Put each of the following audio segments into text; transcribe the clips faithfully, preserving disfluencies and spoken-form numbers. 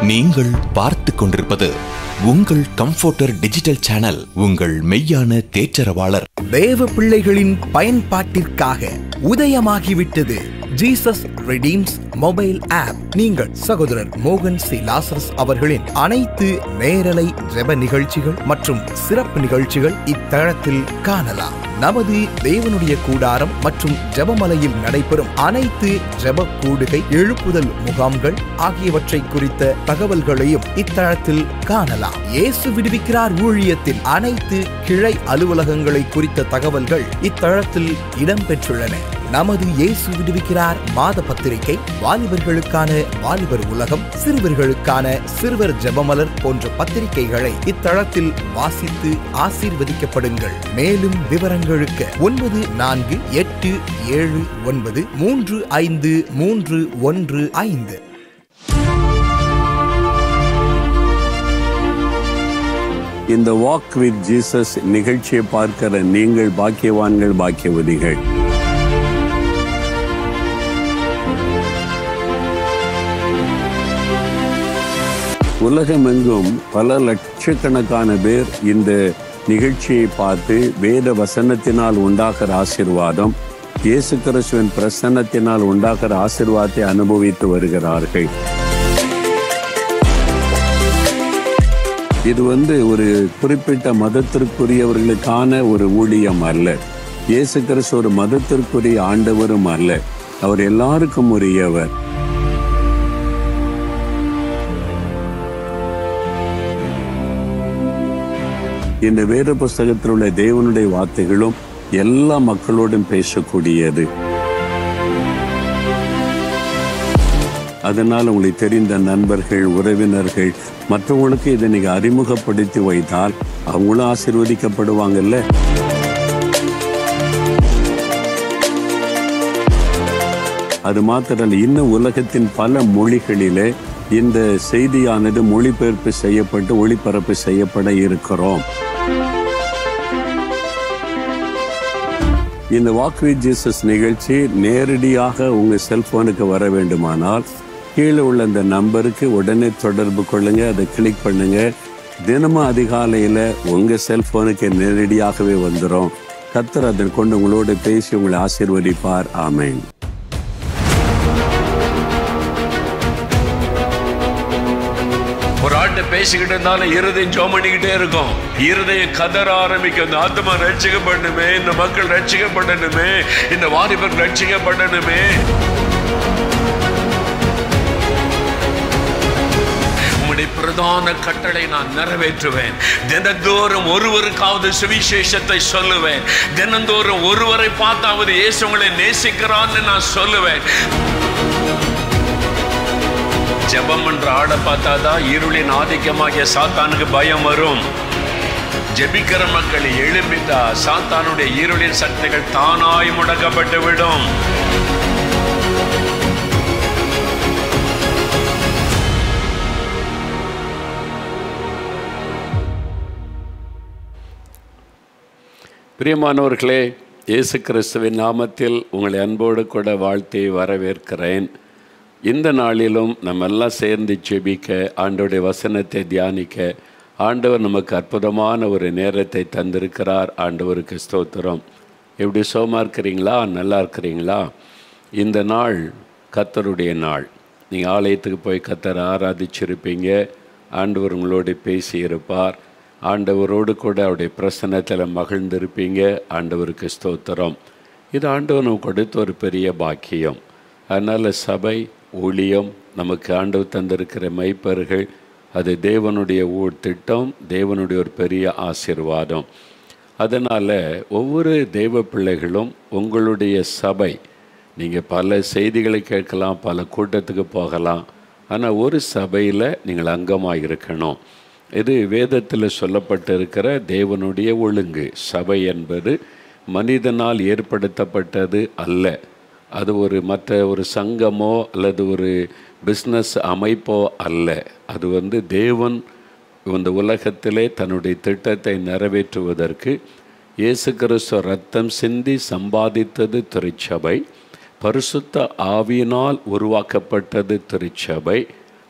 நீங்கள் பார்த்து கொண்டிருப்பது உங்கள் கம்ஃபோர்டர் டிஜிட்டல் சேனல். உங்கள் மெய்யான தேற்றரவாளர். தேவ பிள்ளைகளின் பயன்பாட்டிற்காக உதயமாகிவிட்டது ஜீசஸ் ரெடீம்ஸ் மொபைல் ஆப். நீங்கள் சகோதரர் மோகன் சி லாசரஸ் அவர்களின் அனைத்து நேரலை ஜெப நிகழ்ச்சிகள் மற்றும் சிறப்பு நிகழ்ச்சிகள் இத்தளத்தில் காணலாம். நமது தேவனுடைய கூடாரம் மற்றும் ஜெபமலையில் நடைபெறும் அனைத்து ஜெப கூடுகை, எழுப்புதல் முகாம்கள் ஆகியவற்றை குறித்த தகவல்களையும் இத்தளத்தில் காணலாம். இயேசு விடுவிக்கிறார் ஊழியத்தின் அனைத்து கிளை அலுவலகங்களை குறித்த தகவல்கள் இத்தளத்தில் இடம்பெற்றுள்ளன. நமது இயேசு விடுவிக்கிறார் மாத பத்திரிகை, வாலிபர்களுக்கான வாலிபர் உலகம், சிறுவர்களுக்கான சிறுவர் ஜெபமலர் போன்ற பத்திரிகைகளை இத்தளத்தில் வாசித்து ஆசீர்வதிக்கப்படுங்கள். மேலும் விவரங்களுக்கு ஒன்பது நான்கு எட்டு ஏழு ஒன்பது மூன்று ஐந்து மூன்று ஒன்று ஐந்து. இந்த வாக் வித் ஜீசஸ் நிகழ்ச்சியை பார்க்கிற நீங்கள் பாக்கியவான்கள், பாக்கியவதிகள். உலகமெங்கும் பல லட்சக்கணக்கான பேர் இந்த நிகழ்ச்சியை பார்த்து வேத வசனத்தினால் உண்டாகிற ஆசீர்வாதம், இயேசு கிறிஸ்துவின் பிரசன்னத்தினால் உண்டாகிற ஆசீர்வாதத்தை அனுபவித்து வருகிறார்கள். இது வந்து ஒரு குறிப்பிட்ட மதத்திற்குரியவர்களுக்கான ஒரு ஊழியம் அல்ல. இயேசு கிறிஸ்து ஒரு மதத்திற்குரிய ஆண்டவரும் அல்ல. அவர் எல்லாருக்கும் உரியவர். இந்த வேத புஸ்தகத்தில் உள்ள தேவனுடைய வார்த்தைகளும் எல்லா மக்களோடும் பேசக்கூடியது. அதனால் உங்களுக்கு தெரிந்த நண்பர்கள், உறவினர்கள், மற்றவங்களுக்கு இதை நீங்க அறிமுகப்படுத்தி வைத்தால் அவங்களும் ஆசீர்வதிக்கப்படுவாங்கல்ல. அது மாத்திரம் இன்னும் உலகத்தின் பல மொழிகளிலே இந்த செய்தியானது மொழிபெயர்ப்பு செய்யப்பட்டு ஒளிபரப்பு செய்யப்பட இருக்கிறோம். இந்த வாக் வித் ஜீசஸ் நிகழ்ச்சி நேரடியாக உங்க செல்போனுக்கு வர வேண்டுமானால் கீழே உள்ள இந்த நம்பருக்கு உடனே தொடர்பு கொள்ளுங்க. அதை கிளிக் பண்ணுங்க. தினமும் அதிகாலையில் உங்க செல்போனுக்கு நேரடியாகவே வந்துடும். கர்த்தர் அதன் கொண்டு உங்களோட பேசி உங்களை ஆசீர்வதிப்பார். ஆமென். ஒரு ஆட்டு பேசிக்கிட்டு இருந்தாலும் இருதயம் ஜெபம் பண்ணிக்கிட்டே இருக்கும். இருதயம் கதற ஆரம்பிக்கும். இந்த ஆத்மா ரட்சிக்கப்படணுமே, இந்த மக்கள் ரட்சிக்கப்படணுமே, இந்த வாலிபர் ரட்சிக்கப்படணுமே. உம்முடைய பிரதான கட்டளை நான் நிறைவேற்றுவேன். தினந்தோறும் ஒருவருக்காவது சுவிசேஷத்தை சொல்லுவேன். தினந்தோறும் ஒருவரை பார்த்தாவது இயேசு உங்களை நேசிக்கிறான்னு நான் சொல்லுவேன். ஜெபம் என்ற ஆட பார்த்தாதான் இருளின் ஆதிக்கமாகிய சாத்தானுக்கு பயம் வரும். ஜெபிக்கிற மக்கள் எழும்பித்தா சாத்தானுடைய இருளின் சக்திகள் தானாய் முடக்கப்பட்டு விடும். பிரியமானவர்களே, இயேசு கிறிஸ்துவின் நாமத்தில் உங்களை அன்போடு கூட வாழ்த்தி வரவேற்கிறேன். இந்த நாளிலும் நம்ம எல்லாம் சேர்ந்து ஜெபிக்க, ஆண்டவருடைய வசனத்தை தியானிக்க ஆண்டவர் நமக்கு அற்புதமான ஒரு நேரத்தை தந்திருக்கிறார். ஆண்டவருக்கு ஸ்தோத்திரம். எப்படி சோமா இருக்கிறீங்களா? நல்லா இருக்கிறீங்களா? இந்த நாள் கர்த்தருடைய நாள். நீங்கள் ஆலயத்துக்கு போய் கர்த்தரை ஆராதிச்சிருப்பீங்க. ஆண்டவர் உங்களோடு பேசியிருப்பார். ஆண்டவரோடு கூட அவருடைய பிரசன்னத்தில் மகிழ்ந்திருப்பீங்க. ஆண்டவருக்கு ஸ்தோத்திரம். இது ஆண்டவர் நமக்கு கொடுத்த ஒரு பெரிய பாக்கியம். அதனால் சபை ஊழியம், நமக்கு ஆண்டவர் தந்திருக்கிற மெய்ப்பர்கள், அது தேவனுடைய ஊர் திட்டம், தேவனுடைய ஒரு பெரிய ஆசீர்வாதம். அதனால் ஒவ்வொரு தெய்வ பிள்ளைகளும் உங்களுடைய சபை, நீங்கள் பல செய்திகளை கேட்கலாம், பல கூட்டத்துக்கு போகலாம், ஆனால் ஒரு சபையில் நீங்கள் அங்கமாக இருக்கணும். இது வேதத்தில் சொல்லப்பட்டிருக்கிற தேவனுடைய ஒழுங்கு. சபை என்பது மனிதனால் ஏற்படுத்தப்பட்டது அல்ல. அது ஒரு மற்ற ஒரு சங்கமோ அல்லது ஒரு பிஸ்னஸ் அமைப்போ அல்ல. அது வந்து தேவன் இந்த உலகத்திலே தன்னுடைய திட்டத்தை நிறைவேற்றுவதற்கு இயேசு கிறிஸ்து ரத்தம் சிந்தி சம்பாதித்தது திருச்சபை. பரிசுத்த ஆவியினால் உருவாக்கப்பட்டது திருச்சபை.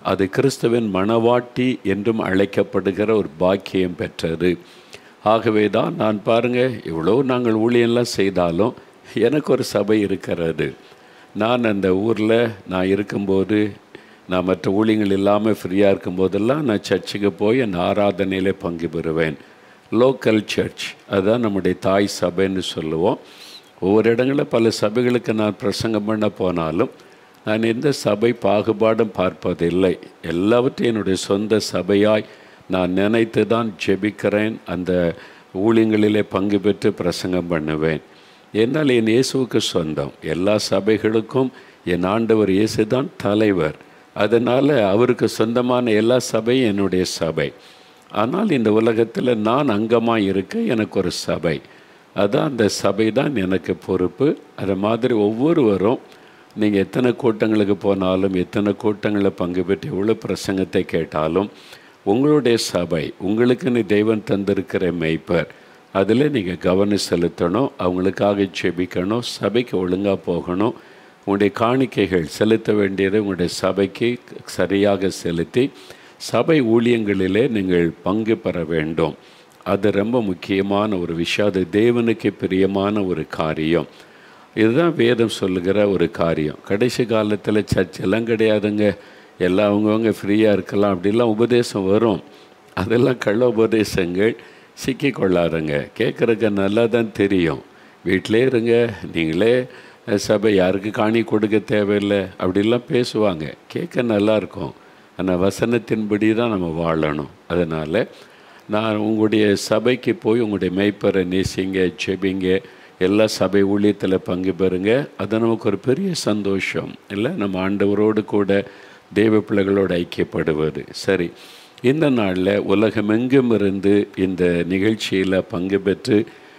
அது கிறிஸ்துவின் மணவாட்டி என்றும் அழைக்கப்படுகிற ஒரு பாக்கியம் பெற்றது. ஆகவே தான் நான் பாருங்கள், இவ்வளோ நாங்கள் ஊழியெல்லாம் செய்தாலும் எனக்கு ஒரு சபை இருக்கிறது. நான் அந்த ஊரில் நான் இருக்கும்போது, நான் மற்ற ஊழியங்கள் இல்லாமல் ஃப்ரீயாக இருக்கும்போதெல்லாம் நான் சர்ச்சுக்கு போய் அந்த ஆராதனையிலே பங்கு பெறுவேன். லோக்கல் சர்ச், அதுதான் நம்முடைய தாய் சபைன்னு சொல்லுவோம். ஒவ்வொரு இடங்களில் பல சபைகளுக்கு நான் பிரசங்கம் பண்ண போனாலும் நான் எந்த சபை பாகுபாடும் பார்ப்பதில்லை. எல்லாவற்றையும் என்னுடைய சொந்த சபையாய் நான் நினைத்து தான் ஜெபிக்கிறேன். அந்த ஊழியங்களிலே பங்கு பெற்று பிரசங்கம் பண்ணுவேன். என்னால் என் இயேசுவுக்கு சொந்தம். எல்லா சபைகளுக்கும் என் ஆண்டவர் இயேசு தான் தலைவர். அதனால் அவருக்கு சொந்தமான எல்லா சபையும் என்னுடைய சபை. ஆனால் இந்த உலகத்தில் நான் அங்கமாக இருக்க எனக்கு ஒரு சபை, அதான் அந்த சபை தான் எனக்கு பொறுப்பு. அது மாதிரி ஒவ்வொருவரும் நீங்கள் எத்தனை கூட்டங்களுக்கு போனாலும், எத்தனை கூட்டங்களில் பங்கு பெற்று எவ்வளோ பிரசங்கத்தை கேட்டாலும், உங்களுடைய சபை உங்களுக்குன்னு தெய்வம் தந்திருக்கிற மெய்ப்பர், அதில் நீங்கள் கவனம் செலுத்தணும். அவங்களுக்காக ஜெபிக்கணும். சபைக்கு ஒழுங்காக போகணும். உங்களுடைய காணிக்கைகள் செலுத்த வேண்டியதை உங்களுடைய சபைக்கு சரியாக செலுத்தி சபை ஊழியங்களிலே நீங்கள் பங்கு பெற வேண்டும். அது ரொம்ப முக்கியமான ஒரு விஷயம். அது தேவனுக்கு பிரியமான ஒரு காரியம். இதுதான் வேதம் சொல்லுகிற ஒரு காரியம். கடைசி காலத்தில் சர்ச்செல்லாம் கிடையாதுங்க, எல்லாம் அவங்கவுங்க ஃப்ரீயாக இருக்கலாம் அப்படிலாம் உபதேசம் வரும். அதெல்லாம் கள்ள உபதேசங்கள். சிக்கிக்கொள்ளாருங்க. கேட்குறக்கு நல்லா தான் தெரியும். வீட்டிலே இருங்க, நீங்களே சபை, யாருக்கு காணி கொடுக்க தேவையில்லை அப்படிலாம் பேசுவாங்க. கேட்க நல்லாயிருக்கும். ஆனால் வசனத்தின்படி தான் நம்ம வாழணும். அதனால் நான் உங்களுடைய சபைக்கு போய் உங்களுடைய மெய்ப்பரை நேசிங்க, ஜெபிங்க, எல்லா சபை ஊழியத்தில் பங்கு பெறுங்க. அது நமக்கு ஒரு பெரிய சந்தோஷம் இல்லை, நம்ம ஆண்டவரோடு கூட தெய்வ பிள்ளைகளோடு ஐக்கியப்படுவது. சரி, இந்த நாளில் உலகமெங்கும் இருந்து இந்த நிகழ்ச்சியில் பங்கு பெற்று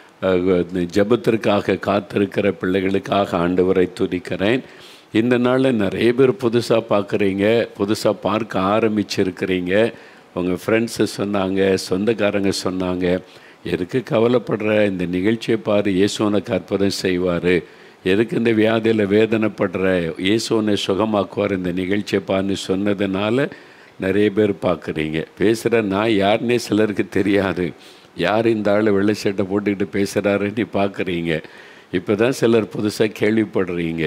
ஜெபத்திற்காக காத்திருக்கிற பிள்ளைகளுக்காக ஆண்டவரை துதிக்கிறேன். இந்த நாளில் நிறைய பேர் புதுசாக பார்க்குறீங்க, புதுசாக பார்க்க ஆரம்பிச்சிருக்கிறீங்க. உங்கள் ஃப்ரெண்ட்ஸு சொன்னாங்க, சொந்தக்காரங்க சொன்னாங்க, எதுக்கு கவலைப்படுற, இந்த நிகழ்ச்சியை பாரு, இயேசு உனக்கு அற்புதம் செய்வார். எதுக்கு இந்த வியாதியில் வேதனைப்படுற, இயேசு உன்னை சுகமாக்குவார், இந்த நிகழ்ச்சியை பாருன்னு சொன்னதுனால நிறைய பேர் பார்க்குறீங்க. பேசுகிற நான் யாருன்னே சிலருக்கு தெரியாது. யார் இந்த ஆள் வெள்ளை சட்டை போட்டுக்கிட்டு பேசுகிறாருன்னு பார்க்குறீங்க. இப்போ தான் சிலர் புதுசாக கேள்விப்படுறீங்க.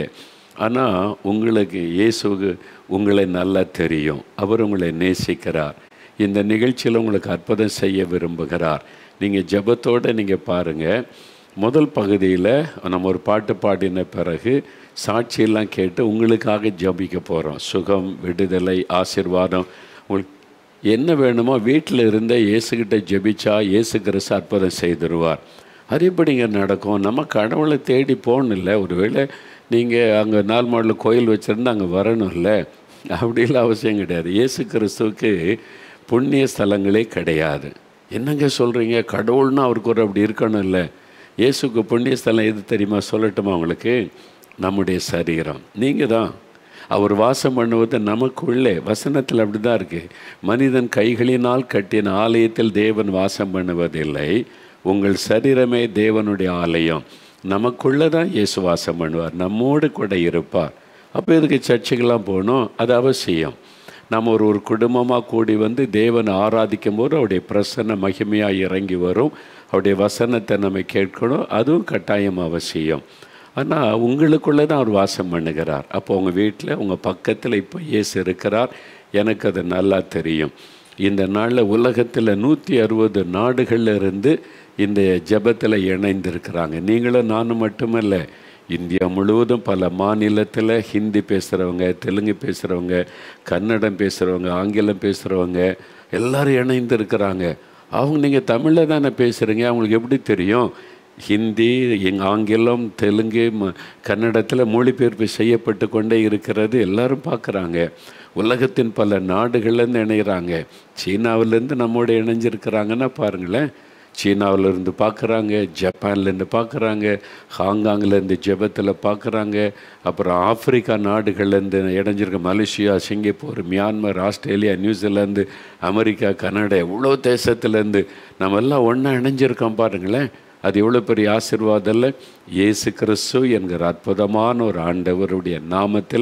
ஆனால் உங்களுக்கு இயேசுக்கு உங்களை நல்லா தெரியும். அவர் உங்களை நேசிக்கிறார். இந்த நிகழ்ச்சியில் உங்களுக்கு அற்புதம் செய்ய விரும்புகிறார். நீங்கள் ஜெபத்தோடு நீங்கள் பாருங்கள். முதல் பகுதியில் நம்ம ஒரு பாட்டு பாடின பிறகு சாட்சியெல்லாம் கேட்டு உங்களுக்காக ஜெபிக்க போகிறோம். சுகம், விடுதலை, ஆசீர்வாதம், உங்களுக்கு என்ன வேணுமோ வீட்டில் இருந்த இயேசுக்கிட்ட ஜெபிச்சா இயேசு கிறிஸ்து அற்புதம் செய்திருவார். அது எப்படிங்க நடக்கும்? நம்ம கடவுளை தேடி போகணும்ல. ஒருவேளை நீங்கள் அங்கே நாலு மாடலில் கோயில் வச்சுருந்து அங்கே வரணும்ல, அப்படிலாம் அவசியம் கிடையாது. இயேசு கிறிஸ்துவுக்கு புண்ணிய ஸ்தலங்களே கிடையாது. என்னங்க சொல்கிறீங்க? கடவுள்னா அவருக்கு ஒரு அப்படி இருக்கணும் இல்லை. இயேசுக்கு புண்ணிய ஸ்தலம் எது தெரியுமா? சொல்லட்டுமா உங்களுக்கு? நம்முடைய சரீரம். நீங்கள் தான். அவர் வாசம் பண்ணுவது நமக்குள்ளே. வசனத்தில் அப்படி தான் இருக்குது. மனிதன் கைகளினால் கட்டின ஆலயத்தில் தேவன் வாசம் பண்ணுவதில்லை, உங்கள் சரீரமே தேவனுடைய ஆலயம். நமக்குள்ளே தான் இயேசு வாசம் பண்ணுவார், நம்மோடு கூட இருப்பார். அப்போ இதுக்கு சர்ச்சுக்கெல்லாம் போகணும்? அது அவசியம். நம்ம ஒரு ஒரு குடும்பமாக கூடி வந்து தேவனை ஆராதிக்கும் போது அவருடைய பிரசன்ன மகிமையாக இறங்கி வரும். அவருடைய வசனத்தை நம்ம கேட்கணும், அதுவும் கட்டாயம் அவசியம். ஆனால் உங்களுக்குள்ளே தான் அவர் வாசம் பண்ணுகிறார். அப்போ உங்கள் வீட்டில் உங்கள் பக்கத்தில் இப்போ இயேசு இருக்கிறார். எனக்கு அது நல்லா தெரியும். இந்த நாளில் உலகத்தில் நூற்றி அறுபது நாடுகளில் இருந்து இந்த ஜெபத்தில் இணைந்திருக்கிறாங்க. நீங்களும் நானும் மட்டுமல்ல, இந்தியா முழுவதும் பல மாநிலத்தில் ஹிந்தி பேசுகிறவங்க, தெலுங்கு பேசுகிறவங்க, கன்னடம் பேசுகிறவங்க, ஆங்கிலம் பேசுகிறவங்க எல்லோரும் இணைந்திருக்கிறாங்க. அவங்க நீங்கள் தமிழில் தானே பேசுகிறீங்க, அவங்களுக்கு எப்படி தெரியும்? ஹிந்தி, எங் ஆங்கிலம், தெலுங்கு, ம கன்னடத்தில் மொழிபெயர்ப்பு செய்யப்பட்டு கொண்டே இருக்கிறது. எல்லோரும் பார்க்குறாங்க. உலகத்தின் பல நாடுகள்லேருந்து இணைகிறாங்க. சீனாவிலேருந்து நம்மோட இணைஞ்சிருக்கிறாங்கன்னா பாருங்களேன். சீனாவிலேருந்து பார்க்குறாங்க, ஜப்பான்லேருந்து பார்க்குறாங்க, ஹாங்காங்லேருந்து ஜெபத்தில் பார்க்குறாங்க. அப்புறம் ஆப்பிரிக்கா நாடுகள்லேருந்து இணைஞ்சிருக்க Malaysia, Singapore, Myanmar, Australia, New Zealand, America, Canada, எவ்வளோ தேசத்துலேருந்து நம்ம எல்லாம் ஒன்றா இணைஞ்சிருக்கோம் பாருங்களேன். அது எவ்வளோ பெரிய ஆசீர்வாதம் இல்லை? இயேசு கிறிஸ்து என்கிற அற்புதமான ஒரு ஆண்டவருடைய நாமத்தில்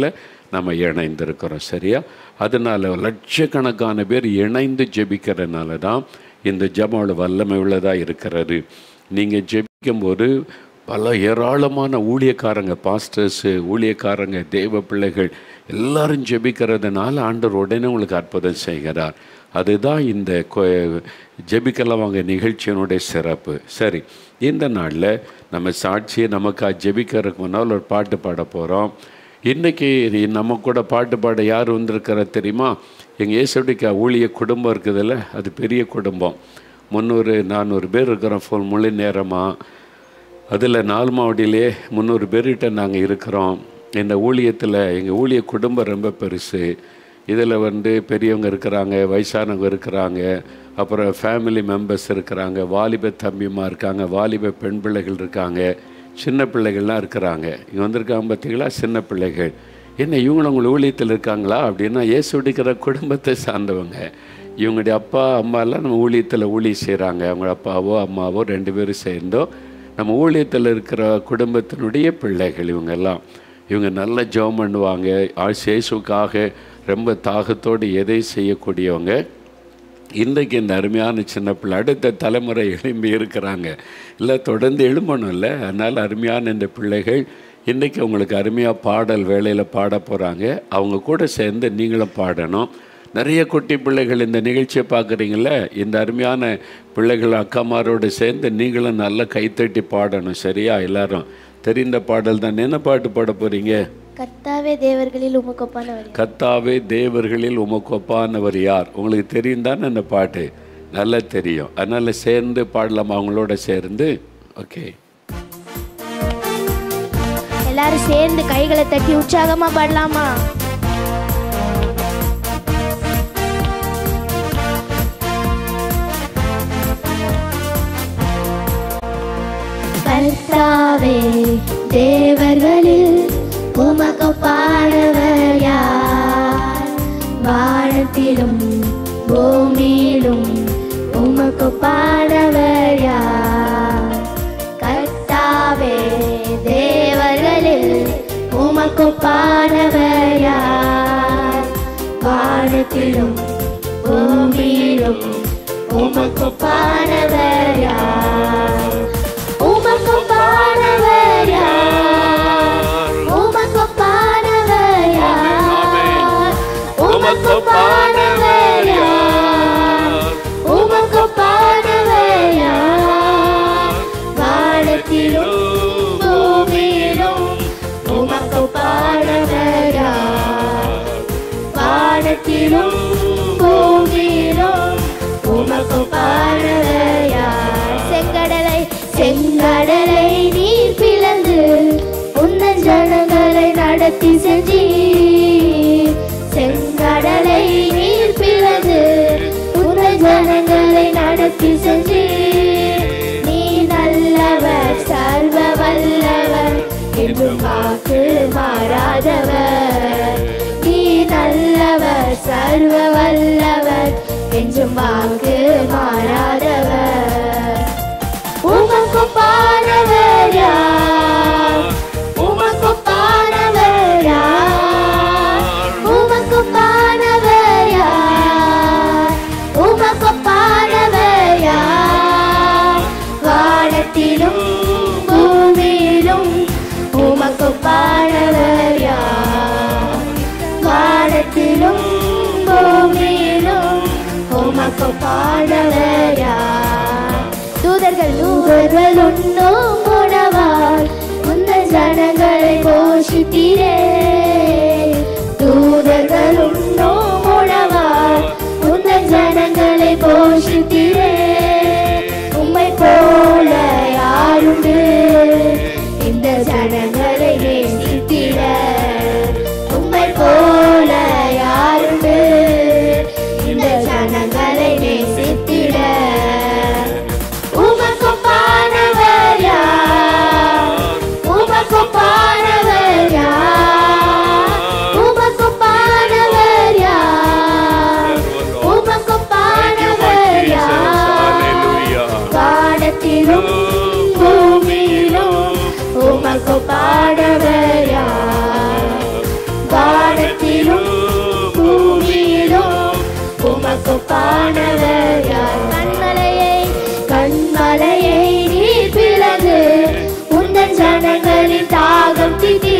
நம்ம இணைந்திருக்கிறோம். சரியா? அதனால லட்சக்கணக்கான பேர் இணைந்து ஜெபிக்கிறதுனால தான் இந்த ஜெபம் வல்லமை உள்ளதாக இருக்கிறது. நீங்கள் ஜெபிக்கும்போது பல ஏராளமான ஊழியக்காரங்க, பாஸ்டர்ஸு, ஊழியக்காரங்க, தெய்வ பிள்ளைகள் எல்லாரும் ஜெபிக்கிறதுனால ஆண்டவர் உடனே உங்களுக்கு அற்புதம் செய்கிறார். அதுதான் இந்த ஜெபிக்கலாம் வாங்க நிகழ்ச்சியினுடைய சிறப்பு. சரி, இந்த நாளில் நம்ம சாட்சியை நமக்காக ஜெபிக்கிறதுக்கு முன்னால் ஒரு பாட்டு பாட போகிறோம். இன்றைக்கி நம்ம கூட பாட்டு பாட யார் வந்திருக்கிற தெரியுமா? எங்கள் இயேசுவுடைய ஊழிய குடும்பம் இருக்குதுல்ல, அது பெரிய குடும்பம். முந்நூறு நானூறு பேர் இருக்கிறோம் ஃபுல் முழு நேரமாக. அதில் நாலு மாவட்டிலே முந்நூறு பேர்கிட்ட நாங்கள் இருக்கிறோம். இந்த ஊழியத்தில் எங்கள் ஊழிய குடும்பம் ரொம்ப பெருசு. இதில் வந்து பெரியவங்க இருக்கிறாங்க, வயசானவங்க இருக்கிறாங்க, அப்புறம் ஃபேமிலி மெம்பர்ஸ் இருக்கிறாங்க, வாலிப தம்பிமா இருக்காங்க, வாலிப பெண் பிள்ளைகள் இருக்காங்க, சின்ன பிள்ளைகள்லாம் இருக்கிறாங்க. இங்கே வந்திருக்காங்க பார்த்தீங்களா, சின்ன பிள்ளைகள். என்ன இவங்களும் உங்கள் ஊழியத்தில் இருக்காங்களா அப்படின்னா, இயேசுடிக்கிற குடும்பத்தை சார்ந்தவங்க. இவங்களுடைய அப்பா அம்மாலாம் நம்ம ஊழியத்தில் ஊழியம் செய்கிறாங்க. அவங்க அப்பாவோ அம்மாவோ ரெண்டு பேரும் சேர்ந்தோ நம்ம ஊழியத்தில் இருக்கிற குடும்பத்தினுடைய பிள்ளைகள் இவங்கெல்லாம். இவங்க நல்ல ஜெபம் பண்ணுவாங்க. இயேசுக்காக ரொம்ப தாகத்தோடு எதை செய்யக்கூடியவங்க. இன்றைக்கு இந்த அருமையான சின்ன பிள்ளை அடுத்த தலைமுறை எழும்பி இருக்கிறாங்க. இல்லை தொடர்ந்து எழும்பணும் இல்லை. அதனால் அருமையான இந்த பிள்ளைகள் இன்றைக்கி உங்களுக்கு அருமையாக பாடல் வேளையில் பாட போகிறாங்க. அவங்க கூட சேர்ந்து நீங்களும் பாடணும். நிறைய குட்டி பிள்ளைகள் இந்த நிகழ்ச்சியை பார்க்குறீங்கள, இந்த அருமையான பிள்ளைகள் அக்காமாரோடு சேர்ந்து நீங்களும் நல்லா கைத்தட்டி பாடணும். சரியா? எல்லாரும் தெரிந்த பாடல் தான். என்ன பாட்டு பாட போகிறீங்க? கர்த்தாவே தேவர்களில் உமக்கொப்பானவர். கர்த்தாவே தேவர்களில் உமக்கொப்பானவர் யார்? உங்களுக்கு தெரியும் தானே அந்த பாட்டு? நல்லா தெரியும். அதனால் சேர்ந்து பாடலாம் அவங்களோட சேர்ந்து. ஓகே, எல்லாரும் சேர்ந்து கைகளை தட்டி உற்சாகமா பாடலாமா? கர்த்தாவே தேவர்களில் உமக்கொப்பானவர் யார்? வானத்திலும் பூமியிலும் உமக்கொப்பானவர் யார்? கர்த்தாவே தேவர்களில் உமக்கொப்பானவர் யார்? வானத்திலும் பூமியிலும் உமக்கொப்பானவர் யார்? உமக்கொப்பானவர் யார்? உமக்கொப்பானவர் யார்? உமக்கொப்பானவர் யார்? உமக்கொப்பானவர் யார்? வானத்திலும் பூமியிலும் உமக்கொப்பானவர் யார்? வானத்திலும் பூமியிலும் உமக்கொப்பானவர் யார்? செங்கடலை செங்கடலை நீர் பிளந்து உன்னன் ஜனங்களை நடத்தி சென்றீர். செங்கடலை நீர் பிளந்து உன்னன் ஜனங்களை நடத்தி சென்றீர். நீ நல்லவர், சர்வ வல்லவர், என்றும் வாக்கு மாறாதவர். நீ நல்லவர், சர்வ வல்லவர், என்றும் வாக்கு மாறாதவர். உமக்கொப்பானவர் யார்? உமக்கொப்பானவர் யார்? உமக்கொப்பானவர் யார்? உமக்கொப்பானவர் யார்? வானத்திலும் பூமியிலும் உமக்கொப்பானவர் யார்? வானத்திலும் பூமியிலும் உமக்கொப்பானவர் யார்? தூதர்கள் தூதர்கள் உண்ணும் உணவால் உந்தன் ஜனங்களை போஷித்தீரே. தூதர்கள் உண்ணும் உணவால் உந்தன் ஜனங்களை போஷித்தீரே. உம்மை போல யாருண்டு இந்த ஜனங்களை நேசித்திட? உம்மை போல யாருண்டு இந்த ஜனங்களை நேசித்திட? உமக்கொப்பானவர் யார்? உமக்கொப்பானவர் உமக்கொப்பானவர் யார்? கண்மலையை கண்மலையை நீர் பிளந்து உந்தன் ஜனங்களின் தாகம் தீர்த்தி.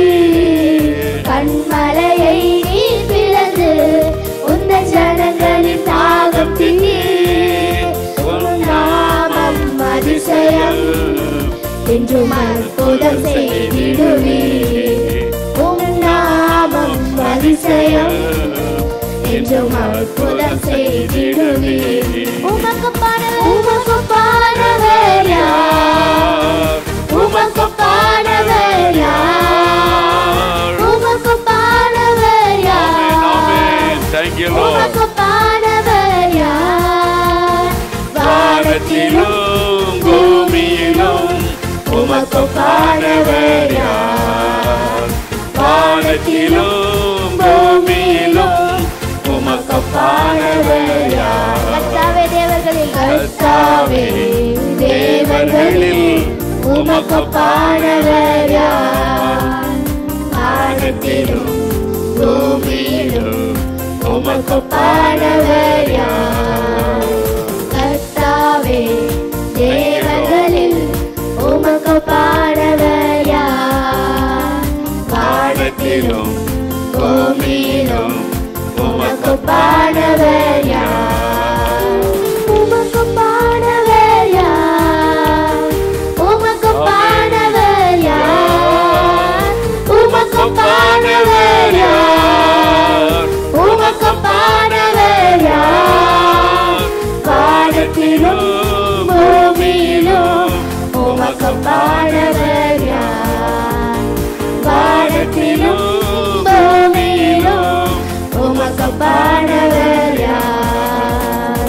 கண்மலையை நீர் பிளந்து உந்தன் ஜனங்களின் தாகம் தீர்த்தி. உம் நாமம் அதிசயம் என்றும் அற்புதம் செய்திடுவீர். உம் நாமம் அதிசயம் என்றும் அற்புதம் செய்திடுவீர். உமக்கொப்பானவர் உமக்கொப்பானவர் யார்? உமக்கொப்பானவர் யார்? உமக்கொப்பானவர் யார்? உமக்கொப்பானவர் யார்? வானத்திலும் பூமியிலும் உமக்கொப்பானவர் யார்? வானத்திலும் பூமியிலும் உமக்கொப்பானவர் யார்? கர்த்தாவே தேவர்களில் கர்த்தாவே தேவர்களில் உமக்கொப்பானவர் யார்? வானத்திலும் பூமியிலும் உமக்கொப்பானவர் யார்? கர்த்தாவே தேவர்களில் உமக்கொப்பானவர் யார்? வானத்திலும் பூமியிலும் உமக்கொப்பானவர் யார்? உமக்கொப்பானவர் யார்? உமக்கொப்பானவர் யார்? உமக்கொப்பானவர் யார்? உமக்கொப்பானவர் யார்? வானத்திலும் பூமியிலும் உமக்கொப்பானவர் யார்? வானத்திலும் பூமியிலும் உமக்கொப்பானவர் யார்?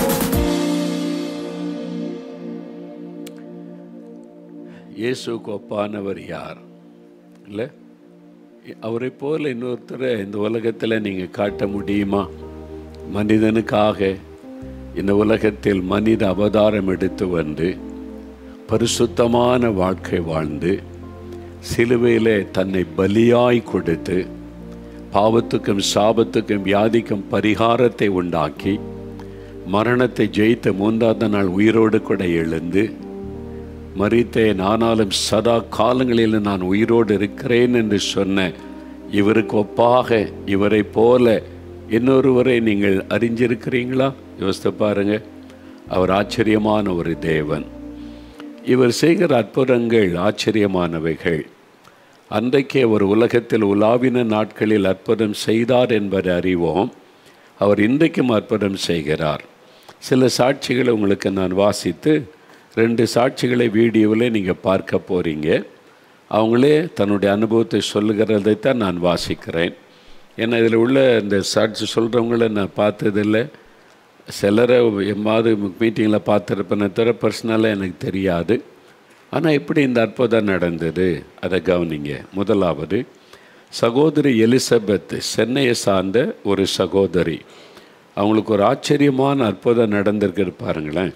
இயேசுக்கு ஒப்பானவர் யார்? இல்லை, அவரை போல இன்னொருத்தரை இந்த உலகத்தில் நீங்கள் காட்ட முடியுமா? மனிதனுக்காக இந்த உலகத்தில் மனித அவதாரம் எடுத்து வந்து பரிசுத்தமான வாழ்க்கை வாழ்ந்து சிலுவையிலே தன்னை பலியாய் கொடுத்து பாவத்துக்கும் சாபத்துக்கும் வியாதிக்கும் பரிகாரத்தை உண்டாக்கி மரணத்தை ஜெயித்த மூன்றாவது நாள் உயிரோடு கூட எழுந்து மரித்தேன் ஆனாலும் சதா காலங்களில் நான் உயிரோடு இருக்கிறேன் என்று சொன்ன இவருக்கு ஒப்பாக இவரை போல இன்னொருவரை நீங்கள் அறிஞ்சிருக்கிறீங்களா? யோசித்து பாருங்க. அவர் ஆச்சரியமான ஒரு தேவன். இவர் செய்கிற அற்புதங்கள் ஆச்சரியமானவைகள். அன்றைக்கே அவர் உலகத்தில் உலாவின நாட்களில் அற்புதம் செய்தார் என்பதை அறிவோம். அவர் இன்றைக்கும் அற்புதம் செய்கிறார். சில சாட்சிகளை உங்களுக்கு நான் வாசித்து ரெண்டு சாட்சிகளை வீடியோவில் நீங்கள் பார்க்க போகிறீங்க. அவங்களே தன்னுடைய அனுபவத்தை சொல்லுகிறதைத்தான் நான் வாசிக்கிறேன். ஏன்னா இதில் உள்ள இந்த சாட்சி சொல்கிறவங்கள நான் பார்த்ததில்லை. சிலரை எம்மாவது மீட்டிங்கில் பார்த்துருப்பேன் தவிர பர்சனலாக எனக்கு தெரியாது. ஆனால் எப்படி இந்த அற்புதம் நடந்தது அதை கவனிங்க. முதலாவது சகோதரி எலிசபெத், சென்னையை சார்ந்த ஒரு சகோதரி. அவங்களுக்கு ஒரு ஆச்சரியமான அற்புதம் நடந்திருக்கு பாருங்களேன்.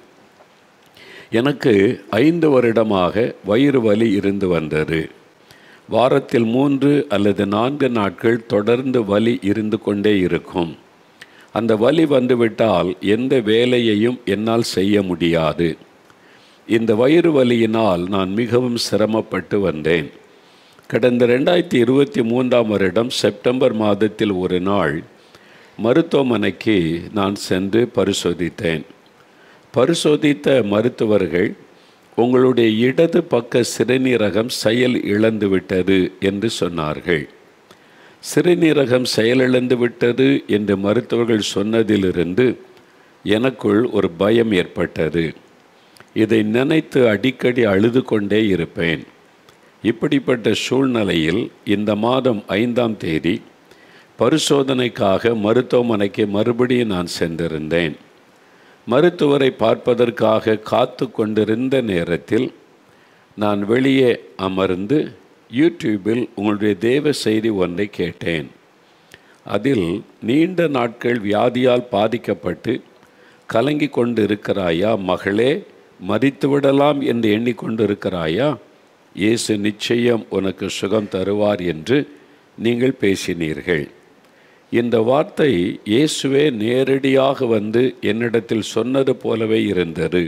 எனக்கு ஐந்து வருடமாக வயிறு வலி இருந்து வந்தது. வாரத்தில் மூன்று அல்லது நான்கு நாட்கள் தொடர்ந்து வலி இருந்து கொண்டே இருக்கும். அந்த வலி வந்துவிட்டால் எந்த வேலையையும் என்னால் செய்ய முடியாது. இந்த வயிறு வலியினால் நான் மிகவும் சிரமப்பட்டு வந்தேன். கடந்த ரெண்டாயிரத்தி இருபத்தி மூன்றாம் வருடம் செப்டம்பர் மாதத்தில் ஒரு நாள் மருத்துவமனைக்கு நான் சென்று பரிசோதித்தேன். பரிசோதித்த மருத்துவர்கள் உங்களுடைய இடது பக்க சிறுநீரகம் செயல் இழந்து விட்டது என்று சொன்னார்கள். சிறுநீரகம் செயலிழந்து விட்டது என்று மருத்துவர்கள் சொன்னதிலிருந்து எனக்குள் ஒரு பயம் ஏற்பட்டது. இதை நினைத்து அடிக்கடி அழுது கொண்டே இருப்பேன். இப்படிப்பட்ட சூழ்நிலையில் இந்த மாதம் ஐந்தாம் தேதி பரிசோதனைக்காக மருத்துவமனைக்கு மறுபடியும் நான் சென்றிருந்தேன். மருத்துவரை பார்ப்பதற்காக காத்து கொண்டிருந்த நேரத்தில் நான் வெளியே அமர்ந்து யூடியூபில் உங்களுடைய தேவ செய்தி ஒன்றை கேட்டேன். அதில் நீண்ட நாட்கள் வியாதியால் பாதிக்கப்பட்டு கலங்கி கொண்டு இருக்கிறாயா மகளே, மரித்துவிடலாம் என்று எண்ணிக்கொண்டு இருக்கிறாயா? இயேசு நிச்சயம் உனக்கு சுகம் தருவார் என்று நீங்கள் பேசினீர்கள். இந்த வார்த்தை இயேசுவே நேரடியாக வந்து என்னிடத்தில் சொன்னது போலவே இருந்தது.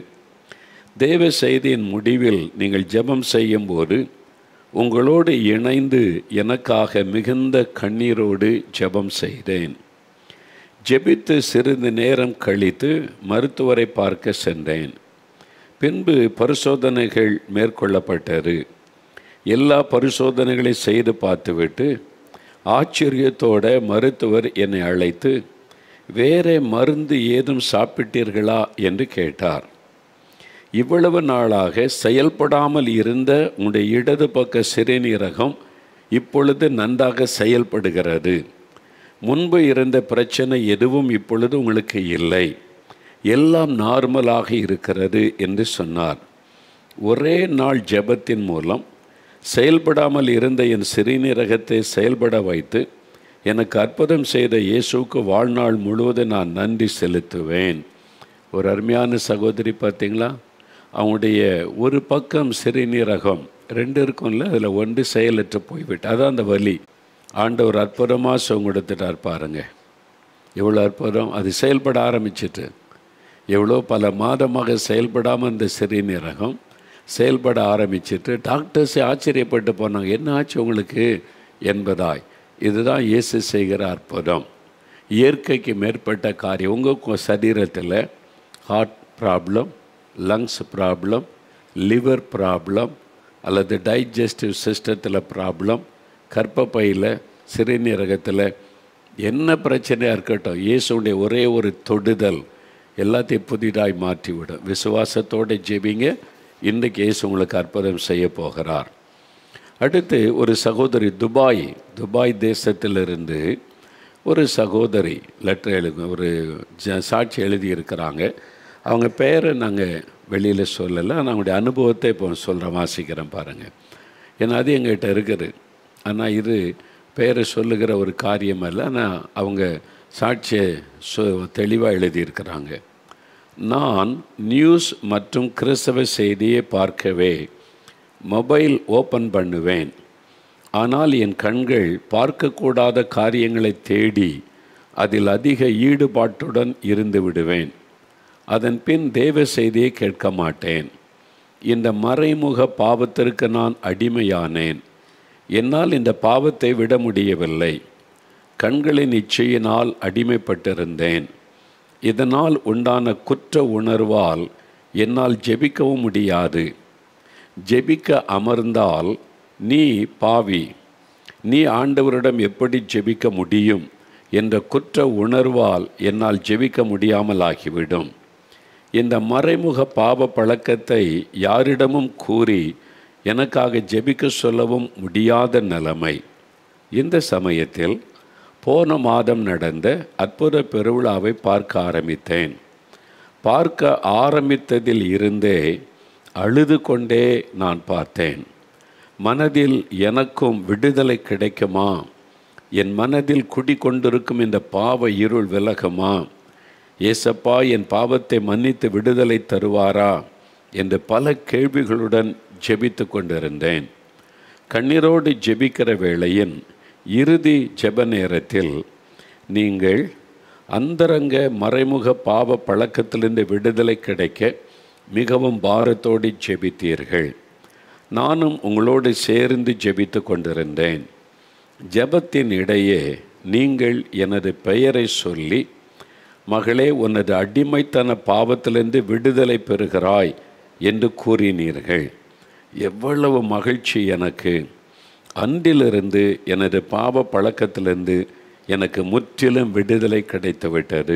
தேவ செய்தியின் முடிவில் நீங்கள் ஜெபம் செய்யும்போது உங்களோடு இணைந்து எனக்காக மிகுந்த கண்ணீரோடு ஜெபம் செய்தேன். ஜெபித்து சிறிது நேரம் கழித்து மருத்துவரை பார்க்க சென்றேன். பின்பு பரிசோதனைகள் மேற்கொள்ளப்பட்டது. எல்லா பரிசோதனைகளை செய்து பார்த்துவிட்டு ஆச்சரியத்தோட மருத்துவர் என்னை அழைத்து, வேறே மருந்து ஏதும் சாப்பிட்டீர்களா என்று கேட்டார். இவ்வளவு நாளாக செயல்படாமல் இருந்த உங்களுடைய இடது பக்க சிறுநீரகம் இப்பொழுது நன்றாக செயல்படுகிறது. முன்பு இருந்த பிரச்சனை எதுவும் இப்பொழுது உங்களுக்கு இல்லை, எல்லாம் நார்மலாக இருக்கிறது என்று சொன்னார். ஒரே நாள் ஜெபத்தின் மூலம் செயல்படாமல் இருந்த என் சிறுநீரகத்தை செயல்பட வைத்து எனக்கு அற்புதம் செய்த இயேசுவுக்கு வாழ்நாள் முழுவதும் நான் நன்றி செலுத்துவேன். ஒரு அருமையான சகோதரி பார்த்தீங்களா, அவங்களுடைய ஒரு பக்கம் சிறுநீரகம் ரெண்டு இருக்கும்ல, அதில் ஒன்று செயலற்று போய்விட்டு, அதான் அந்த வலி. ஆண்டவர் அற்புதமாக சுகம் கொடுத்துட்டார் பாருங்க. எவ்வளோ அற்புதம்! அது செயல்பட ஆரம்பிச்சிட்டு எவ்வளோ பல மாதமாக செயல்படாமல் இந்த சிறுநீரகம் செயல்பட ஆரம்பிச்சிட்டு டாக்டர்ஸே ஆச்சரியப்பட்டு போனாங்க, என்ன ஆச்சு உங்களுக்கு என்பதாய். இதுதான் இயேசு செய்கிற அற்புதம். இயற்கைக்கு மேற்பட்ட காரியம். உங்கள் சரீரத்தில் heart problem, lungs problem, liver problem அல்லது டைஜஸ்டிவ் சிஸ்டத்தில் ப்ராப்ளம், கர்ப்பப்பையில், சிறுநீரகத்தில் என்ன பிரச்சனையாக இருக்கட்டும், இயேசுடைய ஒரே ஒரு தொடுதல் எல்லாத்தையும் புதிதாய் மாற்றிவிடும். விசுவாசத்தோடு ஜெபிங்க. இன்றைக்கு இயேசு உங்களுக்கு அற்புதம் செய்ய போகிறார். அடுத்து ஒரு சகோதரி துபாய் துபாய் தேசத்திலிருந்து ஒரு சகோதரி லெட்டர் எழுது ஒரு ஜ சாட்சி எழுதியிருக்கிறாங்க. அவங்க பேரை நாங்கள் வெளியில் சொல்லலை, ஆனால் அவங்களுடைய அனுபவத்தை இப்போ சொல்கிறேன், வாசிக்கிறேன் பாருங்கள். ஏன்னா அது எங்கள்கிட்ட இருக்குது. ஆனால் இது பேரை சொல்லுகிற ஒரு காரியம் அல்ல. ஆனால் அவங்க சாட்சியை சொ தெளிவாக எழுதியிருக்கிறாங்க. நான் நியூஸ் மற்றும் கிறிஸ்தவ செய்தியை பார்க்கவே மொபைல் ஓப்பன் பண்ணுவேன். ஆனால் என் கண்கள் பார்க்கக்கூடாத காரியங்களை தேடி அதில் அதிக ஈடுபாட்டுடன் இருந்து விடுவேன். அதன் பின் தேவ செய்தியை கேட்க மாட்டேன். இந்த மறைமுக பாவத்திற்கு நான் அடிமையானேன். என்னால் இந்த பாவத்தை விட முடியவில்லை. கண்களின் இச்சையினால் அடிமைப்பட்டிருந்தேன். இதனால் உண்டான குற்ற உணர்வால் என்னால் ஜெபிக்கவும் முடியாது. ஜெபிக்க அமர்ந்தால், நீ பாவி, நீ ஆண்டவரிடம் எப்படி ஜெபிக்க முடியும் என்ற குற்ற உணர்வால் என்னால் ஜெபிக்க முடியாமல் ஆகிவிடும். இந்த மறைமுக பாவ பழக்கத்தை யாரிடமும் கூறி எனக்காக ஜெபிக்க சொல்லவும் முடியாத நிலைமை. இந்த சமயத்தில் போன மாதம் நடந்த அற்புத பெருவிழாவை பார்க்க ஆரம்பித்தேன். பார்க்க ஆரம்பித்ததில் இருந்தே அழுது கொண்டே நான் பார்த்தேன். மனதில் எனக்கும் விடுதலை கிடைக்குமா? என் மனதில் குடிக்கொண்டிருக்கும் இந்த பாவ இருள் விலகுமா? ஏசப்பா என் பாவத்தை மன்னித்து விடுதலை தருவாரா என்று பல கேள்விகளுடன் ஜெபித்து கொண்டிருந்தேன். கண்ணீரோடு ஜெபிக்கிற வேளையின் இறுதி ஜெப நேரத்தில் நீங்கள் அந்தரங்க மறைமுக பாவ பழக்கத்திலிருந்து விடுதலை கிடைக்க மிகவும் பாரத்தோடு ஜெபித்தீர்கள். நானும் உங்களோடு சேர்ந்து ஜெபித்து கொண்டிருந்தேன். ஜெபத்தின் இடையே நீங்கள் எனது பெயரை சொல்லி, மகளே, உனது அடிமைத்தன பாவத்திலிருந்து விடுதலை பெறுகிறாய் என்று கூறினீர்கள். எவ்வளவு மகிழ்ச்சி எனக்கு! அன்றிலிருந்து எனது பாவ பழக்கத்திலிருந்து எனக்கு முற்றிலும் விடுதலை கிடைத்துவிட்டது.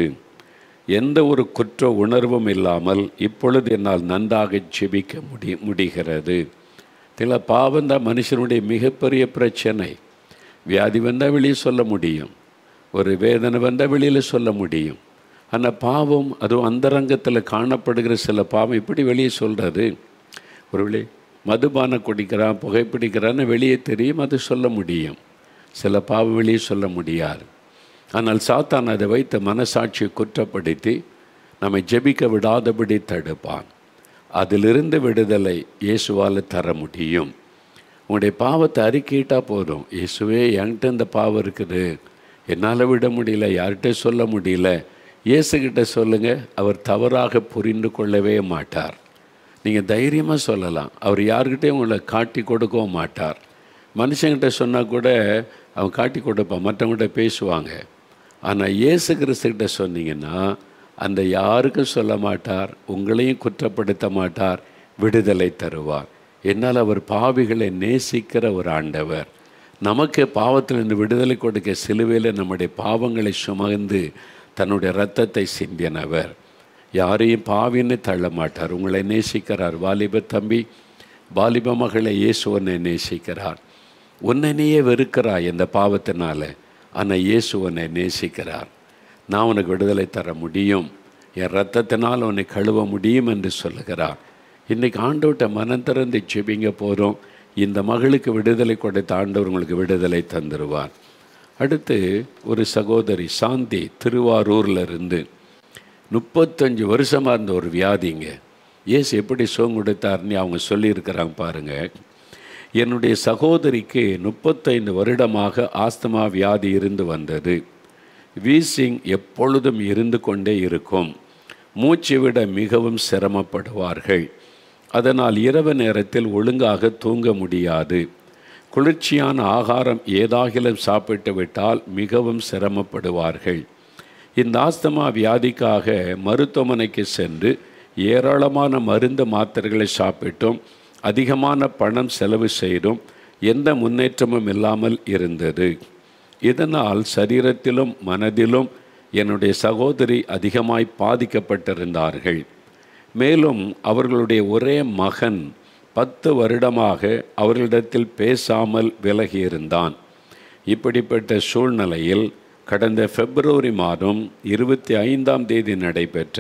எந்த ஒரு குற்ற உணர்வும் இல்லாமல் இப்பொழுது என்னால் நன்றாக ஜெபிக்க முடி முடிகிறது சில பாவந்தான் மனுஷனுடைய மிகப்பெரிய பிரச்சனை. வியாதி வந்தால் வெளியே சொல்ல முடியும், ஒரு வேதனை வந்தால் வெளியில் சொல்ல முடியும். ஆனால் பாவம், அதுவும் அந்தரங்கத்தில் காணப்படுகிற சில பாவம் இப்படி வெளியே சொல்கிறது. ஒரு வெளி மதுபானம் குடிக்கிறான், புகைப்பிடிக்கிறான்னு வெளியே தெரியும், அது சொல்ல முடியும். சில பாவம் வெளியே சொல்ல முடியாது. ஆனால் சாத்தான் அதை வைத்து மனசாட்சியை குற்றப்படுத்தி நம்மை ஜெபிக்க விடாதபடி தடுப்பான். அதிலிருந்து விடுதலை இயேசுவால் தர முடியும். உங்களுடைய பாவத்தை அறிக்கையிட்டால் போதும், இயேசுவே என்கிட்ட இந்த பாவம் இருக்குது, என்னால் விட முடியல, யார்கிட்ட சொல்ல முடியல. இயேசுகிட்ட சொல்லுங்கள், அவர் தவறாக புரிந்து கொள்ளவே மாட்டார். நீங்கள் தைரியமாக சொல்லலாம், அவர் யார்கிட்டையும் உங்களை காட்டி கொடுக்கவும் மாட்டார். மனுஷங்கிட்ட சொன்னால் கூட அவன் காட்டி கொடுப்பான், மற்றவங்கள்ட்ட பேசுவாங்க. ஆனால் இயேசு கிறிஸ்துக்கிட்ட சொன்னீங்கன்னா அந்த யாருக்கும் சொல்ல மாட்டார், உங்களையும் குற்றப்படுத்த மாட்டார், விடுதலை தருவார். என்னால் அவர் பாவிகளை நேசிக்கிற ஒரு ஆண்டவர். நமக்கு பாவத்திலிருந்து விடுதலை கொடுக்க சிலுவையில் நம்முடைய பாவங்களை சுமந்து தன்னுடைய இரத்தத்தை சிந்தியனவர். யாரையும் பாவின்னு தள்ள மாட்டார், உங்களை நேசிக்கிறார். வாலிப தம்பி, வாலிப மகளை இயேசு உன்னை நேசிக்கிறார். உன்னை நீயே வெறுக்கிறாய் இந்த பாவத்தினால, ஆனால் இயேசு உன்னை நேசிக்கிறார். நான் உனக்கு விடுதலை தர முடியும், என் இரத்தத்தினால் உன்னை கழுவ முடியும் என்று சொல்லுகிறார். இன்றைக்கி ஆண்டவர்கிட்ட மனம் திறந்து செபிங்க போகிறோம். இந்த மகளுக்கு விடுதலை கொடுத்த ஆண்டவர் உங்களுக்கு விடுதலை தந்துடுவார். அடுத்து ஒரு சகோதரி சாந்தி, திருவாரூரில் இருந்து முப்பத்தஞ்சு வருஷமாக இருந்த ஒரு வியாதிங்க. இயேசு எப்படி சுகம் கொடுத்தாருன்னு அவங்க சொல்லியிருக்கிறாங்க பாருங்கள். என்னுடைய சகோதரிக்கு முப்பத்தைந்து வருடமாக ஆஸ்துமா வியாதி இருந்து வந்தது. வீசிங் எப்பொழுதும் இருந்து கொண்டே இருக்கும். மூச்சு விட மிகவும் சிரமப்படுவார்கள். அதனால் இரவு நேரத்தில் ஒழுங்காக தூங்க முடியாது. குளிர்ச்சியான ஆகாரம் ஏதாகிலும் சாப்பிட்டு விட்டால் மிகவும் சிரமப்படுவார்கள். இந்த ஆஸ்துமா வியாதிக்காக மருத்துவமனைக்கு சென்று ஏராளமான மருந்து மாத்திரைகளை சாப்பிட்டும் அதிகமான பணம் செலவு செய்தும் எந்த முன்னேற்றமும் இல்லாமல் இருந்தது. இதனால் சரீரத்திலும் மனதிலும் என்னுடைய சகோதரி அதிகமாய் பாதிக்கப்பட்டிருந்தார்கள். மேலும் அவர்களுடைய ஒரே மகன் பத்து வருடமாக அவர்களிடத்தில் பேசாமல் விலகியிருந்தான். இப்படிப்பட்ட சூழ்நிலையில் கடந்த பிப்ரவரி மாதம் இருபத்தி ஐந்தாம் தேதி நடைபெற்ற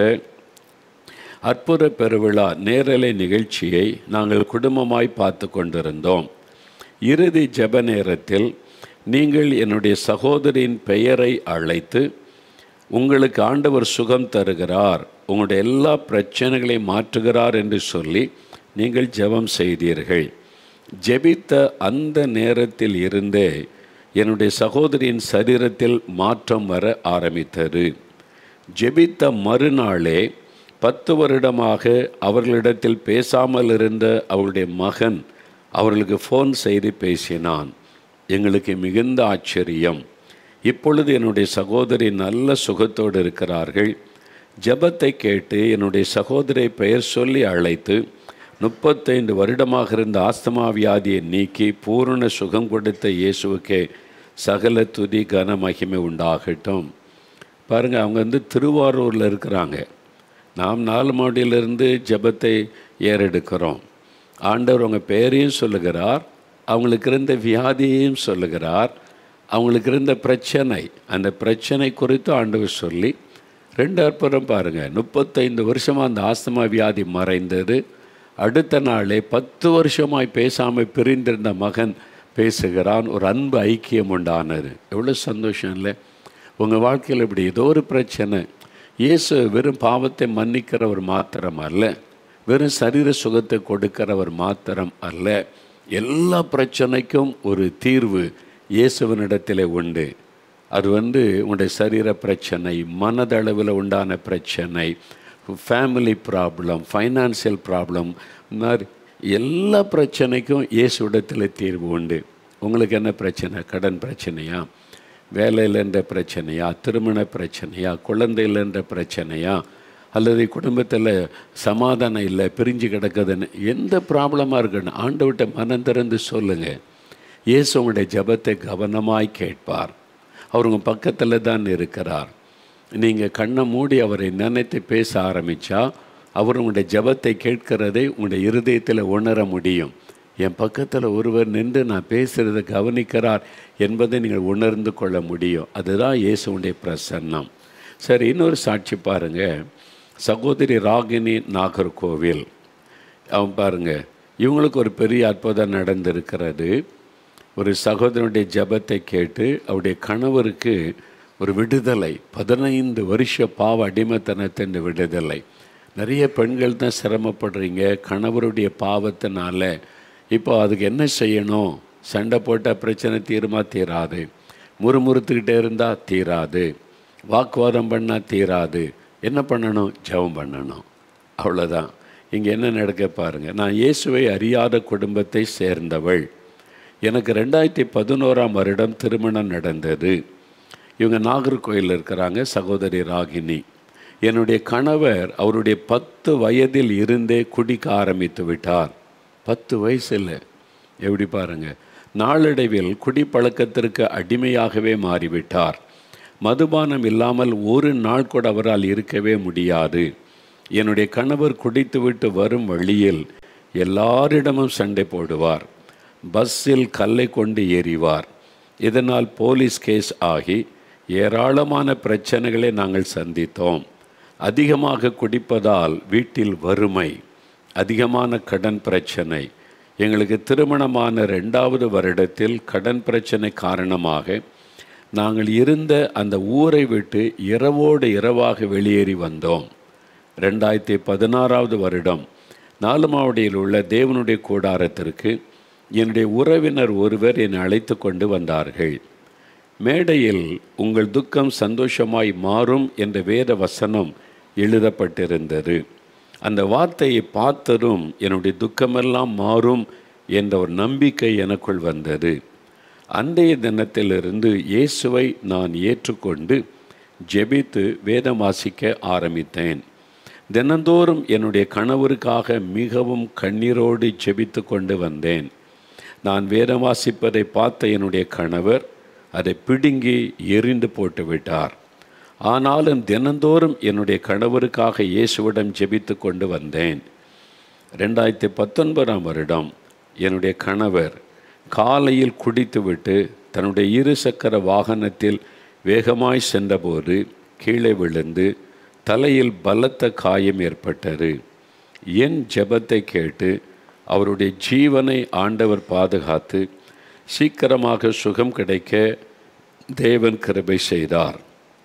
அற்புத பெருவிழா நேரலை நிகழ்ச்சியை நாங்கள் குடும்பமாய் பார்த்து கொண்டிருந்தோம். இறுதி ஜெப நேரத்தில் நீங்கள் என்னுடைய சகோதரியின் பெயரை அழைத்து, உங்களுக்கு ஆண்டவர் சுகம் தருகிறார், உங்களுடைய எல்லா பிரச்சனைகளையும் மாற்றுகிறார் என்று சொல்லி நீங்கள் ஜெபம் செய்தீர்கள். ஜெபித்த அந்த நேரத்தில் இருந்தே என்னுடைய சகோதரியின் சரீரத்தில் மாற்றம் வர ஆரம்பித்தது. ஜெபித்த மறுநாளே பத்து வருடமாக அவர்களிடத்தில் பேசாமல் இருந்த அவருடைய மகன் அவர்களுக்கு ஃபோன் செய்து பேசினான். எங்களுக்கு மிகுந்த ஆச்சரியம். இப்பொழுது என்னுடைய சகோதரி நல்ல சுகத்தோடு இருக்கிறார்கள். ஜெபத்தை கேட்டு என்னுடைய சகோதரியை பெயர் சொல்லி அழைத்து முப்பத்தைந்து வருடமாக இருந்த ஆஸ்துமா வியாதியை நீக்கி பூரண சுகம் கொடுத்த இயேசுவுக்கே சகல துதி கன மகிமை உண்டாகட்டும். பாருங்கள், அவங்க வந்து திருவாரூரில் இருக்கிறாங்க. நாம் நாலு மாடியிலிருந்து ஜெபத்தை ஏறெடுக்கிறோம். ஆண்டவர் அவங்க பேரையும் சொல்லுகிறார், அவங்களுக்கு இருந்த வியாதியையும் சொல்லுகிறார், அவங்களுக்கு இருந்த பிரச்சனை, அந்த பிரச்சனை குறித்து ஆண்டவர் சொல்லி ரெண்டு அற்புதம் பாருங்கள். முப்பத்தைந்து வருஷமாக அந்த ஆஸ்துமா வியாதி மறைந்தது. அடுத்த நாளே பத்து வருஷமாய் பேசாமல் பிரிந்திருந்த மகன் பேசுகிறான். ஒரு அன்பு ஐக்கியம் உண்டானது. எவ்வளோ சந்தோஷம் இல்லை? உங்கள் வாழ்க்கையில் இப்படி ஏதோ ஒரு பிரச்சனை, இயேசு வெறும் பாவத்தை மன்னிக்கிறவர் மாத்திரம் அல்ல, வெறும் சரீர சுகத்தை கொடுக்கிறவர் மாத்திரம் அல்ல, எல்லா பிரச்சனைக்கும் ஒரு தீர்வு இயேசுவனிடத்தில் உண்டு. அது வந்து உங்களுடைய சரீர பிரச்சனை, மனதளவில் உண்டான பிரச்சனை, ஃபேமிலி ப்ராப்ளம், ஃபைனான்சியல் ப்ராப்ளம், எல்லா பிரச்சனைக்கும் இயேசுவிடத்தில் தீர்வு உண்டு. உங்களுக்கு என்ன பிரச்சனை? கடன் பிரச்சனையா, வேலையில்ன்ற பிரச்சனையா, திருமண பிரச்சனையா, குழந்தையில்ன்ற பிரச்சனையா, அல்லது குடும்பத்தில் சமாதானம் இல்லை, பிரிஞ்சு கிடக்குதுன்னு எந்த ப்ராப்ளமாக இருக்குன்னு ஆண்டவர்கிட்ட மனம் திறந்து சொல்லுங்கள். இயேசு உங்களுடைய ஜெபத்தை கவனமாய் கேட்பார். அவர் உங்கள் பக்கத்தில் தான் இருக்கிறார். நீங்கள் கண்ணை மூடி அவரை நினைத்து பேச ஆரம்பித்தா அவர் உங்களுடைய ஜெபத்தை கேட்கிறதை உங்களுடைய இருதயத்தில் உணர முடியும். என் பக்கத்தில் ஒருவர் நின்று நான் பேசுகிறத கவனிக்கிறார் என்பதை நீங்கள் உணர்ந்து கொள்ள முடியும். அதுதான் இயேசுடைய பிரசன்னம். சரி, இன்னொரு சாட்சி பாருங்கள். சகோதரி ராகினி, நாகர்கோவில், அவன் பாருங்கள், இவங்களுக்கு ஒரு பெரிய அற்புதம் நடந்திருக்கிறது. ஒரு சகோதரனுடைய ஜெபத்தை கேட்டு அவருடைய கணவருக்கு ஒரு விடுதலை, பதினைந்து வருஷ பாவ அடிமைத்தனத்தின் விடுதலை. நிறைய பெண்கள் தான் சிரமப்படுறீங்க கணவருடைய பாவத்தினால. இப்போ அதுக்கு என்ன செய்யணும்? சண்டை போட்டால் பிரச்சனை தீருமா? தீராது. முறுமுறுத்துக்கிட்டே இருந்தால் தீராது, வாக்குவாதம் பண்ணால் தீராது. என்ன பண்ணணும்? ஜெபம் பண்ணணும். அவ்வளோதான். இங்கே என்ன நடக்க பாருங்கள். நான் இயேசுவை அறியாத குடும்பத்தை சேர்ந்தவள். எனக்கு ரெண்டாயிரத்தி பதினோராம் வருடம் திருமணம் நடந்தது. இவங்க நாகர்கோயிலில் இருக்கிறாங்க, சகோதரி ராகினி. என்னுடைய கணவர் அவருடைய பத்து வயதில் இருந்தே குடிக்க ஆரம்பித்து விட்டார். பத்து வயசில் எப்படி பாருங்கள். நாளடைவில் குடிப்பழக்கத்திற்கு அடிமையாகவே மாறிவிட்டார். மதுபானம் இல்லாமல் ஒரு நாள் கூட அவரால் இருக்கவே முடியாது. என்னுடைய கணவர் குடித்துவிட்டு வரும் வழியில் எல்லாரிடமும் சண்டை போடுவார். பஸ்ஸில் கல்லை கொண்டு எறிவார். இதனால் போலீஸ் கேஸ் ஆகி ஏராளமான பிரச்சனைகளை நாங்கள் சந்தித்தோம். அதிகமாக குடிப்பதால் வீட்டில் வறுமை, அதிகமான கடன் பிரச்சனை. எங்களுக்கு திருமணமான ரெண்டாவது வருடத்தில் கடன் பிரச்சனை காரணமாக நாங்கள் இருந்த அந்த ஊரை விட்டு இரவோடு இரவாக வெளியேறி வந்தோம். ரெண்டாயிரத்தி பதினாறாவது வருடம் நாலுமாவடியில் உள்ள தேவனுடைய கூடாரத்திற்கு என்னுடைய உறவினர் ஒருவர் என்னை அழைத்து கொண்டு வந்தார்கள். மேடையில் உங்கள் துக்கம் சந்தோஷமாய் மாறும் என்ற வேத வசனம் எழுதப்பட்டிருந்தது. அந்த வார்த்தையை பார்த்ததும் என்னுடைய துக்கமெல்லாம் மாறும் என்ற ஒரு நம்பிக்கை எனக்குள் வந்தது. அன்றைய தினத்திலிருந்து இயேசுவை நான் ஏற்றுக்கொண்டு ஜெபித்து வேதம் வாசிக்க ஆரம்பித்தேன். தினந்தோறும் என்னுடைய கணவருக்காக மிகவும் கண்ணீரோடு ஜெபித்து கொண்டு வந்தேன். நான் வேதம் வாசிப்பதை பார்த்த என்னுடைய கணவர் அதை பிடுங்கி எரிந்து போட்டு விட்டார். ஆனாலும் தினந்தோறும் என்னுடைய கணவருக்காக இயேசுவிடம் ஜெபித்து கொண்டு வந்தேன். ரெண்டாயிரத்தி பத்தொன்பதாம் வருடம் என்னுடைய கணவர் காலையில் குடித்துவிட்டு தன்னுடைய இரு சக்கர வாகனத்தில் வேகமாய் சென்றபோது கீழே விழுந்து தலையில் பலத்த காயம் ஏற்பட்டது. என் ஜெபத்தை கேட்டு அவருடைய ஜீவனை ஆண்டவர் பாதுகாத்து சீக்கிரமாக சுகம் கிடைக்க தேவன் கிருபை செய்தார்.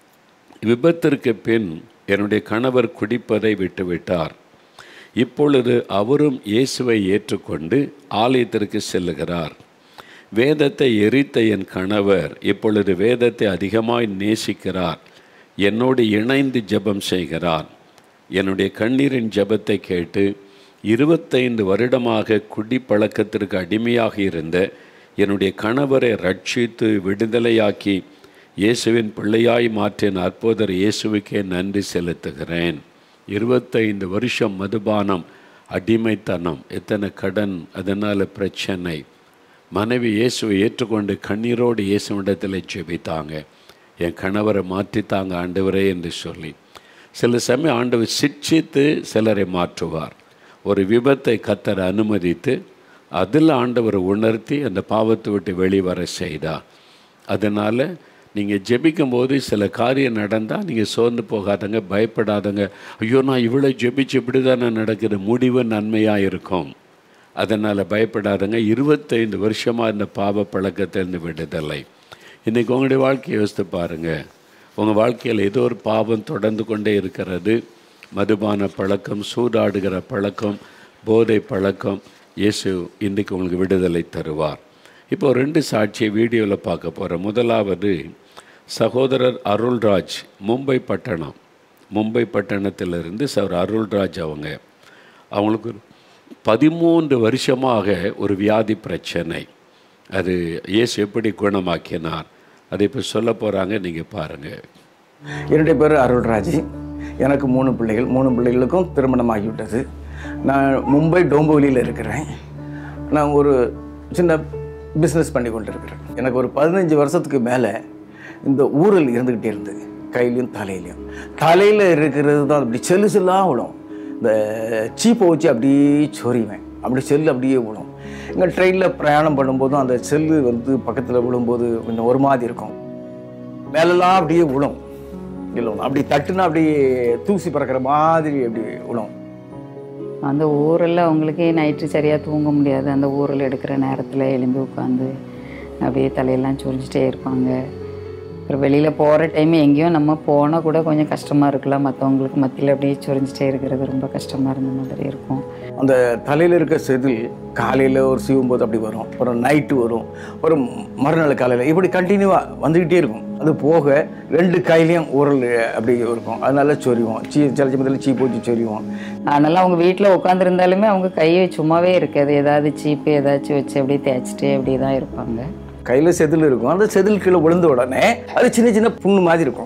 விபத்திற்கு பின் என்னுடைய கணவர் குடிப்பதை விட்டுவிட்டார். இப்பொழுது அவரும் இயேசுவை ஏற்றுக்கொண்டு ஆலயத்திற்கு செல்லுகிறார். வேதத்தை எரித்த என் கணவர் இப்பொழுது வேதத்தை அதிகமாய் நேசிக்கிறார். என்னோடு இணைந்து ஜெபம் செய்கிறார். என்னுடைய கண்ணீரின் ஜெபத்தை கேட்டு இருபத்தைந்து வருடமாக குடிப்பழக்கத்திற்கு அடிமையாக இருந்த என்னுடைய கணவரை ரட்சித்து விடுதலையாக்கி இயேசுவின் பிள்ளையாய் மாற்றின அற்புதர் இயேசுவுக்கே நன்றி செலுத்துகிறேன். இருபத்தைந்து வருஷம் மதுபானம், அடிமைத்தனம், எத்தனை கடன், அதனால் பிரச்சனை. மனைவி இயேசுவை ஏற்றுக்கொண்டு கண்ணீரோடு இயேசுவிடத்தில் ஜெபித்தாங்க. என் கணவரை மாற்றித்தாங்க ஆண்டவரே என்று சொல்லி. சில சமயம் ஆண்டவர் சிட்சித்து சிலரை மாற்றுவார். ஒரு விபத்தை கர்த்தர் அனுமதித்து அதில் ஆண்டவரை உணர்த்தி அந்த பாவத்தை விட்டு வெளிவர செய்தார். அதனால் நீங்கள் ஜெபிக்கும்போது சில காரியம் நடந்தால் நீங்கள் சோர்ந்து போகாதங்க, பயப்படாதங்க. ஐயோ, நான் இவ்வளோ ஜெபிச்சு இப்படி தானே நடக்குது, முடிவு நன்மையாக இருக்கும். அதனால் பயப்படாதங்க. இருபத்தைந்து வருஷமாக இந்த பாவ பழக்கத்திலிருந்து விடுதலை. இன்றைக்கி உங்களுடைய வாழ்க்கையை யோசித்து பாருங்கள். உங்கள் வாழ்க்கையில் ஏதோ ஒரு பாவம் தொடர்ந்து கொண்டே இருக்கிறது. மதுபான பழக்கம், சூதாடுகிற பழக்கம், போதை பழக்கம். இயேசு இன்றைக்கு உங்களுக்கு விடுதலை தருவார். இப்போது ரெண்டு சாட்சியை வீடியோவில் பார்க்க போகிறேன். முதலாவது சகோதரர் அருள்ராஜ், மும்பை பட்டணம். மும்பை பட்டணத்திலிருந்து சார் அருள்ராஜ் அவங்க அவங்களுக்கு பதிமூன்று வருஷமாக ஒரு வியாதி பிரச்சனை. அது இயேசு எப்படி குணமாக்கினார் அதை இப்போ சொல்ல போகிறாங்க, நீங்கள் பாருங்கள். என்னுடைய பேர் அருள்ராஜ். எனக்கு மூணு பிள்ளைகள். மூணு பிள்ளைகளுக்கும் திருமணமாகிவிட்டது. நான் மும்பை டோம்புவலியில் இருக்கிறேன். நான் ஒரு சின்ன பிஸ்னஸ் பண்ணி கொண்டு இருக்கிறேன். எனக்கு ஒரு பதினஞ்சு வருஷத்துக்கு மேலே இந்த ஊரில் இருந்துக்கிட்டே இருந்தது. கையிலையும் தலையிலையும். தலையில் இருக்கிறது தான் அப்படி செல்லு செல்லாக விடும். இந்த சீப்பை வச்சு அப்படியே சொறிவேன். அப்படி செல்லு அப்படியே விடும். இங்கே ட்ரெயினில் பிரயாணம் பண்ணும்போதும் அந்த செல்லு வந்து பக்கத்தில் விழும்போது கொஞ்சம் ஒரு மாதிரி இருக்கும். மேலெல்லாம் அப்படியே விழும். இல்லை அப்படி தட்டுனா அப்படியே தூசி பறக்கிற மாதிரி அப்படி விழும். அந்த ஊரில் அவங்களுக்கே நைட்டு சரியாக தூங்க முடியாது. அந்த ஊரில் எடுக்கிற நேரத்தில் எலும்பி உட்காந்து அப்படியே தலையெல்லாம் சொரிஞ்சிட்டே இருப்பாங்க. அப்புறம் வெளியில் போகிற டைம் எங்கேயும் நம்ம போனால் கூட கொஞ்சம் கஷ்டமாக இருக்கலாம், மற்றவங்களுக்கு மத்தியில் அப்படியே சொரிஞ்சிட்டே இருக்கிறது ரொம்ப கஷ்டமாக இருந்த மாதிரி இருக்கும். அந்த தலையில் இருக்க செதில் காலையில் ஒரு சீவும் போது அப்படி வரும், அப்புறம் நைட்டு வரும், அப்புறம் மறுநாள் காலையில் இப்படி கண்டினியூவாக வந்துக்கிட்டே இருக்கும். அது போக ரெண்டு கையிலையும் உரல் அப்படி இருக்கும், அதனால சொரிவோம், சீ சில சமயத்தில் சீ போச்சு சொரிவோம். அதனால் அவங்க வீட்டில் உட்காந்துருந்தாலுமே அவங்க கையை சும்மாவே இருக்காது, ஏதாவது சீப்பு ஏதாச்சும் வச்சு அப்படியே தேய்ச்சிட்டே அப்படியே தான் இருப்பாங்க. கையில் செதில் இருக்கும், அந்த செதில் கீழே விழுந்த உடனே அது சின்ன சின்ன புண்ணு மாதிரி இருக்கும்.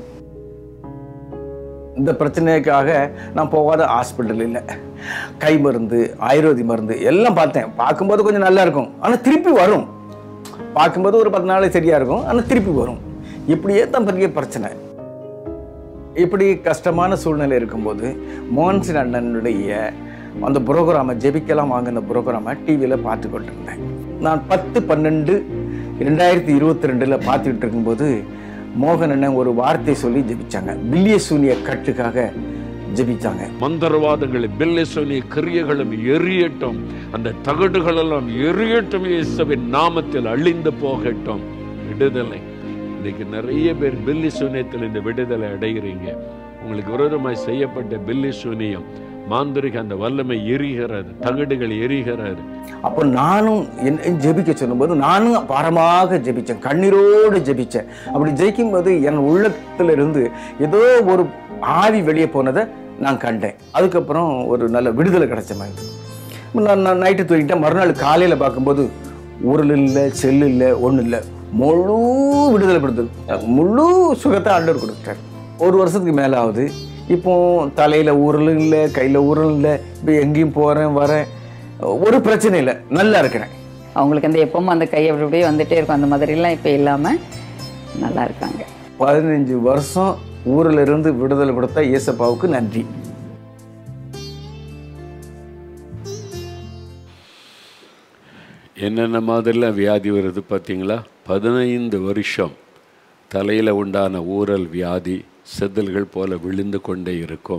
இந்த பிரச்சனைக்காக நான் போகாத ஹாஸ்பிட்டல் இல்லை, கை மருந்து ஆயுர்வேதி மருந்து எல்லாம் பார்த்தேன். பார்க்கும்போது கொஞ்சம் நல்லா இருக்கும், ஆனால் திருப்பி வரும். பார்க்கும்போது ஒரு பத்து நாள் சரியாக இருக்கும், ஆனால் திருப்பி வரும். இப்படியே தான் பெரிய பிரச்சனை. இப்படி கஷ்டமான சூழ்நிலை இருக்கும்போது மோகன்சிங் அண்ணனுடைய அந்த புரோகிராமை ஜெபிக்கலாம் வாங்கின புரோகிராமை டிவியில் பார்த்து கொண்டிருந்தேன். நான் பத்து பன்னெண்டு ரெண்டாயிரத்தி இருபத்தி ரெண்டில் பார்த்துக்கிட்டு இருக்கும்போது மோகன் அண்ணன் ஒரு வார்த்தை சொல்லி ஜெபிச்சாங்க. பில்லிய சூனிய கட்டுக்காக ஜெபிச்சாங்க. மந்திரவாதங்களை பில்லிய சூனிய கிரியைகளும் எரியட்டும், அந்த தகடுகள் எல்லாம் எரியட்டும், இயேசுவின் நாமத்தில் அழிந்து போகட்டும். விடுதலை. இன்னைக்கு நிறைய பேர் பில்லி சூனியத்தில் இந்த விடுதலை அடைகிறீங்க. உங்களுக்கு விரோதமாய் செய்யப்பட்ட பில்லி சூனியம் மாந்திரிக அந்த வல்லமை எரிகிறது, தகடுகள் எரிகிறது. அப்போ நானும் என்ன ஜெபிக்க சொல்லும்போது நானும் பாரமாக ஜெபிச்சேன், கண்ணீரோடு ஜெபிச்சேன். அப்படி ஜெயிக்கும் போது என் உள்ளத்திலிருந்து ஏதோ ஒரு ஆவி வெளியே போனதை நான் கண்டேன். அதுக்கப்புறம் ஒரு நல்ல விடுதலை கிடைச்ச மாதிரி. நான் நான் நைட்டு தூங்கிட்டேன். மறுநாள் காலையில் பார்க்கும்போது உருள் இல்லை, செல்லு இல்லை, ஒன்றும் இல்லை, முழு விடுதலை கொடுத்தது, முழு சுகத்தை ஆண்டவர் கொடுத்தார். ஒரு வருஷத்துக்கு மேலே ஆகுது. இப்போ தலையில் ஊரலும் இல்லை, கையில் ஊரலும் இல்லை, இப்போ எங்கேயும் போகிறேன் வரேன், ஒரு பிரச்சனை இல்லை, நல்லா இருக்கிறேன். அவங்களுக்கு அந்த எப்பவும் அந்த கை அப்படி அப்படியே வந்துட்டே இருக்கும், அந்த மாதிரிலாம் இப்போ இல்லாமல் நல்லா இருக்காங்க. பதினஞ்சு வருஷம் ஊரில் இருந்து விடுதலை கொடுத்த இயேசப்பாவுக்கு நன்றி. என்னென்ன மாதிரிலாம் வியாதி வருது பார்த்தீங்களா? பதினைந்து வருஷம் தலையில் உண்டான ஊரல் வியாதி செதில்கள் போல் விழுந்து கொண்டே இருக்கும்.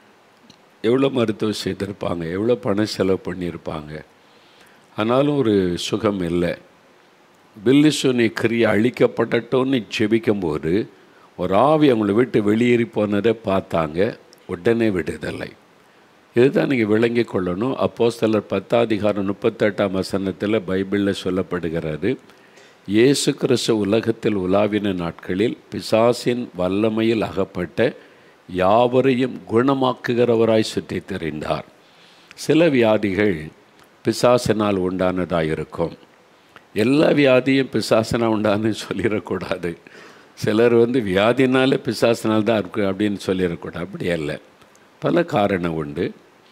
எவ்வளோ மருத்துவம் செய்திருப்பாங்க, எவ்வளோ பணம் செலவு பண்ணியிருப்பாங்க, ஆனாலும் ஒரு சுகம் இல்லை. பில்லி சூனிய கிரியை அழிக்கப்படட்டோன்னு ஜெபிக்கும்போது ஒரு ஆவி அவங்கள விட்டு வெளியேறி போனதை பார்த்தாங்க. உடனே விடுதலை. இதுதான் நீங்கள் விளங்கி கொள்ளணும். அப்போஸ்தலர் பத்தாதிகாரம் முப்பத்தெட்டாம் வசனத்தில் பைபிளில் சொல்லப்படுகிறது, இயேசு கிறிஸ்து உலகத்தில் உலாவின நாட்களில் பிசாசின் வல்லமையில் அகப்பட்ட யாவரையும் குணமாக்குகிறவராய் சுற்றி திரிந்தார். சில வியாதிகள் பிசாசினால் உண்டானதாக இருக்கும். எல்லா வியாதியும் பிசாசினால் உண்டானு சொல்லிடக்கூடாது. சிலர் வந்து வியாதினால பிசாசினால் தான் இருக்கு அப்படின்னு சொல்லிடக்கூடாது. அப்படி அல்ல, பல காரணம் உண்டு.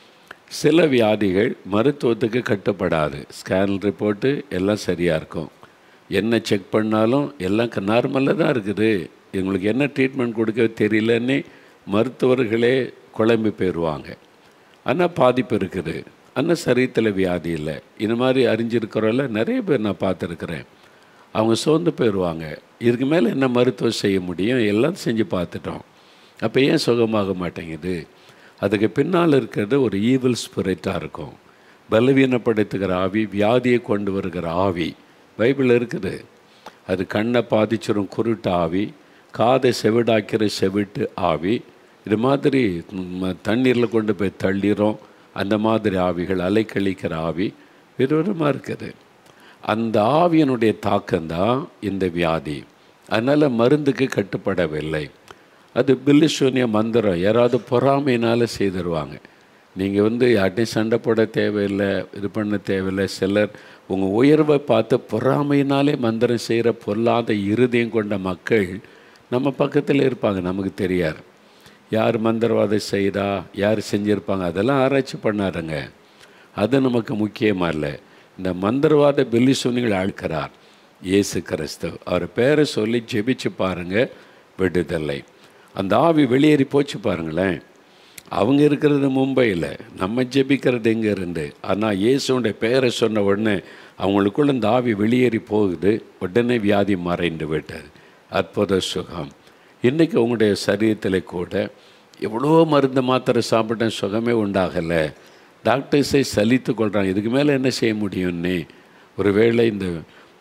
சில வியாதிகள் மருத்துவத்துக்கு கட்டுப்படாது. ஸ்கேன் ரிப்போர்ட்டு எல்லாம் சரியாக இருக்கும், என்ன செக் பண்ணாலும் எல்லாம் நார்மலாக தான் இருக்குது, எங்களுக்கு என்ன ட்ரீட்மெண்ட் கொடுக்க தெரியலன்னு மருத்துவர்களே குழம்பி போயிடுவாங்க. ஆனால் பாதிப்பு இருக்குது, ஆனால் சரீரத்தில் வியாதி இல்லை. இது மாதிரி அறிஞ்சிருக்கிறவங்கள நிறைய பேர் நான் பார்த்துருக்குறேன். அவங்க சோர்ந்து போயிடுவாங்க. இதுக்கு மேலே என்ன மருத்துவம் செய்ய முடியும், எல்லாம் செஞ்சு பார்த்துட்டோம், அப்போ ஏன் சுகமாக மாட்டேங்குது? அதுக்கு பின்னால் இருக்கிறது ஒரு ஈவில் ஸ்பிரிட்டாக இருக்கும். பலவீனப்படுத்துகிற ஆவி, வியாதியை கொண்டு வருகிற ஆவி பைபிள் இருக்குது. அது கண்ணை பாதிச்சிடும் குருட்டு ஆவி, காதை செவிடாக்கிற செவிட்டு ஆவி, இது மாதிரி தண்ணீரில் கொண்டு போய் தள்ளிடும் அந்த மாதிரி ஆவிகள், அலைக்கழிக்கிற ஆவி விதவிதமாக இருக்குது. அந்த ஆவியனுடைய தாக்கம்தான் இந்த வியாதி. அதனால் மருந்துக்கு கட்டுப்படவில்லை. அது பில்லி சூனிய மந்திரம், யாராவது பொறாமையினால் செய்திருவாங்க. நீங்கள் வந்து யார்ட்டையும் சண்டை போட தேவையில்லை, இது பண்ண தேவையில்லை. சிலர் உங்கள் உயர்வை பார்த்து பொறாமையினாலே மந்திரம் செய்கிற பொல்லாத இருதயம் கொண்ட மக்கள் நம்ம பக்கத்தில் இருப்பாங்க, நமக்கு தெரியாது. யார் மந்திரவாதம் செய்தா, யார் செஞ்சுருப்பாங்க, அதெல்லாம் ஆராய்ச்சி பண்ணாருங்க. அது நமக்கு முக்கியமாக இல்லை. இந்த மந்திரவாத பில்லி சூனியங்களை அழிக்கிறார் இயேசு கிறிஸ்து. அவர் பேரை சொல்லி ஜெபிச்சு பாருங்கள், விடுதலை. அந்த ஆவி வெளியேறி போச்சு பாருங்களேன். அவங்க இருக்கிறது மும்பையில், நம்ம ஜெபிக்கிறது எங்கே இருந்து. ஆனால் இயேசுடைய பெயரை சொன்ன உடனே அவங்களுக்குள்ள இந்த ஆவி வெளியேறி போகுது, உடனே வியாதி மறைந்து விட்டது. அற்புத சுகம். இன்றைக்கி உங்களுடைய சரீரத்தில் கூட எவ்வளோ மருந்து மாத்திரை சாப்பிட்ட சுகமே உண்டாகலை. டாக்டர்ஸை சலித்து கொள்கிறாங்க, இதுக்கு மேலே என்ன செய்ய முடியும்னே. ஒருவேளை இந்த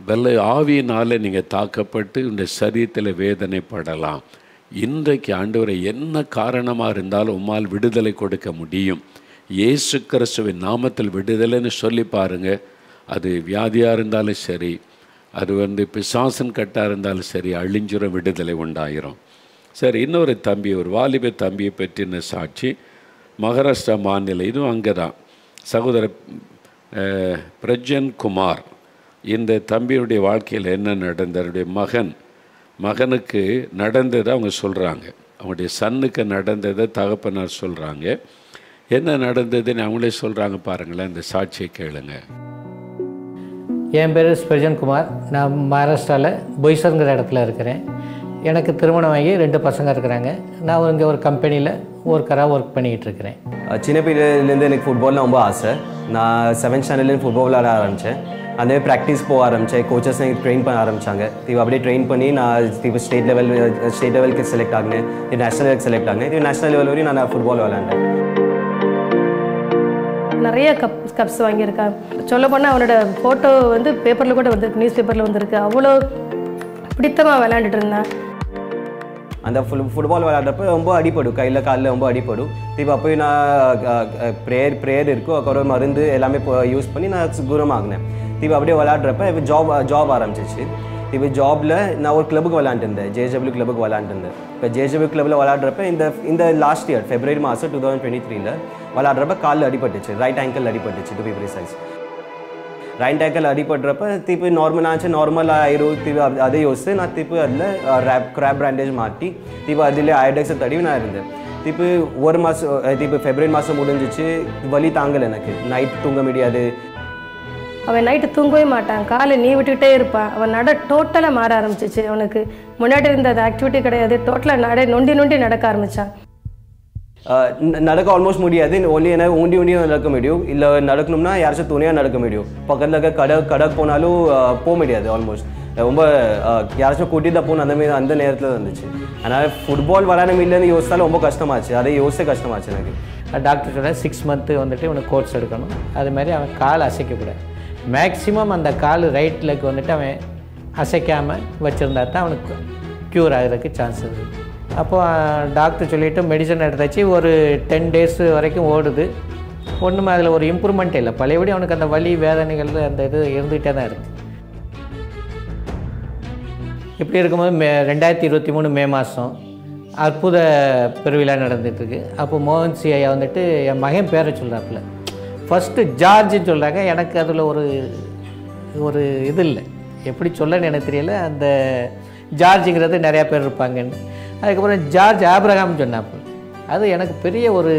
வெள்ள ஆவியினால் நீங்கள் தாக்கப்பட்டு இந்த சரீரத்தில் வேதனைப்படலாம். இன்றைக்கு ஆண்டவரை என்ன காரணமாக இருந்தாலும் உம்மால் விடுதலை கொடுக்க முடியும். இயேசு கிறிஸ்துவின் நாமத்தில் விடுதலைன்னு சொல்லி பாருங்கள். அது வியாதியாக இருந்தாலும் சரி, அது வந்து பிசாசன் கட்டாக இருந்தாலும் சரி, அழிஞ்சுற விடுதலை உண்டாயிரும். சரி, இன்னொரு தம்பி, ஒரு வாலிப தம்பியை பற்றின சாட்சி மகாராஷ்டிரா மாநிலம், இதுவும் அங்கே தான். சகோதரர் பிரஜன் குமார், இந்த தம்பியுடைய வாழ்க்கையில் என்ன நடந்ததுடைய மகன் மகனுக்கு நடந்ததை அவங்க சொல்கிறாங்க. அவங்களுடைய சன்னுக்கு நடந்ததை தகப்பனார் சொல்கிறாங்க. என்ன நடந்ததுன்னு அவங்களே சொல்கிறாங்க. பாருங்களேன், இந்த சாட்சியை கேளுங்க. என் பேர் ஸ்பெஜன் குமார். நான் மகாராஷ்டிராவில் பொய்சர்ங்கிற இடத்துல இருக்கிறேன். எனக்கு திருமணம் ஆகி ரெண்டு பசங்க இருக்கிறாங்க. நான் இங்கே ஒரு கம்பெனியில் ஒர்க்கராக ஒர்க் பண்ணிக்கிட்டு இருக்கிறேன். சின்ன பிள்ளைலேருந்து எனக்கு ஃபுட்பாலில் ரொம்ப ஆசை. நான் செவன்த் ஸ்டாண்டர்ட்லேருந்து ஃபுட்பால் விளாட ஆரம்பித்தேன். அந்த ப்ராக்டிஸ் போக ஆரம்பித்தேன். கோச்சஸ் எனக்கு ட்ரெயின் பண்ண ஆரம்பித்தாங்க. இப்போ அப்படியே ட்ரெயின் பண்ணி நான் இப்போ ஸ்டேட் லெவல் ஸ்டேட் லெவலுக்கு செலக்ட் ஆகினேன். இது நேஷனல் லெவலுக்கு செலக்ட் ஆகினேன். இது நேஷனல் லெவல் வரையும் நான் ஃபுட்பால் விளாண்டேன். நிறைய கப் கப்ஸ் வாங்கியிருக்கான். சொல்ல போனால் அவனோட ஃபோட்டோ வந்து பேப்பரில் கூட வந்திருக்கு, நியூஸ் பேப்பரில் வந்திருக்கு. அவ்வளோ பிடித்தமாக விளையாண்டுட்டு இருந்தேன். அந்த ஃபுல் ஃபுட்பால் விளையாடுறப்ப ரொம்ப அடிப்படும், கையில் காலில் ரொம்ப அடிப்படும். இப்போ அப்போயும் நான் ப்ரேயர் ப்ரேயர் இருக்கும், அப்புறம் மருந்து எல்லாமே யூஸ் பண்ணி நான் குணமாகினேன். இப்போ அப்படியே விளையாடுறப்ப இப்போ ஜாப் ஜாப் ஆரம்பிச்சிச்சு. இப்போ ஜாபில் நான் ஒரு கிளப்புக்கு விளையாண்டுருந்தேன், ஜேஜபிள்யூ கிளப்புக்கு விளையாண்டுருந்தேன். இப்போ ஜேஜபிள்யூ கிளப்பில் விளையாடுறப்ப இந்த இந்த லாஸ்ட் இயர் ஃபெப்ரவரி மாதம் டூ தௌசண்ட் டுவெண்ட்டி த்ரீல விளையாடுறப்ப காலில் அடிபட்டுச்சு, ரைட் ஆங்கிள் அடிபட்டுச்சு to be precise. Right ankle அடிபடுறப்ப திருப்பி நார்மல் ஆச்சு, நார்மலாக ஆயிரும். திருப்பி அதை யோசித்து நான் திருப்பி அதில் ரேப் கிராப் பேண்டேஜ் மாட்டி திருப்பி அதில் ஐடெக்ஸை தடவி நான் இருந்தேன். திருப்பி ஒரு மாதம் திருப்பி ஃபெப்ரவரி மாதம் முடிஞ்சிச்சு. வலி தாங்கலை எனக்கு, நைட் தூங்க முடியாது. அவன் நைட்டு தூங்கவே மாட்டான், காலை நீ விட்டுக்கிட்டே இருப்பான். அவன் நட டோட்டலாக மாற ஆரம்பிச்சிச்சு. அவனுக்கு முன்னாடி இருந்த அது ஆக்டிவிட்டி கிடையாது, டோட்டலாக நட நொண்டி நொண்டி நடக்க ஆரம்பித்தான். நடக்க ஆல்மோஸ்ட் முடியாது, ஒன்லி என்ன ஊண்டி ஊண்டி நடக்க முடியும். இல்லை நடக்கணும்னா யாராச்சும் துணையாக நடக்க முடியும். பக்கத்தில் இருக்க கடை கடை போனாலும் போக முடியாது. ஆல்மோஸ்ட் ரொம்ப யாராச்சும் கூட்டி தான் போகணும், அந்த மாதிரி அந்த நேரத்தில் இருந்துச்சு. அதனால் ஃபுட்பால் விளையாட இல்லைன்னு யோசித்தாலும் ரொம்ப கஷ்டமாச்சு, அதை யோசிச்ச கஷ்டமாச்சு எனக்கு. டாக்டர் சொன்ன சிக்ஸ் மந்த்து வந்துட்டு இவனுக்கு கோர்ஸ் எடுக்கணும். அது மாதிரி அவன் கால் அசைக்கக்கூடாது. மேக்ஸிமம் அந்த கால் ரைட் லெக் வந்துட்டு அவன் அசைக்காமல் வச்சுருந்தா தான் அவனுக்கு க்யூர் ஆகிறதுக்கு சான்ஸ் இருக்குது. அப்போது டாக்டர் சொல்லிவிட்டு மெடிசன் எடுத்தாச்சு. ஒரு டென் டேஸ் வரைக்கும் ஓடுது. ஒன்றுமே அதில் ஒரு இம்ப்ரூவ்மெண்ட் இல்லை. பழையபடி அவனுக்கு அந்த வலி வேதனைகள் அந்த இது இருந்துகிட்டே தான் இருக்குது. இப்படி இருக்கும்போது மே ரெண்டாயிரத்தி இருபத்தி மூணு மே மாதம் அற்புத பெருவிழா நடந்துகிட்ருக்கு. அப்போ மோகன்சி ஐயா வந்துட்டு என் மகன் பேரை சொல்கிறாப்புல. ஃபஸ்ட்டு ஜார்ஜுன்னு சொல்கிறாங்க. எனக்கு அதில் ஒரு ஒரு இது இல்லை, எப்படி சொல்லன்னு எனக்கு தெரியல. அந்த ஜார்ஜுங்கிறது நிறையா பேர் இருப்பாங்கன்னு. அதுக்கப்புறம் ஜார்ஜ் ஆப்ரஹாம் சொன்னாப்பு. அது எனக்கு பெரிய ஒரு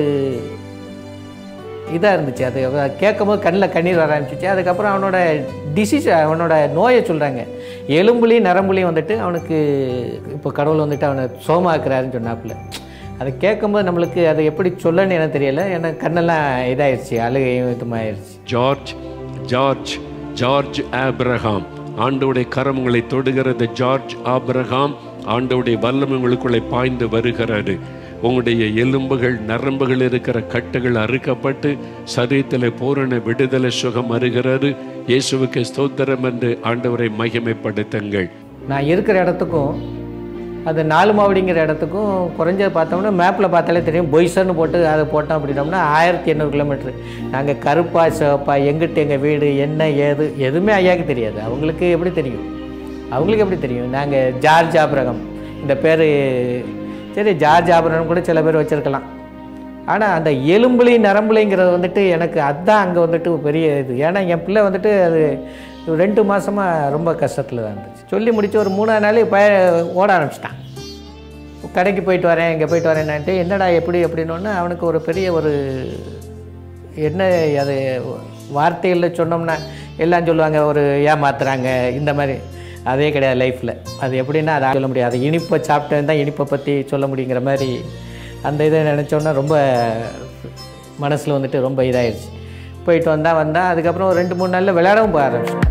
இதாக இருந்துச்சு. அது கேட்கும் போது கண்ணில் கண்ணீர் வர ஆரம்பிச்சிச்சு. அதுக்கப்புறம் அவனோட டிசீஸ், அவனோட நோயை சொல்கிறாங்க. எலும்புலையும் நரம்புலையும் வந்துட்டு அவனுக்கு இப்போ கடவுள் வந்துட்டு அவனை சோமாக்குறாருன்னு சொன்னாப்புல. அதை கேட்கும்போது நம்மளுக்கு அதை எப்படி சொல்லன்னு எனக்கு தெரியல. எனக்கு கண்ணெல்லாம் இதாகிடுச்சு, அழுகையும் இதுமாகிடுச்சு. ஜார்ஜ் ஜார்ஜ் ஜார்ஜ் ஆப்ரஹாம், ஆண்டவருடைய கரம் உங்களை தொடுகிறது. ஜார்ஜ் ஆப்ரஹாம், ஆண்டவருடைய வல்லமை உங்களுக்குள்ளே பாய்ந்து வருகிறது. உங்களுடைய எலும்புகள் நரம்புகள் இருக்கிற கட்டுகள் அறுக்கப்பட்டு சரீரத்தில் பூரண விடுதலை சுகம் வருகிறது. இயேசுவுக்கு ஸ்தோத்திரம் என்று ஆண்டவரை மகிமைப்படுத்துங்கள். நான் இருக்கிற இடத்துக்கும் அது நாலு மாவடிங்கிற இடத்துக்கும் குறைஞ்சது பார்த்தோம்னா மேப்பில் பார்த்தாலே தெரியும். பொய்சர்னு போட்டு அதை போட்டோம் அப்படின்னோம்னா ஆயிரத்தி எண்ணூறு கிலோமீட்ரு. நாங்கள் கருப்பா சிவப்பா எங்கிட்ட எங்கள் வீடு என்ன ஏது எதுவுமே ஐயாவுக்கு தெரியாது. அவங்களுக்கு எப்படி தெரியும்? அவங்களுக்கு எப்படி தெரியும்? நாங்கள் ஜார்ஜ் ஆப்ரஹாம் இந்த பேர், சரி ஜார்ஜ் ஆப்ரஹாம் கூட சில பேர் வச்சுருக்கலாம். ஆனால் அந்த எலும்புலையும் நரம்புலைங்கிறது வந்துட்டு எனக்கு அதுதான் அங்கே வந்துட்டு பெரிய இது. ஏன்னா என் பிள்ளை வந்துட்டு அது ரெண்டு மாதமாக ரொம்ப கஷ்டத்தில் தான் இருந்துச்சு. சொல்லி முடித்து ஒரு மூணாவது நாள் பய ஓட ஆரம்பிச்சிட்டான். கடைக்கு போயிட்டு வரேன், இங்கே போயிட்டு வரேன்னான்ட்டு என்னடா எப்படி எப்படின்னொன்னு அவனுக்கு ஒரு பெரிய ஒரு என்ன அது வார்த்தைகளில் சொன்னோம்னா எல்லாம் சொல்லுவாங்க ஒரு ஏமாத்துறாங்க இந்த மாதிரி. அதே கிடையாது லைஃப்பில். அது எப்படின்னா அதை சொல்ல முடியாது. அது இனிப்பை சாப்பிட்டேன் தான் இனிப்பை பற்றி சொல்ல முடியுங்கிற மாதிரி அந்த இதை நினச்சோன்னா ரொம்ப மனசில் வந்துட்டு ரொம்ப இதாகிடுச்சு. போயிட்டு வந்தால் வந்தால் அதுக்கப்புறம் ஒரு ரெண்டு மூணு நாளில் விளையாடவும் போக ஆரம்பிச்சேன்.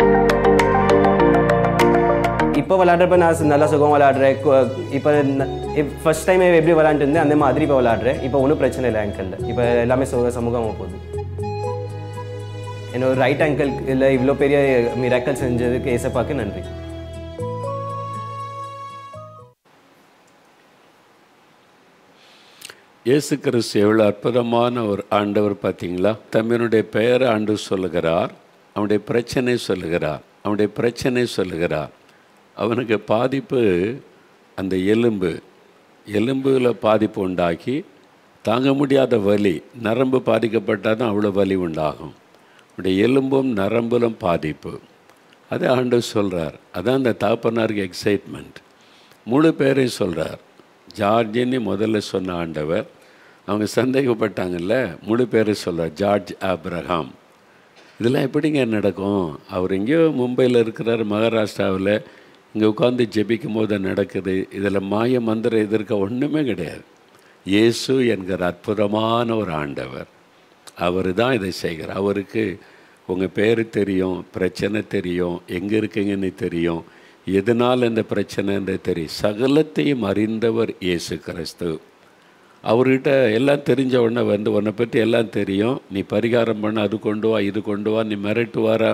இப்போ விளையாடுறப்ப நான் நல்லா சுகம் விளையாடுறேன். இப்போ ஃபர்ஸ்ட் டைம் எப்படி விளாண்டுட்டு இருந்தேன் அந்த மாதிரி இப்போ விளாட்றேன். இப்போ ஒன்றும் பிரச்சனை இல்லை ஆங்கிளில். இப்போ எல்லாமே சுக சமூகமாக போகுது. என்னோட ரைட் ஆங்கிள் இல்லை இவ்வளோ பெரிய மிராக்கல் செஞ்சதுக்கு ஏசப்பாக்கு நன்றி. இயேசு கிறிஸ்து எவ்வளோ அற்புதமான ஒரு ஆண்டவர் பார்த்தீங்களா? தம்மினுடைய பெயரை ஆண்டவர் சொல்லுகிறார், அவனுடைய பிரச்சனை சொல்லுகிறார், அவனுடைய பிரச்சனை சொல்லுகிறார். அவனுக்கு பாதிப்பு அந்த எலும்பு எலும்பில் பாதிப்பு உண்டாக்கி தாங்க முடியாத வலி, நரம்பு பாதிக்கப்பட்டால் தான் அவ்வளோ வலி உண்டாகும். அவனுடைய எலும்பும் நரம்பிலும் பாதிப்பு. அதை ஆண்டவர் சொல்கிறார். அதான் அந்த தகப்பனாருக்கு எக்ஸைட்மெண்ட். முழு பேரையும் சொல்கிறார். ஜார்ஜின்னு முதல்ல சொன்ன ஆண்டவர், அவங்க சந்தேகப்பட்டாங்கல்ல, முழு பேரை சொல்கிறார், ஜார்ஜ் ஆப்ரஹாம். இதெல்லாம் எப்படிங்க நடக்கும்? அவர் எங்கேயோ மும்பையில் இருக்கிறார், மகாராஷ்டிராவில், இங்கே உட்காந்து ஜெபிக்கும் போது நடக்குது. இதில் மாய மந்திரம் எதிர்க்க ஒன்றுமே கிடையாது. இயேசு என்கிற அற்புதமான ஒரு ஆண்டவர், அவர் தான் இதை செய்கிறார். அவருக்கு உங்கள் பேர் தெரியும், பிரச்சனை தெரியும், எங்கே இருக்கீங்கன்னு தெரியும், எதனால் இந்த பிரச்சனைன்னு தெரியும். சகலத்தையும் அறிந்தவர் இயேசு கிறிஸ்து. அவர்கிட்ட எல்லாம் தெரிஞ்ச உடனே வந்து உன்னை பற்றி எல்லாம் தெரியும், நீ பரிகாரம் பண்ண, அது கொண்டு வா, இது கொண்டு வா, நீ மிரட்டுவாரா?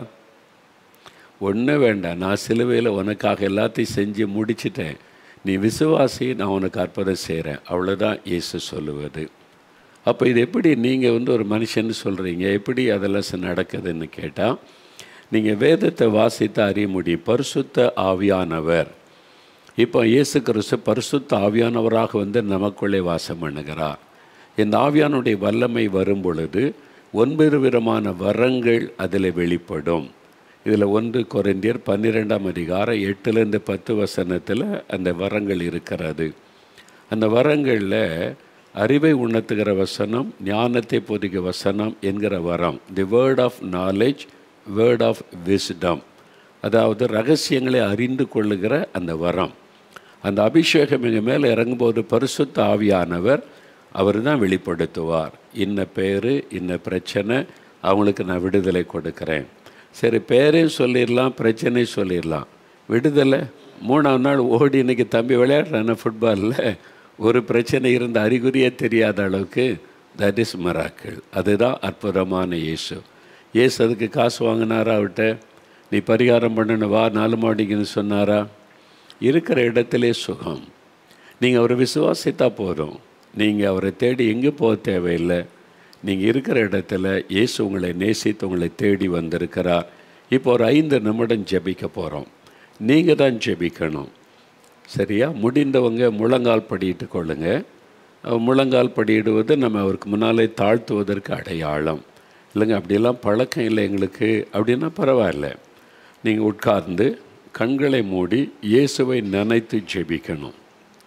ஒன்றும் வேண்டாம், நான் சிலுவையில் உனக்காக எல்லாத்தையும் செஞ்சு முடிச்சிட்டேன், நீ விசுவாசி, நான் உனக்கு அற்புதம் செய்கிறேன். அவ்வளோதான் இயேசு சொல்லுவது. அப்போ இது எப்படி நீங்கள் வந்து ஒரு மனுஷன்னு சொல்கிறீங்க, எப்படி அதெல்லாம் நடக்குதுன்னு கேட்டால், நீங்கள் வேதத்தை வாசித்து அறிய முடியும். பரிசுத்த ஆவியானவர், இப்போ இயேசு கிறிஸ்து பரிசுத்த ஆவியானவராக வந்து நமக்குள்ளே வாசம் பண்ணுகிறார். இந்த ஆவியானுடைய வல்லமை வரும் பொழுது ஒன்பது விதமான வரங்கள் அதில் வெளிப்படும். இதில் ஒன்று கொரிந்தியர் பன்னிரெண்டாம் அதிகாரம் எட்டுலேருந்து பத்து வசனத்தில் அந்த வரங்கள் இருக்கிறது. அந்த வரங்களில் அறிவை உணர்த்துகிற வசனம், ஞானத்தை போதிக்க வசனம் என்கிற வரம், the word of knowledge, word of wisdom, அதாவது ரகசியங்களை அறிந்து கொள்ளுகிற அந்த வரம். அந்த அபிஷேகம் எங்கள் மேலே இறங்கும்போது பரிசுத்த ஆவியானவர் அவர் தான் வெளிப்படுத்துவார். இன்ன பேர், இன்ன பிரச்சனை, அவங்களுக்கு நான் விடுதலை கொடுக்குறேன். சரி, பேரையும் சொல்லிடலாம், பிரச்சனையும் சொல்லிடலாம். விடுதலை மூணாவது நாள் ஓடி இன்றைக்கி தம்பி விளையாடுறான ஃபுட்பாலில், ஒரு பிரச்சனை இருந்த அறிகுறியே தெரியாத அளவுக்கு, தட் இஸ் மிராக்கிள். அதுதான் அற்புதமான இயேசு. இயேசு அதுக்கு காசு வாங்கினாரா அவர்கிட்ட? நீ பரிகாரம் பண்ணணும் வா நாலு மாடிக்குன்னு சொன்னாரா? இருக்கிற இடத்திலே சுகம். நீங்கள் அவரை விசுவாசித்தா போதும். நீங்கள் அவரை தேடி எங்கே போக தேவையில்லை. நீங்கள் இருக்கிற இடத்துல இயேசு உங்களை நேசித்து உங்களை தேடி வந்திருக்கிறார். இப்போ ஒரு ஐந்து நிமிடம் ஜெபிக்க போகிறோம். நீங்கள் தான் ஜெபிக்கணும், சரியா? முடிந்தவங்க முழங்கால் படியிட்டு கொள்ளுங்க. முழங்கால் படியிடுவது நம்ம அவருக்கு முன்னாலே தாழ்த்துவதற்கு அடையாளம். இல்லைங்க அப்படியெல்லாம் பழக்கம் இல்லை எங்களுக்கு அப்படின்னா பரவாயில்ல. நீங்கள் உட்கார்ந்து கண்களை மூடி இயேசுவை நினைத்து ஜெபிக்கணும்.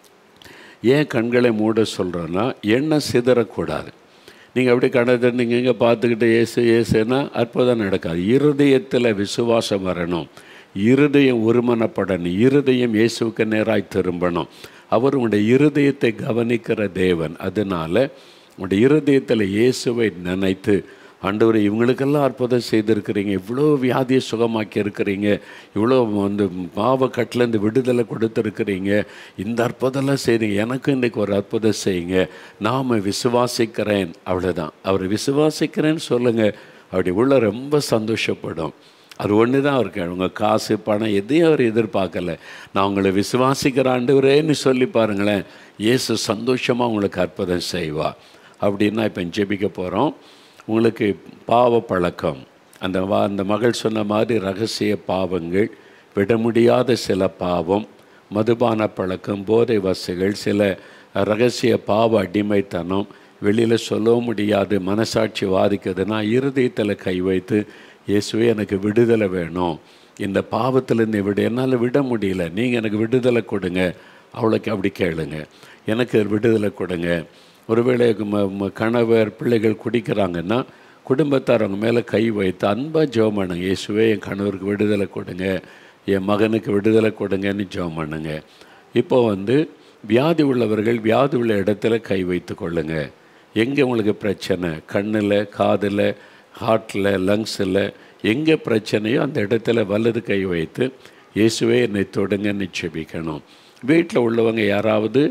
ஏன் கண்களை மூட சொல்கிறோன்னா, எண்ணம் சிதறக்கூடாது. நீங்கள் அப்படி கடந்த நீங்கள் எங்கே பார்த்துக்கிட்டு இயேசு இயேசுன்னா அற்புதம் நடக்காது. இருதயத்தில் விசுவாசம் வரணும், இருதயம் ஒருமனப்படணும், இருதயம் இயேசுவுக்கு நேராய் திரும்பணும். அவர் உங்களுடைய இருதயத்தை கவனிக்கிற தேவன். அதனால் உங்களுடைய இருதயத்தில் இயேசுவை நினைத்து, ஆண்டவரே இவங்களுக்கெல்லாம் அற்புதம் செய்திருக்கிறீங்க, இவ்வளோ வியாதியை சுகமாக்கி இருக்கிறீங்க, இவ்வளோ வந்து பாவக்கட்டிலேருந்து விடுதலை கொடுத்துருக்கிறீங்க, இந்த அற்புதம்லாம் செய்கிறீங்க, எனக்கும் இன்றைக்கி ஒரு அற்புதம் செய்யுங்க, நாம் விசுவாசிக்கிறேன். அவ்வளோதான். அவர் விசுவாசிக்கிறேன்னு சொல்லுங்கள். அப்படி உள்ள ரொம்ப சந்தோஷப்படும். அது ஒன்று தான் அவருக்கு. அவங்க காசு பணம் எதையும் அவர் எதிர்பார்க்கலை. நான் உங்களை விசுவாசிக்கிற ஆண்டவரேன்னு சொல்லி பாருங்களேன், இயேசு சந்தோஷமாக உங்களுக்கு அற்புதம் செய்வா. அப்படின்னா இப்போ ஜெபிக்க போகிறோம். உங்களுக்கு பாவ பழக்கம், அந்த வா அந்த மகள் சொன்ன மாதிரி ரகசிய பாவங்கள், விட முடியாத சில பாவம், மதுபான பழக்கம், போதை வசைகள், சில ரகசிய பாவ அடிமைத்தனம், வெளியில் சொல்ல முடியாது, மனசாட்சி வாதிக்குதுன்னா இருதயத்தில் கை வைத்து, இயேசுவே எனக்கு விடுதலை வேணும், இந்த பாவத்திலேருந்து விட என்னால் விட முடியல, நீங்கள் எனக்கு விடுதலை கொடுங்க. அவளுக்கு அப்படி கேளுங்க, எனக்கு விடுதலை கொடுங்க. ஒருவேளை கணவர் பிள்ளைகள் குடிக்கிறாங்கன்னா குடும்பத்தார் அவங்க மேலே கை வைத்து அன்பாக ஜெபம் பண்ணுங்க. இயேசுவே என் கணவருக்கு விடுதலை கொடுங்க, என் மகனுக்கு விடுதலை கொடுங்கன்னு ஜெபம் பண்ணுங்க. இப்போ வந்து வியாதி உள்ளவர்கள் வியாதி உள்ள இடத்துல கை வைத்து கொள்ளுங்க. எங்கே உங்களுக்கு பிரச்சனை, கண்ணில், காதில், ஹார்ட்டில், லங்ஸில் எங்கே பிரச்சனையோ அந்த இடத்துல வலது கை வைத்து இயேசுவே என்னை தொடுங்கன்னு ஜெபிக்கணும். வீட்டில் உள்ளவங்க யாராவது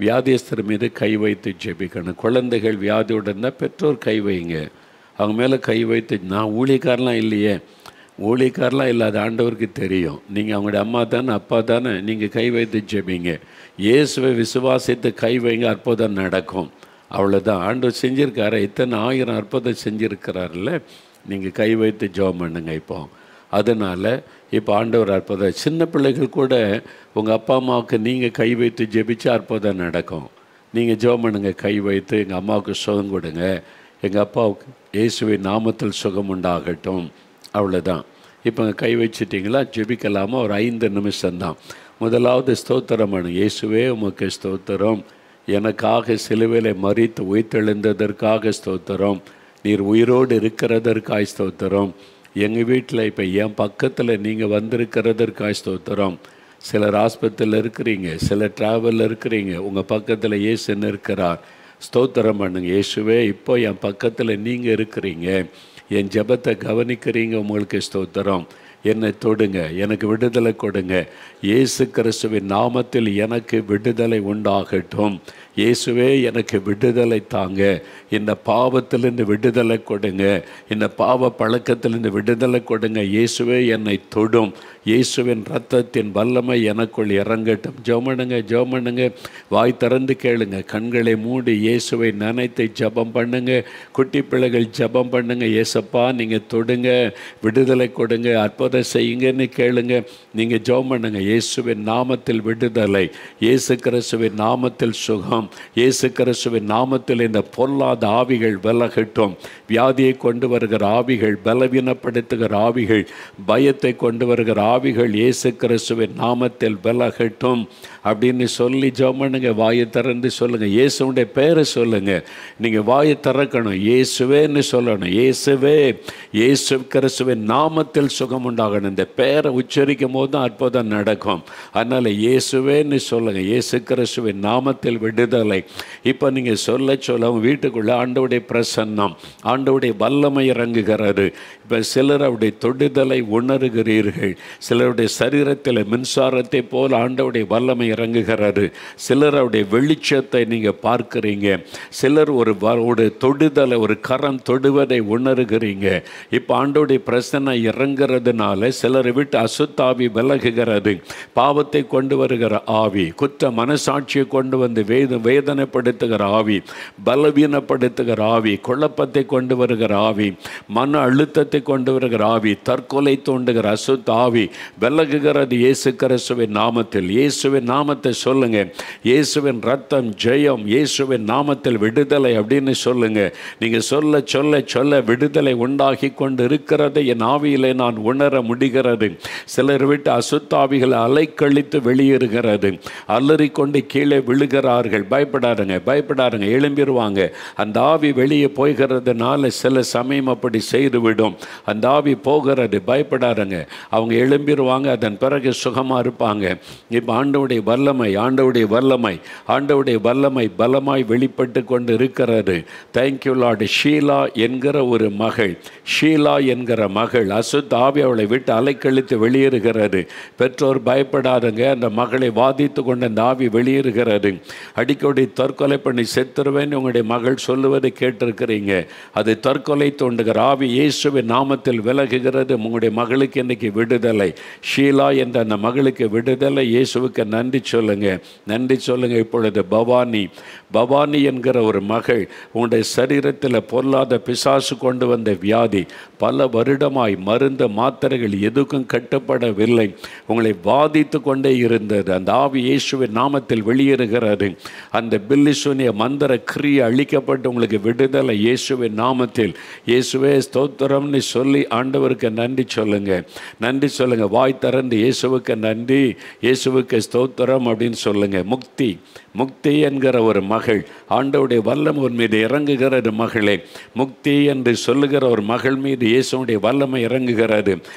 வியாதியஸ்தர் மீது கை வைத்து ஜெபிக்கணும். குழந்தைகள் வியாதியுடன் தான் பெற்றோர் கை வைங்க. அவங்க மேலே கை வைத்து, நான் ஊழியக்காரெலாம் இல்லையே, ஊழியக்காரெலாம் இல்லாத ஆண்டவருக்கு தெரியும். நீங்கள் அவங்களுடைய அம்மா தானே, அப்பா தானே, நீங்கள் கை வைத்து ஜெபிங்க. இயேசுவை விசுவாசித்து கை வைங்க, அற்புதம் நடக்கும். அவ்வளோதான். ஆண்டவர் செஞ்சுருக்காரு, இத்தனை ஆயிரம் அற்புதம் செஞ்சுருக்கிறார்ல, நீங்கள் கை வைத்து ஜெபம் பண்ணுங்க. இப்போ அதனால் இப்போ ஆண்டவர் அற்புதம், சின்ன பிள்ளைகள் கூட உங்கள் அப்பா அம்மாவுக்கு நீங்கள் கை வைத்து ஜெபிச்சா அற்புதம் நடக்கும். நீங்கள் ஜெபம் பண்ணுங்க, கை வைத்து எங்கள் அம்மாவுக்கு சுகம் கொடுங்க, எங்கள் அப்பாவுக்கு இயேசுவின் நாமத்தில் சுகம் உண்டாகட்டும். அவ்வளோதான். இப்போ கை வச்சிட்டிங்களா, ஜெபிக்கலாமா? ஒரு ஐந்து நிமிஷம்தான். முதலாவது ஸ்தோத்திரம் பண்ணு. இயேசுவே உமக்கு ஸ்தோத்திரம், எனக்காக சிலுவையில் மரித்து உயிர்த்தெழுந்ததற்காக ஸ்தோத்திரம், நீர் உயிரோடு இருக்கிறதற்காக ஸ்தோத்திரம், எங்கள் வீட்டில் இப்போ என் பக்கத்தில் நீங்கள் வந்திருக்கிறதற்காக ஸ்தோத்திரம். சிலர் ஆஸ்பத்திரியில் இருக்கிறீங்க, சிலர் ட்ராவலில் இருக்கிறீங்க, உங்கள் பக்கத்தில் இயேசுன்னு இருக்கிறார். ஸ்தோத்திரம் பண்ணுங்க. இயேசுவே இப்போ என் பக்கத்தில் நீங்கள் இருக்கிறீங்க, என் ஜெபத்தை கவனிக்கிறீங்க, உங்களுக்கு ஸ்தோத்திரம். என்னை தொடுங்க, எனக்கு விடுதலை கொடுங்க. இயேசு கிறிஸ்துவின் நாமத்தில் எனக்கு விடுதலை உண்டாகட்டும். இயேசுவே எனக்கு விடுதலை தாங்க, இந்த பாவத்திலிருந்து விடுதலை கொடுங்க, இந்த பாவ பழக்கத்திலிருந்து விடுதலை கொடுங்க. இயேசுவே என்னை தொடும், இயேசுவின் இரத்தத்தின் வல்லமை எனக்குள் இறங்கட்டும். ஜெபம் ஜெபம் பண்ணுங்க, வாய் திறந்து கேளுங்க, கண்களை மூடி இயேசுவை நினைத்து ஜெபம் பண்ணுங்க. குட்டி பிள்ளைகள் ஜெபம் பண்ணுங்க, இயேசப்பா நீங்கள் தொடுங்க, விடுதலை கொடுங்க, அற்புதம் செய்யுங்கன்னு கேளுங்க. நீங்கள் ஜெபம் பண்ணுங்க. இயேசுவின் நாமத்தில் விடுதலை, இயேசு கிறிஸ்துவின் நாமத்தில் சுகம், இயேசு கிறிஸ்துவின் நாமத்தில் இந்த பொல்லாத ஆவிகள் விலகட்டும். வியாதியை கொண்டு வருகிற ஆவிகள், பலவீனப்படுத்துகிற ஆவிகள், பயத்தை கொண்டு வருகிற ஆவிகள் இயேசு கிறிஸ்துவின் நாமத்தில் விலகட்டும் அப்படின்னு சொல்லி ஜெபம் பண்ணுங்க. வாயை திறந்து சொல்லுங்க, இயேசுடைய பேரை சொல்லுங்க. நீங்கள் வாயை திறக்கணும், இயேசுவேன்னு சொல்லணும். இயேசுவே, இயேசு கிறிஸ்துவின் நாமத்தில் சுகம் உண்டாகணும். இந்த பேரை உச்சரிக்கும் போது தான் அற்புதம் நடக்கும். அதனால் இயேசுவேன்னு சொல்லுங்க. இயேசு கிறிஸ்துவின் நாமத்தில் விடுதலை. இப்போ நீங்கள் சொல்ல சொல்ல வீட்டுக்குள்ளே ஆண்டவருடைய பிரசன்னம், ஆண்டவருடைய வல்லமை இறங்குகிறது. இப்போ சிலர் அவருடைய தொடுதலை உணர்கிறீர்கள், சிலருடைய சரீரத்தில் மின்சாரத்தை போல் ஆண்டவருடைய வல்லமை இறங்குகிறது, சிலர் அவருடைய வெளிச்சத்தை நீங்கள் பார்க்குறீங்க, சிலர் ஒரு ஒரு தொடுதலை, ஒரு கரம் தொடுவதை உணர்கிறீங்க. இப்போ ஆண்டவருடைய பிரசன்னம் இறங்குறதுனால சிலரை விட்டு அசுத்தாவி விலகுகிறது. பாவத்தை கொண்டு வருகிற ஆவி, குற்ற மனசாட்சியை கொண்டு வந்து வேத வேதனைப்படுத்துகிற ஆவி, பலவீனப்படுத்துகிற ஆவி, குழப்பத்தை கொண்டு வருகிற ஆவி, மன அழுத்தத்தை கொண்டு வருகிற ஆவி, தற்கொலை தோண்டுகிற அசுத்த ஆவி விலகுகிறது இயேசு கிறிஸ்துவின் நாமத்தில். இயேசுவின் நாமத்தை சொல்லுங்க. இயேசுவின் ரத்தம் ஜெயம், இயேசுவின் நாமத்தில் விடுதலை அப்படின்னு சொல்லுங்க. நீங்க சொல்ல சொல்ல சொல்ல விடுதலை உண்டாகி கொண்டு இருக்கிறது என் ஆவியிலே நான் உணர முடிகிறது. சிலர் விட்டு அசுத்தாவிகள் அலைக்கழித்து வெளியேறுகிறது, அலறிக்கொண்டு கீழே விழுகிறார்கள். பயப்படாருங்க, பயப்படாருங்க, எழும்பிடுவாங்க. அந்த ஆவி வெளியே போய்கிறதுனால சில சமயம் அப்படி செய்துவிடும். அந்த ஆவி போகிறது, பயப்படாருங்க, அவங்க எழும்பிடுவாங்க. அதன் பிறகு சுகமாக இருப்பாங்க. இப்போ ஆண்டவுடைய வல்லமை, ஆண்டவுடைய வல்லமை, ஆண்டவுடைய வல்லமை பலமாய் வெளிப்பட்டு கொண்டு இருக்கிறது. Thank you Lord. ஷீலா என்கிற ஒரு மகள், ஷீலா என்கிற மகள் அசுத்த ஆவி அவளை விட்டு அலைக்கழித்து வெளியேறுகிறது. பெற்றோர் பயப்படாதுங்க, அந்த மகளை வாதித்து கொண்டு அந்த ஆவி வெளியேறுகிறது. அடிக்கடி தற்கொலை பண்ணி செத்துருவேன்னு உங்களுடைய மகள் சொல்லுவதை கேட்டிருக்கிறீங்க. அது தற்கொலை தோண்டுகிற ஆவி இயேசுவின் நாமத்தில் விலகுகிறது. உங்களுடைய மகளுக்கு இன்னைக்கு விடுதலை. ஷீலா என்ற அந்த மகளுக்கு விடுதலை. இயேசுவுக்கு நன்றி சொல்லுங்க, நன்றி சொல்லுங்க. இப்பொழுது பவானி, பவானி என்கிற ஒரு மகள், உங்களுடைய சரீரத்தில் பொல்லாத பிசாசு கொண்டு வந்த வியாதி பல வருடமாய் மருந்து மாத்திரைகள் எதுக்கும் கட்டுப்படவில்லை, உங்களை பாதித்து கொண்டே இருந்தது. அந்த ஆவி இயேசுவின் நாமத்தில் வெளியேறுகிறது. அந்த பில்லிசூனிய மந்திர கிரியை அழிக்கப்பட்டு உங்களுக்கு விடுதலை இயேசுவின் நாமத்தில். இயேசுவே ஸ்தோத்திரம்னு சொல்லி ஆண்டவருக்கு நன்றி சொல்லுங்க, நன்றி சொல்லுங்க. வாய் திறந்து இயேசுவுக்கு நன்றி, இயேசுவுக்கு ஸ்தோத்திரம் அப்படின்னு சொல்லுங்க. முக்தி, முக்தி என்கிற ஒரு மகள், ஆண்டவருடைய வல்லம் ஒரு மீது இறங்குகிறது. மகளே, முக்தி என்று சொல்லுகிற ஒரு மகள் மீது இயேசுடைய வல்லமை இறங்குகிறது.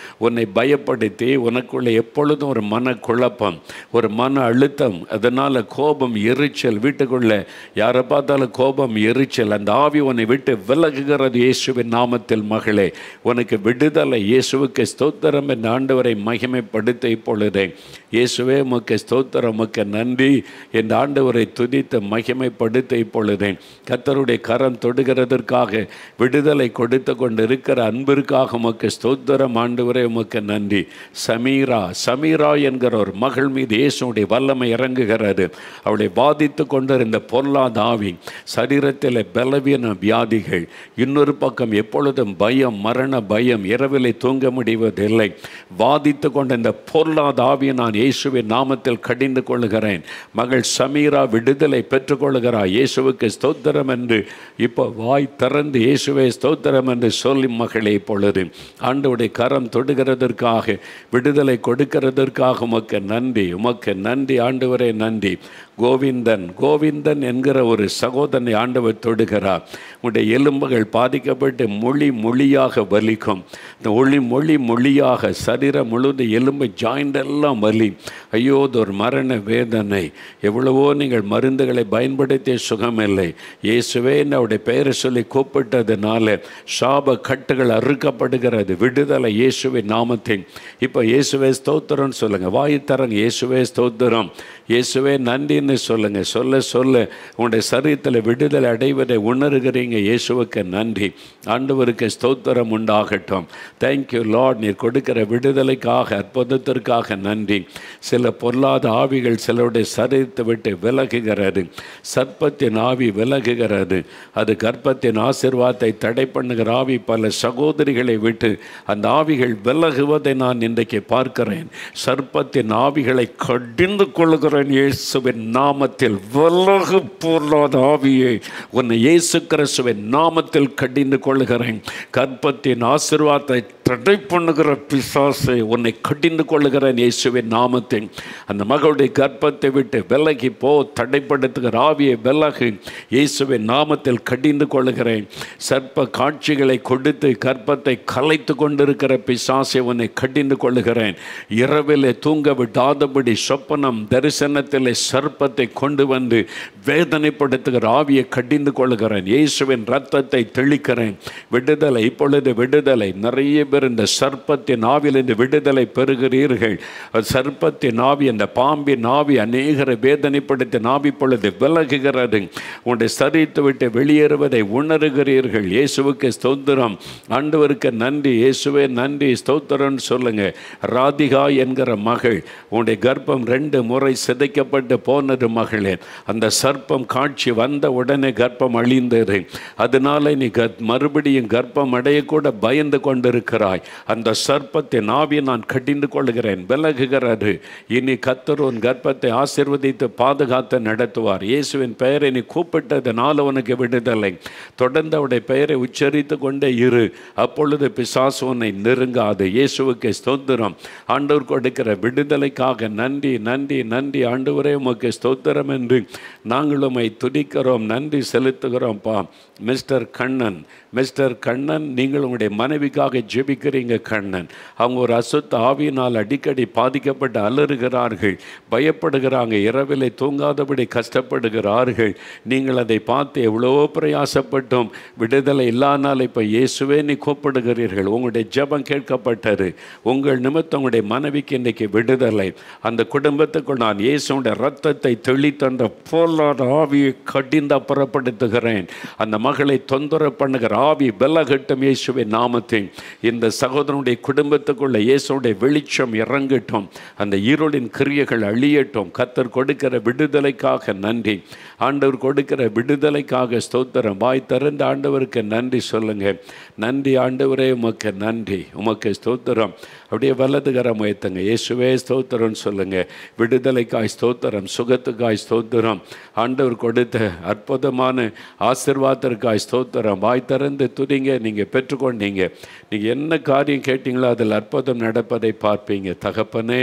உன்னை பயப்படுத்தி உனக்குள்ள எப்பொழுதும் ஒரு மனக்குழப்பம், ஒரு மன அழுத்தம், அதனால் கோபம், எரிச்சல், வீட்டுக்குள்ளே யாரை பார்த்தாலும் கோபம், எரிச்சல், அந்த ஆவி உன்னை விட்டு விலகுகிறது இயேசுவின் நாமத்தில். மகளே, உனக்கு விடுதலை. இயேசுவுக்கு ஸ்தோத்திரம் என்ற ஆண்டவரை மகிமைப்படுத்த இப்பொழுதே. இயேசுவே உமக்கு ஸ்தோத்திரம், உமக்கு நன்றி என்ற ஆண்டவரை துதித்து மகிமைப்படுத்த இப்பொழுதே. கர்த்தருடைய கரம் தொடுகிறதற்காக, விடுதலை கொடுத்து கொண்டு இருக்கிற அன்பிற்காக உமக்கு ஸ்தோத்திரம் ஆண்டவரே, உமக்கு நன்றி. சமீரா சமீரா என்கிற ஒரு மகள் மீது இயேசுடைய வல்லமை இறங்குகிறது. அவளை பாதித்து கொண்டிருந்த பொல்லாத ஆவி, சரீரத்தில் பலவீன வியாதிகள், இன்னொரு பக்கம் எப்பொழுதும் பயம், மரண பயம், இரவிலே தூங்க முடிவதில்லை, வாதித்து கொண்ட இந்த பொல்லாத ஆவியை நான் இயேசுவின் நாமத்தில் கடிந்து கொள்கிறேன். மகள் சமீரா விடுதலை பெற்றுக்கொள்கிறார். இயேசுவுக்கு ஸ்தோத்திரம் என்று இப்போ வாய் திறந்து இயேசுவே ஸ்தோத்திரம் என்று சொல்லி மகளே, இப்பொழுது ஆண்டவருடைய கரம் தொடுகிறதற்காக, விடுதலை கொடுக்கிறதற்காக உமக்கு நன்றி, உமக்கு நன்றி ஆண்டவரே, நன்றி. கோவிந்தன் கோவிந்தன் என்கிற ஒரு சகோதரனை ஆண்டவர் தொடுகிறார். உடைய எலும்புகள் பாதிக்கப்பட்டு மொழி மொழியாக வலிக்கும். இந்த ஒளி மொழி மொழியாக சரீரம் முழுவதும் எலும்பு ஜாயிண்ட் எல்லாம் வலி. ஐயோ, ஒரு மரண வேதனை. எவ்வளவோ நீங்கள் மருந்துகளை பயன்படுத்திய சுகமில்லை. இயேசுவே அவருடைய பெயரை சொல்லி கூப்பிட்டதுனால சாப கட்டுகள் அறுக்கப்படுகிறது. விடுதலை இயேசுவின் நாமத்தின். இப்போ இயேசுவே ஸ்தோத்திரம் சொல்லுங்க, வாய் தரங்க. இயேசுவே ஸ்தோத்திரம், இயேசுவே நன்றின்னு சொல்லுங்க. சொல்ல சொல்ல உங்களுடைய சரீரத்தில் விடுதலை அடைவதை உணர்கிறீங்க. இயேசுவுக்கு நன்றி, ஆண்டவருக்கு ஸ்தோத்திரம் உண்டாகட்டும். தேங்க்யூ லார்ட், நீர் கொடுக்கிற விடுதலைக்காக, அற்புதத்திற்காக நன்றி. சில பொல்லாத ஆவிகள் சிலருடைய சரீரத்தை விட்டு விலகுகிறது. சர்ப்பத்தின் ஆவி விலகுகிறது. அது கர்ப்பத்தின் ஆசீர்வாதத்தை தடை பண்ணுகிற ஆவி பல சகோதரிகளை விட்டு அந்த ஆவிகள் விலகுவதை நான் இன்றைக்கு பார்க்கிறேன். சர்ப்பத்தின் ஆவிகளை கடிந்து கொள்கிறேன் இயேசுவின் நாமத்தில். விலகு பொல்லாத ஆவியை உன்னை இயேசு கிறிஸ்துவின் நாமத்தில் கடிந்து கொள்கிறேன். கர்ப்பத்தின் ஆசீர்வாதத்தை தடை பண்ணுகிற பிசாசை உன்னை கடிந்து கொள்கிறேன் இயேசுவின் நாமத்தில். அந்த மகளுடைய கர்ப்பத்தை விட்டு விலகி போ. தடைப்படுத்துகிற ஆவியை விலகு இயேசுவின் நாமத்தில் கடிந்து கொள்கிறேன். சர்ப்ப காட்சிகளை கொடுத்து கர்ப்பத்தை கலைத்து கொண்டிருக்கிற பிசாசை உன்னை கடிந்து கொள்கிறேன். இரவிலே தூங்க விடாதபடி சொப்பனம் தரிசனத்தில் சர்ப்பத்தை கொண்டு வந்து வேதனைப்படுத்துகிற ஆவியை கடிந்து கொள்கிறேன். இயேசுவின் ரத்தத்தை தெளிக்கிறேன். விடுதலை, இப்பொழுது விடுதலை. நிறைய பேர் இந்த சர்ப்பத்தின் ஆவியிலிருந்து விடுதலை பெறுகிறீர்கள். சர்ப்பத்தின் ஆவி, அந்த பாம்பின் ஆவி அநேகரை வேதனைப்படுத்தின ஆவி பொழுது விலகுகிறது. உங்களுடைய சரீரத்தை விட்டு வெளியேறுவதை உணர்கிறீர்கள். இயேசுவுக்கு ஸ்தோத்திரம், ஆண்டவருக்கு நன்றி. இயேசுவே நன்றி, ஸ்தோத்திரம் சொல்லுங்க. ராதிகா என்கிற மகள், உங்களுடைய கர்ப்பம் ரெண்டு முறை சிதைக்கப்பட்டு போனது மகளே. அந்த சர்ப்பம் காட்சி வந்த உடனே கர்ப்பம் அழிந்தது. அதனால நீ மறுபடியும் கர்ப்பம் அடையக்கூட பயந்து கொண்டிருக்கிறாய். அந்த சர்ப்பத்தின் ஆவியை நான் கடிந்து கொள்கிறேன். விலகுகிறது. இனி கர்த்தர் உன் கர்ப்பத்தை ஆசீர்வதித்து பாதுகாத்து நடத்துவார். இயேசுவின் பெயரை நீ கூப்பிட்டதனால உனக்கு விடுதலை. தொடர்ந்து அவருடைய பெயரை உச்சரித்து கொண்டே இரு. அப்பொழுது பிசாசு உன்னை நெருங்காது. இயேசுவுக்கு ஸ்தோத்திரம். ஆண்டவர் கொடுக்கிற விடுதலைக்காக நன்றி, நன்றி, நன்றி ஆண்டவரே, உமக்கு ஸ்தோத்திரம் என்று நாங்கள் உம்மை துதிக்கிறோம், நன்றி செலுத்துகிறோம்ப்பா. மிஸ்டர் கண்ணன், மிஸ்டர் கண்ணன், நீங்கள் உங்களுடைய மனைவிக்காக ஜெபிக்கிறீங்க. கண்ணன், அவங்க ஒரு அசுத்த ஆவியினால் அடிக்கடி பாதிக்கப்பட்டு அலறுகிறார்கள், பயப்படுகிறாங்க, இரவிலே தூங்காதபடி கஷ்டப்படுகிறார்கள். நீங்கள் அதை பார்த்து எவ்வளோ பிரயாசப்பட்டும் விடுதலை இல்லானால் இப்போ இயேசுவே நீ கூப்பிடுகிறீர்கள். உங்களுடைய ஜெபம் கேட்கப்பட்டது. உங்கள் நிமித்தம் உங்களுடைய மனைவிக்கு இன்றைக்கு விடுதலை. அந்த குடும்பத்துக்குள் நான் இயேசுடைய ரத்தத்தை தெளித்தந்த பொல்லாத ஆவியை கடிந்து அப்புறப்படுத்துகிறேன். அந்த மகளை தொந்தரவு பண்ணுகிற ஆவி விலகட்டும் இயேசுவின் நாமத்தில். இந்த சகோதரனுடைய குடும்பத்துக்குள்ள இயேசுடைய வெளிச்சம் இறங்கட்டும். அந்த இருளின் கிரியைகள் அழியட்டும். கர்த்தர் கொடுக்கிற விடுதலைக்காக நன்றி. ஆண்டவர் கொடுக்கிற விடுதலைக்காக ஸ்தோத்திரம். வாய் திறந்த ஆண்டவருக்கு நன்றி சொல்லுங்க. நன்றி ஆண்டவரே, உமக்கு நன்றி, உமக்கு ஸ்தோத்திரம். அப்படியே வலதுகரம் உயர்த்துங்க. இயேசுவே ஸ்தோத்திரம் சொல்லுங்க. விடுதலைக்காய் ஸ்தோத்திரம், சுகத்துக்காய் ஸ்தோத்திரம், ஆண்டவர் கொடுத்த அற்புதமான ஆசீர்வாதத்திற்காய் ஸ்தோத்திரம். வாய் திறந்து துதிங்க. நீங்கள் பெற்றுக்கொண்டீங்க. நீங்கள் என்ன காரியம் கேட்டீங்களோ அதில் அற்புதம் நடப்பதை பார்ப்பீங்க. தகப்பனே,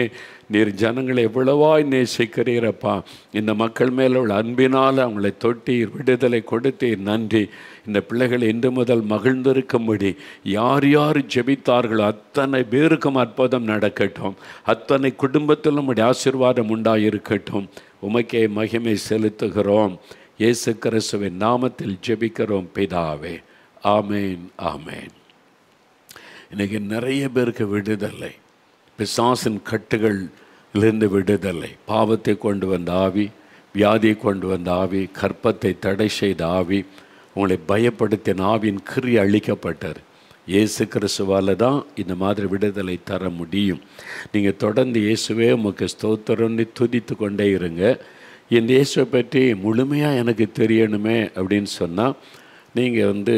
நீர் ஜனங்களை எவ்வளவாய் நேசிக்கிறீரப்பா. இந்த மக்கள் மேலே உள்ள அன்பினால் அவங்களை தொட்டீர், விடுதலை கொடுத்தீர். நன்றி. இந்த பிள்ளைகள் இன்று முதல் மகிழ்ந்திருக்கும்படி யார் யார் ஜெபித்தார்களோ அத்தனை பேருக்கும் அற்புதம் நடக்கட்டும். அத்தனை குடும்பத்திலும் உடைய ஆசீர்வாதம் உண்டாயிருக்கட்டும். உமக்கே மகிமை செலுத்துகிறோம். இயேசு கிறிஸ்துவின் நாமத்தில் ஜெபிக்கிறோம் பிதாவே. ஆமேன், ஆமேன். இன்றைக்கி நிறைய பேருக்கு விடுதலை, பிசாசின் கட்டுகளிலிருந்து விடுதலை, பாவத்தை கொண்டு வந்த ஆவி, வியாதியை கொண்டு வந்த ஆவி, கற்பத்தை தடை செய்த ஆவி, உங்களை பயப்படுத்தின ஆவியின் கிரி அழிக்கப்பட்டார். இயேசு கிறிஸ்துவால் தான் இந்த மாதிரி விடுதலை தர முடியும். நீங்கள் தொடர்ந்து இயேசுவே உமக்கு ஸ்தோத்திரம்னு துதித்து கொண்டே இருங்க. இந்த இயேசுவை பற்றி முழுமையாக எனக்கு தெரியணுமே அப்படின்னு சொன்னால் நீங்கள் வந்து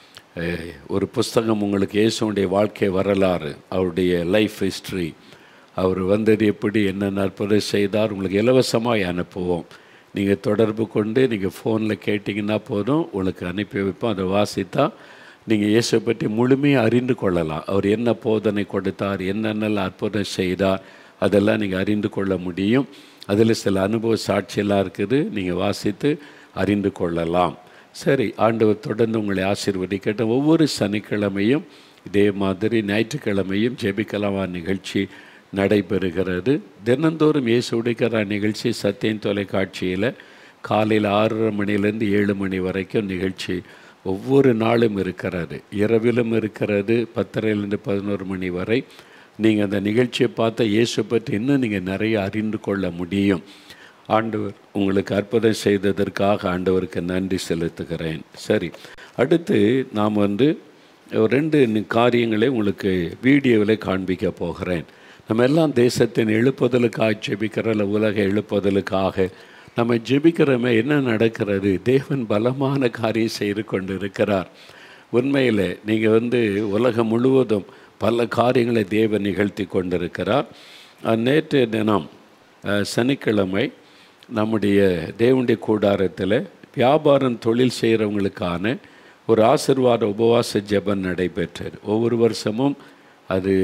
ஒரு புஸ்தகம் உங்களுக்கு இயேசுடைய வாழ்க்கை வரலாறு, அவருடைய லைஃப் ஹிஸ்ட்ரி, அவர் வந்தது எப்படி, என்னென்ன அற்புதம் செய்தார், உங்களுக்கு இலவசமாக அனுப்புவோம். நீங்கள் தொடர்பு கொண்டு நீங்கள் ஃபோனில் கேட்டிங்கன்னா போதும், உங்களுக்கு அனுப்பி வைப்போம். அதை வாசித்தா நீங்கள் இயேசுவை பற்றி முழுமையாக அறிந்து கொள்ளலாம். அவர் என்ன போதனை கொடுத்தார், என்னென்னலாம் அற்புதம் செய்தார், அதெல்லாம் நீங்கள் அறிந்து கொள்ள முடியும். அதில் சில அனுபவ சாட்சியெல்லாம் இருக்குது, நீங்கள் வாசித்து அறிந்து கொள்ளலாம். சரி, ஆண்டவர் தொடர்ந்து உங்களை ஆசீர்வதிக்கட்டும். ஒவ்வொரு சனிக்கிழமையும் இதே மாதிரி ஞாயிற்றுக்கிழமையும் ஜெபிக்கலாமா நிகழ்ச்சி நடைபெறுகிறது. தினந்தோறும் இயேசு உடைக்கிற நிகழ்ச்சி சத்தியம் தொலைக்காட்சியில் காலையில் ஆறரை மணிலேருந்து ஏழு மணி வரைக்கும் நிகழ்ச்சி ஒவ்வொரு நாளும் இருக்கிறது. இரவிலும் இருக்கிறது, பத்தரைலேருந்து பதினோரு மணி வரை. நீங்கள் அந்த நிகழ்ச்சியை பார்த்தா இயேசு பற்றி இன்னும் நீங்கள் நிறைய அறிந்து கொள்ள முடியும். ஆண்டவர் உங்களுக்கு அற்புதம் செய்ததற்காக ஆண்டவருக்கு நன்றி செலுத்துகிறேன். சரி, அடுத்து நாம் வந்து ரெண்டு காரியங்களை உங்களுக்கு வீடியோவில் காண்பிக்க போகிறேன். நம்ம எல்லாம் தேசத்தின் எழுப்புதலுக்காக ஜெபிக்கிறல, உலக எழுப்புதலுக்காக நம்ம ஜெபிக்கிறோமே, என்ன நடக்கிறது? தேவன் பலமான காரியம் செய்து கொண்டு இருக்கிறார். உண்மையில் நீங்கள் வந்து உலகம் முழுவதும் பல காரியங்களை தேவன் நிகழ்த்தி கொண்டிருக்கிறார். நேற்று தினம் சனிக்கிழமை நம்முடைய தேவனுடைய கூடாரத்தில் வியாபாரம் தொழில் செய்கிறவங்களுக்கான ஒரு ஆசீர்வாத உபவாச ஜெபம் நடைபெற்றது. ஒவ்வொரு வருஷமும் அது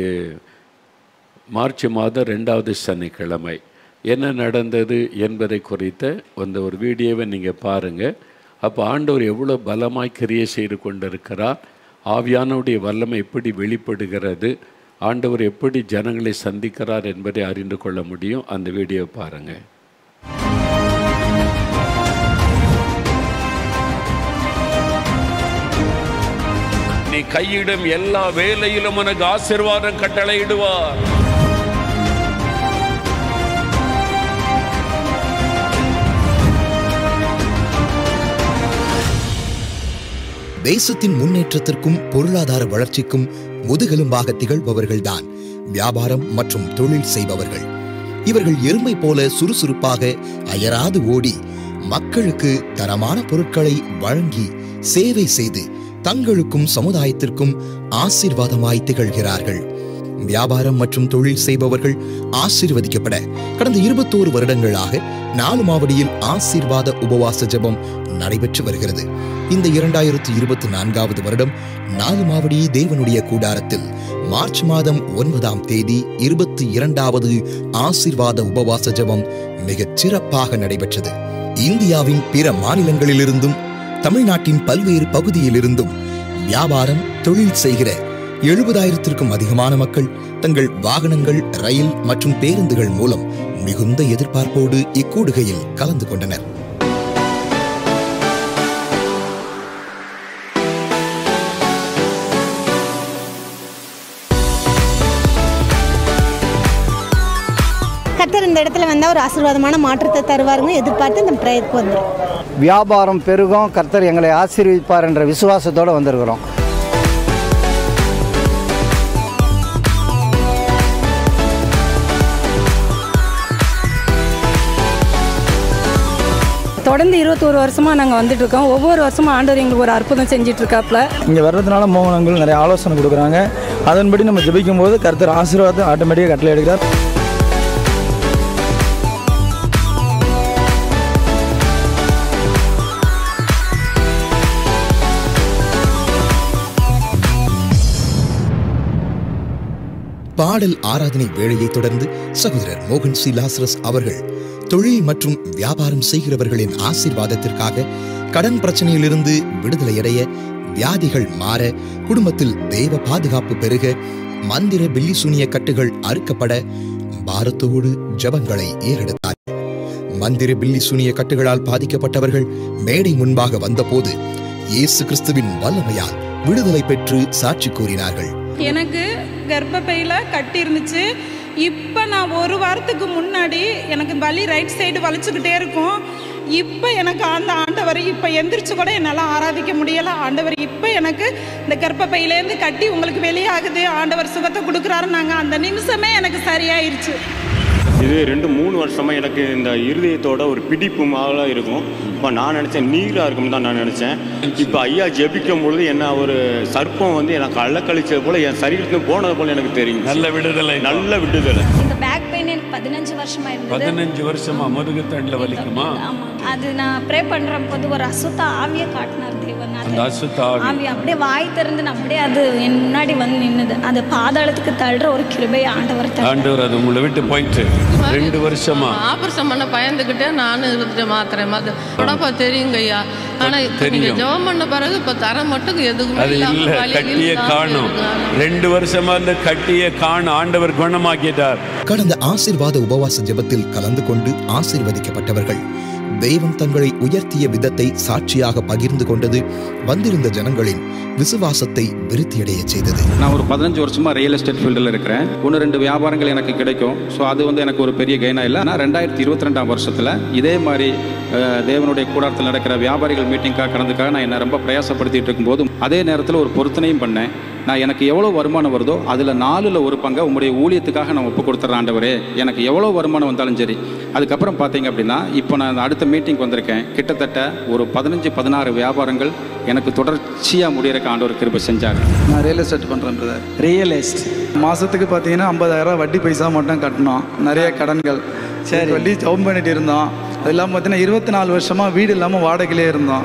மார்ச் மாதம் ரெண்டாவது சனிக்கிழமை. என்ன நடந்தது என்பதை குறித்த அந்த ஒரு வீடியோவை நீங்கள் பாருங்கள். அப்போ ஆண்டவர் எவ்வளோ பலமாய் கிரியை செய்து கொண்டிருக்கிறார், ஆவியானவருடைய வல்லமை எப்படி வெளிப்படுகிறது, ஆண்டவர் எப்படி ஜனங்களை சந்திக்கிறார் என்பதை அறிந்து கொள்ள முடியும். அந்த வீடியோவை பாருங்கள். நீ கையிடும் எல்லா வேலையிலும் உனக்கு ஆசீர்வாதம் கட்டளையிடுவார். தேசத்தின் முன்னேற்றத்திற்கும் பொருளாதார வளர்ச்சிக்கும் முதுகெலும்பாக திகழ்பவர்கள்தான் வியாபாரம் மற்றும் தொழில் செய்பவர்கள். இவர்கள் எருமை போல சுறுசுறுப்பாக அயராது ஓடி மக்களுக்கு தரமான பொருட்களை வழங்கி சேவை செய்து தங்களுக்கும் சமுதாயத்திற்கும் ஆசீர்வாதமாய் திகழ்கிறார்கள். வியாபாரம் மற்றும் தொழில் செய்பவர்கள் ஆசீர்வதிக்கப்பட கடந்த இருபத்தோரு வருடங்களாக நாலு மாவடியில் ஆசீர்வாத உபவாச ஜெபம் நடைபெற்று வருகிறது. இந்த இரண்டாயிரத்தி இருபத்தி நான்காவது வருடம் நாலு மாவடி தேவனுடைய கூடாரத்தில் மார்ச் மாதம் ஒன்பதாம் தேதி இருபத்தி இரண்டாவது ஆசீர்வாத உபவாச ஜெபம் மிகச் சிறப்பாக நடைபெற்றது. இந்தியாவின் பிற மாநிலங்களிலிருந்தும் தமிழ்நாட்டின் பல்வேறு பகுதியிலிருந்தும் வியாபாரம் தொழில் செய்கிற எழுபதாயிரத்திற்கும் அதிகமான மக்கள் தங்கள் வாகனங்கள், ரயில் மற்றும் பேருந்துகள் மூலம் மிகுந்த எதிர்பார்ப்போடு இக்கூடுகையில் கலந்து கொண்டனர். கர்த்தர் இந்த இடத்துல வந்தால் ஒரு ஆசீர்வாதமான மாற்றத்தை தருவாருங்க எதிர்பார்த்து இந்த பிரேயருக்கு வந்துடும். வியாபாரம் பெருகும், கர்த்தர் எங்களை ஆசீர்வதிப்பார் என்ற விசுவாசத்தோடு வந்திருக்கிறோம். தொடர்ந்து இருபத்தோரு வருஷமாக நாங்கள் வந்துட்டு இருக்கோம். ஒவ்வொரு வருஷமும் ஆண்டவர் எங்களுக்கு ஒரு அற்புதம் செஞ்சுட்டு இருக்காப்புல. இங்கே வர்றதுனால மோகனங்கள் நிறைய ஆலோசனை கொடுக்குறாங்க. அதன்படி நம்ம ஜெபிக்கும் போது கர்த்தர் ஆசீர்வாதம் ஆட்டோமேட்டிக்காக கட்டளை எடுக்கிறார். பாடல் ஆராதனை வேளையை தொடர்ந்து சகோதரர் மோகன் சி லாசரஸ் அவர்கள் தொழில் மற்றும் வியாபாரம் செய்கிறவர்களின் ஆசீர்வாதத்திற்காக கடன் பிரச்சனையிலிருந்து விடுதலையடைய, வியாதிகள் மாற, குடும்பத்தில் தேவ பாதுகாப்பு பெருக, மந்திர பில்லி சூனிய கட்டுகள் அறுக்கப்பட பாரத்தோடு ஜபங்களை ஏறெடுத்தார். மந்திர பில்லி சூனிய கட்டுகளால் பாதிக்கப்பட்டவர்கள் மேடை முன்பாக வந்தபோது இயேசு கிறிஸ்துவின் வல்லமையால் விடுதலை பெற்று சாட்சி கூறினார்கள். எனக்கு கர்ப்பப்பையில கட்டி இருந்துச்சு. இப்போ நான் ஒரு வாரத்துக்கு முன்னாடி எனக்கு வலி ரைட் சைடு வலிச்சுக்கிட்டே இருக்கும். இப்போ எனக்கு அந்த ஆண்டவர் இப்போ எந்திரிச்சு கூட என்னால் ஆராதிக்க முடியலை. ஆண்டவர் இப்போ எனக்கு இந்த கர்ப்பப்பையிலேருந்து கட்டி உங்களுக்கு வெளியாகுது, ஆண்டவர் சுகத்தை கொடுக்குறாரு. நாங்கள் அந்த நிமிஷமே எனக்கு சரியாயிருச்சு. இது ரெண்டு மூணு வருஷமாக எனக்கு இந்த இருதயத்தோட ஒரு பிடிப்பு மாதிரி இருக்கும். இப்போ நான் நினச்சேன் நீராக இருக்கும்னு தான் நான் நினச்சேன். இப்போ ஐயா ஜெபிக்கும் பொழுது என்ன ஒரு சர்ப்பம் வந்து எனக்கு அள்ளக்கழிச்சது போல் என் சரீரத்துக்கு போனது போல் எனக்கு தெரியும். நல்ல விடுதலை, நல்ல விடுதலை. இந்த பேக் பெயின் எனக்கு பதினஞ்சு வருஷமா இருந்தது. பதினஞ்சு வருஷமா முதுகு தண்டில் வலிக்குமா? ஆமாம். அது நான் ப்ரே பண்ணுற போது ஒரு அசுத்த ஆவியை காட்டினார் தேவன். அந்த அசுத்த ஆவி அப்படியே வாய் திறந்து அப்படியே அது என் முன்னாடி வந்து நின்னுது. அது பாதாளத்துக்கு தள்ளுற ஒரு கிருபை ஆண்டவர் ஆண்டவர் அது உங்களை விட்டு போயிட்டு ரெண்டு வருஷமா ஆபரேஷன் பண்ண பயந்துக்கிட்டே நானும் இருந்துட்டு மாத்திரேன். அது உடம்பா தெரியுங்க ஐயா. ஆனால் நீங்க ஜெபம் பண்ண பிறகு இப்போ தர மட்டும் எதுவுமே அது இல்லை. கட்டியே காணும். ரெண்டு வருஷமா இந்த கட்டியே காணும். ஆண்டவர் குணமாக்கிட்டார். கடந்த ஆசீர்வாத உபவாச ஜெபத்தில் கலந்து கொண்டு ஆசீர்வதிக்கப்பட்டவர்கள் தெய்வம் தங்களை உயர்த்திய விதத்தை சாட்சியாக பகிர்ந்து கொண்டது வந்திருந்த ஜனங்களின் விசுவாசத்தை விருத்தியடைய செய்தது. நான் ஒரு பதினஞ்சு வருஷமா ரியல் எஸ்டேட் ஃபீல்டில் இருக்கிறேன். ஒன்று ரெண்டு வியாபாரங்கள் எனக்கு கிடைக்கும். ஸோ அது வந்து எனக்கு ஒரு பெரிய கெயினா இல்லை. ஆனால் ரெண்டாயிரத்தி இருபத்தி ரெண்டாம் வருஷத்தில் இதே மாதிரி தேவனுடைய கூடாரத்தில் நடக்கிற வியாபாரிகள் மீட்டிங்காக கலந்துக்காக நான் என்னை ரொம்ப பிரயாசப்படுத்திட்டு இருக்கும்போது அதே நேரத்தில் ஒரு பொருத்தனையும் பண்ணேன். நான் எனக்கு எவ்வளோ வருமானம் வருதோ அதில் நாலில் ஒரு பங்கை உங்களுடைய ஊழியத்துக்காக நான் ஒப்பு கொடுத்துட்றேன் ஆண்டவரே. எனக்கு எவ்வளோ வருமானம் வந்தாலும் சரி. அதுக்கப்புறம் பார்த்தீங்க அப்படின்னா இப்போ நான் அடுத்த மீட்டிங் வந்திருக்கேன். கிட்டத்தட்ட ஒரு பதினஞ்சு பதினாறு வியாபாரங்கள் எனக்கு தொடர்ச்சியாக முடியறக்கு ஆண்டவர் கிருபை செஞ்சாங்க. நான் ரியல் எஸ்டேட் பண்ணுறேன் பிரதர். ரியல் எஸ்டேட் மாதத்துக்கு பார்த்தீங்கன்னா ஐம்பதாயிரம் வட்டி பைசா மட்டும் கட்டணும். நிறைய கடன்கள் சரி வட்டி ஜவுன் பண்ணிட்டு இருந்தோம். அது இல்லாமல் பார்த்தீங்கன்னா இருபத்தி நாலு வருஷமாக வீடு இல்லாமல் வாடகையிலே இருந்தோம்.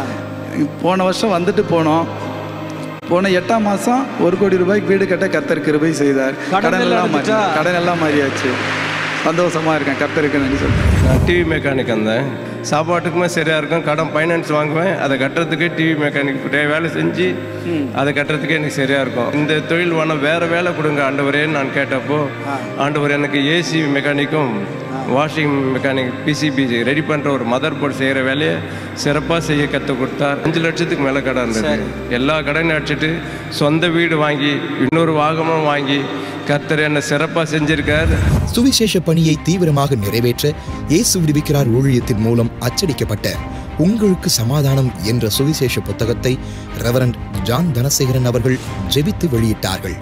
போன வருஷம் வந்துட்டு போனோம். போன எட்டாம் மாதம் ஒரு கோடி ரூபாய்க்கு வீடு கட்ட கர்த்தர் கிருபை செய்தார். கடன் எல்லாம் மாறி கடன் எல்லாம் மாறியாச்சு. சந்தோஷமாக இருக்கேன் கர்த்தருக்கு நன்றி சொல்கிறேன். நான் டிவி மெக்கானிக் வந்தேன். சாப்பாட்டுக்குமே சரியாக இருக்கும். கடன் ஃபைனான்ஸ் வாங்குவேன். அதை கட்டுறதுக்கே டிவி மெக்கானிக் வேலை செஞ்சு அதை கட்டுறதுக்கே எனக்கு சரியாக இருக்கும். இந்த தொழில் வேணால் வேறு வேலை கொடுங்க ஆண்டவரேன்னு நான் கேட்டப்போ ஆண்டவர் எனக்கு ஏசி மெக்கானிக்கும் வாஷிங் மெக்கானிக் பிசிபி ரெடி பண்ணுற ஒரு மதர் போர்டு செய்கிற வேலையை சிறப்பாக செய்ய கற்றுக் கொடுத்தார். அஞ்சு லட்சத்துக்கு மேலே கடன் இருந்தது. எல்லா கடனையும் அடிச்சுட்டு சொந்த வீடு வாங்கி இன்னொரு வாகனம் வாங்கி கர்த்தர் என்ன சிறப்பாக செஞ்சிருக்கார். சுவிசேஷ பணியை தீவிரமாக நிறைவேற்ற இயேசு விடுவிக்கிறார் ஊழியத்தின் மூலம் அச்சடிக்கப்பட்ட உங்களுக்கு சமாதானம் என்ற சுவிசேஷ புத்தகத்தை ரெவரண்ட் ஜான் தனசேகரன் அவர்கள் ஜெபித்து வெளியிட்டார்கள்.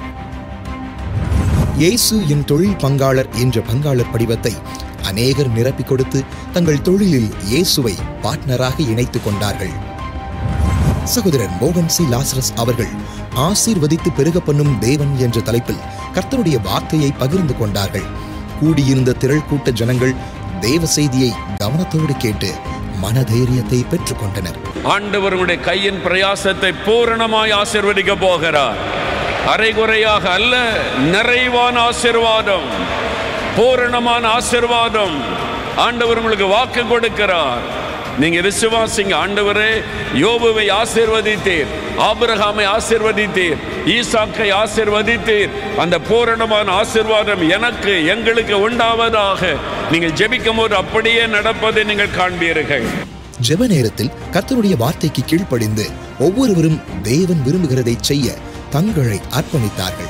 இயேசு என் தொழில் பங்காளர் என்ற பங்காளர் படிவத்தை அநேகர் நிரப்பிக் கொடுத்து தங்கள் தொழிலில் இயேசுவை பார்ட்னராக இணைத்துக் கொண்டார்கள். சகோதரர் மோகன் சி லாசரஸ் அவர்கள் ஆசீர்வதித்து பெருக பண்ணும் தேவன் என்ற தலைப்பில் கர்த்தருடைய வார்த்தையை பகிர்ந்து கொண்டார்கள். கூடியிருந்த திரள் கூட்ட ஜனங்கள் தேவ செய்தியை கவனத்தோடு கேட்டு மனதைரியத்தை பெற்றுக் கொண்டனர். ஆண்டவருடைய கையின் பிரயாசத்தை பூரணமாய் ஆசீர்வதிக்க போகிறார். அரைகுறையாக அல்ல, நிறைவான ஆசீர்வாதம், பூரணமான ஆசீர்வாதம் ஆண்டவர் உங்களுக்கு வாக்கு கொடுக்கிறார். நீங்க விசுவாசிங்க. ஆண்டவரே யோபுவை ஆசீர்வதித்தீர், ஆபிரகாமை ஆசீர்வதித்தீர், ஈசாக்கை ஆசீர்வதித்தீர். அந்த பூரணமான ஆசீர்வாதம் எனக்கு எங்களுக்கு உண்டாவதாக. நீங்கள் ஜெபிக்கும் போது அப்படியே நடப்பதை நீங்கள் காண்பீர்கள். ஜெப நேரத்தில் கர்த்தருடைய வார்த்தைக்கு கீழ்ப்படிந்து ஒவ்வொருவரும் தேவன் விரும்புகிறதை செய்ய தங்களை அர்ப்பணித்தார்கள்.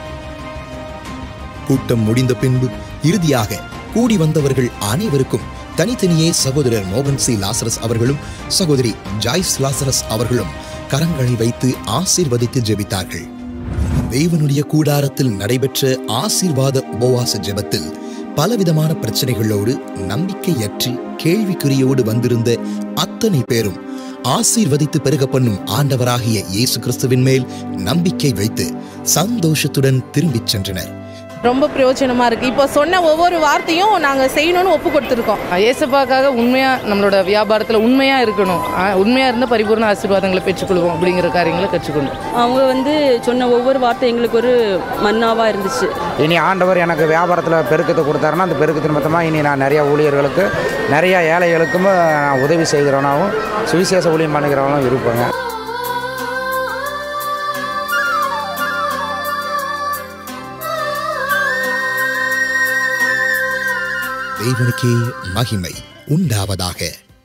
கூட்டம் முடிந்த பின்பு இறுதியாக கூடி வந்தவர்கள் அனைவருக்கும் தனித்தனியே சகோதரர் மோகன் சி லாசரஸ் அவர்களும் சகோதரி ஜாய்ஸ் லாசரஸ் அவர்களும் கரங்களை வைத்து ஆசீர்வதித்து ஜெபித்தார்கள். தேவனுடைய கூடாரத்தில் நடைபெற்ற ஆசீர்வாத உபவாச ஜெபத்தில் பலவிதமான பிரச்சனைகளோடு நம்பிக்கையற்றி கேள்விக்குறியோடு வந்திருந்த அத்தனை பேரும் ஆசீர்வதித்து பெருக பண்ணும் ஆண்டவராகிய இயேசு கிறிஸ்துவின் மேல் நம்பிக்கை வைத்து சந்தோஷத்துடன் திரும்பிச் சென்றனர். ரொம்ப பிரயோஜனமாக இருக்குது. இப்போ சொன்ன ஒவ்வொரு வார்த்தையும் நாங்கள் செய்யணும்னு ஒப்பு கொடுத்துருக்கோம். ஏசப்பாக்காக உண்மையாக நம்மளோட வியாபாரத்தில் உண்மையாக இருக்கணும், உண்மையாக இருந்தால் பரிபூர்ண ஆசீர்வாதங்களை பெற்றுக்கொள்வோம் அப்படிங்கிற காரியங்களை கற்றுக்கொள்வோம். அவங்க வந்து சொன்ன ஒவ்வொரு வார்த்தை எங்களுக்கு ஒரு மன்னாவாக இருந்துச்சு. இனி ஆண்டவர் எனக்கு வியாபாரத்தில் பெருக்கத்தை கொடுத்தாருன்னா அந்த பெருக்கத்தின் மொத்தமாக இனி நான் நிறையா ஊழியர்களுக்கு நிறையா ஏழைகளுக்கும் நான் உதவி செய்கிறவனாகவும் சுவிசேஷ ஊழியம் பண்ணுகிறவனும் இருப்பேங்க. தேவனுக்கே மகிமை உண்டாவதாக.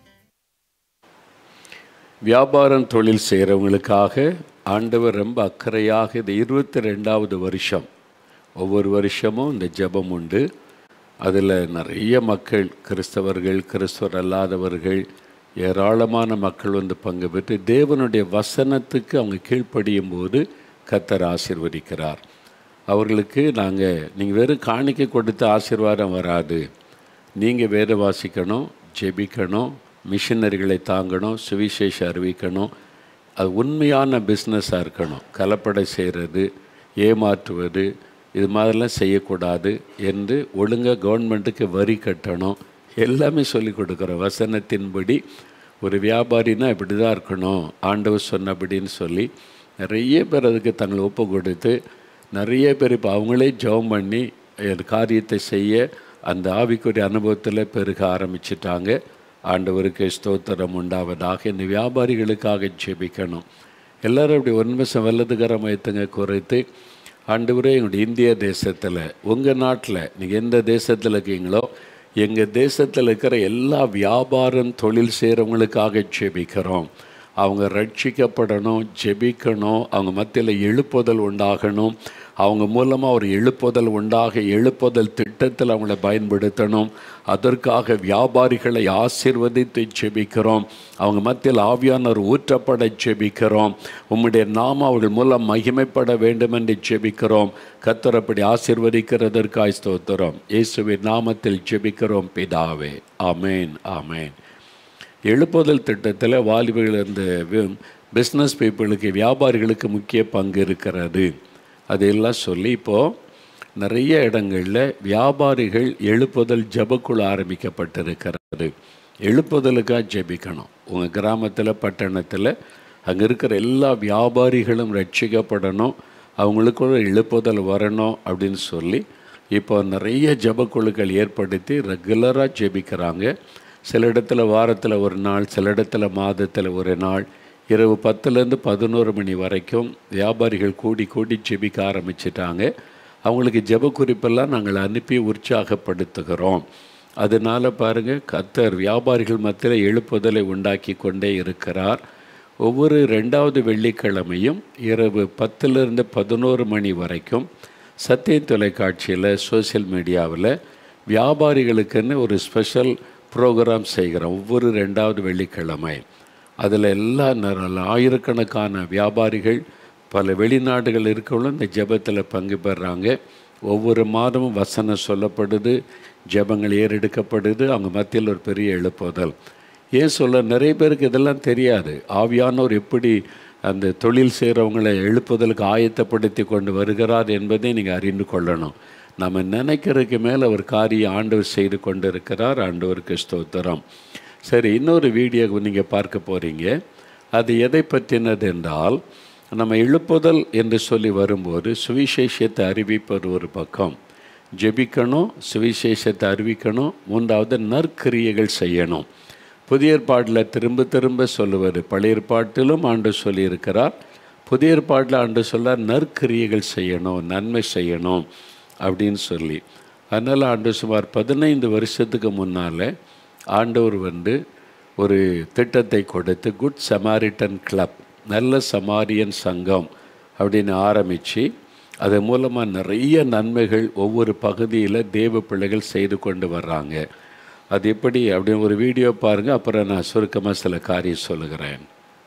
வியாபாரம் தொழில் செய்கிறவங்களுக்காக ஆண்டவர் ரொம்ப அக்கறையாக இந்த இருபத்தி ரெண்டாவது வருஷம் ஒவ்வொரு வருஷமும் இந்த ஜெபம் உண்டு. அதில் நிறைய மக்கள், கிறிஸ்தவர்கள், கிறிஸ்தவர் அல்லாதவர்கள், ஏராளமான மக்கள் வந்து பங்கு பெற்று தேவனுடைய வசனத்துக்கு அவங்க கீழ்ப்படியும் போது கர்த்தர் ஆசீர்வதிக்கிறார். அவர்களுக்கு நாங்கள் நீங்கள் வெறும் காணிக்கை கொடுத்து ஆசீர்வாதம் வராது, நீங்கள் வேத வாசிக்கணும், ஜெபிக்கணும், மிஷினரிகளை தாங்கணும், சுவிசேஷம் அறிவிக்கணும். அது உண்மையான பிஸ்னஸாக இருக்கணும். கலப்படை செய்கிறது, ஏமாற்றுவது, இது மாதிரிலாம் செய்யக்கூடாது என்று ஒழுங்காக கவர்மெண்ட்டுக்கு வரி கட்டணும். எல்லாமே சொல்லிக் கொடுக்குறோம். வசனத்தின்படி ஒரு வியாபாரினா இப்படி தான் இருக்கணும், ஆண்டவர் சொன்னபடின்னு சொல்லி நிறைய பேர் அதுக்கு தங்களை ஒப்பு கொடுத்து நிறைய பேர் இப்போ அவங்களே ஜெபம் பண்ணி காரியத்தை செய்ய அந்த ஆவிக்குரிய அனுபவத்தில் பெருக ஆரம்பிச்சிட்டாங்க. ஆண்டவருக்கு ஸ்தோத்திரம் உண்டாவதாக. இந்த வியாபாரிகளுக்காக ஜெபிக்கணும். எல்லோரும் அப்படி ஒரு நிமிஷம் வலதுகர மையத்துங்க குறைத்து, ஆண்டவரே எங்களுடைய இந்திய தேசத்தில், உங்கள் நாட்டில் நீங்கள் எந்த தேசத்தில் இருக்கீங்களோ எங்கள் தேசத்தில் இருக்கிற எல்லா வியாபாரம் தொழில் செய்கிறவங்களுக்காக ஜெபிக்கிறோம். அவங்க ரட்சிக்கப்படணும், ஜெபிக்கணும், அவங்க மத்தியில் எழுப்புதல் உண்டாகணும், அவங்க மூலமாக ஒரு எழுப்புதல் உண்டாக எழுப்புதல் திட்டத்தில் அவங்கள பயன்படுத்தணும். அதற்காக வியாபாரிகளை ஆசீர்வதித்து ஜெபிக்கிறோம். அவங்க மத்தியில் ஆவியானவர் ஊற்றப்பட ஜெபிக்கிறோம். உம்முடைய நாமம் அவர்கள் மூலம் மகிமைப்பட வேண்டும் என்று ஜெபிக்கிறோம். கர்த்தர் அப்படி ஆசீர்வதிக்கிறதற்காய் ஸ்தோத்திரம். இயேசுவின் நாமத்தில் ஜெபிக்கிறோம் பிதாவே. ஆமேன், ஆமேன். எழுப்புதல் திட்டத்தில் வாலிபர்கள், இந்த பிஸ்னஸ் பீப்புளுக்கு, வியாபாரிகளுக்கு முக்கிய பங்கு இருக்கிறது. அதையெல்லாம் சொல்லி இப்போது நிறைய இடங்களில் வியாபாரிகள் எழுப்புதல் ஜெபக்குழு ஆரம்பிக்கப்பட்டிருக்கிறது. எழுப்புதலுக்காக ஜெபிக்கணும். உங்கள் கிராமத்தில், பட்டணத்தில் அங்கே இருக்கிற எல்லா வியாபாரிகளும் ரட்சிக்கப்படணும், அவங்களுக்கு ஒரு எழுப்புதல் வரணும் அப்படின்னு சொல்லி இப்போ நிறைய ஜெபக்குழுக்கள் ஏற்படுத்தி ரெகுலராக ஜெபிக்கிறாங்க. சில இடத்துல வாரத்தில் ஒரு நாள், சில இடத்துல மாதத்தில் ஒரு நாள், இரவு பத்துலேருந்து பதினோரு மணி வரைக்கும் வியாபாரிகள் கூடி கூடி ஜெபிக்க ஆரம்பிச்சிட்டாங்க. அவங்களுக்கு ஜெப குறிப்பெல்லாம் நாங்கள் அனுப்பி உற்சாகப்படுத்துகிறோம். அதனால் பாருங்கள், கர்த்தர் வியாபாரிகள் மத்தியில் எழுப்புதலை உண்டாக்கி கொண்டே இருக்கிறார். ஒவ்வொரு ரெண்டாவது வெள்ளிக்கிழமையும் இரவு பத்துலேருந்து பதினோரு மணி வரைக்கும் சத்திய தொலைக்காட்சியில், சோசியல் மீடியாவில் வியாபாரிகளுக்குன்னு ஒரு ஸ்பெஷல் ப்ரோக்ராம் செய்கிறோம் ஒவ்வொரு ரெண்டாவது வெள்ளிக்கிழமை. அதில் எல்லா ஆயிரக்கணக்கான வியாபாரிகள் பல வெளிநாடுகள் இருக்கவங்களும் இந்த ஜெபத்தில் பங்கு பெறாங்க. ஒவ்வொரு மாதமும் வசனம் சொல்லப்படுது, ஜெபங்கள் ஏறெடுக்கப்படுது, அவங்க மத்தியில் ஒரு பெரிய எழுப்புதல். ஏன் சொல்ல, நிறைய பேருக்கு இதெல்லாம் தெரியாது. ஆவியானோர் எப்படி அந்த தொழில் செய்கிறவங்களை எழுப்புதலுக்கு ஆயத்தப்படுத்தி கொண்டு வருகிறார் என்பதை நீங்கள் அறிந்து கொள்ளணும். நம்ம நினைக்கிறதுக்கு மேலே ஒரு காரியம் ஆண்டவர் செய்து கொண்டு இருக்கிறார். ஆண்டவருக்கு ஸ்தோத்திரம். சரி, இன்னொரு வீடியோ நீங்கள் பார்க்க போகிறீங்க. அது எதை பற்றினது என்றால், நம்ம எழுப்புதல் என்று சொல்லி வரும்போது சுவிசேஷத்தை அறிவிப்பது ஒரு பக்கம், ஜெபிக்கணும், சுவிசேஷத்தை அறிவிக்கணும், மூன்றாவது நற்கிரியைகள் செய்யணும். புதிய ஏற்பாட்டில் திரும்ப திரும்ப சொல்லுவது, பழைய ஏற்பாட்டிலும் ஆண்டு சொல்லியிருக்கிறார். புதிய ஏற்பாட்டில் ஆண்டு சொல்ல நற்கிரியைகள் செய்யணும், நன்மை செய்யணும் அப்படின்னு சொல்லி. அதனால் ஆண்டு சுமார் பதினைந்து வருஷத்துக்கு முன்னால் ஆண்டவர் வந்து ஒரு திட்டத்தை கொடுத்து குட் சமாரிட்டன் கிளப், நல்ல சமாரியன் சங்கம் அப்படின்னு ஆரம்பித்து அதன் மூலமாக நிறைய நன்மைகள் ஒவ்வொரு பகுதியில் தேவ பிள்ளைகள் செய்து கொண்டு வர்றாங்க. அது எப்படி அப்படின்னு ஒரு வீடியோ பாருங்கள், அப்புறம் நான் சுருக்கமாக சில காரியம் சொல்லுகிறேன்.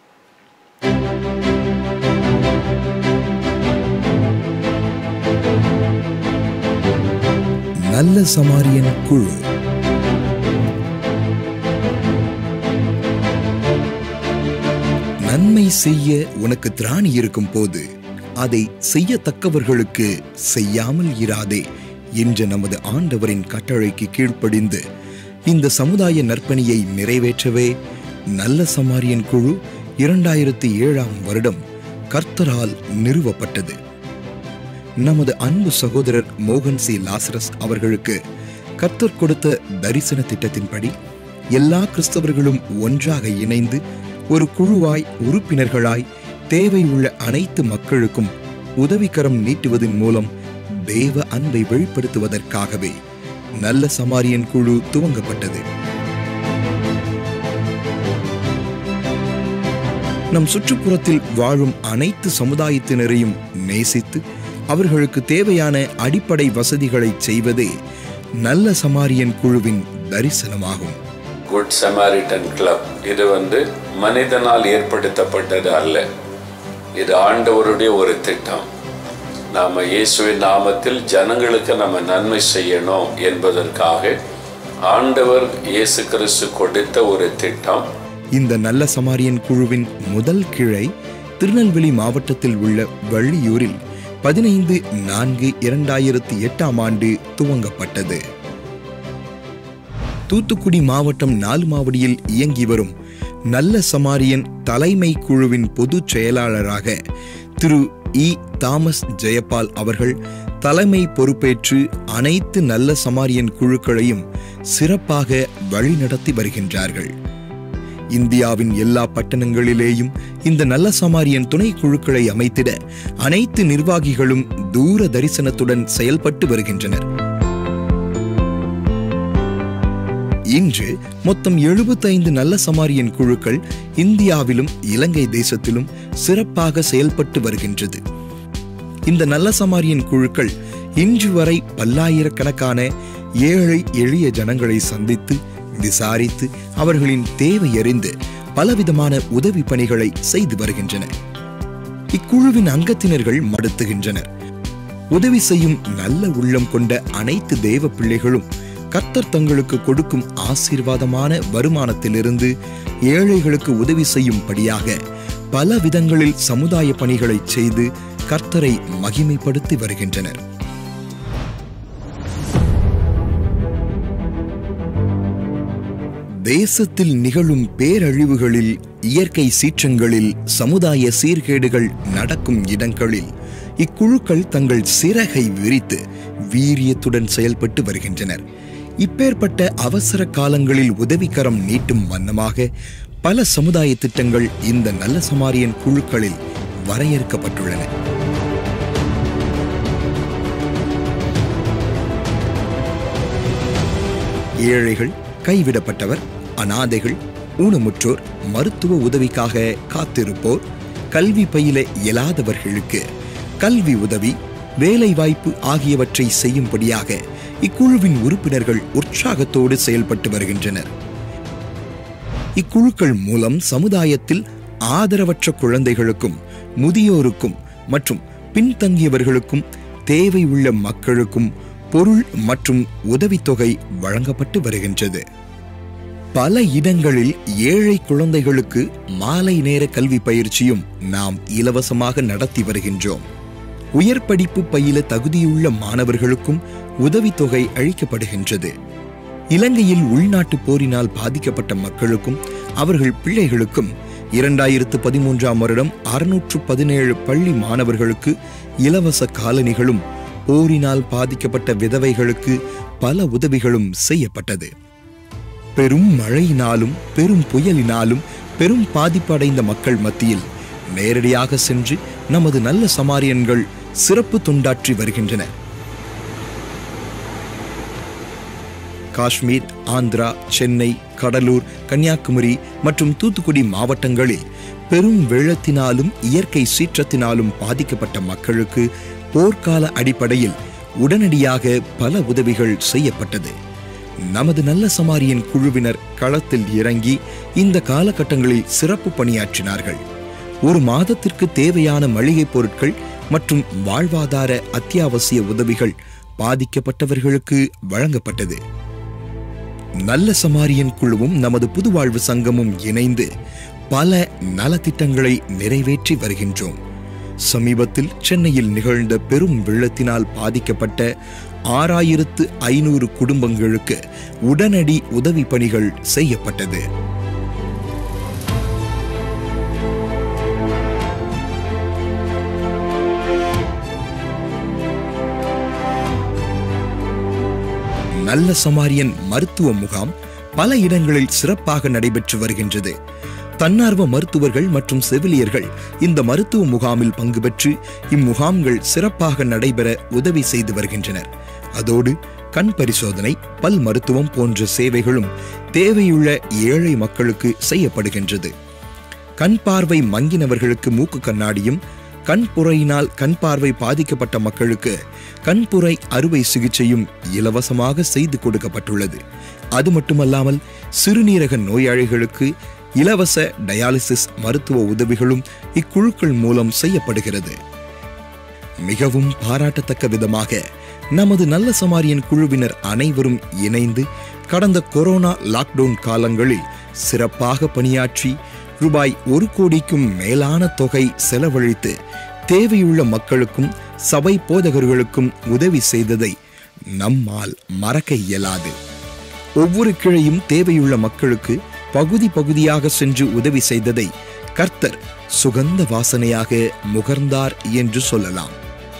நல்ல சமாரியன் குழு. நன்மை செய்ய உனக்கு திராணி இருக்கும் போது அதை செய்யத்தக்கவர்களுக்கு செய்யாமல் இராதே. என்ற நமது ஆண்டவரின் கட்டளைக்கு கீழ்ப்படிந்து இந்த சமுதாய நற்பணியை நிறைவேற்றவே நல்ல சமாரியன் குழு இரண்டாயிரத்தி ஏழாம் வருடம் கர்த்தரால் நிறுவப்பட்டது. நமது அன்பு சகோதரர் மோகன் சி லாசரஸ் அவர்களுக்கு கர்த்தர் கொடுத்த தரிசன திட்டத்தின்படி எல்லா கிறிஸ்தவர்களும் ஒன்றாக இணைந்து ஒரு குழுவாய் உறுப்பினர்களாய் தேவை உள்ள அனைத்து மக்களுக்கும் உதவிக்கரம் நீட்டுவதன் மூலம் தேவ அன்பை வெளிப்படுத்துவதற்காகவே நல்ல சமாரியன் குழு துவங்கப்பட்டது. நம் சுற்றுப்புறத்தில் வாழும் அனைத்து சமுதாயத்தினரையும் நேசித்து அவர்களுக்கு தேவையான அடிப்படை வசதிகளை செய்வதே நல்ல சமாரியன் குழுவின் தரிசனமாகும். குட் சமாரிட்டன் கிளப் இது வந்து மனிதனால் ஏற்படுத்தப்பட்டது அல்ல. இது ஆண்டவருடைய ஒரு திட்டம். நாம் இயேசுவின் நாமத்தில் ஜனங்களுக்கு நம்ம நன்மை செய்யணும் என்பதற்காக ஆண்டவர் இயேசு கிறிஸ்து கொடுத்த ஒரு திட்டம். இந்த நல்ல சமாரியன் குழுவின் முதல் கிளை திருநெல்வேலி மாவட்டத்தில் உள்ள வள்ளியூரில் பதினைந்து நான்கு இரண்டாயிரத்தி எட்டாம் ஆண்டு துவங்கப்பட்டது. தூத்துக்குடி மாவட்டம் நாலுமாவடியில் இயங்கி வரும் நல்ல சமாரியன் தலைமை குழுவின் பொதுச் செயலாளராக திரு இ தாமஸ் ஜெயபால் அவர்கள் தலைமை பொறுப்பேற்று அனைத்து நல்ல சமாரியன் குழுக்களையும் சிறப்பாக வழிநடத்தி வருகின்றார்கள். இந்தியாவின் எல்லா பட்டணங்களிலேயும் இந்த நல்ல சமாரியன் துணை குழுக்களை அமைத்திட அனைத்து நிர்வாகிகளும் தூர தரிசனத்துடன் செயல்பட்டு வருகின்றனர். இன்று மொத்தம் எழுபத்தைந்து நல்ல சமாரியன் குழுக்கள் இந்தியாவிலும் இலங்கை தேசத்திலும் சிறப்பாக செயல்பட்டு வருகின்றது. இந்த நல்ல சமாரியன் குழுக்கள் இன்று வரை பல்லாயிரக்கணக்கான ஏழை எளிய ஜனங்களை சந்தித்து விசாரித்து அவர்களின் தேவை அறிந்து பலவிதமான உதவி பணிகளை செய்து வருகின்றன. இக்குழுவின் அங்கத்தினர்கள் மடுத்துகின்றனர். உதவி செய்யும் நல்ல உள்ளம் கொண்ட அனைத்து தேவ பிள்ளைகளும் கர்த்தர் தங்களுக்கு கொடுக்கும் ஆசீர்வாதமான வருமானத்திலிருந்து ஏழைகளுக்கு உதவி செய்யும்படியாக பல விதங்களில் சமுதாய பணிகளை செய்து கர்த்தரை மகிமைப்படுத்தி வருகின்றனர். தேசத்தில் நிகழும் பேரழிவுகளில், இயற்கை சீற்றங்களில், சமுதாய சீர்கேடுகள் நடக்கும் இடங்களில் இக்குழுக்கள் தங்கள் சிறகை விரித்து வீரியத்துடன் செயல்பட்டு வருகின்றனர். இப்பேற்பட்ட அவசர காலங்களில் உதவிக்கரம் நீட்டும் வண்ணமாக பல சமுதாய திட்டங்கள் இந்த நல்ல சமாரியன் குழுக்களில் வரையறுக்கப்பட்டுள்ளன. ஏழைகள், கைவிடப்பட்டவர், அனாதைகள், ஊனமுற்றோர், மருத்துவ உதவிக்காக காத்திருப்போர், கல்வி பயில இயலாதவர்களுக்கு கல்வி உதவி, வேலை வாய்ப்பு ஆகியவற்றை செய்யும்படியாக இக்குழுவின் உறுப்பினர்கள் உற்சாகத்தோடு செயல்பட்டு வருகின்றனர். இக்குழுக்கள் மூலம் சமுதாயத்தில் ஆதரவற்ற குழந்தைகளுக்கும், முதியோருக்கும் மற்றும் பின்தங்கியவர்களுக்கும், தேவை உள்ள மக்களுக்கும் பொருள் மற்றும் உதவித்தொகை வழங்கப்பட்டு வருகின்றது. பல இடங்களில் ஏழை குழந்தைகளுக்கு மாலை நேர கல்வி பயிற்சியும் நாம் இலவசமாக நடத்தி வருகின்றோம். உயர் படிப்பு பயில தகுதியுள்ள மாணவர்களுக்கும் உதவித்தொகை அளிக்கப்படுகின்றது. இலங்கையில் உள்நாட்டு போரினால் பாதிக்கப்பட்ட மக்களுக்கும் அவர்கள் பிள்ளைகளுக்கும் இரண்டாயிரத்து பதிமூன்றாம் வருடம் அறுநூற்று பதினேழு பள்ளி மாணவர்களுக்கு இலவச காலணிகளும், போரினால் பாதிக்கப்பட்ட விதவைகளுக்கு பல உதவிகளும் செய்யப்பட்டது. பெரும் மழையினாலும் பெரும் புயலினாலும் பெரும் பாதிப்படைந்த மக்கள் மத்தியில் நேரடியாக சென்று நமது நல்ல சமாரியன்கள் சிறப்பு தொண்டாற்றி வருகின்றனர். காஷ்மீர், ஆந்திரா, சென்னை, கடலூர், கன்னியாகுமரி மற்றும் தூத்துக்குடி மாவட்டங்களில் பெரும் வெள்ளத்தினாலும் இயற்கை சீற்றத்தினாலும் பாதிக்கப்பட்ட மக்களுக்கு போர்க்கால அடிப்படையில் உடனடியாக பல உதவிகள் செய்யப்பட்டது. நமது நல்ல சமாரியன் குழுவினர் களத்தில் இறங்கி இந்த காலகட்டங்களில் சிறப்பு பணியாற்றினார்கள். ஒரு மாதத்திற்கு தேவையான மளிகை பொருட்கள் மற்றும் வாழ்வாதார அத்தியாவசிய உதவிகள் பாதிக்கப்பட்டவர்களுக்கு வழங்கப்பட்டது. நல்ல சமாரியன் குழுவும் நமது புதுவாழ்வு சங்கமும் இணைந்து பல நலத்திட்டங்களை நிறைவேற்றி வருகின்றோம். சமீபத்தில் சென்னையில் நிகழ்ந்த பெரும் வெள்ளத்தினால் பாதிக்கப்பட்ட ஆறாயிரத்து ஐநூறு குடும்பங்களுக்கு உடனடி உதவி பணிகள் செய்யப்பட்டது. நல்ல சமாரியன் மருத்துவ முகாம் பல இடங்களில் சிறப்பாக நடைபெற்று வருகின்றது. தன்னார்வ மருத்துவர்கள் மற்றும் செவிலியர்கள் இந்த மருத்துவ முகாமில் பங்கு பெற்று இம்முகாம்கள் சிறப்பாக நடைபெற உதவி செய்து வருகின்றனர். அதோடு கண் பரிசோதனை, பல் மருத்துவம் போன்ற சேவைகளும் தேவையுள்ள ஏழை மக்களுக்கு செய்யப்படுகின்றது. கண் பார்வை மங்கினவர்களுக்கு மூக்கு கண்ணாடியும், கண்புரையினால் கண் பார்வை பாதிக்கப்பட்ட மக்களுக்கு கண்புரை அறுவை சிகிச்சையும் இலவசமாக செய்து கொடுக்கப்பட்டுள்ளது. அது மட்டுமல்லாமல் சிறுநீரக நோயாளிகளுக்கு இலவச டயாலிசிஸ் மருத்துவ உதவிகளும் இக்குழுக்கள் மூலம் செய்யப்படுகிறது. மிகவும் பாராட்டத்தக்க விதமாக நமது நல்ல சமாரியன் குழுவினர் அனைவரும் இணைந்து கடந்த கொரோனா லாக்டவுன் காலங்களில் சிறப்பாக பணியாற்றி ரூபாய் ஒரு கோடிக்கும் மேலான தொகை செலவழித்து தேவையுள்ள மக்களுக்கும் சபை போதகர்களுக்கும் உதவி செய்ததை நம்மால் மறக்க இயலாது. ஒவ்வொரு கிளையும் தேவையுள்ள மக்களுக்கு பகுதி பகுதியாக சென்று உதவி செய்ததை கர்த்தர் சுகந்த வாசனையாக முகர்ந்தார் என்று சொல்லலாம்.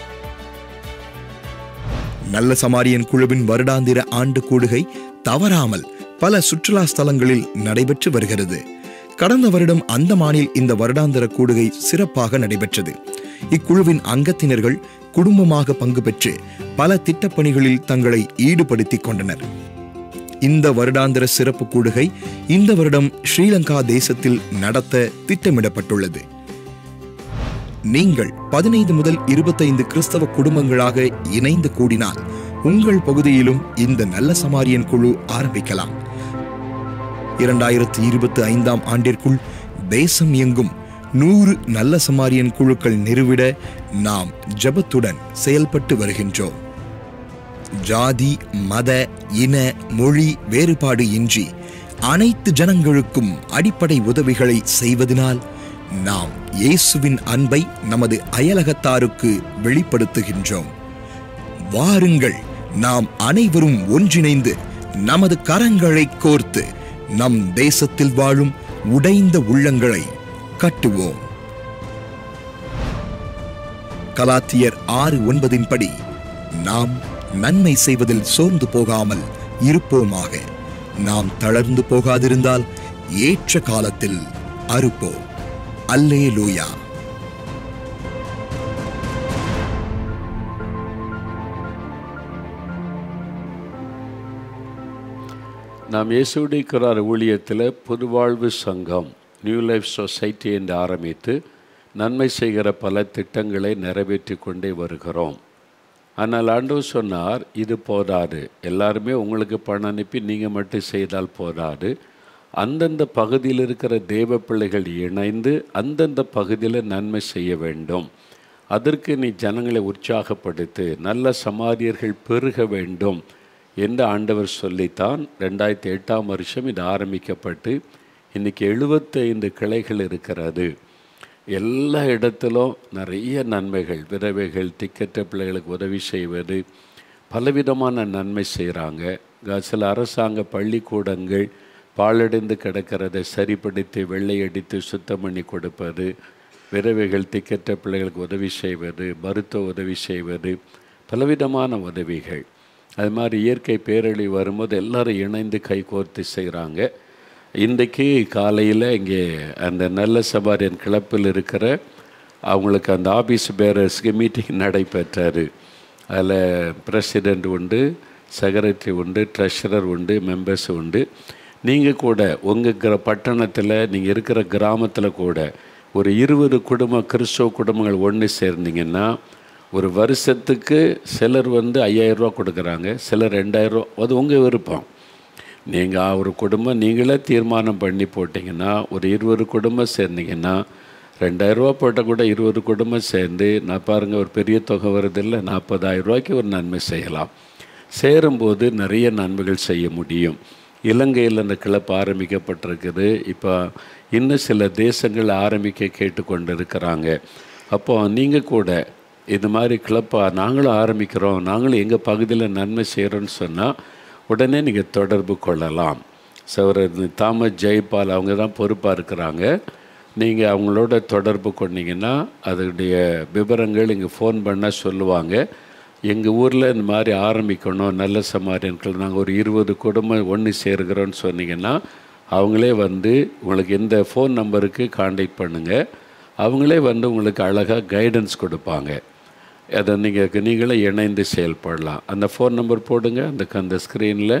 நல்ல சமாரியன் குழுவின் வருடாந்திர ஆண்டு கூடுகை தவறாமல் பல சுற்றுலா ஸ்தலங்களில் நடைபெற்று வருகிறது. கடந்த வருடம் அந்தமானில் இந்த வருடாந்திர கூடுகை சிறப்பாக நடைபெற்றது. இக்குழுவின் அங்கத்தினர்கள் குடும்பமாக பங்கு பெற்று பல திட்டப்பணிகளில் தங்களை ஈடுபடுத்திக் கொண்டனர். இந்த வருடாந்திர சிறப்பு கூடுகை இந்த வருடம் ஸ்ரீலங்கா தேசத்தில் நடத்த திட்டமிடப்பட்டுள்ளது. நீங்கள் பதினைந்து முதல் இருபத்தைந்து கிறிஸ்தவ குடும்பங்களாக இணைந்து கூடினால் உங்கள் பகுதியிலும் இந்த நல்ல சமாரியன் குழு ஆரம்பிக்கலாம். இரண்டாயிரத்தி இருபத்தி ஐந்தாம் ஆண்டிற்குள் தேசம் எங்கும் நூறு நல்ல சமாரியன் குழுக்கள் நிறுவிட நாம் ஜெபத்துடன் செயல்பட்டு வருகின்றோம். ஜாதி, மத, இன, மொழி வேறுபாடு இன்றி அனைத்து ஜனங்களுக்கும் அடிப்படை உதவிகளை செய்வதனால் நாம் இயேசுவின் அன்பை நமது அயலகத்தாருக்கு வெளிப்படுத்துகின்றோம். வாருங்கள், நாம் அனைவரும் ஒன்றிணைந்து நமது கரங்களை கோர்த்து நம் தேசத்தில் வாழும் உடைந்த உள்ளங்களை கட்டுவோம். கலாத்தியர் ஆறு ஒன்பதின் படி நாம் நன்மை செய்வதில் சோர்ந்து போகாமல் இருப்போமாக. நாம் தளர்ந்து போகாதிருந்தால் ஏற்ற காலத்தில் அறுப்போம். அல்லேலூயா. நாம் இயேசுடைய குரார் ஊழியத்தில் புதுவாழ்வு சங்கம் நியூ லைஃப் சொசைட்டி என்று ஆரம்பித்து நன்மை செய்கிற பல திட்டங்களை நிறைவேற்றி கொண்டே வருகிறோம். ஆனால் ஆண்டவர் சொன்னார், இது போதாது, எல்லாருமே உங்களுக்கு பணம் அனுப்பி நீங்கள் மட்டும் செய்தால் போதாது. அந்தந்த பகுதியில் இருக்கிற தேவ பிள்ளைகள் இணைந்து அந்தந்த பகுதியில் நன்மை செய்ய வேண்டும். அதற்கு நீ ஜனங்களை உற்சாகப்படுத்து, நல்ல சமாரியர்கள் பெருக வேண்டும் என்று ஆண்டவர் சொல்லித்தான் ரெண்டாயிரத்தி எட்டாம் வருஷம் இது ஆரம்பிக்கப்பட்டு இன்றைக்கி எழுபத்தைந்து கிளைகள் இருக்கிறது. எல்லா இடத்திலும் நிறைய நன்மைகள், விதவைகள், திக்கற்ற பிள்ளைகளுக்கு உதவி செய்வது, பலவிதமான நன்மை செய்கிறாங்க. சில அரசாங்க பள்ளிக்கூடங்கள் பாழடைந்து கிடக்கிறதை சரிப்படுத்தி வெள்ளையடித்து சுத்தம் பண்ணி கொடுப்பது, விதவைகள், திக்கற்ற பிள்ளைகளுக்கு உதவி செய்வது, மருத்துவ உதவி செய்வது, பலவிதமான உதவிகள். அது மாதிரி இயற்கை பேரழிவு வரும்போது எல்லோரும் இணைந்து கைகோர்த்து செய்கிறாங்க. இன்றைக்கு காலையில் இங்கே அந்த நல்ல சமாரியன் கிளப்பில் இருக்கிற அவங்களுக்கு அந்த ஆஃபீஸ் பேரர்ஸ்க்கு மீட்டிங் நடைபெற்றார். அதில் பிரசிடெண்ட் உண்டு, செக்ரட்டரி உண்டு, ட்ரெஷரர் உண்டு, மெம்பர்ஸ் உண்டு. நீங்கள் கூட உங்கள் கிர பட்டணத்தில் நீங்கள் இருக்கிற கிராமத்தில் கூட ஒரு இருபது குடும்ப கிறிஸ்தவ குடும்பங்கள் ஒன்று சேர்ந்தீங்கன்னா ஒரு வருஷத்துக்கு சிலர் வந்து ஐயாயிரரூவா கொடுக்குறாங்க, சிலர் ரெண்டாயிரரூவா. அது உங்கள் விருப்பம். நீங்கள் ஒரு குடும்பம் நீங்களே தீர்மானம் பண்ணி போட்டிங்கன்னா ஒரு இருபது குடும்பம் சேர்ந்தீங்கன்னா ரெண்டாயிரரூவா போட்டால் கூட இருபது குடும்பம் சேர்ந்து நான் பாருங்கள் ஒரு பெரிய தொகை வருதில்லை, நாற்பதாயிரம் ரூபாய்க்கு ஒரு நன்மை செய்யலாம். சேரும்போது நிறைய நன்மைகள் செய்ய முடியும். இலங்கையில் அந்த கிளப் ஆரம்பிக்கப்பட்டிருக்குது. இப்போ இன்னும் சில தேசங்கள் ஆரம்பிக்க கேட்டுக்கொண்டு இருக்கிறாங்க. அப்போது நீங்கள் கூட இது மாதிரி கிளப்பாக நாங்களும் ஆரம்பிக்கிறோம், நாங்களும் எங்கள் பகுதியில் நன்மை செய்கிறோன்னு சொன்னால் உடனே நீங்கள் தொடர்பு கொள்ளலாம். சகோதரர் தாமஸ் ஜெயபால் அவங்க தான் பொறுப்பாக இருக்கிறாங்க. நீங்கள் அவங்களோட தொடர்பு கொண்டீங்கன்னா அதனுடைய விவரங்கள் இங்கே ஃபோன் பண்ணால் சொல்லுவாங்க. எங்கள் ஊரில் இந்த மாதிரி ஆரம்பிக்கணும், நல்ல சமாரியன்கள் நாங்கள் ஒரு இருபது குடும்பம் ஒன்று சேர்கிறோன்னு சொன்னீங்கன்னா அவங்களே வந்து உங்களுக்கு இந்த ஃபோன் நம்பருக்கு காண்டாக்ட் பண்ணுங்கள். அவங்களே வந்து உங்களுக்கு அழகாக கைடன்ஸ் கொடுப்பாங்க. அதை நீங்கள் நீங்களே இணைந்து செயல்படலாம். அந்த ஃபோன் நம்பர் போடுங்க, அந்த அந்த ஸ்க்ரீனில்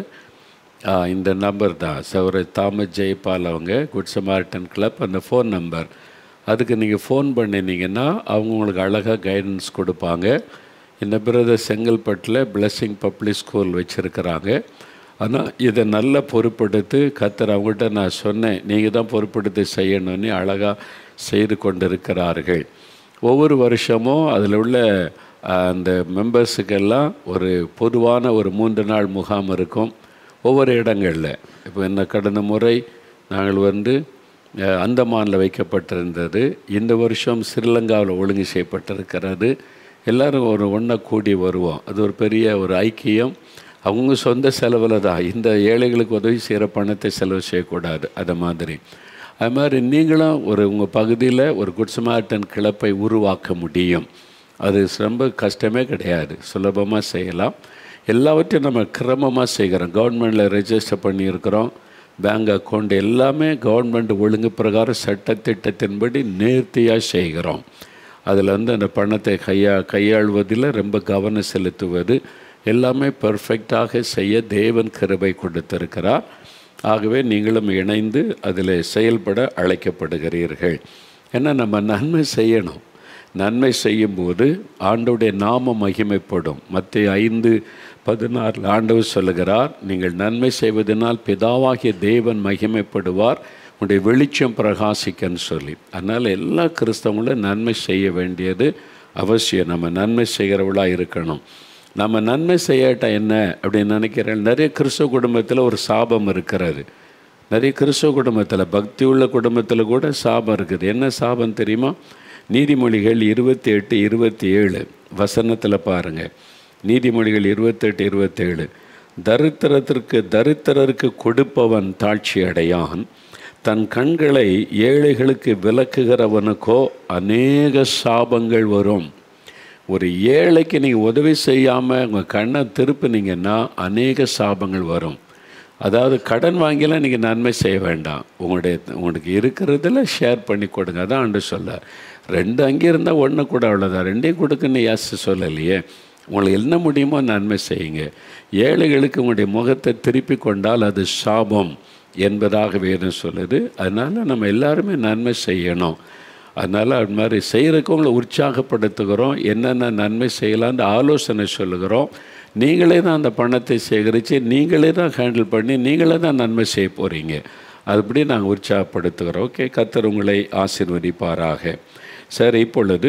இந்த நம்பர் தான் சகோதரர் தாமஸ் ஜெயபால் அவங்க குட் சமாரிட்டன் கிளப், அந்த ஃபோன் நம்பர். அதுக்கு நீங்கள் ஃபோன் பண்ணினீங்கன்னா அவங்க உங்களுக்கு அழகாக கைடன்ஸ் கொடுப்பாங்க. இந்த பிரதர் செங்கல்பட்டில் பிளெஸ்ஸிங் பப்ளிக் ஸ்கூல் வச்சுருக்கிறாங்க. ஆனால் இதை நல்லா பொறுப்படுத்தி கத்தர் அவங்கள்ட்ட நான் சொன்னேன், நீங்கள் தான் பொறுப்படுத்தி செய்யணும்னு அழகாக செய்து கொண்டிருக்கிறார்கள். ஒவ்வொரு வருஷமும் அதில் உள்ள அந்த மெம்பர்ஸுக்கெல்லாம் ஒரு பொதுவான ஒரு மூன்று நாள் முகாம் இருக்கும் ஒவ்வொரு இடங்களில். இப்போ என்ன கடந்த முறை நாங்கள் வந்து அந்தமானில் வைக்கப்பட்டிருந்தது. இந்த வருஷம் ஸ்ரீலங்காவில் ஒழுங்கு செய்யப்பட்டிருக்கிறது. எல்லோரும் ஒரு ஒன்றா கூடி வருவோம். அது ஒரு பெரிய ஒரு ஐக்கியம். அவங்க சொந்த செலவில் தான், இந்த ஏழைகளுக்கு உதவி செய்கிற பணத்தை செலவு செய்யக்கூடாது. அது மாதிரி அது மாதிரி நீங்களும் ஒரு உங்கள் பகுதியில் ஒரு குட் சமாரிட்டன் கிளப்பை உருவாக்க முடியும். அது ரொம்ப கஷ்டமே கிடையாது, சுலபமாக செய்யலாம். எல்லாவற்றையும் நம்ம கிரமமாக செய்கிறோம். கவர்மெண்டில் ரெஜிஸ்டர் பண்ணியிருக்கிறோம். பேங்க் அக்கௌண்ட் எல்லாமே கவர்மெண்ட் ஒழுங்கு பிரகாரம் சட்டத்திட்டத்தின்படி நேர்த்தியாக செய்கிறோம். அதில் வந்து அந்த பணத்தை கையா கையாள்வதில் ரொம்ப கவனம் செலுத்துவது எல்லாமே பர்ஃபெக்டாக செய்ய தேவன் கிருபை கொடுத்திருக்கிறார். ஆகவே நீங்களும் இணைந்து அதில் செயல்பட அழைக்கப்படுகிறீர்கள். ஏன்னா நம்ம நன்மை செய்யணும். நன்மை செய்யும்போது ஆண்டவருடைய நாமம் மகிமைப்படும். மத்தேயு ஐந்து பதினாறில் ஆண்டவர் சொல்லுகிறார், நீங்கள் நன்மை செய்வதனால் பிதாவாகிய தேவன் மகிமைப்படுவார், உடைய வெளிச்சம் பிரகாசிக்கன்னு சொல்லி. அதனால் எல்லா கிறிஸ்தவங்களும் நன்மை செய்ய வேண்டியது அவசியம். நம்ம நன்மை செய்கிறவளாக இருக்கணும். நம்ம நன்மை செய்யாட்டா என்ன அப்படின்னு நினைக்கிறேன். நிறைய கிறிஸ்தவ குடும்பத்தில் ஒரு சாபம் இருக்கிறது. நிறைய கிறிஸ்தவ குடும்பத்தில், பக்தி உள்ள குடும்பத்தில் கூட சாபம் இருக்குது. என்ன சாபம் தெரியுமா? நீதிமொழிகள் இருபத்தி எட்டு இருபத்தி ஏழு வசனத்தில் பாருங்கள். நீதிமொழிகள் இருபத்தெட்டு இருபத்தேழு தரித்திரத்திற்கு தரித்திரருக்கு கொடுப்பவன் தாட்சி அடையான், தன் கண்களை ஏழைகளுக்கு விலக்குகிறவனுக்கோ அநேக சாபங்கள் வரும். ஒரு ஏழைக்கு நீங்கள் உதவி செய்யாமல் உங்கள் கண்ணை திருப்பினீங்கன்னா அநேக சாபங்கள் வரும். அதாவது கடன் வாங்கிலாம் நீங்கள் நன்மை செய்ய வேண்டாம். உங்களுடைய உங்களுக்கு இருக்கிறதில் ஷேர் பண்ணி கொடுங்க. அதான் ஆண்டு சொல்ல. ரெண்டு அங்கே இருந்தால் ஒன்று கூட அவ்வளோதான். ரெண்டையும் கொடுக்குன்னு யாசு சொல்லலையே. உங்களுக்கு என்ன முடியுமோ நன்மை செய்யுங்க. ஏழைகளுக்கு உங்களுடைய முகத்தை திருப்பி கொண்டால் அது சாபம் என்பதாக வேணும் சொல்லுது. அதனால் நம்ம எல்லாருமே நன்மை செய்யணும். அதனால் அது மாதிரி செய்கிறதுக்கு உங்களை உற்சாகப்படுத்துகிறோம். என்னென்ன நன்மை செய்யலான்னு ஆலோசனை சொல்லுகிறோம். நீங்களே தான் அந்த பணத்தை சேகரித்து நீங்களே தான் ஹேண்டில் பண்ணி நீங்களே தான் நன்மை செய்ய போகிறீங்க. அதுபடி நாங்கள் உற்சாகப்படுத்துகிறோம். ஓகே, கர்த்தர் உங்களை ஆசீர்வதிப்பாராக. சரி, இப்பொழுது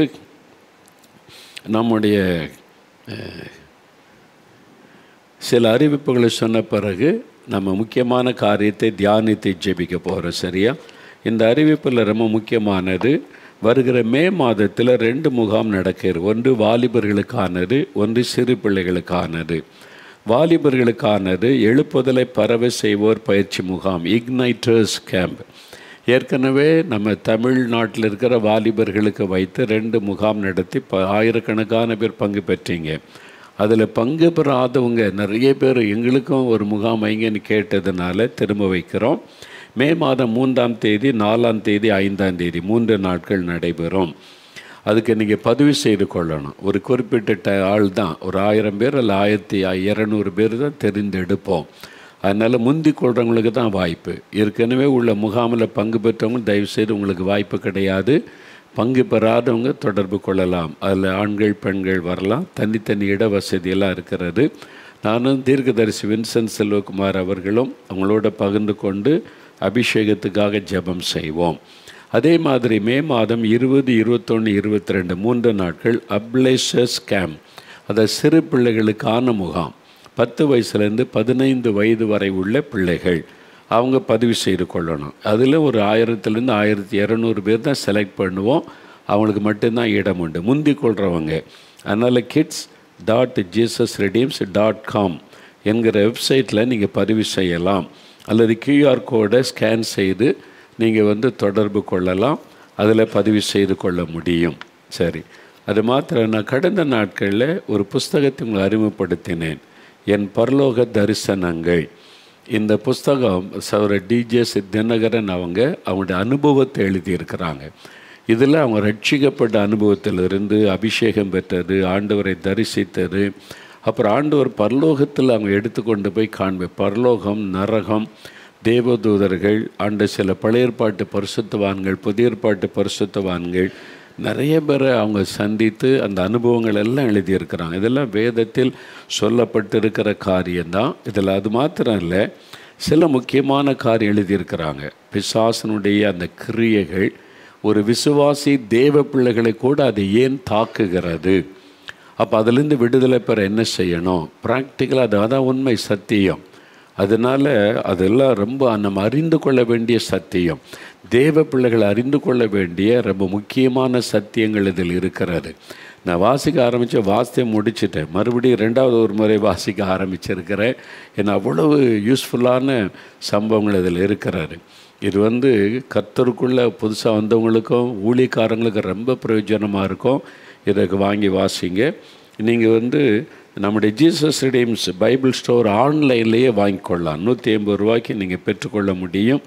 நம்முடைய சில அறிவிப்புகளை சொன்ன பிறகு நம்ம முக்கியமான காரியத்தை தியானித்து ஜெபிக்க போகிறோம். சரியா? இந்த அறிவிப்பில் ரொம்ப முக்கியமானது, வருகிற மே மாதத்தில் ரெண்டு முகாம் நடக்கிறது. ஒன்று வாலிபர்களுக்கானது, ஒன்று சிறு பிள்ளைகளுக்கானது. வாலிபர்களுக்கானது எழுப்புதலை பரவ செய்வோர் பயிற்சி முகாம், இக்னைட்டர்ஸ் கேம்ப். ஏற்கனவே நம்ம தமிழ்நாட்டில் இருக்கிற வாலிபர்களுக்கு வைத்து ரெண்டு முகாம் நடத்தி ப ஆயிரக்கணக்கான பேர் பங்கு பெற்றீங்க. அதில் பங்கு பெறாதவங்க நிறைய பேர் எங்களுக்கும் ஒரு முகாம் வைங்கன்னு கேட்டதுனால திரும்ப வைக்கிறோம். மே மாதம் மூன்றாம் தேதி நாலாம் தேதி ஐந்தாம் தேதி மூன்று நாட்கள் நடைபெறும். அதுக்கு நீங்கள் பதிவு செய்து கொள்ளணும். ஒரு குறிப்பிட்ட ஆள் தான், ஒரு ஆயிரம் பேர் அல்ல ஆயிரத்தி இரநூறு பேர் தான் தெரிந்தெடுப்போம். அதனால் முந்தி கொள்கிறவங்களுக்கு தான் வாய்ப்பு. ஏற்கனவே உள்ள முகாமில் பங்கு பெற்றவங்க தயவுசெய்து உங்களுக்கு வாய்ப்பு கிடையாது. பங்கு பெறாதவங்க தொடர்பு கொள்ளலாம். அதில் ஆண்கள் பெண்கள் வரலாம். தனித்தனி இட வசதியெல்லாம் இருக்கிறது. நானும் தீர்க்கதரிசி வின்சென்ட் செல்வகுமார் அவர்களும் அவங்களோட பகிர்ந்து கொண்டு அபிஷேகத்துக்காக ஜெபம் செய்வோம். அதே மாதிரி மே மாதம் இருபது இருபத்தொன்று இருபத்தி ரெண்டு மூன்று நாட்கள் அப்லேஷர்ஸ் கேம்ப், அதை சிறு பிள்ளைகளுக்கான முகாம். பத்து வயசுலேருந்து பதினைந்து வயது வரை உள்ள பிள்ளைகள் அவங்க பதிவு செய்து கொள்ளணும். அதில் ஒரு ஆயிரத்துலேருந்து ஆயிரத்தி இரநூறு பேர் தான் செலக்ட் பண்ணுவோம். அவங்களுக்கு மட்டும்தான் இடம் உண்டு, முந்தி கொள்கிறவங்க. அதனால் kids dot Jesus redeems dot com என்கிற வெப்சைட்டில் நீங்கள் பதிவு செய்யலாம், அல்லது கியூஆர் கோடை ஸ்கேன் செய்து நீங்கள் வந்து தொடர்பு கொள்ளலாம், அதில் பதிவு செய்து கொள்ள முடியும். சரி, அது மாத்திரம் நான் கடந்த நாட்களில் ஒரு புஸ்தகத்தை உங்களை அறிமுகப்படுத்தினேன், என் பரலோக தரிசனங்கள். இந்த புஸ்தகம் சௌர டிஜே தினகரன் அவங்க அவங்களுடைய அனுபவத்தை எழுதியிருக்கிறாங்க. இதில் அவங்க ரட்சிக்கப்பட்ட அனுபவத்திலிருந்து அபிஷேகம் பெற்றது, ஆண்டவரை தரிசித்தது, அப்புறம் ஆண்டவர் பரலோகத்தில் அவங்க எடுத்துக்கொண்டு போய் காண்பு, பரலோகம், நரகம், தேவதூதர்கள், ஆண்டு சில பழைய ஏற்பாட்டு பரிசுத்தவான்கள், புதிய ஏற்பாட்டு பரிசுத்தவான்கள், நிறைய பேரை அவங்க சந்தித்து அந்த அனுபவங்கள் எல்லாம் எழுதியிருக்கிறாங்க. இதெல்லாம் வேதத்தில் சொல்லப்பட்டிருக்கிற காரியம்தான். இதில் அது மாத்திரம் இல்லை, சில முக்கியமான காரியம் எழுதியிருக்கிறாங்க. பிசாசனுடைய அந்த கிரியைகள், ஒரு விசுவாசி தேவ பிள்ளைகளை கூட அது ஏன் தாக்குகிறது, அப்போ அதிலிருந்து விடுதலை பெற என்ன செய்யணும், ப்ராக்டிக்கலாக அது அதான் உண்மை சத்தியம். அதனால் அதெல்லாம் ரொம்ப நம்ம அறிந்து கொள்ள வேண்டிய சத்தியம், தேவ பிள்ளைகளை அறிந்து கொள்ள வேண்டிய ரொம்ப முக்கியமான சத்தியங்கள் இதில் இருக்கிறது. நான் வாசிக்க ஆரம்பித்த வாசித்தை முடிச்சுட்டேன், மறுபடியும் ரெண்டாவது ஒரு முறை வாசிக்க ஆரம்பிச்சிருக்கிறேன். ஏன்னா அவ்வளவு யூஸ்ஃபுல்லான சம்பவங்கள் இதில் இருக்கிறாரு. இது வந்து கர்த்தருக்குள்ளே புதுசாக வந்தவங்களுக்கும் ஊழியக்காரங்களுக்கும் ரொம்ப பிரயோஜனமாக இருக்கும். இதுக்கு வாங்கி வாசிங்க. நீங்கள் வந்து நம்முடைய ஜீசஸ் ரெடீம்ஸ் பைபிள் ஸ்டோர் ஆன்லைன்லேயே வாங்கிக்கொள்ளலாம். நூற்றி ஐம்பது ரூபாய்க்கு நீங்கள் பெற்றுக்கொள்ள முடியும்.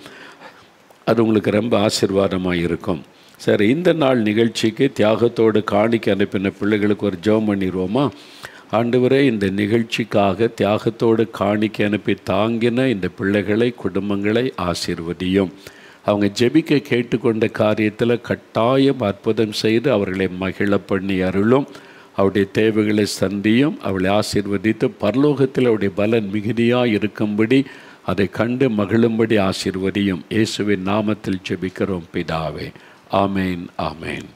அது உங்களுக்கு ரொம்ப ஆசீர்வாதமாக இருக்கும். சரி, இந்த நாள் நிகழ்ச்சிக்கு தியாகத்தோடு காணிக்க அனுப்பின பிள்ளைகளுக்கு ஒரு ஜெபம் பண்ணிடுவோமா? ஆண்டவரே, இந்த நிகழ்ச்சிக்காக தியாகத்தோடு காணிக்க அனுப்பி தாங்கின இந்த பிள்ளைகளை, குடும்பங்களை ஆசீர்வதியும். அவங்க ஜெபிக்க கேட்டுக்கொண்ட காரியத்தில் கட்டாயம் அற்புதம் செய்து அவர்களை மகிழ பண்ணி அருளும். அவருடைய தேவைகளை சந்தியும், அவளை ஆசீர்வதித்து பரலோகத்தில் அவருடைய பலன் மிகுதியாக இருக்கும்படி அதை கண்டு மகிழும்படி ஆசீர்வதியும். இயேசுவின் நாமத்தில் ஜெபிக்கிறோம் பிதாவே, ஆமேன், ஆமேன்.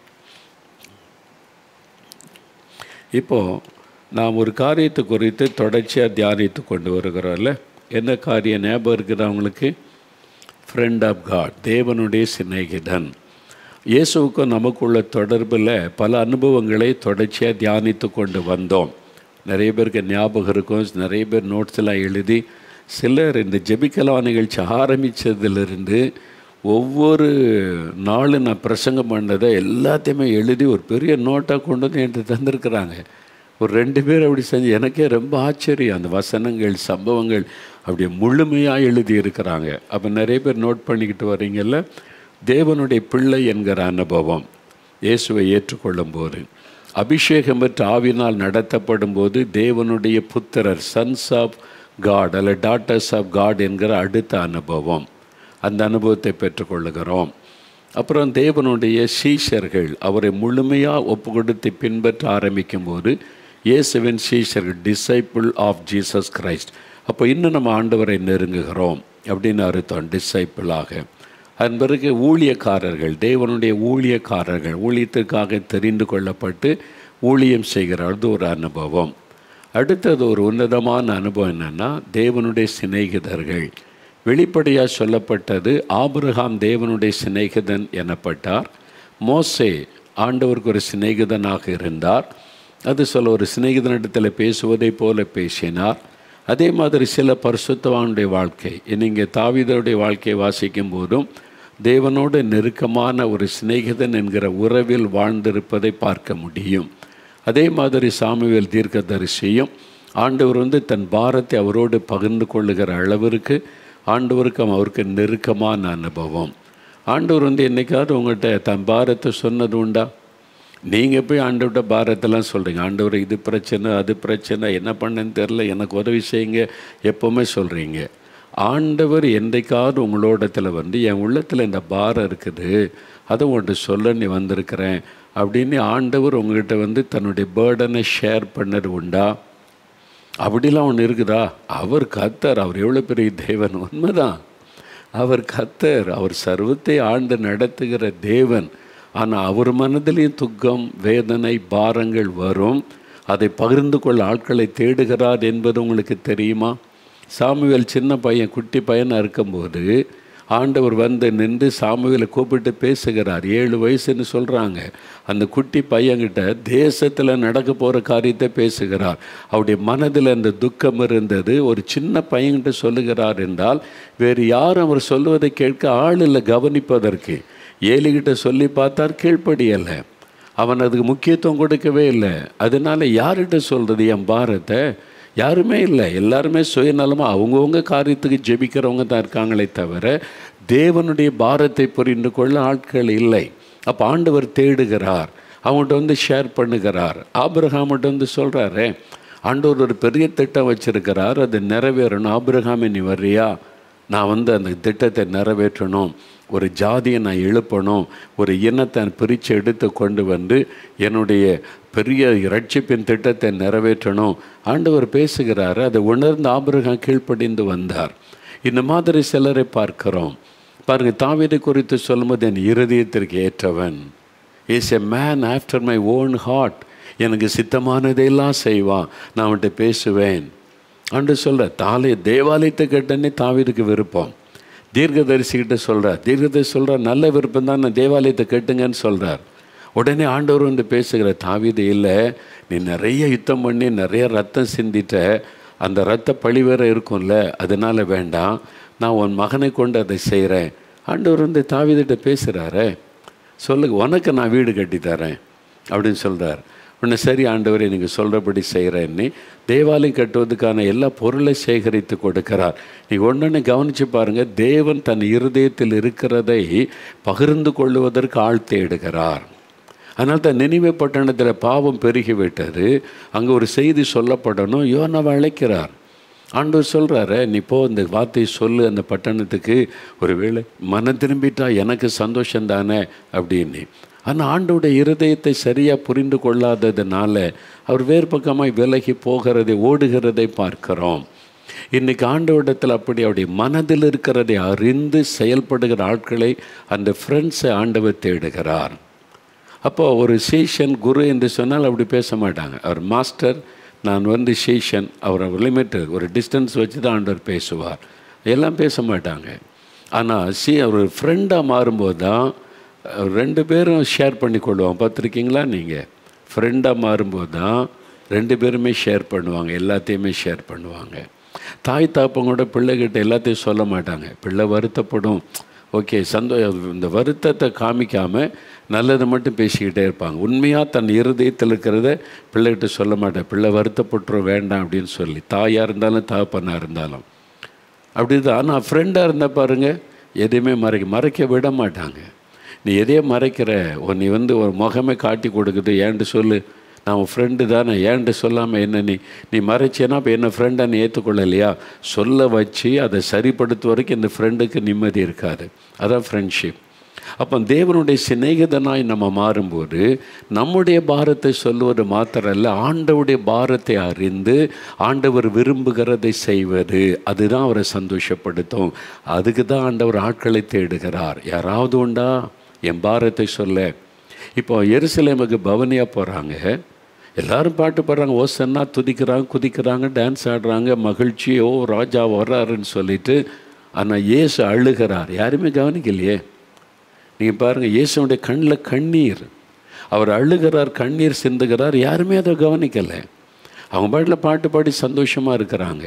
இப்போது நாம் ஒரு காரியத்தை குறித்து தொடர்ச்சியாக தியானித்து கொண்டு வருகிறோம்ல. என்ன காரியம் ஞாபகம் இருக்குது அவங்களுக்கு? ஃப்ரெண்ட் ஆஃப் காட், தேவனுடைய சிநேகிதன். இயேசுவுக்கும் நமக்குள்ள தொடர்பில் பல அனுபவங்களை தொடர்ச்சியாக தியானித்து கொண்டு வந்தோம். நிறைய பேருக்கு ஞாபகம் இருக்கும், நிறைய பேர் நோட்ஸ்லாம் எழுதி, சிலர் இந்த ஜெபிக்கலாம் நிகழ்ச்சி ஆரம்பித்ததிலிருந்து ஒவ்வொரு நாளும் நான் பிரசங்கம் பண்ணதை எல்லாத்தையுமே எழுதி ஒரு பெரிய நோட்டாக கொண்டு வந்து எனக்கு தந்திருக்கிறாங்க. ஒரு ரெண்டு பேர் அப்படி செஞ்சு எனக்கே ரொம்ப ஆச்சரியம். அந்த வசனங்கள், சம்பவங்கள் அப்படியே முழுமையாக எழுதியிருக்கிறாங்க. அப்போ நிறைய பேர் நோட் பண்ணிக்கிட்டு வரீங்கல்ல. தேவனுடைய பிள்ளை என்கிற அனுபவம், இயேசுவை ஏற்றுக்கொள்ளும் போது, அபிஷேகம் பெற்ற ஆவினால் நடத்தப்படும் போது தேவனுடைய புத்திரர், சன்ஸ் ஆஃப் காட் அல்ல டாட்டர்ஸ் ஆஃப் காட் என்கிற அடுத்த அனுபவம், அந்த அனுபவத்தை பெற்றுக்கொள்ளுகிறோம். அப்புறம் தேவனுடைய சீஷர்கள் அவரை முழுமையாக ஒப்பு கொடுத்து பின்பற்ற ஆரம்பிக்கும் போது இயேசுவின் சீஷர்கள், டிசைபிள் ஆஃப் ஜீசஸ் கிரைஸ்ட். அப்போ இன்னும் நம்ம ஆண்டவரை நெருங்குகிறோம் அப்படின்னு அர்த்தம், டிசைபிளாக. அதன் பிறகு ஊழியக்காரர்கள், தேவனுடைய ஊழியக்காரர்கள், ஊழியத்திற்காக தெரிந்து கொள்ளப்பட்டு ஊழியம் செய்கிறது ஒரு அனுபவம். அடுத்தது ஒரு உன்னதமான அனுபவம் என்னென்னா தேவனுடைய சிநேகிதர்கள். வெளிப்படையாக சொல்லப்பட்டது, ஆபிரகாம் தேவனுடைய சிநேகிதன் எனப்பட்டார். மோசே ஆண்டவருக்கு ஒரு சிநேகிதனாக இருந்தார். அது சொல்ல ஒரு சிநேகிதனிடத்தில் பேசுவதை போல பேசினார். அதே மாதிரி சில பரிசுத்தவானுடைய வாழ்க்கை, நீங்கள் தாவீதுடைய வாழ்க்கையை வாசிக்கும் போதும் தேவனோடு நெருக்கமான ஒரு சிநேகிதன் என்கிற உறவில் வாழ்ந்திருப்பதை பார்க்க முடியும். அதே மாதிரி சாமுவேல் தீர்க்கதரிசியும் ஆண்டவர் வந்து தன் பாரத்தை அவரோடு பகிர்ந்து கொள்ளுகிற அளவிற்கு ஆண்டவருக்கு அவருக்கு நெருக்கமான அனுபவம். ஆண்டவர் வந்து என்றைக்காவது உங்கள்கிட்ட தன் பாரத்தை சொன்னது உண்டா? நீங்கள் போய் ஆண்டவர்கிட்ட பாரத்தெல்லாம் சொல்கிறீங்க, ஆண்டவர் இது பிரச்சனை, அது பிரச்சனை, என்ன பண்ணேன்னு தெரில, எனக்கு உதவி செய்யுங்க, எப்போவுமே சொல்கிறீங்க. ஆண்டவர் என்றைக்காவது உங்களோடத்தில் வந்து என் உள்ளத்தில் இந்த பாரம் இருக்குது, அதை உங்கள்கிட்ட சொல்ல நீ வந்திருக்கிறேன் அப்படின்னு ஆண்டவர் உங்கள்கிட்ட வந்து தன்னுடைய பேர்டனை ஷேர் பண்ணது உண்டா? அப்படிலாம் ஒன்று இருக்குதா? அவர் கர்த்தர், அவர் எவ்வளோ பெரிய தேவன்! உண்மைதான், அவர் கர்த்தர், அவர் சர்வத்தை ஆண்டு நடத்துகிற தேவன். ஆனால் அவர் மனதிலேயும் துக்கம், வேதனை, பாரங்கள் வரும். அதை பகிர்ந்து கொள்ள ஆட்களை தேடுகிறார் என்பது உங்களுக்கு தெரியுமா? சாமுவேல் சின்ன பையன், குட்டி பையனாக இருக்கும்போது ஆண்டவர் வந்து நின்று சாமுவேலை கூப்பிட்டு பேசுகிறார். ஏழு வயசுன்னு சொல்கிறாங்க. அந்த குட்டி பையன்கிட்ட தேசத்தில் நடக்க போகிற காரியத்தை பேசுகிறார். அவருடைய மனதில் அந்த துக்கம் இருந்தது. ஒரு சின்ன பையன்கிட்ட சொல்லுகிறார் என்றால் வேறு யாரும் அவர் சொல்லுவதை கேட்க ஆள் இல்லை கவனிப்பதற்கு. ஏலிகிட்ட சொல்லி பார்த்தார், கீழ்ப்படியலை. அவன் அதுக்கு முக்கியத்துவம் கொடுக்கவே இல்லை. அதனால் யார்கிட்ட சொல்கிறது என் பாரத்தை? யாருமே இல்லை. எல்லாருமே சுயநலமாக அவங்கவுங்க காரியத்துக்கு ஜெபிக்கிறவங்க தான் இருக்காங்களே தவிர தேவனுடைய பாரத்தை புரிந்து கொள்ள ஆட்கள் இல்லை. அப்போ ஆண்டவர் தேடுகிறார், அவங்கள்ட்ட வந்து ஷேர் பண்ணுகிறார். ஆபிரகாம்கிட்ட வந்து சொல்கிறாரு, ஆண்டவர் ஒரு பெரிய திட்டம் வச்சுருக்கிறார், அது நிறைவேறணும். ஆபிரகாமே நீ வர்றியா? நான் வந்து அந்த திட்டத்தை நிறைவேற்றணும். ஒரு ஜாதியை நான் எழுப்பணும், ஒரு இனத்தை பிரித்து எடுத்து கொண்டு வந்து என்னுடைய பெரிய இரட்சிப்பின் திட்டத்தை நிறைவேற்றணும். ஆண்டவர் பேசுகிறார். அதை உணர்ந்து ஆபிரகாம் கீழ்ப்படிந்து வந்தார். இந்த மாதிரி சிலரை பார்க்கிறோம். பாருங்கள், தாவீதை குறித்து சொல்லும்போது என் இருதயத்திற்கு ஏற்றவன், is a man after my own heart. எனக்கு சித்தமானதையெல்லாம் செய்வான், நான் அவன்கிட்ட பேசுவேன் அன்று சொல்கிற. தாலே தேவாலயத்தை கட்டனே தாவீதுக்கு விருப்பம். தீர்க்கதரிசிக்கிட்ட சொல்கிறார், தீர்க்கதரிசி சொல்கிறார் நல்ல விருப்பம் தான், நான் தேவாலயத்தை கட்டுங்கன்னு சொல்கிறார். உடனே ஆண்டவர் வந்து பேசுகிற, தாவீது இல்லை, நீ நிறைய யுத்தம் பண்ணி நிறைய ரத்தம் சிந்திட்ட, அந்த ரத்த பழி வேற இருக்கும்ல, அதனால் வேண்டாம், நான் உன் மகனை கொண்டு அதை செய்கிறேன். ஆண்டவர் வந்து தாவீதுகிட்ட பேசுகிறாரே, சொல்லுங்க, உனக்கு நான் வீடு கட்டித்தரேன் அப்படின்னு சொல்கிறார். உன்னை சரி ஆண்டவரை நீங்கள் சொல்கிறபடி செய்கிறேன்னு தேவாலயம் கட்டுவதற்கான எல்லா பொருளை சேகரித்து கொடுக்கிறார். நீங்கள் ஒன்று கவனித்து பாருங்கள், தேவன் தன் இருதயத்தில் இருக்கிறதை பகிர்ந்து கொள்ளுவதற்கு ஆள் தேடுகிறார். அதனால் தான் நினிவே பட்டணத்தில் பாவம் பெருகிவிட்டது. அங்கே ஒரு செய்தி சொல்லப்படணும், யோனாவை அழைக்கிறார். ஆண்டவர் சொல்கிறாரு, நீ போ, இந்த வார்த்தையை சொல்லு அந்த பட்டணத்துக்கு, ஒரு வேளை மனம் திரும்பிட்டா எனக்கு சந்தோஷம் தானே அப்படின்னு. ஆனால் ஆண்டோடைய இருதயத்தை சரியாக புரிந்து கொள்ளாததுனால அவர் வேறு பக்கமாய் விலகி போகிறதை, ஓடுகிறதை பார்க்கிறோம். இன்றைக்கி ஆண்டவரிடத்தில் அப்படி அவருடைய மனதில் இருக்கிறதை அறிந்து செயல்படுகிற ஆட்களை, அந்த ஃப்ரெண்ட்ஸை ஆண்டவர் தேடுகிறார். அப்போது ஒரு சீஷன் குரு என்று சொன்னால் அப்படி பேச மாட்டாங்க. அவர் மாஸ்டர், நான் வந்து சீஷன், அவர் லிமிட்டு ஒரு டிஸ்டன்ஸ் வச்சு தான் ஆண்டவர் பேசுவார், எல்லாம் பேச மாட்டாங்க. ஆனால் சி அவர் ஃப்ரெண்டாக மாறும்போது தான் ரெண்டு பேரும் ஷேர் பண்ணி கொள்வாங்க. பார்த்துருக்கீங்களா நீங்கள்? ஃப்ரெண்டாக மாறும்போது தான் ரெண்டு பேருமே ஷேர் பண்ணுவாங்க, எல்லாத்தையுமே ஷேர் பண்ணுவாங்க. தாய் தாப்பங்களோட பிள்ளைகிட்ட எல்லாத்தையும் சொல்ல மாட்டாங்க. பிள்ளை வருத்தப்படும், ஓகே, சந்தோ இந்த வருத்தத்தை காமிக்காமல் நல்லதை மட்டும் பேசிக்கிட்டே இருப்பாங்க. உண்மையாக தன் இருதயத்தில் இருக்கிறத பிள்ளைகிட்ட சொல்ல மாட்டேன், பிள்ளை வருத்தப்பட்டுரும் வேண்டாம் அப்படின்னு சொல்லி. தாயாக இருந்தாலும் தாப்பனாக இருந்தாலும் அப்படி தான். ஆனால் ஃப்ரெண்டாக இருந்தால் பாருங்கள், எதையுமே மறைக்க மறைக்க விட மாட்டாங்க. நீ எதையே மறைக்கிற, நீ வந்து ஒரு முகமே காட்டி கொடுக்குது, ஏன்ட்டு சொல்லு, நான் உன் ஃப்ரெண்டு தானே, ஏன்ட்டு சொல்லாமல் என்ன நீ நீ மறைச்சேன்னா இப்போ என்ன ஃப்ரெண்டாக நீ ஏற்றுக்கொள்ளலையா? சொல்ல வச்சு அதை சரிப்படுத்த வரைக்கும் இந்த ஃப்ரெண்டுக்கு நிம்மதி இருக்காது. அதான் ஃப்ரெண்ட்ஷிப். அப்போ தேவனுடைய சிநேகிதனாய் நம்ம மாறும்போது நம்முடைய பாரத்தை சொல்லுவது மாத்திரம் இல்லை, ஆண்டவருடைய பாரத்தை அறிந்து ஆண்டவர் விரும்புகிறதை செய்வது, அதுதான் அவரை சந்தோஷப்படுத்தும். அதுக்கு தான் ஆண்டவர் ஆட்களை தேடுகிறார். யாராவது உண்டா என் பாரத்தை சொல்ல? இப்போ எருசலேமுக்கு பவனியாக போகிறாங்க, எல்லோரும் பாட்டு பாடுறாங்க, ஓசன்னா துதிக்கிறாங்க, குதிக்கிறாங்க, டான்ஸ் ஆடுறாங்க, மகிழ்ச்சியோ ராஜா வர்றாருன்னு சொல்லிட்டு. ஆனால் இயேசு அழுகிறார், யாருமே கவனிக்கலையே. நீங்கள் பாருங்கள், இயேசுடைய கண்ணில் கண்ணீர், அவர் அழுகிறார், கண்ணீர் சிந்துகிறார், யாருமே அதை கவனிக்கலை. அவங்க பாட்டில் பாட்டு பாடி சந்தோஷமாக இருக்கிறாங்க.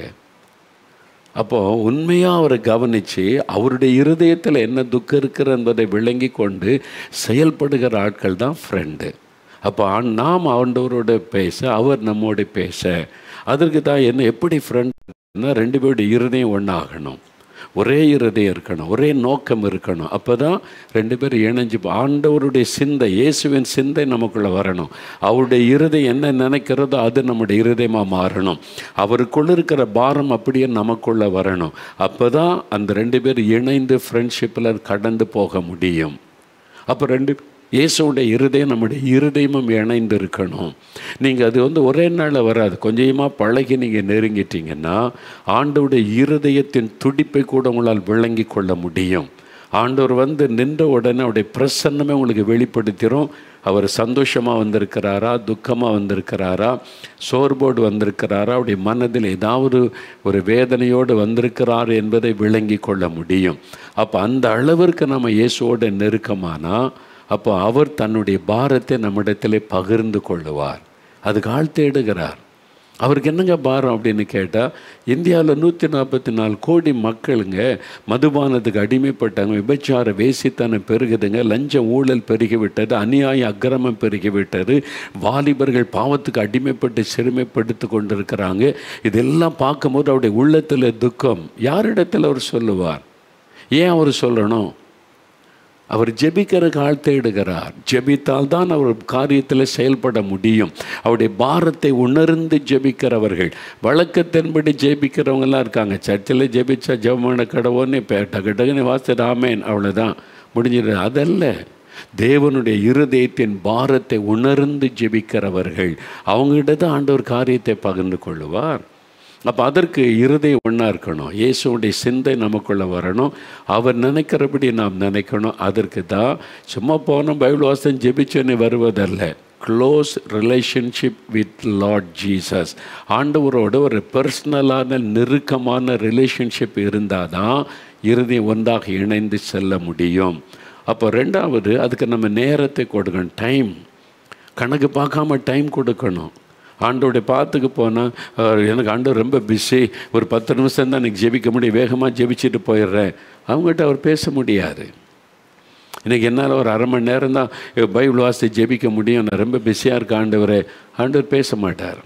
அப்போது உண்மையாக அவரை கவனித்து அவருடைய இருதயத்தில் என்ன துக்கம் இருக்கிற என்பதை விளங்கி கொண்டு செயல்படுகிற ஆட்கள் தான் ஃப்ரெண்டு. அப்போ நாம் ஆண்டவரோட பேச, அவர் நம்மோட பேச, அதற்கு தான் என்ன எப்படி ஃப்ரெண்ட்னா ரெண்டு பேருடைய இருதயம் ஒன்றாகணும், ஒரே இருதயம் இருக்கணும், ஒரே நோக்கம் இருக்கணும். அப்போ தான் ரெண்டு பேரும் இணைஞ்சு ஆண்டவருடைய சிந்தை, இயேசுவின் சிந்தை நமக்குள்ளே வரணும். அவருடைய இருதயம் என்ன நினைக்கிறதோ அது நம்முடைய இருதயமாக மாறணும். அவருக்குள்ளே இருக்கிற பாரம் அப்படியே நமக்குள்ளே வரணும். அப்போ தான் அந்த ரெண்டு பேர் இணைந்து ஃப்ரெண்ட்ஷிப்பில் கடந்து போக முடியும். அப்போ ரெண்டு இயேசுடைய இருதயம் நம்முடைய இருதயமும் இணைந்து இருக்கணும். நீங்கள் அது வந்து ஒரே நாளில் வராது, கொஞ்சமாக பழகி நீங்கள் நெருங்கிட்டீங்கன்னா ஆண்டவருடைய இருதயத்தின் துடிப்பை கூட உங்களால் விளங்கி கொள்ள முடியும். ஆண்டவர் வந்து நின்ற உடனே அவருடைய பிரசன்னமே உங்களுக்கு வெளிப்படுத்திடும். அவர் சந்தோஷமாக வந்திருக்கிறாரா, துக்கமாக வந்திருக்கிறாரா, சோர்வோடு வந்திருக்கிறாரா, அவருடைய மனதில் ஏதாவது ஒரு வேதனையோடு வந்திருக்கிறார் என்பதை விளங்கி கொள்ள முடியும். அப்போ அந்த அளவிற்கு நம்ம இயேசுவோட நெருக்கமானா அப்போ அவர் தன்னுடைய பாரத்தை நம்மிடத்திலே பகிர்ந்து கொள்ளுவார். அதுக்கு ஆள் தேடுகிறார். அவருக்கு என்னங்க பாரம் அப்படின்னு கேட்டால், இந்தியாவில் நூற்றி நாற்பத்தி நாலு கோடி மக்களுங்க மதுபானத்துக்கு அடிமைப்பட்டாங்க, விபச்சார வேசித்தனம் பெருகுதுங்க, லஞ்சம் ஊழல் பெருகிவிட்டது, அநியாய அக்கிரமம் பெருகிவிட்டது, வாலிபர்கள் பாவத்துக்கு அடிமைப்பட்டு சிறுமைப்படுத்தி கொண்டிருக்கிறாங்க. இதெல்லாம் பார்க்கும்போது அவருடைய உள்ளத்தில் துக்கம். யாரிடத்தில் அவர் சொல்லுவார்? ஏன் அவர் சொல்லணும்? அவர் ஜெபிக்கிறதுக்கு ஆள் தேடுகிறார். ஜெபித்தால் தான் அவர் காரியத்தில் செயல்பட முடியும். அவருடைய பாரத்தை உணர்ந்து ஜெபிக்கிறவர்கள், வழக்கத்தின்படி ஜெபிக்கிறவங்கலாம் இருக்காங்க. சர்ச்சில் ஜெபிச்சா ஜெபமான கடவுன்னு இப்போ டக்கு டக்குன்னு வாச ராமேன் அவ்வளோதான் முடிஞ்சிடு. அதல்ல, தேவனுடைய இருதயத்தின் பாரத்தை உணர்ந்து ஜெபிக்கிறவர்கள், அவங்ககிட்ட தான் ஆண்டவர் காரியத்தை பகிர்ந்து கொள்ளுவார். அப்போ அதற்கு இருதயம் ஒன்றா இருக்கணும். இயேசுடைய சிந்தை நமக்குள்ளே வரணும். அவர் நினைக்கிறபடி நாம் நினைக்கணும். அதற்கு தான் சும்மா போனோம் பைபிள் வாசம் ஜெபிச்சோன்னு வருவதல்ல. Close relationship with Lord Jesus. ஆண்டவரோட ஒரு பர்சனலான நெருக்கமான ரிலேஷன்ஷிப் இருந்தால் தான் இருதயம் ஒன்றாக இணைந்து செல்ல முடியும். அப்போ ரெண்டாவது, அதுக்கு நம்ம நேரத்தை கொடுக்கணும். டைம் கணக்கு பார்க்காம டைம் கொடுக்கணும். ஆண்டோடைய பாத்துக்கு போனால் எனக்கு ஆண்டவர் ரொம்ப பிஸி, ஒரு பத்து நிமிஷம் தான் எனக்கு ஜெபிக்க முடியும், வேகமாக ஜெபிச்சுட்டு போயிடுறேன், அவங்ககிட்ட அவர் பேச முடியாது. இன்றைக்கி என்னால் ஒரு அரை மணி நேரம் தான் பைபிள் வாசி ஜெபிக்க முடியும், நான் ரொம்ப பிஸியாக இருக்க ஆண்டவரே, ஆண்டவர் பேச மாட்டார்.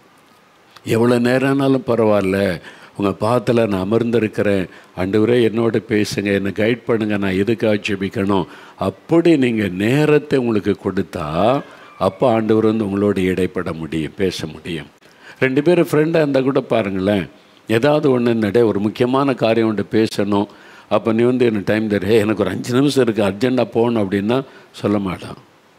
எவ்வளோ நேரம்னாலும் பரவாயில்ல, உங்கள் பாத்தில் நான் அமர்ந்திருக்கிறேன், ஆண்டவரே என்னோட பேசுங்க, என்னை கைட் பண்ணுங்கள், நான் எதுக்காக ஜெபிக்கணும். அப்படி நீங்கள் நேரத்தை உங்களுக்கு கொடுத்தா அப்போ ஆண்டவர் வந்து உங்களோட இடைப்பட முடியும், பேச முடியும். ரெண்டு பேரும் ஃப்ரெண்டாக இருந்தால் கூட பாருங்களேன், ஏதாவது ஒன்று நடே ஒரு முக்கியமான காரியம் ஒன்று பேசணும், அப்போ நீ வந்து எனக்கு டைம் தர, எனக்கு ஒரு அஞ்சு நிமிஷம் இருக்குது அர்ஜெண்டாக போகணும் அப்படின்னா சொல்ல மாட்டான்.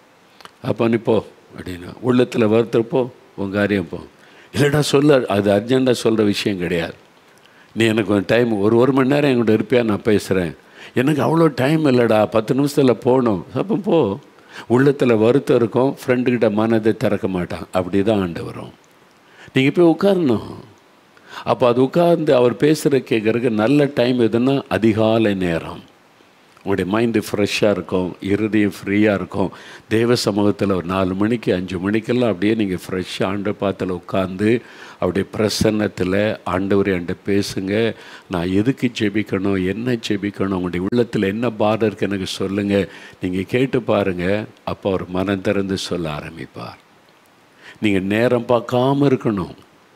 அப்போ நீ போ அப்படின்னா உள்ளத்தில் வருத்தப்போ உன் காரியம் போ. இல்லைடா சொல்ல, அது அர்ஜெண்டாக சொல்கிற விஷயம் கிடையாது. நீ எனக்கு ஒரு டைம் ஒரு ஒரு மணி நேரம் என்கிட்ட இருப்பியா, நான் பேசுகிறேன், எனக்கு அவ்வளோ டைம் இல்லைடா, பத்து நிமிஷத்தில் போகணும். அப்போ போ. உள்ளத்தில் வருத்தம் இருக்கும், ஃப்ரெண்டுக்கிட்ட மனதை திறக்க மாட்டான். அப்படி தான் ஆண்டு வரும். நீங்கள் போய் உட்காரணும். அப்போ அது உட்கார்ந்து அவர் பேசுகிற கேட்குறதுக்கு நல்ல டைம் எதுன்னா அதிகாலை நேரம். உங்களுடைய மைண்டு ஃப்ரெஷ்ஷாக இருக்கும், இருதயம் ஃப்ரீயாக இருக்கும். தேவ சமூகத்தில் ஒரு நாலு மணிக்கு அஞ்சு மணிக்கெல்லாம் அப்படியே நீங்கள் ஃப்ரெஷ்ஷாக ஆண்டு பாத்தில் உட்காந்து அப்படியே பிரசன்னத்தில் ஆண்டவரே ஆண்டு பேசுங்க, நான் எதுக்கு ஜெபிக்கணும், என்ன ஜெபிக்கணும், உங்களுடைய உள்ளத்தில் என்ன பாரம் இருக்குது எனக்கு சொல்லுங்கள், நீங்கள் கேட்டு பாருங்கள். அப்போ அவர் மனம் திறந்து சொல்ல ஆரம்பிப்பார். நீங்கள் நேரம் பார்க்காம இருக்கணும்.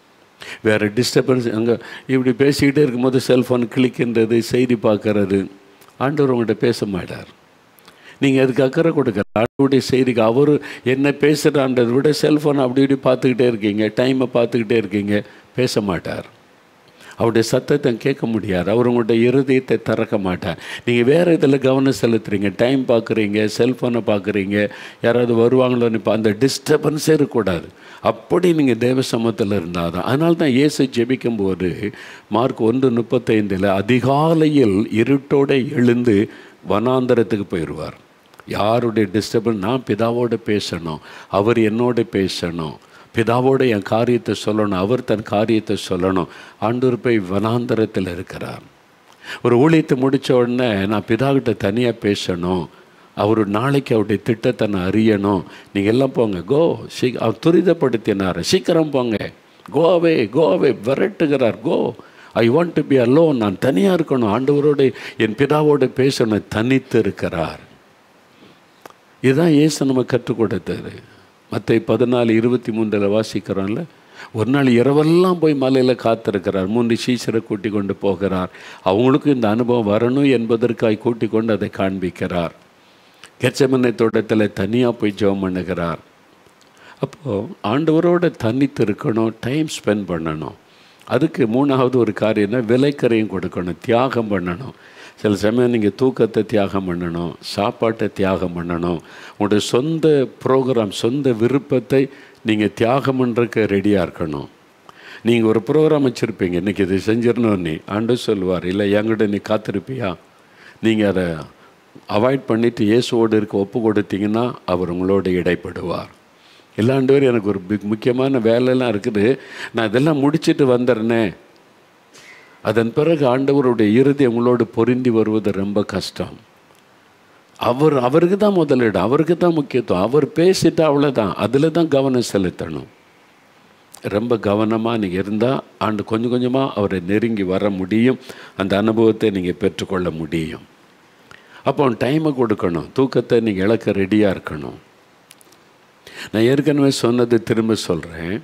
வேறு டிஸ்டர்பன்ஸ் அங்கே இப்படி பேசிக்கிட்டே இருக்கும்போது செல்ஃபோன் கிளிக்கின்றது, செய்தி பார்க்கறது, ஆண்டவர் உங்கள்கிட்ட பேச மாட்டார். நீங்கள் அதுக்கு அக்கறை கொடுக்குற ஆண்டவருடைய செய்திக்கு அவர் என்ன பேசுகிறான்றதை விட செல்ஃபோனை அப்படி இப்படி பார்த்துக்கிட்டே இருக்கீங்க, டைமை பார்த்துக்கிட்டே இருக்கீங்க, பேச மாட்டார். அவருடைய சத்தத்தை கேட்க முடியாது. அவர் உங்களுடைய இருதயத்தை திறக்க மாட்டார். நீங்கள் வேறு இதில் கவனம் செலுத்துறீங்க, டைம் பார்க்குறீங்க, செல்ஃபோனை பார்க்குறீங்க, யாராவது வருவாங்களோன்னு இப்போ அந்த டிஸ்டர்பன்ஸே இருக்கக்கூடாது. அப்படி நீங்கள் தேவ சமூகத்தில் இருந்தால் தான். அதனால தான் இயேசு ஜெபிக்கும்போது மார்க் ஒன்று முப்பத்தைந்தில் அதிகாலையில் இருட்டோடு எழுந்து வனாந்தரத்துக்கு போயிடுவார். யாருடைய டிஸ்டர்பன்ஸ், நான் பிதாவோடு பேசணும், அவர் என்னோட பேசணும், பிதாவோட என் காரியத்தை சொல்லணும், அவர் தன் காரியத்தை சொல்லணும். ஆண்டவர் போய் வனாந்தரத்தில் இருக்கிறார். ஒரு ஊழியத்தை முடித்த உடனே நான் பிதாக்கிட்ட தனியாக பேசணும், அவர் நாளைக்கு அவருடைய திட்டத்தை நான் அறியணும், நீங்கள் எல்லாம் போங்க, கோ சீ அவர் துரிதப்படுத்தினார், சீக்கிரம் போங்க, கோவே கோவே விரட்டுகிறார், go I want to be alone, நான் தனியாக இருக்கணும், ஆண்டவரோடு என் பிதாவோடு பேசணும், தனித்து இருக்கிறார். இதுதான் இயேசு நம்ம கற்றுக் கொடுத்தாரு. மற்ற பதினாலு இருபத்தி மூன்றில் வாசிக்கிறோம்ல, ஒரு நாள் இரவெல்லாம் போய் மலையில் காத்திருக்கிறார். மூன்று சீசரை கூட்டி கொண்டு போகிறார். அவங்களுக்கும் இந்த அனுபவம் வரணும் என்பதற்காக கூட்டி கொண்டு அதை காண்பிக்கிறார். கெச்சமனை தோட்டத்தில் தனியாக போய் ஜெபம் பண்ணுகிறார். அப்போது ஆண்டவரோட தனித்து இருக்கணும், டைம் ஸ்பெண்ட் பண்ணணும். அதுக்கு மூணாவது ஒரு காரியம்னா விலைக்கரையும் கொடுக்கணும், தியாகம் பண்ணணும். சில சமயம் நீங்கள் தூக்கத்தை தியாகம் பண்ணணும், சாப்பாட்டை தியாகம் பண்ணணும், உங்களுடைய சொந்த ப்ரோக்ராம், சொந்த விருப்பத்தை நீங்கள் தியாகம் பண்ணுறதுக்கு ரெடியாக இருக்கணும். நீங்கள் ஒரு ப்ரோக்ராம் வச்சுருப்பீங்க, இன்றைக்கி இது செஞ்சிடணும், நீ ஆண்டு சொல்லுவார், இல்லை என்கிட்ட நீ காத்திருப்பியா, நீங்கள் அதை அவாய்ட் பண்ணிவிட்டு இயேசுவோடு இருக்க ஒப்பு கொடுத்தீங்கன்னா அவர் உங்களோட இடைப்படுவார். எல்லாண்டவர் எனக்கு ஒரு பிக் முக்கியமான வேலையெல்லாம் இருக்குது, நான் இதெல்லாம் முடிச்சுட்டு வந்துடுறேனே, அதன் பிறகு ஆண்டவருடைய இறுதி உங்களோடு பொருந்தி வருவது ரொம்ப கஷ்டம். அவர் அவருக்கு தான் முதலிடம், அவருக்கு தான் முக்கியத்துவம். அவர் பேசிட்டா அவ்வளோதான், அதில் தான் கவனம் செலுத்தணும். ரொம்ப கவனமாக நீங்கள் இருந்தால் ஆண்டு கொஞ்சம் கொஞ்சமாக அவரை நெருங்கி வர முடியும், அந்த அனுபவத்தை நீங்கள் பெற்றுக்கொள்ள முடியும். அப்போ டைமை கொடுக்கணும், தூக்கத்தை நீங்கள் இழக்க ரெடியாக இருக்கணும். நான் ஏற்கனவே சொன்னது திரும்ப சொல்கிறேன்.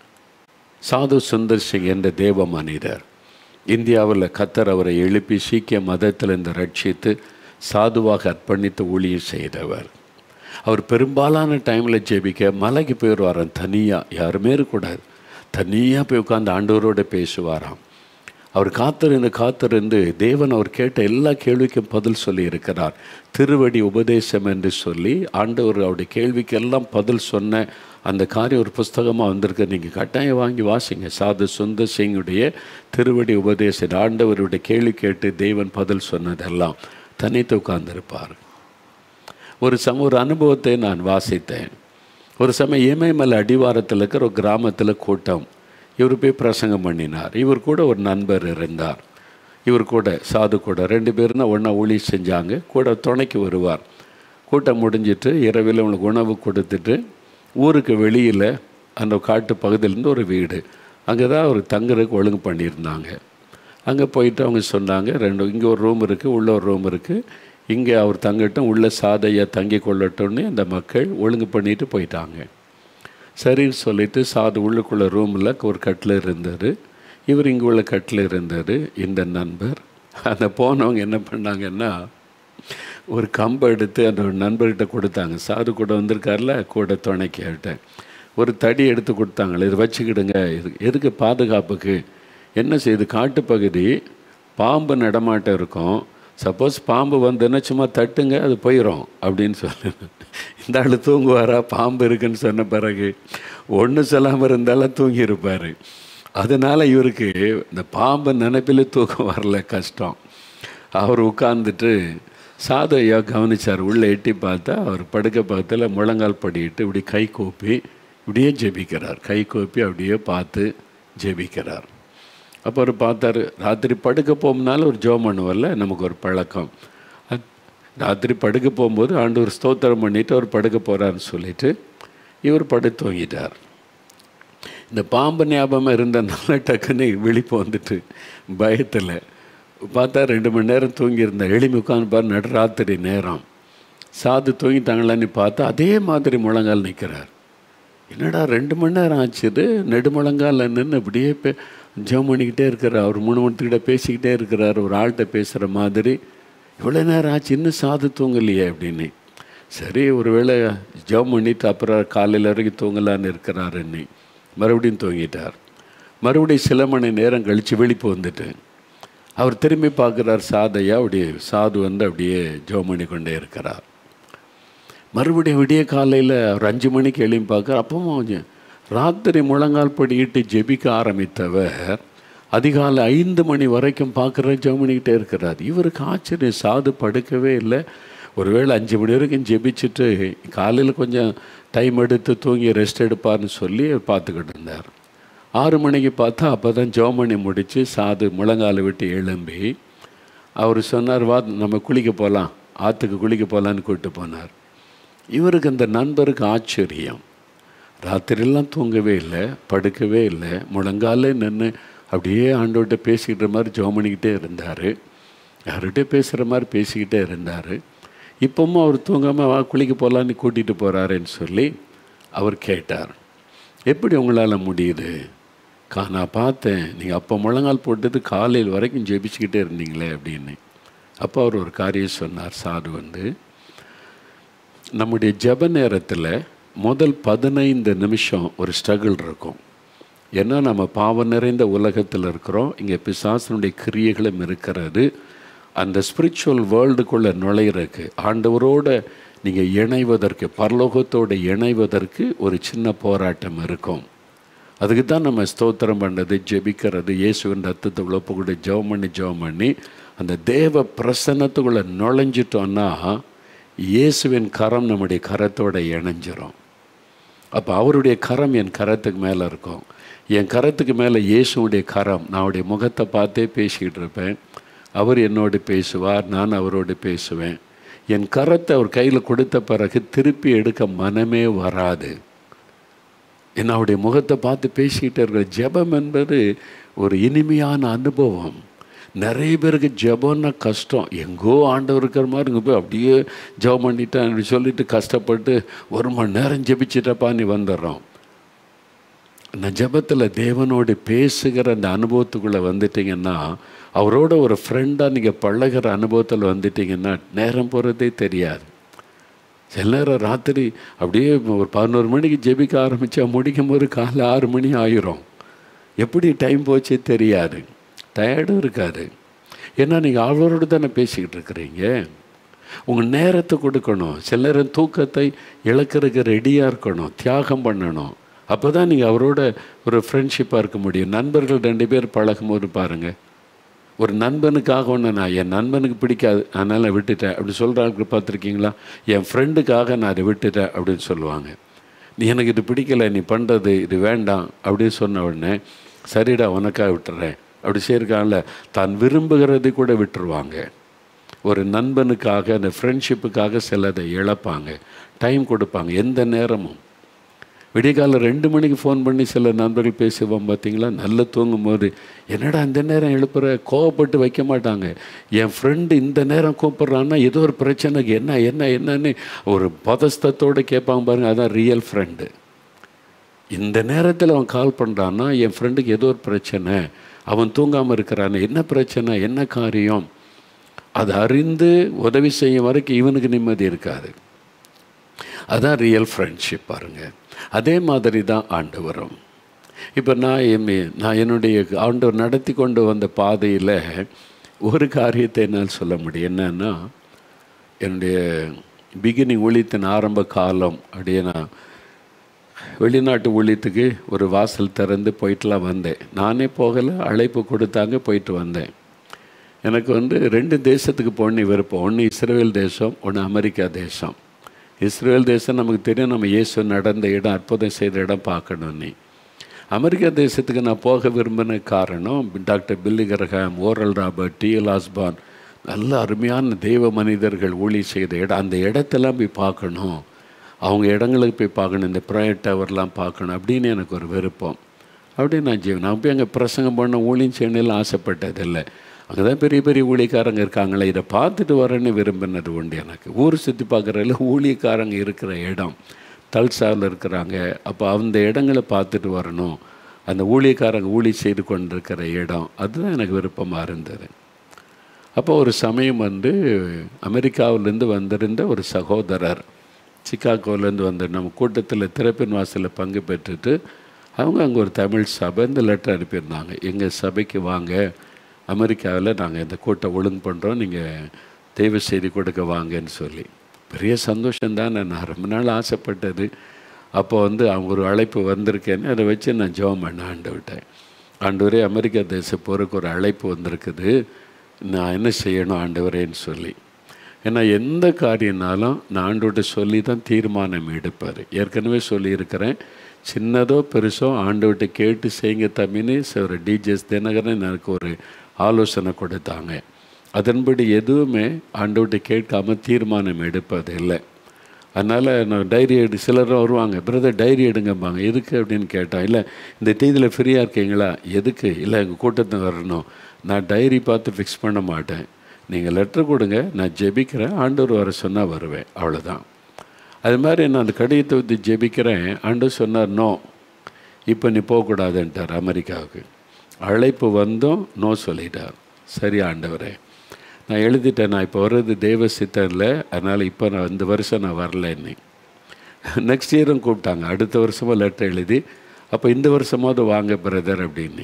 சாது சுந்தர் சிங் என்ற தேவ மனிதர் இந்தியாவில் கத்தர் அவரை எழுப்பி சீக்கிய மதத்திலிருந்து ரட்சித்து சாதுவாக அர்ப்பணித்து ஊழியம் செய்தவர். அவர் பெரும்பாலான டைமில் ஜெபிக்க மலைக்கு போயிடுவாராம், தனியாக, யாருமே இருக்கக்கூடாது, தனியாக போய் உட்காந்து ஆண்டவரோடு பேசுவாராம். அவர் காத்திருந்து காத்திருந்து தேவன் அவர் கேட்ட எல்லா கேள்விக்கும் பதில் சொல்லி இருக்கிறார். திருவடி உபதேசம் என்று சொல்லி ஆண்டவர் அவருடைய கேள்விக்கெல்லாம் பதில் சொன்ன அந்த காரியம் ஒரு புஸ்தகமாக வந்திருக்கு. நீங்கள் கட்டாயம் வாங்கி வாசிங்க. சாது சுந்தர் சிங்குடைய திருவடி உபதேசம். ஆண்டவருடைய கேள்வி கேட்டு தேவன் பதில் சொன்னதெல்லாம் தனித்து உட்கார்ந்திருப்பார். ஒரு சம ஒரு அனுபவத்தை நான் வாசித்தேன். ஒரு சமயம் இமயமலை அடிவாரத்தில் இருக்கிற ஒரு கிராமத்தில் கூட்டம். இவர் போய் பிரசங்கம் பண்ணினார். இவர் கூட ஒரு நண்பர் இருந்தார். இவர் கூட சாது கூட ரெண்டு பேரும் தான் ஒன்றா ஊழி செஞ்சாங்க. கூட துணைக்கு வருவார். கூட்டம் முடிஞ்சிட்டு இரவில் அவங்களுக்கு உணவு கொடுத்துட்டு ஊருக்கு வெளியில் அந்த காட்டு பகுதியிலேருந்து ஒரு வீடு, அங்கே தான் அவர் தங்குறதுக்கு ஒழுங்கு பண்ணியிருந்தாங்க. அங்கே போயிட்டு அவங்க சொன்னாங்க, ரெண்டு இங்கே ஒரு ரூம் இருக்குது, உள்ளே ஒரு ரூம் இருக்குது, இங்கே அவர் தங்கட்டும், உள்ளே சாதையாக தங்கி கொள்ளட்டும்னு அந்த மக்கள் ஒழுங்கு பண்ணிட்டு போயிட்டாங்க. சரின்னு சொல்லிவிட்டு சாது உள்ளுக்குள்ளே ரூமில் ஒரு கட்டில் இருந்தார், இவர் இங்கே உள்ள கட்டில் இருந்தார். இந்த நண்பர் அந்த போனவங்க என்ன பண்ணாங்கன்னா, ஒரு கம்பை எடுத்து அந்த நண்பர்கிட்ட கொடுத்தாங்க. சாது கூட வந்திருக்கார்ல, கூட துணைக்கிட்ட ஒரு தடி எடுத்து கொடுத்தாங்களே, இதை வச்சுக்கிடுங்க, இது எதுக்கு பாதுகாப்புக்கு, என்ன செய்யுது, காட்டுப்பகுதி, பாம்பு நடமாட்டம் இருக்கும், சப்போஸ் பாம்பு வந்ததுன்னா சும்மா தட்டுங்க, அது போயிடும் அப்படின்னு சொல்லு. இந்த ஆள் தூங்குவாரா, பாம்பு இருக்குன்னு சொன்ன பிறகு ஒன்றும் சொல்லாமல் இருந்தாலும் தூங்கியிருப்பார். அதனால் இவருக்கு இந்த பாம்பு நினைப்பில் தூக்கம் வரல, கஷ்டம். அவர் உட்கார்ந்துட்டு சாது ஐயா கவனித்தார். உள்ளே எட்டி பார்த்தா அவர் படுக்க பக்கத்தில் முழங்கால் படிக்கிட்டு இப்படி கை கோப்பி இப்படியே ஜெபிக்கிறார். கை கோப்பி அப்படியே பார்த்து ஜெபிக்கிறார். அப்போ அவர் பார்த்தார், ராத்திரி படுக்க போகும்னாலும் ஒரு ஜெபம் பண்ணுவல்ல, நமக்கு ஒரு பழக்கம். ராத்திரி படுக்க போகும்போது ஆண்டவர் ஸ்தோத்திரம் பண்ணிவிட்டு அவர் படுக்க போகிறான்னு சொல்லிவிட்டு இவர் படுத்து தூங்கிட்டார். இந்த பாம்பு ஞாபகம் இருந்ததுனால டக்குன்னு விழிப்பு வந்துட்டு பயத்தில் பார்த்தா ரெண்டு மணி நேரம் தூங்கியிருந்தார். எளிமை உட்காந்து பாரு, நடுராத்திரி நேரம். சாது தூங்கிட்டாங்களான்னு பார்த்தா அதே மாதிரி முழங்கால் நிற்கிறார். என்னடா ரெண்டு மணி நேரம் ஆச்சுது, நெடுமுழங்கால் நின்று இப்படியே பே ஜெபம் பண்ணிக்கிட்டே இருக்கிறார். அவர் மூணு மணிக்கிட்ட பேசிக்கிட்டே இருக்கிறார், ஒரு ஆள்கிட்ட பேசுகிற மாதிரி. இவ்வளோ நேரம் ஆச்சு, இன்னும் சாது தூங்கலையே அப்படின்னு. சரி, ஒரு வேளை ஜெபம் பண்ணிவிட்டு அப்புறம் காலையில் வரைக்கும் தூங்கலான்னு இருக்கிறாருன்னு மறுபடியும் தூங்கிட்டார். மறுபடியும் சில மணி நேரம் கழித்து விழிப்பு வந்துட்டு அவர் திரும்பி பார்க்குறார் சாதையா, அப்படியே சாது வந்து அப்படியே ஜெபம் பண்ணி கொண்டே இருக்கிறார். மறுபடியும் விடிய காலையில் ஒரு அஞ்சு மணிக்கு எழுப்பி பார்க்குறார். அப்பவும் ராத்திரி முழங்கால் படிக்கிட்டு ஜெபிக்க ஆரம்பித்தவர் அதிகாலை ஐந்து மணி வரைக்கும் பார்க்குற ஜெபம் பண்ணிக்கிட்டே இருக்கிறார். இவருக்கு ஆச்சரியம், சாது படுக்கவே இல்லை. ஒருவேளை அஞ்சு மணி வரைக்கும் ஜெபிச்சுட்டு காலையில் கொஞ்சம் டைம் எடுத்து தூங்கி ரெஸ்ட் எடுப்பார்னு சொல்லி பார்த்துக்கிட்டு இருந்தார். ஆறு மணிக்கு பார்த்தா அப்போ தான் ஜெபம் பண்ணி முடித்து சாது முழங்காலை விட்டு எழும்பி அவர் சொன்னார், வா நம்ம குளிக்க போகலாம், ஆற்றுக்கு குளிக்க போகலான்னு கூப்பிட்டு போனார். இவருக்கு அந்த நண்பருக்கு ஆச்சரியம். ராத்திரிலாம் தூங்கவே இல்லை, படுக்கவே இல்லை, முழங்காலே நின்று அப்படியே ஆண்டோட்ட பேசிக்கிட்ட மாதிரி ஜெபம் பண்ணிக்கிட்டே இருந்தார். யார்கிட்டே பேசுகிற மாதிரி பேசிக்கிட்டே இருந்தார். இப்போவும் அவர் தூங்காமல் வா குளிக்க போகலான்னு கூட்டிகிட்டு போகிறாருன்னு சொல்லி அவர் கேட்டார், எப்படி உங்களால் முடியுது? கா நான் பார்த்தேன், நீங்கள் அப்போ முழங்கால் போட்டது காலையில் வரைக்கும் ஜெபிச்சுக்கிட்டே இருந்தீங்களே அப்படின்னு. அப்போ அவர் ஒரு காரியம் சொன்னார். சாது வந்து நம்முடைய ஜெப நேரத்தில் முதல் பதினைந்து நிமிஷம் ஒரு ஸ்ட்ரகிள் இருக்கும். ஏன்னா நம்ம பாவம் நிறைந்த உலகத்தில் இருக்கிறோம், இங்கே பிசாசனுடைய கிரியைகளும் இருக்கிறது. அந்த ஸ்பிரிச்சுவல் வேர்ல்டுக்குள்ளே நுழையிறதுக்கு, ஆண்டவரோட நீங்கள் இணைவதற்கு, பரலோகத்தோடு இணைவதற்கு ஒரு சின்ன போராட்டம் இருக்கும். அதுக்கு தான் நம்ம ஸ்தோத்திரம் பண்ணுறது, ஜெபிக்கிறது, இயேசுவின் ரத்தத்தை ஒப்பு கூட ஜெபம் பண்ணி ஜெபம் பண்ணி அந்த தேவ பிரசன்னத்துக்குள்ளே நுழைஞ்சிட்டோன்னா இயேசுவின் கரம் நம்முடைய கரத்தோட இணைஞ்சிரும். அப்போ அவருடைய கரம் என் கரத்துக்கு மேலே இருக்கும். என் கரத்துக்கு மேலே இயேசுடைய கரம். நான் அவருடைய முகத்தை பார்த்தே பேசிக்கிட்டு இருப்பேன். அவர் என்னோடு பேசுவார், நான் அவரோடு பேசுவேன். என் கரத்தை அவர் கையில் கொடுத்த பிறகு திருப்பி எடுக்க மனமே வராது. என்ன அவருடைய முகத்தை பார்த்து பேசிக்கிட்டே இருக்கிற ஜெபம் என்பது ஒரு இனிமையான அனுபவம். நிறைய பேருக்கு ஜெபம்னா கஷ்டம். எங்கோ ஆண்டவர் இருக்கிற மாதிரி இங்கே போய் அப்படியே ஜெபம் பண்ணிட்டேன் அப்படி சொல்லிட்டு கஷ்டப்பட்டு ஒரு மணி நேரம் ஜெபிச்சிட்டப்பா நீ வந்துடுறோம். அந்த ஜெபத்தில் தேவனோடு பேசுகிற அந்த அனுபவத்துக்குள்ளே வந்துட்டிங்கன்னா, அவரோட ஒரு ஃப்ரெண்டாக நீங்கள் பழகிற அனுபவத்தில் வந்துட்டிங்கன்னா நேரம் போகிறதே தெரியாது. சில நேரம் ராத்திரி அப்படியே ஒரு பதினோரு மணிக்கு ஜெபிக்க ஆரம்பித்தா முடிக்கும் போது காலை ஆறு மணி ஆயிரும். எப்படி டைம் போச்சே தெரியாது, டயர்டும் இருக்காது. ஏன்னா நீங்கள் அவரோடு தானே பேசிக்கிட்டு இருக்கிறீங்க. உங்கள் நேரத்தை கொடுக்கணும். சில நேரம் தூக்கத்தை இழக்கிறதுக்கு ரெடியாக இருக்கணும், தியாகம் பண்ணணும். அப்போ தான் நீங்கள் அவரோட ஒரு ஃப்ரெண்ட்ஷிப்பாக இருக்க முடியும். நண்பர்கள் ரெண்டு பேர் பழகும் போது பாருங்கள், ஒரு நண்பனுக்காக ஒன்று நான் என் நண்பனுக்கு பிடிக்காது அதனால் நான் விட்டுட்டேன் அப்படி சொல்கிற ஆளுக்கு பார்த்துருக்கீங்களா? என் ஃப்ரெண்டுக்காக நான் அதை விட்டுட்டேன் அப்படின்னு சொல்லுவாங்க. நீ எனக்கு இது பிடிக்கலை, நீ பண்ணுறது இது வேண்டாம் அப்படின்னு சொன்ன உடனே சரிடா உனக்காக விட்டுறேன் அப்படி செய்யிருக்காங்கல்ல, தான் விரும்புகிறதை கூட விட்டுருவாங்க. ஒரு நண்பனுக்காக அந்த ஃப்ரெண்ட்ஷிப்புக்காக சிலதை இழப்பாங்க, டைம் கொடுப்பாங்க. எந்த நேரமும் விடிய காலம் ரெண்டு மணிக்கு ஃபோன் பண்ணி சில நண்பர்கள் பேசுவோம் பார்த்தீங்களா, நல்லா தூங்கும் போது என்னடா இந்த நேரம் எழுப்புற, கோவப்பட்டு வைக்க மாட்டாங்க. என் ஃப்ரெண்டு இந்த நேரம் கூப்பிட்றான்னா ஏதோ ஒரு பிரச்சனைக்கு என்ன என்ன என்னன்னு ஒரு பதஸ்தத்தோடு கேட்பாங்க பாருங்கள். அதான் ரியல் ஃப்ரெண்டு. இந்த நேரத்தில் அவன் கால் பண்ணுறான்னா என் ஃப்ரெண்டுக்கு ஏதோ ஒரு பிரச்சனை, அவன் தூங்காமல் இருக்கிறான்னு, என்ன பிரச்சனை என்ன காரியம், அதை அறிந்து உதவி செய்யும் வரைக்கும் இவனுக்கு நிம்மதி இருக்காது. அதான் ரியல் ஃப்ரெண்ட்ஷிப் பாருங்கள். அதே மாதிரி தான் ஆண்டவரும். இப்போ நான் என் நான் என்னுடைய ஆண்டவர் நடத்தி கொண்டு வந்த பாதையில் ஒரு காரியத்தை என்னால் சொல்ல முடியும். என்னன்னா, என்னுடைய பிகினிங் ஊழியத்தின் ஆரம்ப காலம் அப்படியே நான் வெளிநாட்டு ஊழியத்துக்கு ஒரு வாசல் திறந்து போயிட்டுலாம் வந்தேன். நானே போகலை, அழைப்பு கொடுத்தாங்க, போயிட்டு வந்தேன். எனக்கு வந்து ரெண்டு தேசத்துக்கு போகணுன்னு விருப்பம். ஒன்று இஸ்ரேல் தேசம், ஒன்று அமெரிக்கா தேசம். இஸ்ரேல் தேசம் நமக்கு தெரியும், நம்ம இயேசு நடந்த இடம், அற்புதம் செய்த இடம் பார்க்கணுன்னு. அமெரிக்கா தேசத்துக்கு நான் போக விரும்பின காரணம் doctor Billy Graham, Oral Robert, T L Osborn, நல்ல அருமையான தெய்வ மனிதர்கள் ஊழி செய்த இடம். அந்த இடத்தெல்லாம் போய் பார்க்கணும், அவங்க இடங்களுக்கு போய் பார்க்கணும், இந்த ப்ரேயர் டவர்லாம் பார்க்கணும் அப்படின்னு எனக்கு ஒரு விருப்பம். அப்படியே நான் ஜீவன் நான் போய் அங்கே பிரசங்கம் பண்ண ஊழியம் செய்யணும் ஆசைப்பட்டதில்லை. அங்கே தான் பெரிய பெரிய ஊழியக்காரங்க இருக்காங்களே, இதை பார்த்துட்டு வரேன்னு விரும்பினது உண்டு எனக்கு. ஊர் சுற்றி பார்க்குறதுல ஊழியக்காரங்க இருக்கிற இடம் தல்சாவில் இருக்கிறாங்க. அப்போ அந்த இடங்களை பார்த்துட்டு வரணும், அந்த ஊழியக்காரங்க ஊழி செய்து கொண்டிருக்கிற இடம், அதுதான் எனக்கு விருப்பமாக இருந்தது. அப்போ ஒரு சமயம் வந்து அமெரிக்காவிலேருந்து வந்திருந்த ஒரு சகோதரர் சிக்காகோலேருந்து வந்த நம்ம கூட்டத்தில் திறப்பின் வாசலில் பங்கு பெற்றுட்டு அவங்க அங்கே ஒரு தமிழ் சபை இந்த லெட்டர் அனுப்பியிருந்தாங்க, எங்கள் சபைக்கு வாங்க, அமெரிக்காவில் நாங்கள் இந்த கூட்டம் ஒழுங்கு பண்ணுறோம், நீங்கள் தெய்வ செய்தி கொடுக்க வாங்கன்னு சொல்லி. பெரிய சந்தோஷம்தான், நான் ரொம்ப நாள் ஆசைப்பட்டது. அப்போ வந்து அவங்க ஒரு அழைப்பு வந்திருக்கேன்னு அதை வச்சு நான் ஜெபம் பண்ண ஆண்டு விட்டேன். ஆண்டவரே, அமெரிக்கா தேச போருக்கு ஒரு அழைப்பு வந்திருக்குது, நான் என்ன செய்யணும் ஆண்டவரேன்னு சொல்லி. ஏன்னா எந்த காரியம்னாலும் நான் ஆண்டவர்கிட்ட சொல்லி தான் தீர்மானம் எடுப்பார். ஏற்கனவே சொல்லியிருக்கிறேன், சின்னதோ பெருசோ ஆண்டவர்கிட்ட கேட்டு செய்யுங்க தம்பின்னு ஒரு டிஜிஎஸ் தினகரன் எனக்கு ஒரு ஆலோசனை கொடுத்தாங்க. அதன்படி எதுவுமே ஆண்டவர்கிட்ட கேட்காம தீர்மானம் எடுப்பது இல்லை. அதனால் நான் டைரி எடு சிலரும் வருவாங்க, பிரதர் டைரி எடுங்கம்பாங்க. எதுக்கு அப்படின்னு கேட்டால், இல்லை இந்த தேதியில் ஃப்ரீயாக இருக்கீங்களா, எதுக்கு, இல்லை எங்கள் கூட்டத்துக்கு வரணும், நான் டைரி பார்த்து ஃபிக்ஸ் பண்ண மாட்டேன், நீங்கள் லெட்ரு கொடுங்க, நான் ஜெபிக்கிறேன், ஆண்டவர் வர சொன்னால் வருவேன், அவ்வளோதான். அது மாதிரி நான் அந்த கடிதத்தை வந்து ஜெபிக்கிறேன். ஆண்டவர் சொன்னார், நோ, இப்போ நீ போகக்கூடாதுன்ட்டார் அமெரிக்காவுக்கு. அழைப்பு வந்தோம், நோ சொல்லிட்டார். சரி ஆண்டவரே, நான் எழுதிட்டேன், நான் இப்போ வர்றது தெய்வ சித்தரில், அதனால் இப்போ நான் இந்த வருஷம் நான் வரலன்னு. நெக்ஸ்ட் இயரும் கூப்பிட்டாங்க, அடுத்த வருஷமாக லெட்டர் எழுதி, அப்போ இந்த வருஷமாவது வாங்க பிரதர் அப்படின்னு.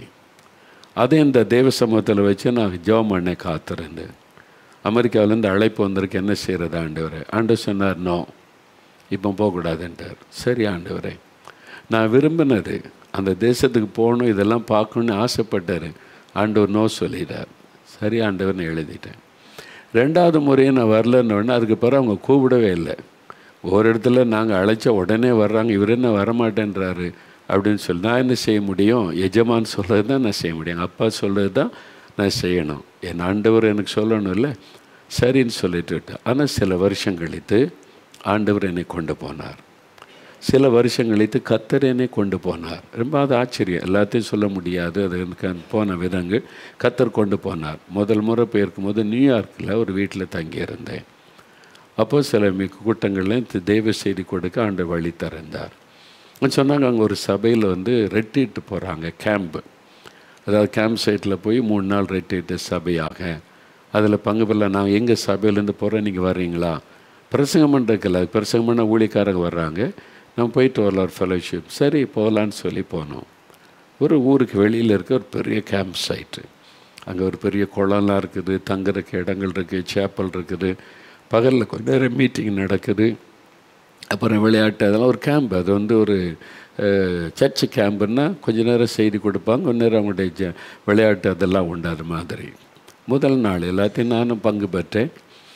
அதே இந்த தெய்வ சமூகத்தில் வச்சு நான் ஜெபம் பண்ண காத்திருந்தேன். அமெரிக்காவிலேருந்து அழைப்பு வந்திருக்கு, என்ன செய்கிறது ஆண்டவரே? ஆண்டவர் சொன்னார், நோ, இப்போ போகக்கூடாதுன்ட்டார். சரி ஆண்டவரே, நான் விரும்பினது அந்த தேசத்துக்கு போகணும், இதெல்லாம் பார்க்கணுன்னு ஆசைப்பட்டார். ஆண்டவர் நோ சொல்லிட்டார். சரி ஆண்டவர்னு எழுதிட்டேன். ரெண்டாவது முறையும் நான் வரலன்னொடனே அதுக்கு பிறகு அவங்க கூப்பிடவே இல்லை. ஒரு இடத்துல நாங்கள் அழைச்ச உடனே வர்றாங்க, இவர் என்ன வரமாட்டேன்றாரு அப்படின்னு சொல்லி நான் என்ன செய்ய முடியும்? எஜமான் சொல்கிறது தான் நான் செய்ய முடியும், எங்கள் அப்பா சொல்கிறது தான் நான் செய்யணும். என் ஆண்டவர் எனக்கு சொல்லணும் இல்லை, சரின்னு சொல்லிட்டு விட்டேன். ஆனால் சில வருஷம் கழித்து ஆண்டவர் என்னை கொண்டு போனார். சில வருஷம் கழித்து கர்த்தர் என்னை கொண்டு போனார். ரொம்ப அது ஆச்சரியம், எல்லாத்தையும் சொல்ல முடியாது, அது எனக்கு போன விதங்கள். கர்த்தர் கொண்டு போனார். முதல் முறை போயிருக்கும் போது நியூயார்க்கில் ஒரு வீட்டில் தங்கியிருந்தேன். அப்போ சில மிக கூட்டங்கள்லையும் தெய்வ செய்தி கொடுக்க ஆண்டவர் வழி திறந்தார். சொன்னாங்க அங்கே ஒரு சபையில் வந்து ரெட்டிட்டு போகிறாங்க, கேம்பு, அதாவது கேம்ப் சைட்டில் போய் மூணு நாள் ரெட்டிட்டு சபையாக அதில் பங்கு பெறல. நான் எங்கள் சபையிலேருந்து போகிறேன், நீங்கள் வர்றீங்களா? பிரசங்கம் பண்ணுறதுல பிரசங்கம் பண்ண ஊழியக்காரங்க வர்றாங்க, நம்ம போயிட்டு வரலாம் ஒரு ஃபெலோஷிப். சரி போகலான்னு சொல்லி போனோம். ஒரு ஊருக்கு வெளியில் இருக்க ஒரு பெரிய கேம்ப் சைட்டு, அங்கே ஒரு பெரிய குளம்லாம் இருக்குது, தங்குறதுக்கு இடங்கள் இருக்குது, சேப்பல் இருக்குது, பகலில் கொஞ்ச நேரம் மீட்டிங் நடக்குது, அப்புறம் விளையாட்டு, அதெல்லாம் ஒரு கேம்ப். அது வந்து ஒரு சர்ச்சு கேம்புன்னா கொஞ்சம் நேரம் செய்தி கொடுப்பாங்க, கொஞ்ச நேரம் அவங்களுடைய ஜ விளையாட்டு அதெல்லாம் உண்டு. அது மாதிரி முதல் நாள் எல்லாத்தையும் நானும் பங்கு பெற்றேன்.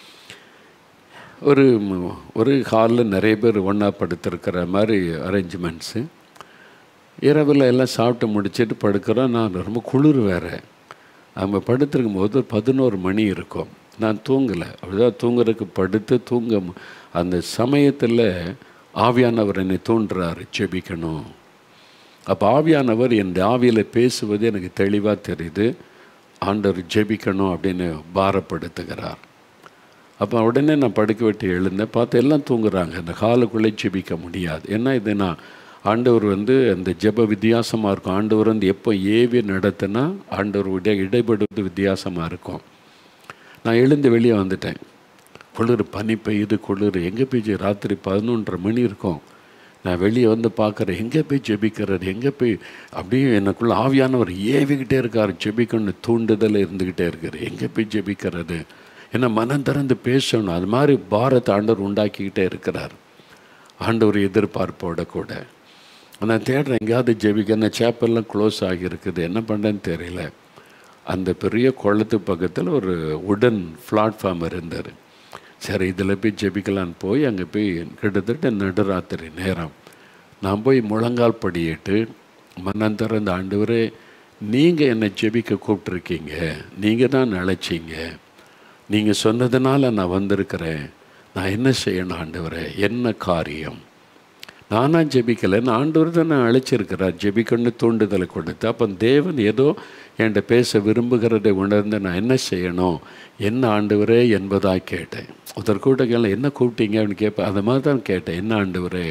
ஒரு ஒரு ஹாலில் நிறைய பேர் ஒன்றா படுத்திருக்கிற மாதிரி அரேஞ்ச்மெண்ட்ஸு. இரவில் எல்லாம் சாப்பிட்டு முடிச்சுட்டு படுக்கிறோம். நான் ரொம்ப குளிர் வேறு. அவங்க படுத்திருக்கும் போது பதினோரு மணி இருக்கும். நான் தூங்கலை. அப்படிதான் தூங்குறதுக்கு படுத்து தூங்க அந்த சமயத்தில் ஆவியானவர் என்னை தூண்டுறாரு, ஜெபிக்கணும். அப்போ ஆவியானவர் என் ஆவியில் பேசுவது எனக்கு தெளிவாக தெரியுது. ஆண்டவர் ஜெபிக்கணும் அப்படின்னு பாரப்படுத்துகிறார். அப்போ உடனே நான் படுக்க விட்டு எழுந்தேன். பார்த்து எல்லாம் தூங்குறாங்க. அந்த காலுக்குள்ளே ஜெபிக்க முடியாது. ஏன்னா இது நான் ஆண்டவர் வந்து அந்த ஜெப வித்தியாசமாக இருக்கும். ஆண்டவர் வந்து எப்போ ஏவி நடத்தினா ஆண்டவருடைய இடைபடுவது வித்தியாசமாக இருக்கும். நான் எழுந்து வெளியே வந்துட்டேன். குளிர், பனி பெய்யுது, குளிர். எங்கே போய் ராத்திரி பதினொன்றரை மணி இருக்கும். நான் வெளியே வந்து பார்க்குறேன், எங்கே போய் ஜெபிக்கிறது, எங்கே போய் அப்படியே எனக்குள்ள ஆவியானவர் ஏவிக்கிட்டே இருக்கார். ஜெபிக்கணும்னு தூண்டுதல் இருந்துக்கிட்டே இருக்கார். எங்கே போய் ஜெபிக்கிறது, ஏன்னா மனம் திறந்து பேசணும். அது மாதிரி பாரத்தை ஆண்டவர் உண்டாக்கிக்கிட்டே இருக்கிறார். ஆண்டவர் எதிர்பார்ப்போட கூட நான் தேடுறேன் எங்கேயாவது ஜெபிக்க. அந்த சேப்பெல்லாம் க்ளோஸ் ஆகியிருக்குது, என்ன பண்ணுறேன்னு தெரியல. அந்த பெரிய குளத்து பக்கத்தில் ஒரு உடன் பிளாட்ஃபார்ம் இருந்தார். சரி இதில் போய் ஜெபிக்கலான்னு போய் அங்கே போய் கிட்டத்தட்ட நடுராத்திரி நேரம் நான் போய் முழங்கால் படியிட்டு மனம் திறந்த, ஆண்டவரே நீங்கள் என்னை ஜெபிக்க கூப்பிட்ருக்கீங்க, நீங்கள் தான் அழைச்சிங்க, நீங்கள் சொன்னதுனால நான் வந்திருக்கிறேன், நான் என்ன செய்யணும் ஆண்டவரே, என்ன காரியம்? நானாக ஜெபிக்கலைன்னு ஆண்டவர் தான் நான் அழைச்சிருக்கிறார். ஜெபிக்கணும்னு தூண்டுதலை கொடுத்து, அப்போ தேவன் ஏதோ என்கிட்ட பேச விரும்புகிறதை உணர்ந்து நான் என்ன செய்யணும், என்ன ஆண்டவரே என்பதாக கேட்டேன். ஒருத்தர் கூட்ட கேள்வி, என்ன கூப்பிட்டீங்க அப்படின்னு கேட்பேன். அது மாதிரி தான் கேட்டேன், என்ன ஆண்டவரே?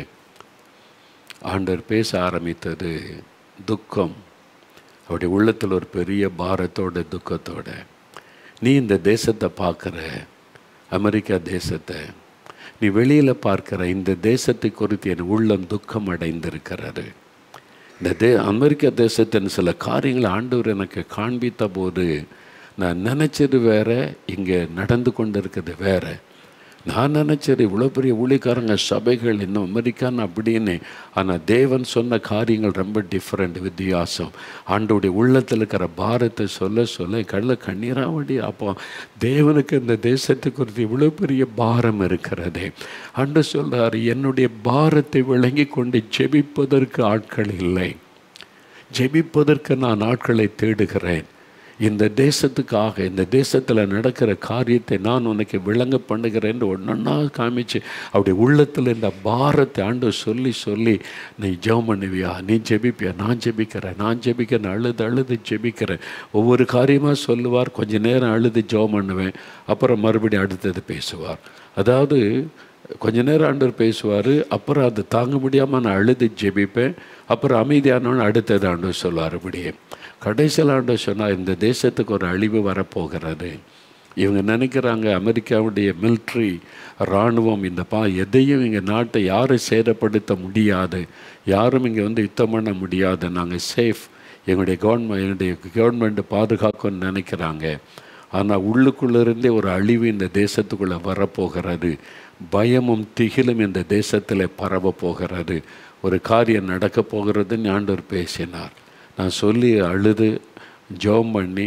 ஆண்டவர் பேச ஆரம்பித்தது துக்கம். அவருடைய உள்ளத்தில் ஒரு பெரிய பாரத்தோட துக்கத்தோட, நீ இந்த தேசத்தை பார்க்குற, அமெரிக்கா தேசத்தை நீ வெளியில் பார்க்குற, இந்த தேசத்தை குறித்து என் உள்ளம் துக்கம் அடைந்திருக்கிறது. இந்த தே அமெரிக்கா தேசத்தின் சில காரியங்களை ஆண்டவர் எனக்கு காண்பித்த போது நான் நினச்சது வேறு, இங்கே நடந்து கொண்டு இருக்கிறது வேறு. நான் நினச்சது இவ்வளோ பெரிய ஊழியக்காரங்க சபைகள் இன்னும் அமெரிக்கான்னு அப்படின்னு, ஆனால் தேவன் சொன்ன காரியங்கள் ரொம்ப டிஃப்ரெண்ட், வித்தியாசம். ஆண்டோடைய உள்ளத்தில் இருக்கிற பாரத்தை சொல்ல சொல்ல கடலில் கண்ணீராவடி. அப்போ தேவனுக்கு இந்த தேசத்தை குறித்து இவ்வளோ பெரிய பாரம் இருக்கிறதே. ஆண்டு சொல்கிறார், என்னுடைய பாரத்தை விளங்கி கொண்டு ஜெபிப்பதற்கு ஆட்கள் இல்லை, ஜெபிப்பதற்கு நான் ஆட்களை தேடுகிறேன். இந்த தேசத்துக்காக, இந்த தேசத்தில் நடக்கிற காரியத்தை நான் உனக்கு விளங்க பண்ணுகிறேன்னு ஒன்றொன்னா காமிச்சு அப்படி உள்ளத்தில் இந்த பாரத்தை ஆண்டு சொல்லி சொல்லி, நீ ஜெபம் பண்ணுவியா, நீ ஜெபிப்பியா, நான் ஜெபிக்கிறேன், நான் ஜெபிக்கிறேன், அழுது அழுது ஜெபிக்கிறேன். ஒவ்வொரு காரியமாக சொல்லுவார். கொஞ்சம் நேரம் அழுது ஜெபம் பண்ணுவேன், அப்புறம் மறுபடியும் அடுத்தது பேசுவார். அதாவது கொஞ்ச நேரம் ஆண்டவர் பேசுவார், அப்புறம் அது தாங்க முடியாமல் நான் அழுது ஜெபிப்பேன், அப்புறம் அமைதியானவன் அடுத்தது ஆண்டவர் சொல்லுவார். அப்படியே கடைசியில் ஆண்டவர் சொன்னால், இந்த தேசத்துக்கு ஒரு அழிவு வரப்போகிறது. இவங்க நினைக்கிறாங்க அமெரிக்காவுடைய மிலிட்ரி இராணுவம் இந்த பா எதையும் இங்கே நாட்டை யாரும் சேதப்படுத்த முடியாது, யாரும் இங்கே வந்து யுத்தம் பண்ண முடியாது, நாங்கள் சேஃப், எங்களுடைய கவர்மெண்ட் எங்களுடைய கவர்மெண்ட்டை பாதுகாக்கணும்னு நினைக்கிறாங்க. ஆனால் உள்ளுக்குள்ளேருந்தே ஒரு அழிவு இந்த தேசத்துக்குள்ளே வரப்போகிறது. பயமும் திகிலும் இந்த தேசத்தில் பரவ போகிறது. ஒரு காரியம் நடக்க போகிறதுன்னு ஆண்டவர் பேசினார். நான் சொல்லி அழுது ஜெபம் பண்ணி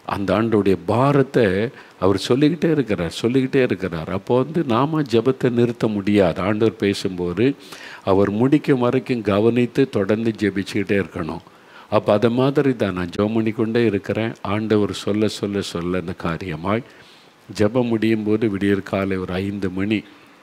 அந்த ஆண்டோடைய பாரத்தை அவர் சொல்லிக்கிட்டே இருக்கிறார் சொல்லிக்கிட்டே இருக்கிறார் அப்போ வந்து நாம் ஜெபத்தை நிறுத்த முடியாது. ஆண்டவர் பேசும்போது அவர் முடிக்கும் வரைக்கும் கவனித்து தொடர்ந்து ஜெபிச்சுக்கிட்டே இருக்கணும். அப்போ அதை மாதிரி தான் நான் ஜெபம் பண்ணிக்கொண்டே இருக்கிறேன். ஆண்டவர் சொல்ல சொல்ல சொல்ல அந்த காரியமாய் ஜெபம் முடியும் போது விடியற் காலை ஒரு ஐந்து மணி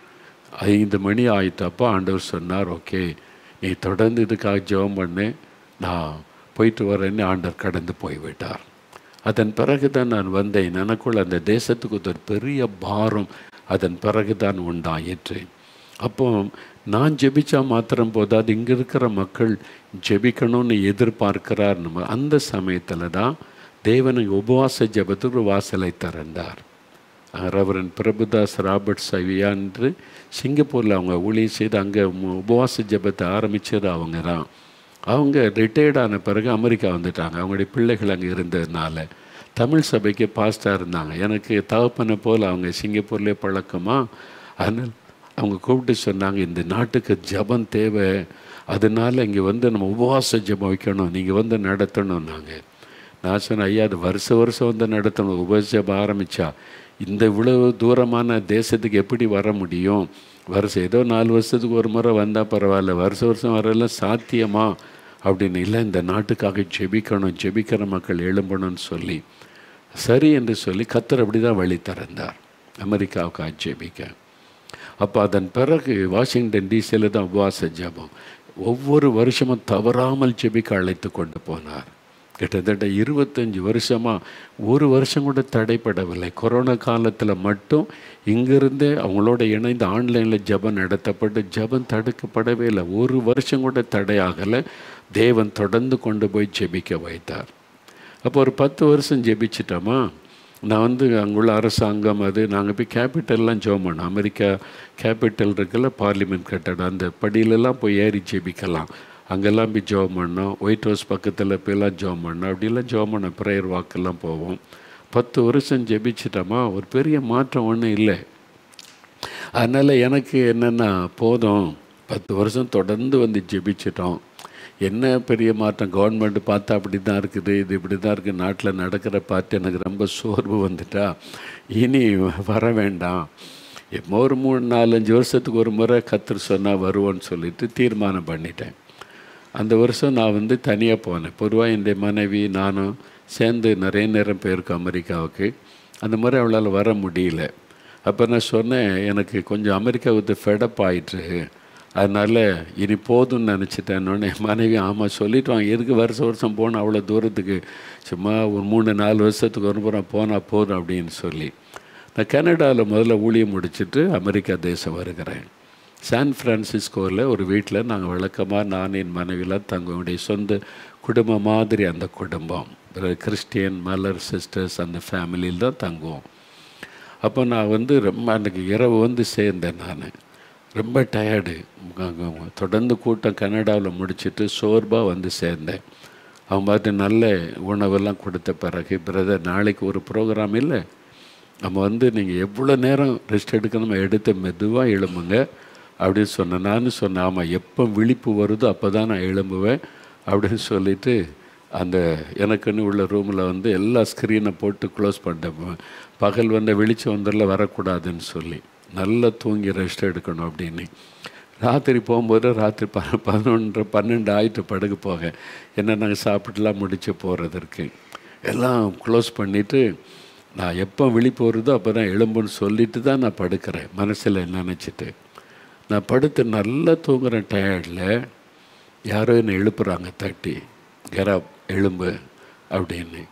ஐந்து மணி ஆயிட்டப்போ ஆண்டவர் சொன்னார், ஓகே நீ தொடர்ந்து இதுக்காக ஜெபம் பண்ணு, நான் போயிட்டு வரேன்னு ஆண்டவர் கடந்து போய்விட்டார். அதன் பிறகு தான் நான் வந்தேன். எனக்குள்ள அந்த தேசத்துக்கு ஒரு பெரிய பாரம் அதன் பிறகு தான் உண்டாயிற்று. அப்போ நான் ஜெபிச்சா மாத்திரம் போதாது, இங்கே இருக்கிற மக்கள் ஜெபிக்கணும்னு எதிர்பார்க்கிறார். நம்ம அந்த சமயத்தில் தான் தேவனுக்கு உபவாச ஜெபத்துக்கு ஒரு வாசலை திறந்தார். ரெவரண்ட் பிரபுதாஸ் ராபர்ட் சவியா என்று சிங்கப்பூரில் அவங்க ஊழியம் செய்து அங்கே உபவாச ஜெபத்தை ஆரம்பித்தது அவங்க தான். அவங்க ரிட்டையர்ட் ஆன பிறகு அமெரிக்கா வந்துட்டாங்க. அவங்களுடைய பிள்ளைகள் அங்கே இருந்ததுனால தமிழ் சபைக்கு பாஸ்டாக இருந்தாங்க. எனக்கு தகப்பனை போல் அவங்க சிங்கப்பூர்லேயே பழக்கமா. அதனால் அவங்க கூப்பிட்டு சொன்னாங்க, இந்த நாட்டுக்கு ஜபம் தேவை, அதனால் இங்கே வந்து நம்ம உபவாச ஜபம் வைக்கணும், நீங்கள் வந்து நடத்தணும். நாங்கள் நான் சொன்னேன், ஐயா அது வருஷ வருஷம் வந்து நடத்தணும். உபவாச ஜபம் ஆரம்பித்தா இந்த இவ்வளவு தூரமான தேசத்துக்கு எப்படி வர முடியும்? வருஷம் ஏதோ நாலு வருஷத்துக்கு ஒரு முறை வந்தால் பரவாயில்ல, வருஷ வருஷம் வரலாம் சாத்தியமா அப்படின்னு. இல்லை, இந்த நாட்டுக்காக ஜெபிக்கணும், ஜெபிக்கிற மக்கள் எழும்பணும்னு சொல்லி சரி என்று சொல்லி கர்த்தர் அப்படி தான் வழி திறந்தார் அமெரிக்காவுக்காக ஜெபிக்க. அப்போ அதன் பிறகு வாஷிங்டன் டிசியில் தான் உபவாச ஜெபம் ஒவ்வொரு வருஷமும் தவறாமல் ஜெபிக்க அழைத்து கொண்டு போனார். கிட்டத்தட்ட இருபத்தஞ்சி வருஷமாக ஒரு வருஷம் கூட தடைப்படவில்லை. கொரோனா காலத்தில் மட்டும் இங்கிருந்தே அவங்களோட இணைந்து ஆன்லைனில் ஜெபம் நடத்தப்பட்டு ஜெபம் தடுக்கப்படவே இல்லை. ஒரு வருஷம் கூட தடையாகலை. தேவன் தொடர்ந்து கொண்டு போய் ஜெபிக்க வைத்தார். அப்போ ஒரு பத்து வருஷம் ஜெபிச்சிட்டோமா, நான் வந்து அங்குள்ள அரசாங்கம் அது நாங்கள் போய் கேபிட்டல்லாம் ஜெபம் பண்ணோம். அமெரிக்கா கேபிட்டல் இருக்குல்ல, பார்லிமெண்ட் கட்டடம், அந்த படியிலெல்லாம் போய் ஏறி ஜெபிக்கலாம். அங்கெல்லாம் போய் ஜெபம் பண்ணோம். ஒயிட் ஹவுஸ் பக்கத்தில் போயெல்லாம் ஜெபம் பண்ணோம். அப்படிலாம் ஜெபம் பண்ணோம். ப்ரேயர் வாக்கெல்லாம் போவோம். பத்து வருஷம் ஜெபிச்சிட்டோமா, ஒரு பெரிய மாற்றம் ஒன்றும் இல்லை. அதனால் எனக்கு என்னென்னா, போதும் பத்து வருஷம் தொடர்ந்து வந்து ஜெபிச்சிட்டோம், என்ன பெரிய மாற்றம், கவர்மெண்ட் பார்த்தா அப்படி தான் இருக்குது, இது இப்படி தான் இருக்குது, நாட்டில் நடக்கிற பார்த்து எனக்கு ரொம்ப சோர்வு வந்துட்டா, இனி வர வேண்டாம், எப்போ ஒரு மூணு நாலஞ்சு வருஷத்துக்கு ஒரு முறை கர்த்தர் சொன்னால் வருவோன்னு சொல்லிட்டு தீர்மானம் பண்ணிட்டேன். அந்த வருஷம் நான் வந்து தனியாக போனேன். பொதுவாக என்னுடைய மனைவி நானும் சேர்ந்து நிறைய நேரம் போயிருக்கோம் அமெரிக்காவுக்கு. அந்த மாதிரி அவளால் வர முடியல. அப்போ நான் சொன்னேன், எனக்கு கொஞ்சம் அமெரிக்காவுக்கு ஃபெடப் ஆகிட்டு, அதனால் இனி போதும்னு நினச்சிட்டேன்னொன்னே மனைவி ஆமாம் சொல்லிட்டு வாங்க, எதுக்கு வருஷம் வருஷம் போனால் அவ்வளோ தூரத்துக்கு, சும்மா ஒரு மூணு நாலு வருஷத்துக்கு ஒரு முறை போனால் போதும் அப்படின்னு சொல்லி நான் கனடாவில் முதல்ல ஊழியம் முடிச்சுட்டு அமெரிக்கா தேசம் வருகிறேன். சான் ஃப்ரான்சிஸ்கோவில் ஒரு வீட்டில் நாங்கள் வழக்கமாக நான் என் மனைவிலாம் தங்களுடைய சொந்த குடும்பம் மாதிரி அந்த குடும்பம், கிறிஸ்டியன் மலர் சிஸ்டர்ஸ் அந்த ஃபேமிலியில் தான் தங்குவோம். அப்போ நான் வந்து ரொம்ப அன்றைக்கி இரவு வந்து சேர்ந்தேன். நான் ரொம்ப டயர்டு, தொடர்ந்து கூட்டம் கனடாவில் முடிச்சுட்டு சோர்பாக வந்து சேர்ந்தேன். அவங்க பார்த்து நல்ல உணவெல்லாம் கொடுத்த பிறகு, பிரதர் நாளைக்கு ஒரு ப்ரோக்ராம் இல்லை, நம்ம வந்து நீங்கள் எவ்வளோ நேரம் ரெஸ்ட் எடுக்கணுமோ எடுத்து மெதுவாக எழும்புங்க அப்படின்னு சொன்னேன். நானும் சொன்னேன், ஆமாம் எப்போ விழிப்பு வருதோ அப்போ தான் நான் எழும்புவேன் அப்படின்னு சொல்லிவிட்டு அந்த எனக்குன்னு உள்ள ரூமில் வந்து எல்லா ஸ்க்ரீனை போட்டு க்ளோஸ் பண்ணிட்டேன். பகல் வந்து வெளிச்சம் வந்துடல வரக்கூடாதுன்னு சொல்லி நல்லா தூங்கி ரெஸ்ட் எடுக்கணும் அப்படின்னு. ராத்திரி போகும்போது ராத்திரி ப பதினொன்று பன்னெண்டு ஆயிட்டு படுக்க போக, என்ன நாங்கள் சாப்பிட்டுலாம் முடித்து போகிறதற்கு எல்லாம் க்ளோஸ் பண்ணிவிட்டு நான் எப்போ விழிப்பு வருதோ அப்போ தான் எழும்புன்னு சொல்லிட்டு தான் நான் படுக்கிறேன் மனசில் நினச்சிட்டு. நான் படுத்து நல்லா தூங்குகிறேன் டயர்டில். யாரோ என்னை எழுப்புறாங்க தட்டி, கெரா எழும்பு அப்படின்னு.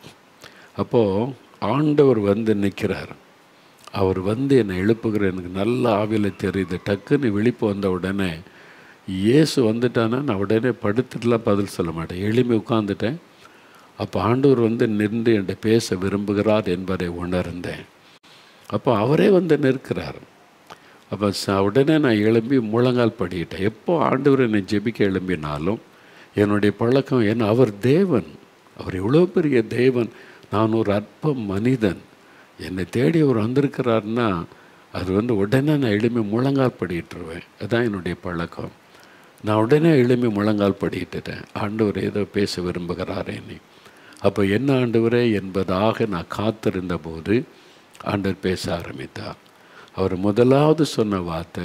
அப்போது ஆண்டவர் வந்து நிற்கிறார். அவர் வந்து என்னை எழுப்புகிற எனக்கு நல்ல ஆவியில் தெரியுது. டக்குன்னு விழிப்பு வந்த உடனே இயேசு வந்துட்டானா நான் உடனே படுத்துட்டுலாம் பதில் சொல்ல மாட்டேன், எளிமை உட்காந்துட்டேன். அப்போ ஆண்டவர் வந்து நின்று என்கிட்ட பேச விரும்புகிறார் என்பதை உணர்ந்தேன். அப்போ அவரே வந்து நிற்கிறார். அப்போ ச உடனே நான் எழும்பி முழங்கால் படிக்கிட்டேன். எப்போ ஆண்டவர் என்னை ஜெபிக்க எழும்பினாலும் என்னுடைய பழக்கம், ஏன்னா அவர் தேவன், அவர் எவ்வளோ பெரிய தேவன், நான் ஒரு அற்ப மனிதன், என்னை தேடி அவர் வந்திருக்கிறாருன்னா அது வந்து உடனே நான் எழும்பி முழங்கால் படிக்கிட்டுருவேன். அதுதான் என்னுடைய பழக்கம். நான் உடனே எழும்பி முழங்கால் படிக்கிட்டுட்டேன். ஆண்டவர் ஏதோ பேச விரும்புகிறார் என்னை. அப்போ என்ன ஆண்டவரே என்பதாக நான் காத்திருந்த போது ஆண்டவர் பேச ஆரம்பித்தார். அவர் முதலாவது சொன்ன வார்த்தை,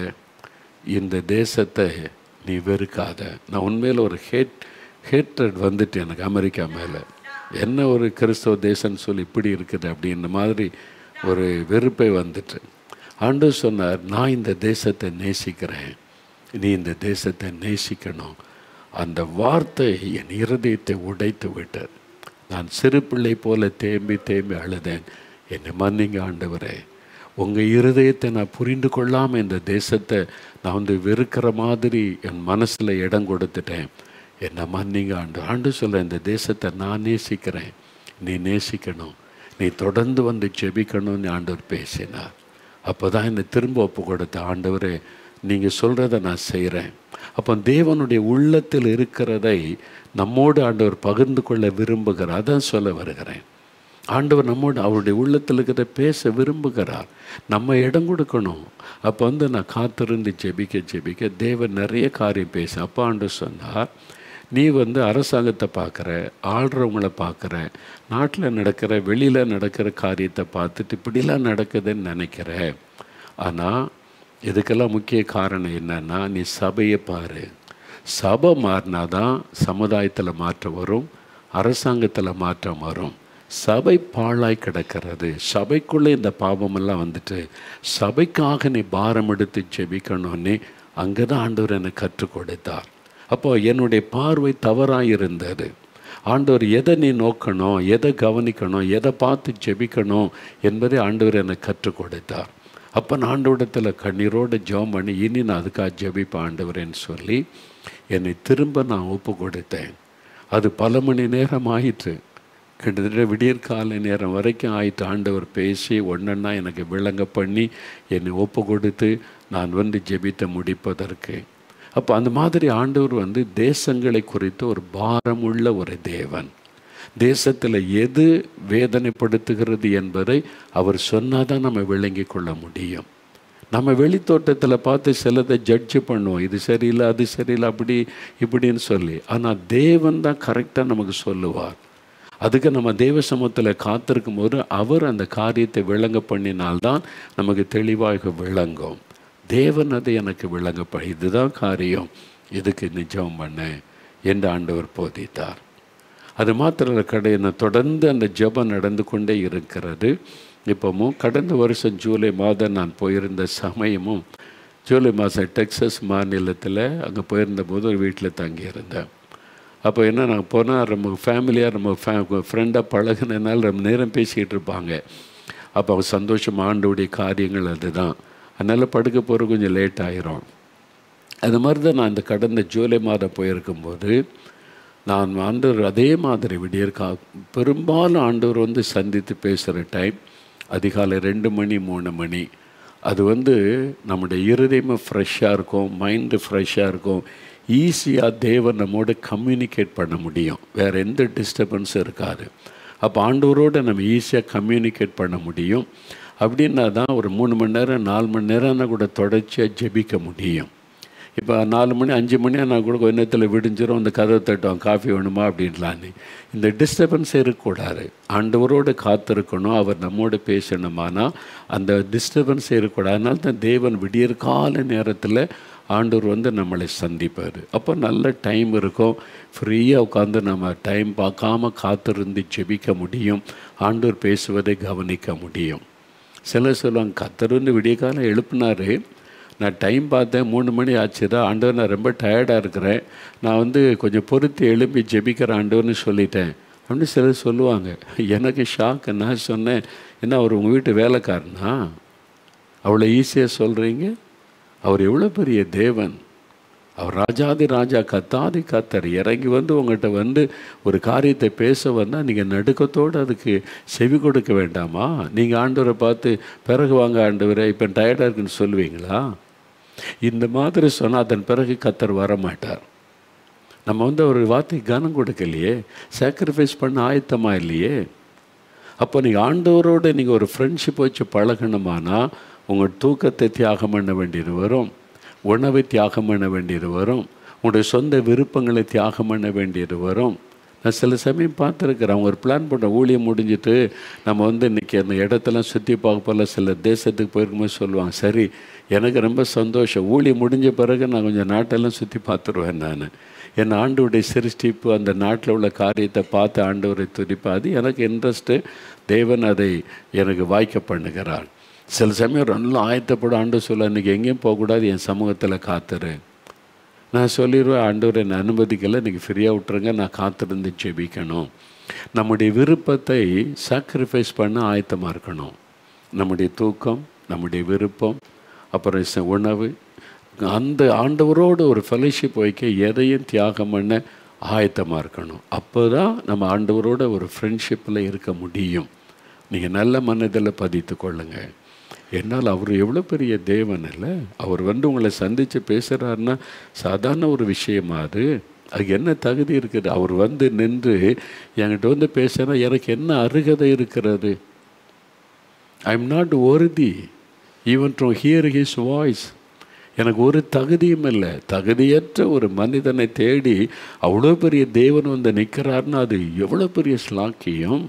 இந்த தேசத்தை நீ வெறுக்காத. நான் உண்மையில் ஒரு ஹேட் ஹேட்ரட் வந்துட்டு எனக்கு அமெரிக்கா மேலே, என்ன ஒரு கிறிஸ்தவ தேசம்னு சொல்லி இப்படி இருக்குது அப்படின்ற மாதிரி ஒரு வெறுப்பை வந்துட்டு. ஆண்டவர் சொன்னார், நான் இந்த தேசத்தை நேசிக்கிறேன், நீ இந்த தேசத்தை நேசிக்கணும். அந்த வார்த்தை என் இருதயத்தை உடைத்து விட்டார். நான் சிறு பிள்ளை போல தேம்பி தேம்பி அழுதேன். என்னை மன்னிங்க ஆண்டவரே, உங்கள் இருதயத்தை நான் புரிந்து கொள்ளாமல் இந்த தேசத்தை நான் வந்து வெறுக்கிற மாதிரி என் மனசில் இடம் கொடுத்துட்டேன். என்னை மன்னிங்க ஆண்டு. ஆண்டு சொல்ல, இந்த தேசத்தை நான் நேசிக்கிறேன், நீ நேசிக்கணும், நீ தொடர்ந்து வந்து ஜெபிக்கணும்னு ஆண்டவர் பேசினார். அப்போ தான் என்னை திரும்ப ஒப்பு கொடுத்த. ஆண்டவரே, நீங்கள் சொல்கிறத நான் செய்கிறேன். அப்போ தேவனுடைய உள்ளத்தில் இருக்கிறதை நம்மோடு ஆண்டவர் பகிர்ந்து கொள்ள விரும்புகிறார். அதான் சொல்ல வருகிறேன். ஆண்டவர் நம்மோடு அவருடைய உள்ளத்தில் இருக்கிறத பேச விரும்புகிறார். நம்ம இடம் கொடுக்கணும். அப்போ வந்து நான் காத்திருந்து ஜெபிக்க ஜெபிக்க தேவன் நிறைய காரியம் பேச. அப்போ ஆண்டவர் சொன்னார், நீ வந்து அரசாங்கத்தை பார்க்குற, ஆள்றவங்கள பார்க்குற, நாட்டில் நடக்கிற வெளியில் நடக்கிற காரியத்தை பார்த்துட்டு இப்படிலாம் நடக்குதுன்னு நினைக்கிற. ஆனால் இதுக்கெல்லாம் முக்கிய காரணம் என்னன்னா, நீ சபையை பாரு. சபை மாறினா தான் சமுதாயத்தில் மாற்றம் வரும், அரசாங்கத்தில் மாற்றம் வரும். சபை பாழாய் கிடக்கிறது. சபைக்குள்ளே இந்த பாவமெல்லாம் வந்துட்டு சபைக்காக நீ பாரம் எடுத்து ஜெபிக்கணும்னு அங்கே தான் ஆண்டவர் எனக்கு கற்றுக் கொடுத்தார். அப்போ என்னுடைய பார்வை தவறாக இருந்தது. ஆண்டவர் எதை நீ நோக்கணும், எதை கவனிக்கணும், எதை பார்த்து ஜெபிக்கணும் என்பதை ஆண்டவர் எனக்கு கற்றுக் கொடுத்தார். அப்போ நான் ஆண்டவரிடத்தில் கண்ணீரோடு ஜெபம் பண்ணி, இனி நான் அதுக்காக ஜெபிப்பேன் ஆண்டவரேன்னு சொல்லி என்னை திரும்ப நான் ஒப்பு கொடுத்தேன். அது பல மணி நேரம் ஆயிற்று. கிட்டத்தட்ட விடியற் காலை நேரம் வரைக்கும் ஆயிட்டு. ஆண்டவர் பேசி ஒன்றா எனக்கு விளங்க பண்ணி என்னை ஒப்பு கொடுத்து நான் வந்து ஜெபித்த முடிப்பதற்கு. அப்போ அந்த மாதிரி ஆண்டவர் வந்து தேசங்களை குறித்து ஒரு பாரமுள்ள ஒரு தேவன். தேசத்தில் எது வேதனைப்படுத்துகிறது என்பதை அவர் சொன்னால் தான் நம்ம விளங்கி கொள்ள முடியும். நம்ம வெளித்தோட்டத்தில் பார்த்து சிலதை ஜட்ஜு பண்ணுவோம், இது சரியில்லை அது சரியில்லை அப்படி இப்படின்னு சொல்லி. ஆனால் தேவன் தான் கரெக்டாக நமக்கு சொல்லுவார். அதுக்கு நம்ம தேவ சமூகத்தில் காத்திருக்கும் போது அவர் அந்த காரியத்தை விளங்க பண்ணினால்தான் நமக்கு தெளிவாக விளங்கும். தேவன் அதை எனக்கு விளங்கப்ப, இதுதான் காரியம், இதுக்கு நிஜம் பண்ண என்று ஆண்டவர் போதித்தார். அது மாத்திர கடையை தொடர்ந்து அந்த ஜெபம் நடந்து கொண்டே இருக்கிறது. இப்போவும் கடந்த வருஷம் ஜூலை மாதம் நான் போயிருந்த சமயமும், ஜூலை மாதம் டெக்ஸஸ் மாநிலத்தில் அங்கே போயிருந்த போது ஒரு வீட்டில் தங்கியிருந்தேன். அப்போ என்ன, நாங்கள் போனால் நம்ம ஃபேமிலியாக நம்ம ஃபே ஃப்ரெண்டாக பழகினால ரொம்ப நேரம் பேசிக்கிட்டு இருப்பாங்க. அப்போ அவங்க சந்தோஷம் ஆண்டோடைய காரியங்கள் அதுதான். அதனால் படுக்க போகிற கொஞ்சம் லேட் ஆகிரும். அது மாதிரி தான் நான் இந்த கடந்த ஜூலை மாதம் போயிருக்கும்போது நான் ஆண்டவர் அதே மாதிரி விடியற்கா பெரும்பாலும் ஆண்டவர் வந்து சந்தித்து பேசுகிற டைம் அதிகாலை ரெண்டு மணி மூணு மணி. அது வந்து நம்முடைய இருதயமும் ஃப்ரெஷ்ஷாக இருக்கும், மைண்டு ஃப்ரெஷ்ஷாக இருக்கும். ஈஸியாக தேவன் நம்மோடு கம்யூனிகேட் பண்ண முடியும், வேறு எந்த டிஸ்டர்பன்ஸும் இருக்காது. அப்போ ஆண்டவரோடு நம்ம ஈஸியாக கம்யூனிகேட் பண்ண முடியும். அப்படின்னா தான் ஒரு மூணு மணி நேரம் நாலு மணி நேரம்னா கூட தொடர்ச்சியாக ஜெபிக்க முடியும். இப்போ நாலு மணி அஞ்சு மணியாக கூட கொஞ்ச நேரத்தில் விடிஞ்சிரும், இந்த கதவை தட்டுவோம் காஃபி வேணுமா அப்படின்லான்னு. இந்த டிஸ்டர்பன்ஸ் இருக்கக்கூடாது. ஆண்டவரோடு காத்திருக்கணும், அவர் நம்மோடு பேசணுமானா அந்த டிஸ்டர்பன்ஸ் இருக்கக்கூடாது. அதனால தான் தேவன் விடியற் கால நேரத்தில் ஆண்டவர் வந்து நம்மளை சந்திப்பார். அப்போ நல்ல டைம் இருக்கும், ஃப்ரீயாக உட்காந்து நம்ம டைம் பார்க்காம காத்திருந்து ஜெபிக்க முடியும், ஆண்டவர் பேசுவதை கவனிக்க முடியும். சிலர் சொல்லுவாங்க, கர்த்தர் வந்து விடிய காலம் எழுப்பினார், நான் டைம் பார்த்தேன் மூணு மணி ஆச்சுதா, ஆண்டவர் நான் ரொம்ப டயர்டாக இருக்கிறேன், நான் வந்து கொஞ்சம் பொறுத்து எழுப்பி ஜெபிக்கிற ஆண்டவர்னு சொல்லிட்டேன் அப்படின்னு சிலர் சொல்லுவாங்க. எனக்கு ஷாக்கு. நான் சொன்னேன், என்ன அவர் உங்கள் வீட்டு வேலைக்காரனா? அவ்வளோ ஈஸியாக சொல்கிறீங்க? அவர் எவ்வளோ பெரிய தேவன், அவர் ராஜாதி ராஜா கத்தாதி கத்தர் இறங்கி வந்து உங்கள்கிட்ட வந்து ஒரு காரியத்தை பேச வந்தால் நீங்கள் நடுக்கத்தோடு அதுக்கு செவி கொடுக்க வேண்டாமா? நீங்கள் ஆண்டவரை பார்த்து பிறகு வாங்க ஆண்டவரை இப்போ டயர்டாக இருக்குன்னு சொல்லுவீங்களா? இந்த மாதிரி சொன்னால் அதன் பிறகு கத்தர் வரமாட்டார். நம்ம வந்து ஒரு வார்த்தை கனம் கொடுக்கலையே, சாக்ரிஃபைஸ் பண்ண ஆயத்தமாக இல்லையே. அப்போ நீங்கள் ஆண்டவரோடு நீங்கள் ஒரு ஃப்ரெண்ட்ஷிப் வச்சு பழகணுமானா உங்கள் தூக்கத்தை தியாகம் பண்ண வேண்டியது வரும், உணவை தியாகம் பண்ண வேண்டியது வரும், உங்களுடைய சொந்த விருப்பங்களை தியாகம் பண்ண வேண்டியது வரும். நான் சில சமயம் பார்த்துருக்குறேன். அவங்க ஒரு பிளான் பண்ணுற ஊழியம் முடிஞ்சிட்டு நம்ம வந்து இன்றைக்கி அந்த இடத்தெல்லாம் சுற்றி பார்க்க போல சில தேசத்துக்கு போயிருக்கும்போது சொல்லுவாங்க, சரி எனக்கு ரொம்ப சந்தோஷம், ஊழியம் முடிஞ்ச பிறகு நான் கொஞ்சம் நாட்டெல்லாம் சுற்றி பார்த்துருவேன். நான் என் ஆண்டவருடைய சிருஷ்டிப்பு, அந்த நாட்டில் உள்ள காரியத்தை பார்த்து ஆண்டவரை துதிப்பேன். அது எனக்கு இன்ட்ரெஸ்ட்டு. தேவன் அதை எனக்கு வாய்க்க பண்ணுகிறார். சில சமயம் நல்லா ஆயத்தப்படும். ஆண்டவர் சொல்ல, இன்றைக்கி எங்கேயும் போகக்கூடாது, என் சமூகத்தில் காத்துரு. நான் சொல்லிடுவேன், ஆண்டவர் என்னை அனுமதிக்கலை, இன்றைக்கி ஃப்ரீயாக விட்டுருங்க, நான் காத்திருந்து ஜெபிக்கணும். நம்முடைய விருப்பத்தை சாக்ரிஃபைஸ் பண்ண ஆயத்தமாக இருக்கணும். நம்முடைய தூக்கம், நம்முடைய விருப்பம், அப்புறம் உணவு, அந்த ஆண்டவரோடு ஒரு ஃபெலோஷிப் வைக்க எதையும் தியாகம் பண்ண ஆயத்தமாக இருக்கணும். அப்போ தான் நம்ம ஆண்டவரோட ஒரு ஃப்ரெண்ட்ஷிப்பில் இருக்க முடியும். நீங்கள் நல்ல மனதில் பதித்து கொள்ளுங்கள். என்னால் அவர் எவ்வளோ பெரிய தேவன் இல்லை, அவர் வந்து உங்களை சந்தித்து பேசுகிறாருன்னா சாதாரண ஒரு விஷயமா அது? அதுக்கு என்ன தகுதி இருக்குது? அவர் வந்து நின்று என்கிட்ட வந்து பேசுனா எனக்கு என்ன அருகதை இருக்கிறது? I am not worthy even to hear his voice. எனக்கு ஒரு தகுதியும் இல்லை. தகுதியற்ற ஒரு மனிதனை தேடி அவ்வளோ பெரிய தேவன் வந்து நிற்கிறாருன்னா அது எவ்வளோ பெரிய ஸ்லாக்கியம்.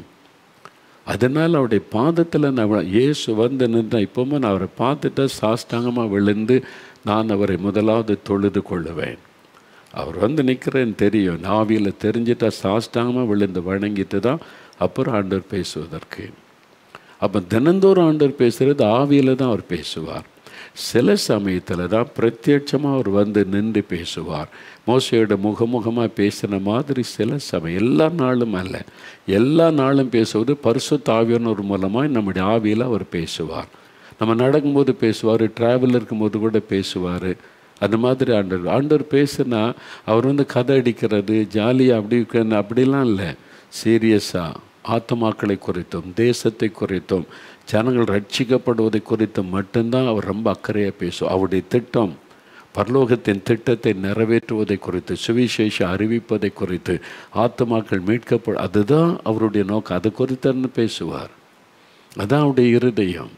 அதனால் அவருடைய பாதத்தில் நான் இயேசு வந்து நின்று இப்போவும் நான் அவரை பார்த்துட்டா சாஷ்டாங்கமாக விழுந்து நான் அவரை முதலாவது தொழுது கொள்ளுவேன். அவர் வந்து நிற்கிறேன்னு தெரியும், நாவியில் தெரிஞ்சிட்டா சாஷ்டாங்கமாக விழுந்து வணங்கிட்டு தான் அப்புறம் ஆண்டவர் பேசுவதற்கு. அப்போ தினந்தோறும் ஆண்டவர் பேசுகிறது ஆவியில் தான் அவர் பேசுவார். சில சமயத்தில் தான் பிரத்யட்சமாக அவர் வந்து நின்று பேசுவார். மோசையோட முகமுகமாக பேசின மாதிரி சில சமயம், எல்லா நாளும் அல்ல, எல்லா நாளும் பேசுவது பரிசுத்த ஆவியானவர் மூலமாக நம்முடைய ஆவியில் அவர் பேசுவார். நம்ம நடக்கும்போது பேசுவார், ட்ராவல் இருக்கும்போது கூட பேசுவார். அந்த மாதிரி ஆண்டவர் ஆண்டவர் பேசுனா அவர் வந்து கதை அடிக்கிறது ஜாலியாக அப்படி அப்படிலாம் இல்லை. சீரியஸாக ஆத்மாக்களை குறித்தும் தேசத்தை குறித்தும் ஜனங்கள் ரட்சிக்கப்படுவதை குறித்து மட்டும்தான் அவர் ரொம்ப அக்கறையாக பேசும். அவருடைய திட்டம், பரலோகத்தின் திட்டத்தை நிறைவேற்றுவதை குறித்து, சுவிசேஷ அறிவிப்பதை குறித்து, ஆத்மாக்கள் மீட்கப்படும், அதுதான் அவருடைய நோக்கம். அது குறித்து பேசுவார். அதுதான் அவருடைய இருதயம்.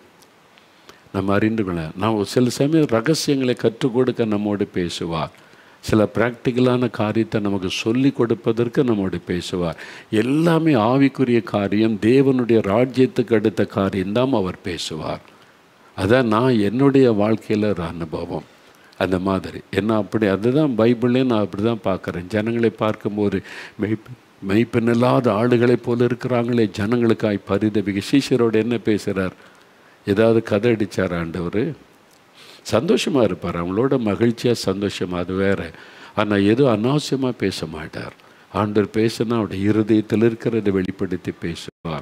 நம்ம அறிந்து கொள்ள நாம் சில சமயம் ரகசியங்களை கற்றுக் கொடுக்க நம்மோடு பேசுவார். சில ப்ராக்டிக்கலான காரியத்தை நமக்கு சொல்லி கொடுப்பதற்கு நம்மோடு பேசுவார். எல்லாமே ஆவிக்குரிய காரியம், தேவனுடைய ராஜ்யத்துக்கு அடுத்த காரியம்தான் அவர் பேசுவார். அதான் நான் என்னுடைய வாழ்க்கையில் ஒரு அனுபவம் அந்த மாதிரி என்ன அப்படி அதுதான் பைபிளே நான் அப்படி தான் பார்க்குறேன். ஜனங்களை பார்க்கும்போது மெய் மெய்ப்பெண்ணில்லாத ஆளுகளைப் போல இருக்கிறாங்களே, ஜனங்களுக்காய் பரிதபிக்க. சீஷரோடு என்ன பேசுகிறார்? ஏதாவது கதை அடித்தார் ஆண்டவர்? சந்தோஷமாக இருப்பார், அவங்களோட மகிழ்ச்சியாக சந்தோஷமாக, அது வேறு. ஆனால் எதுவும் அனாவசியமாக பேச மாட்டார். ஆண்டவர் பேசினா அவருடைய இருதயத்தில் இருக்கிறத வெளிப்படுத்தி பேசுவார்.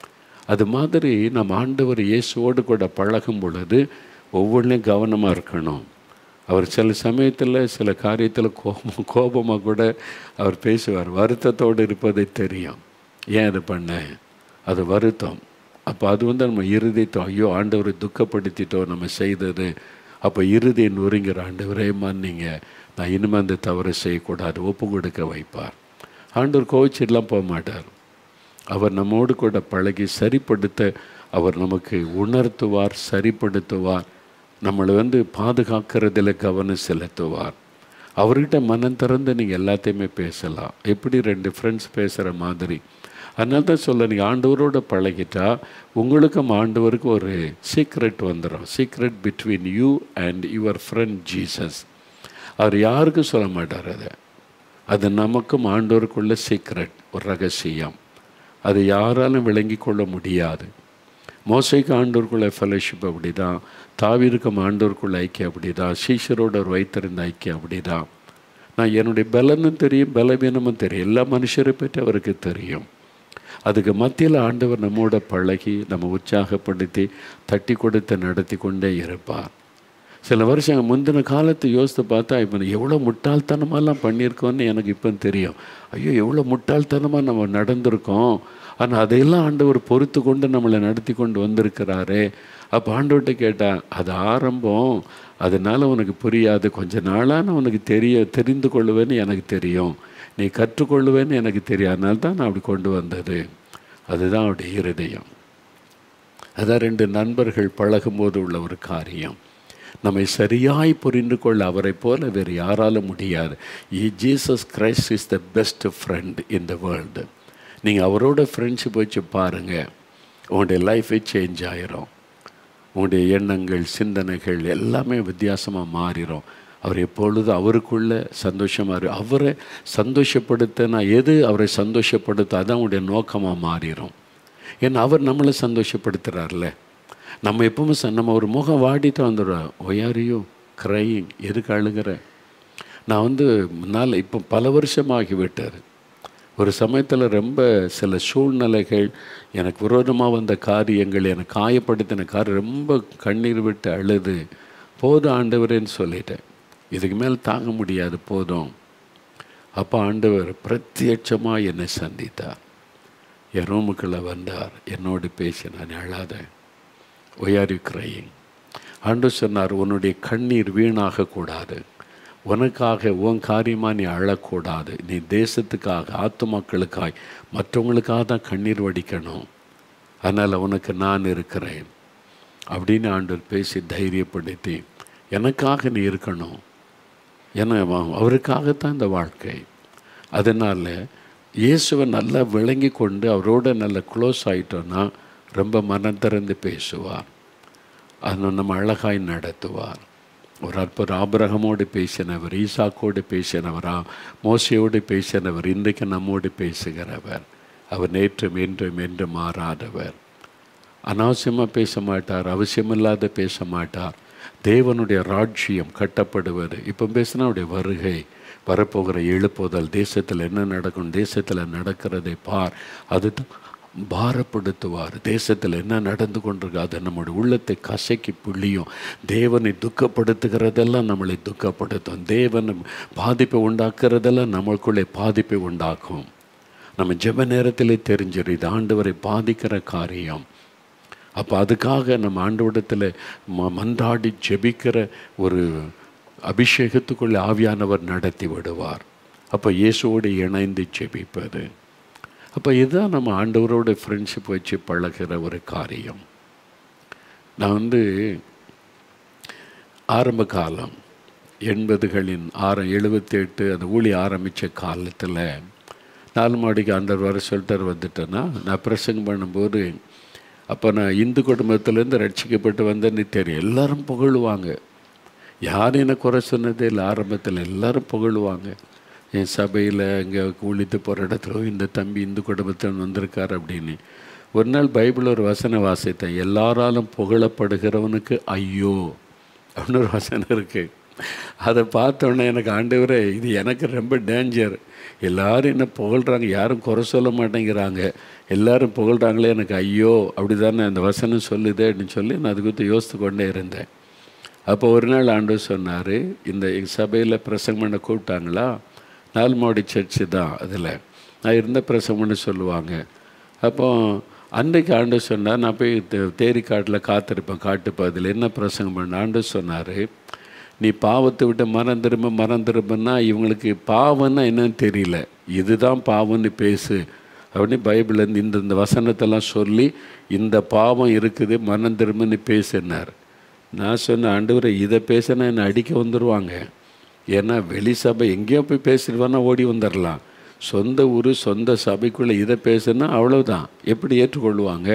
அது மாதிரி நம்ம ஆண்டவர் இயேசுவோடு கூட பழகும் பொழுது ஒவ்வொன்றையும் கவனமாக இருக்கணும். அவர் சில சமயத்தில் சில காரியத்தில் கோபம் கோபமாக கூட அவர் பேசுவார். வருத்தத்தோடு இருப்பதை தெரியும். ஏன் அது பண்ண? அது வருத்தம். அப்போ அது வந்து நம்ம இருதயத்தோம், ஐயோ ஆண்டவரை துக்கப்படுத்திட்டோம் நம்ம செய்தது. அப்போ இறுதியை நொறுங்கிற, ஆண்டவரே மன்னிங்க, நான் இனிமேல் அந்த தவறை செய்யக்கூடாது, ஒப்பு கொடுக்க வைப்பார். ஆண்டவர் கோவிச்சிடலாம் போக மாட்டார். அவர் நம்மோடு கூட பழகி சரிப்படுத்த அவர் நமக்கு உணர்த்துவார், சரிப்படுத்துவார், நம்மளை வந்து பாதுகாக்கிறதில் கவனம் செலுத்துவார். அவர்கிட்ட மனம் திறந்து நீங்கள் எல்லாத்தையுமே பேசலாம், எப்படி ரெண்டு ஃப்ரெண்ட்ஸ் பேசுகிற மாதிரி. அதனால தான் சொல்ல, நீங்கள் ஆண்டவரோடு பழகிட்டா உங்களுக்கும் ஆண்டவருக்கு ஒரு சீக்ரெட் வந்துடும். Secret between you and your friend Jesus. அவர் யாருக்கும் சொல்ல மாட்டார். அதை அது நமக்கும் ஆண்டவருக்குள்ள சீக்ரெட், ஒரு ரகசியம். அது யாராலும் விளங்கி கொள்ள முடியாது. மோசைக்கு ஆண்டவருக்குள்ள ஃபெலோஷிப் அப்படி தான், தாவீதுக்கும் ஆண்டவருக்குள்ள ஐக்கியம் அப்படி தான், சீஷரோடு அவர் வைத்திருந்த ஐக்கியம் அப்படி தான். நான் என்னுடைய பலனும் தெரியும், பலவீனமும் தெரியும், எல்லா மனுஷரை பற்றி அவருக்கு தெரியும். அதுக்கு மத்தியில் ஆண்டவர் நம்மோட பழகி நம்ம உற்சாகப்படுத்தி தட்டி கொடுத்து நடத்தி கொண்டே இருப்பார். சில வருஷம் முந்தின காலத்தை யோசித்து பார்த்தா இப்போ எவ்வளோ முட்டாள்தனமாலாம் பண்ணியிருக்கோன்னு எனக்கு இப்போ தெரியும். ஐயோ எவ்வளோ முட்டாள்தனமாக நம்ம நடந்திருக்கோம். ஆனால் அதையெல்லாம் ஆண்டவர் பொறுத்து கொண்டு நம்மளை நடத்தி கொண்டு வந்திருக்கிறாரே. அப்போ ஆண்டவர்கிட்ட கேட்டால் அது ஆரம்பம், அதனால் உனக்கு புரியாது, கொஞ்ச நாளாக நான் உனக்கு தெரிய தெரிந்து கொள்ளுவேன்னு எனக்கு தெரியும், நீ கற்றுக்கொள்ளுவேன்னு எனக்கு தெரியும், அதனால தான் நான் அப்படி கொண்டு வந்தது. அதுதான் அவருடைய இருதயம். அதான் ரெண்டு நண்பர்கள் பழகும்போது உள்ள ஒரு காரியம். நம்மை சரியாய் புரிந்து கொள்ள அவரை போல வேறு யாராலும் முடியாது. Jesus Christ is the best friend in the world. நீங்கள் அவரோட ஃப்ரெண்ட்ஷிப் வச்சு பாருங்கள், உங்களுடைய லைஃபே சேஞ்ச் ஆயிரும். உங்களுடைய எண்ணங்கள், சிந்தனைகள் எல்லாமே வித்தியாசமாக மாறிடும். அவர் எப்பொழுதும் அவருக்குள்ளே சந்தோஷமாக இரு அவரை சந்தோஷப்படுத்தினா எது அவரை சந்தோஷப்படுத்த அதான் உங்களுடைய நோக்கமாக மாறிடும். ஏன்னா அவர் நம்மளை சந்தோஷப்படுத்துகிறார்ல. நம்ம எப்பவுமே ச நம்ம ஒரு முகம் வாடிட்டு வந்துடுறோம். ஒயாரியோ க்ரையிங், எதுக்கு அழுகிற? நான் வந்து முன்னால் இப்போ பல வருஷமாகி விட்டார். ஒரு சமயத்தில் ரொம்ப சில சூழ்நிலைகள், எனக்கு விரோதமாக வந்த காரியங்கள், எனக்கு காயப்படுத்தின காரியம், ரொம்ப கண்ணீர் விட்டு அழுது போதும் ஆண்டவரேன்னு சொல்லிட்டேன். இதுக்கு மேலே தாங்க முடியாது, போதும். அப்போ ஆண்டவர் பிரத்யட்சமாக என்னை சந்தித்தார். என் ரூமுக்குள்ளே வந்தார், என்னோடு பேசி, நான் அழாத. Why are you crying? ஆண்டவர் சொன்னார், உன்னுடைய கண்ணீர் வீணாகக்கூடாது. உனக்காக உன் காரியமாக நீ அழக்கூடாது. நீ தேசத்துக்காக, ஆத்துமாக்களுக்காக, மற்றவங்களுக்காக தான் கண்ணீர் வடிக்கணும். அதனால் உனக்கு நான் இருக்கிறேன் அப்படின்னு ஆண்டவர் பேசி தைரியப்படுத்தி, எனக்காக நீ இருக்கணும், ஏன்னா அவருக்காகத்தான் இந்த வாழ்க்கை. அதனால் இயேசுவை நல்லா விளங்கி கொண்டு அவரோட நல்ல க்ளோஸ் ஆகிட்டோன்னா ரொம்ப மனம் திறந்து பேசுவார். அதை நம்ம அழகாய் நடத்துவார். ஒரு அற்புதம் ஆபிரகாமோடு பேசினவர், ஈசாக்கோடு பேசினவரா, மோசையோடு பேசினவர், இன்றைக்கு நம்மோடு பேசுகிறவர். அவர் நேற்றும் என்றும் என்று மாறாதவர். அனாவசியமாக பேச மாட்டார், அவசியமில்லாத பேச மாட்டார். தேவனுடைய ராஜ்யம் கட்டப்படுவது, இப்போ பேசினா அவருடைய வருகை, வரப்போகிற எழுப்புதல், தேசத்தில் என்ன நடக்கும், தேசத்தில் நடக்கிறதை பார், அது பாரப்படுத்துவார். தேசத்தில் என்ன நடந்து கொண்டிருக்கு அதை நம்முடைய உள்ளத்தை கசக்கி புள்ளியும். தேவனை துக்கப்படுத்துகிறதெல்லாம் நம்மளை துக்கப்படுத்தும். தேவனை பாதிப்பை உண்டாக்குறதெல்லாம் நம்மளுக்குள்ளே பாதிப்பை உண்டாக்கும். நம்ம ஜெப நேரத்திலே தெரிஞ்சிடும் இது ஆண்டவரை பாதிக்கிற காரியம். அப்போ அதுக்காக நம்ம ஆண்டவரிடத்தில் ம மன்றாடி ஜெபிக்கிற ஒரு அபிஷேகத்துக்குள்ளே ஆவியானவர் நடத்தி விடுவார். அப்போ இயேசுவோடு இணைந்து ஜெபிப்பது. அப்போ இதுதான் நம்ம ஆண்டவரோட ஃப்ரெண்ட்ஷிப் வச்சு பழகிற ஒரு காரியம். நான் வந்து ஆரம்ப காலம் எண்பதுகளின் ஆறு எழுபத்தி எட்டு அந்த ஊழி ஆரம்பித்த காலத்தில் நாலு மாடிக்கு ஆண்டவர் வர சொல்லிட்டு வந்துட்டேன்னா, நான் பிரசங்கம் பண்ணும்போது அப்போ நான் இந்து குடும்பத்திலேருந்து ரட்சிக்கப்பட்டு வந்தேன்னு தெரியும். எல்லோரும் புகழுவாங்க. யாரும் என்ன குறை சொன்னதே இல்லை. ஆரம்பத்தில் எல்லோரும் புகழுவாங்க. என் சபையில் இங்கே ஊழித்து போகிற இடத்துல இந்த தம்பி இந்து குடும்பத்தில் வந்திருக்கார் அப்படின்னு. ஒரு நாள் பைபிள் ஒரு வசன வாசித்தேன், எல்லாராலும் புகழப்படுகிறவனுக்கு ஐயோ அப்படின்னு ஒரு வசனம் இருக்குது. அதை பார்த்தோன்னே எனக்கு ஆண்டவரே இது எனக்கு ரொம்ப டேஞ்சர். எல்லோரும் என்ன புகழ்கிறாங்க, யாரும் குறை சொல்ல மாட்டேங்கிறாங்க, எல்லோரும் புகழ்கிறாங்களே, எனக்கு ஐயோ அப்படி தானே அந்த வசனம் சொல்லுது அப்படின்னு சொல்லி நான் அது குறித்து யோசித்து கொண்டே இருந்தேன். அப்போ ஒரு நாள் ஆண்டவர் சொன்னார், இந்த எங்கள் சபையில் பிரசங்கம் பண்ண கூப்பிட்டாங்களா, நாலு மாடி சர்ச்சு தான், அதில் நான் இருந்த பிரசங்கம்னு சொல்லுவாங்க. அப்போ அன்றைக்கு ஆண்டவர் சொன்னார், நான் போய் தேரி காட்டில் காத்திருப்பேன், காட்டுப்பேன், அதில் என்ன பிரசங்கம் பண்ண ஆண்டவர் சொன்னார், நீ பாவத்தை விட்டு மனம் திரும்ப மனம் திரும்பன்னா இவங்களுக்கு பாவம்னா என்னன்னு தெரியல, இதுதான் பாவம்னு பேசு அப்படின்னு பைபிள்லேருந்து இந்த இந்த வசனத்தெல்லாம் சொல்லி இந்த பாவம் இருக்குது மனம் திரும்பன்னு பேசினார். நான் சொன்னேன், ஆண்டவரை இதை பேசினா என்னை அடிக்க வந்துடுவாங்க. ஏன்னா வெளி சபை எங்கேயோ போய் பேசிடுவானா ஓடி வந்துடலாம். சொந்த ஊர் சொந்த சபைக்குள்ளே இதை பேசுனா அவ்வளோதான், எப்படி ஏற்றுக்கொள்ளுவாங்க?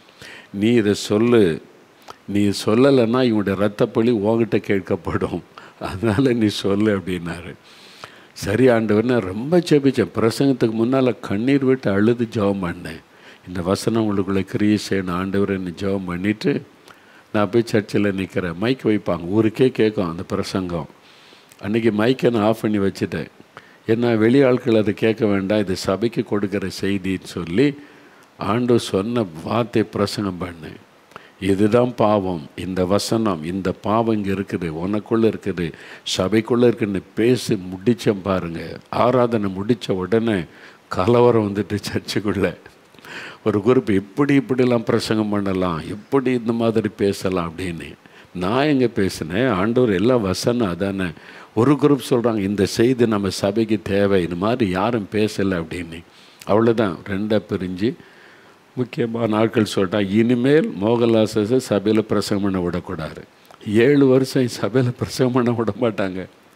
நீ இதை சொல்லு, நீ சொல்லலைன்னா இவனுடைய ரத்தப்பழி உங்ககிட்ட கேட்கப்படும், அதனால் நீ சொல்லு அப்படின்னாரு. சரி ஆண்டவர்னு ரொம்ப ஜெபிச்சேன். பிரசங்கத்துக்கு முன்னால் கண்ணீர் விட்டு அழுது ஜெபம் பண்ணேன். இந்த வசனம் உங்களுக்குள்ளே கிரியை செய்யணும் ஆண்டவர்னு ஜெபம் பண்ணிவிட்டு நான் போய் சர்ச்சில் நிற்கிறேன். மைக் வைப்பாங்க, ஊருக்கே கேட்கும் அந்த பிரசங்கம். அன்றைக்கி மைக்கை நான் ஆஃப் பண்ணி வச்சுட்டேன். ஏன்னா வெளி ஆட்கள் அதை கேட்க வேண்டாம், இது சபைக்கு கொடுக்குற செய்தின்னு சொல்லி ஆண்டவர் சொன்ன வார்த்தை பிரசங்கம் பண்ணேன். இதுதான் பாவம், இந்த வசனம், இந்த பாவம் இங்கே இருக்குது, உனக்குள்ளே இருக்குது, சபைக்குள்ளே இருக்குன்னு பேசி முடித்தேன் பாருங்கள். ஆராதனை முடித்த உடனே கலவரம் வந்துட்டு சர்ச்சுக்குள்ளே. ஒரு குரூப் எப்படி இப்படிலாம் பிரசங்கம் பண்ணலாம், எப்படி இந்த மாதிரி பேசலாம் அப்படின்னு. நான் எங்கே பேசினேன், ஆண்டவர் எல்லாம் வசனம் அதானே. ஒரு குரூப் சொல்கிறாங்க இந்த செய்தி நம்ம சபைக்கு தேவை, இந்த மாதிரி யாரும் பேசலை அப்படின்னு. அவ்வளோதான், ரெண்டாக பிரிஞ்சு முக்கியமான ஆட்கள் சொல்லிட்டாங்க, இனிமேல் மோகன்லாஸை சபையில் பிரசங்கம் பண்ண விடக்கூடாது. ஏழு வருஷம் சபையில் பிரசங்கம் பண்ண விட மாட்டாங்க,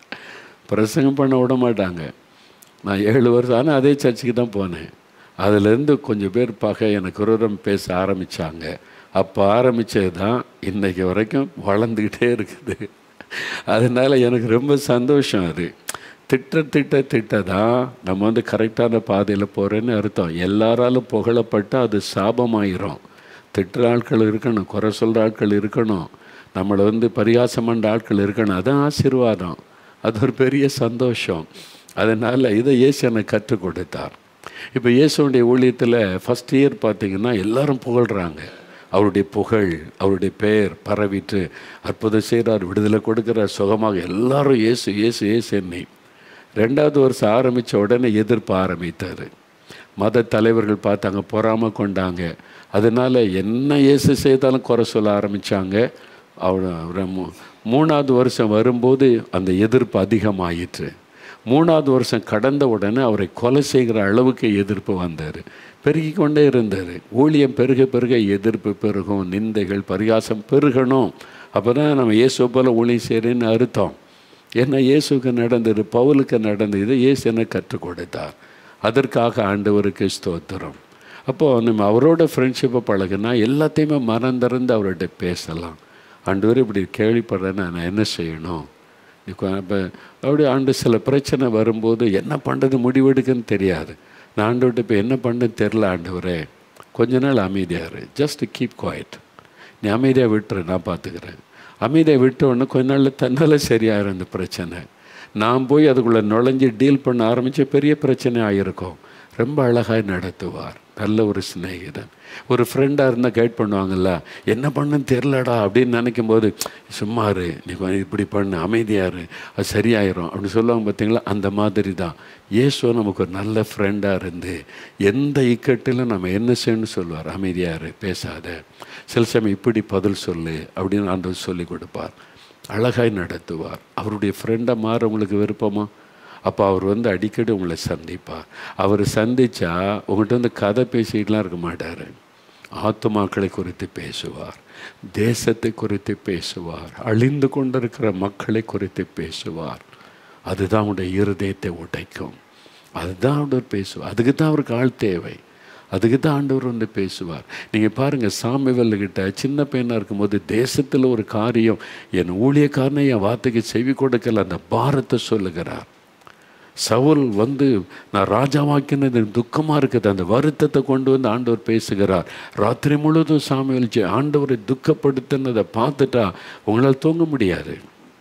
பிரசங்கம் பண்ண விட மாட்டாங்க. நான் ஏழு வருஷம் ஆனால் அதே சர்ச்சுக்கு தான் போனேன். அதுலேருந்து கொஞ்சம் பேர் பகை எனக்கு விரோதம் பேச ஆரம்பித்தாங்க. அப்போ ஆரம்பித்தது தான் இன்றைக்கி வரைக்கும் வளர்ந்துக்கிட்டே இருக்குது. அதனால் எனக்கு ரொம்ப சந்தோஷம். அது திட்ட திட்ட திட்ட தான் நம்ம வந்து கரெக்டான பாதையில் போகிறேன்னு அர்த்தம். எல்லாராலும் புகழப்பட்டு அது சாபமாயிரும். திட்டுற ஆட்கள் இருக்கணும், குறை சொல்கிற ஆட்கள் இருக்கணும், நம்மளை வந்து பரிகாசம் பண்ணுற ஆட்கள் இருக்கணும். அதுதான் ஆசீர்வாதம், அது ஒரு பெரிய சந்தோஷம். அதனால் இதை இயேசு எனக்கு கற்றுக் கொடுத்தார். இப்போ இயேசுடைய ஊழியத்தில் ஃபஸ்ட் இயர் பார்த்திங்கன்னா எல்லாரும் புகழ்கிறாங்க. அவருடைய புகழ், அவருடைய பெயர் பரவிட்டு அற்புதம் செய்கிறார், விடுதலை கொடுக்குறார், சுகமாக எல்லாரும் இயேசு இயேசு இயேசு எண்ணி. ரெண்டாவது வருஷம் ஆரம்பித்த உடனே எதிர்ப்பு ஆரம்பித்தார். மத தலைவர்கள் பார்த்தாங்க, பொறாமல் கொண்டாங்க. அதனால் என்ன இயேசு செய்தாலும் குறை சொல்ல ஆரம்பித்தாங்க. அவர் மூணாவது வருஷம் வரும்போது அந்த எதிர்ப்பு அதிகமாயிற்று. மூணாவது வருஷம் கடந்த உடனே அவரை கொலை செய்கிற அளவுக்கு எதிர்ப்பு வந்தார். பெருகி கொண்டே இருந்தார். ஊழியம் பெருக பெருக எதிர்ப்பு பெருகும், நிந்தைகள் பரிகாசம் பெருகணும். அப்போ தான் நம்ம இயேசு போல் ஊழியம் செய்கிறேன்னு அர்த்தம். ஏன்னா இயேசுக்கு நடந்தது, பவுலுக்கு நடந்தது, இயேசு என்ன கற்றுக் கொடுத்தார். அதற்காக ஆண்டவருக்கு ஸ்தோத்திரம். அப்போது நம்ம அவரோட ஃப்ரெண்ட்ஷிப்பை பழகுனா எல்லாத்தையுமே மறந்திருந்து அவர்கிட்ட பேசலாம். ஆண்டவர் இப்படி கேள்விப்படுறேன்னா நான் என்ன செய்யணும்? இப்போ அப்படி ஆண்டு சில பிரச்சனை வரும்போது என்ன பண்ணுறது முடிவெடுக்குன்னு தெரியாது. நான் ஆண்டவர்கிட்ட இப்போ என்ன பண்ணுன்னு தெரில, ஆண்டவரே கொஞ்ச நாள் அமைதியாரு, ஜஸ்ட் கீப் குவாய்ட், நீ அமைதியாக விட்டுரு, நான் பார்த்துக்கிறேன். அமைதியை விட்ட உடனே கொஞ்ச நாளில் தன்னால் சரியாயிரும் அந்த பிரச்சனை. நான் போய் அதுக்குள்ளே நுழைஞ்சி டீல் பண்ண ஆரம்பித்து பெரிய பிரச்சனை ஆகிருக்கும். ரொம்ப அழகாக நடத்துவார். நல்ல ஒரு சிநேகிதன். ஒரு ஃப்ரெண்டாக இருந்தால் கைட் பண்ணுவாங்கள்ல, என்ன பண்ணுன்னு தெரிலடா அப்படின்னு நினைக்கும் போது சும்மாரு, நீ இப்படி பண்ணு, அமைதியாரு, அது சரியாயிரும் அப்படின்னு சொல்லுவாங்க பார்த்தீங்களா. அந்த மாதிரி தான் இயேசு நமக்கு ஒரு நல்ல ஃப்ரெண்டாக இருந்து எந்த இக்கட்டிலும் நம்ம என்ன செய்யணும்னு சொல்லுவார். அமைதியாரு, பேசாத, சில சமயம் இப்படி பதில் சொல்லு அப்படின்னு ஆண்டவர் சொல்லி கொடுப்பார். அழகாய் நடத்துவார். அவருடைய ஃப்ரெண்டாக மாற உங்களுக்கு விருப்பமா? அப்போ அவர் வந்து அடிக்கடி உங்களை சந்திப்பார். அவர் சந்தித்தா உங்கள்கிட்ட வந்து கதை பேசிக்கிட்டுலாம் இருக்க மாட்டார். ஆத்துமாக்களை குறித்து பேசுவார், தேசத்தை குறித்து பேசுவார், அழிந்து கொண்டிருக்கிற மக்களை குறித்து பேசுவார். அதுதான் அவருடைய இருதயத்தை உடைக்கும். அதுதான் ஆண்டவர் பேசுவார். அதுக்கு தான் அவருக்கு ஆள் தேவை. அதுக்கு தான் ஆண்டவர் வந்து பேசுவார். நீங்கள் பாருங்கள், சாமுவேல்கிட்ட சின்ன பையனாக இருக்கும்போது தேசத்தில் ஒரு காரியம், என் ஊழியக்காரனை என் வார்த்தைக்கு செவி கொடுக்கல, அந்த பாரத்தை சொல்லுகிறார். சவுல் வந்து நான் ராஜாவாக்கினது துக்கமாக இருக்குது, அந்த வருத்தத்தை கொண்டு வந்து ஆண்டவர் பேசுகிறார். ராத்திரி முழுவதும் சாமுவேல் ஜெ ஆண்டவரை துக்கப்படுத்தினதை பார்த்துட்டா உங்களால் தூங்க முடியாது.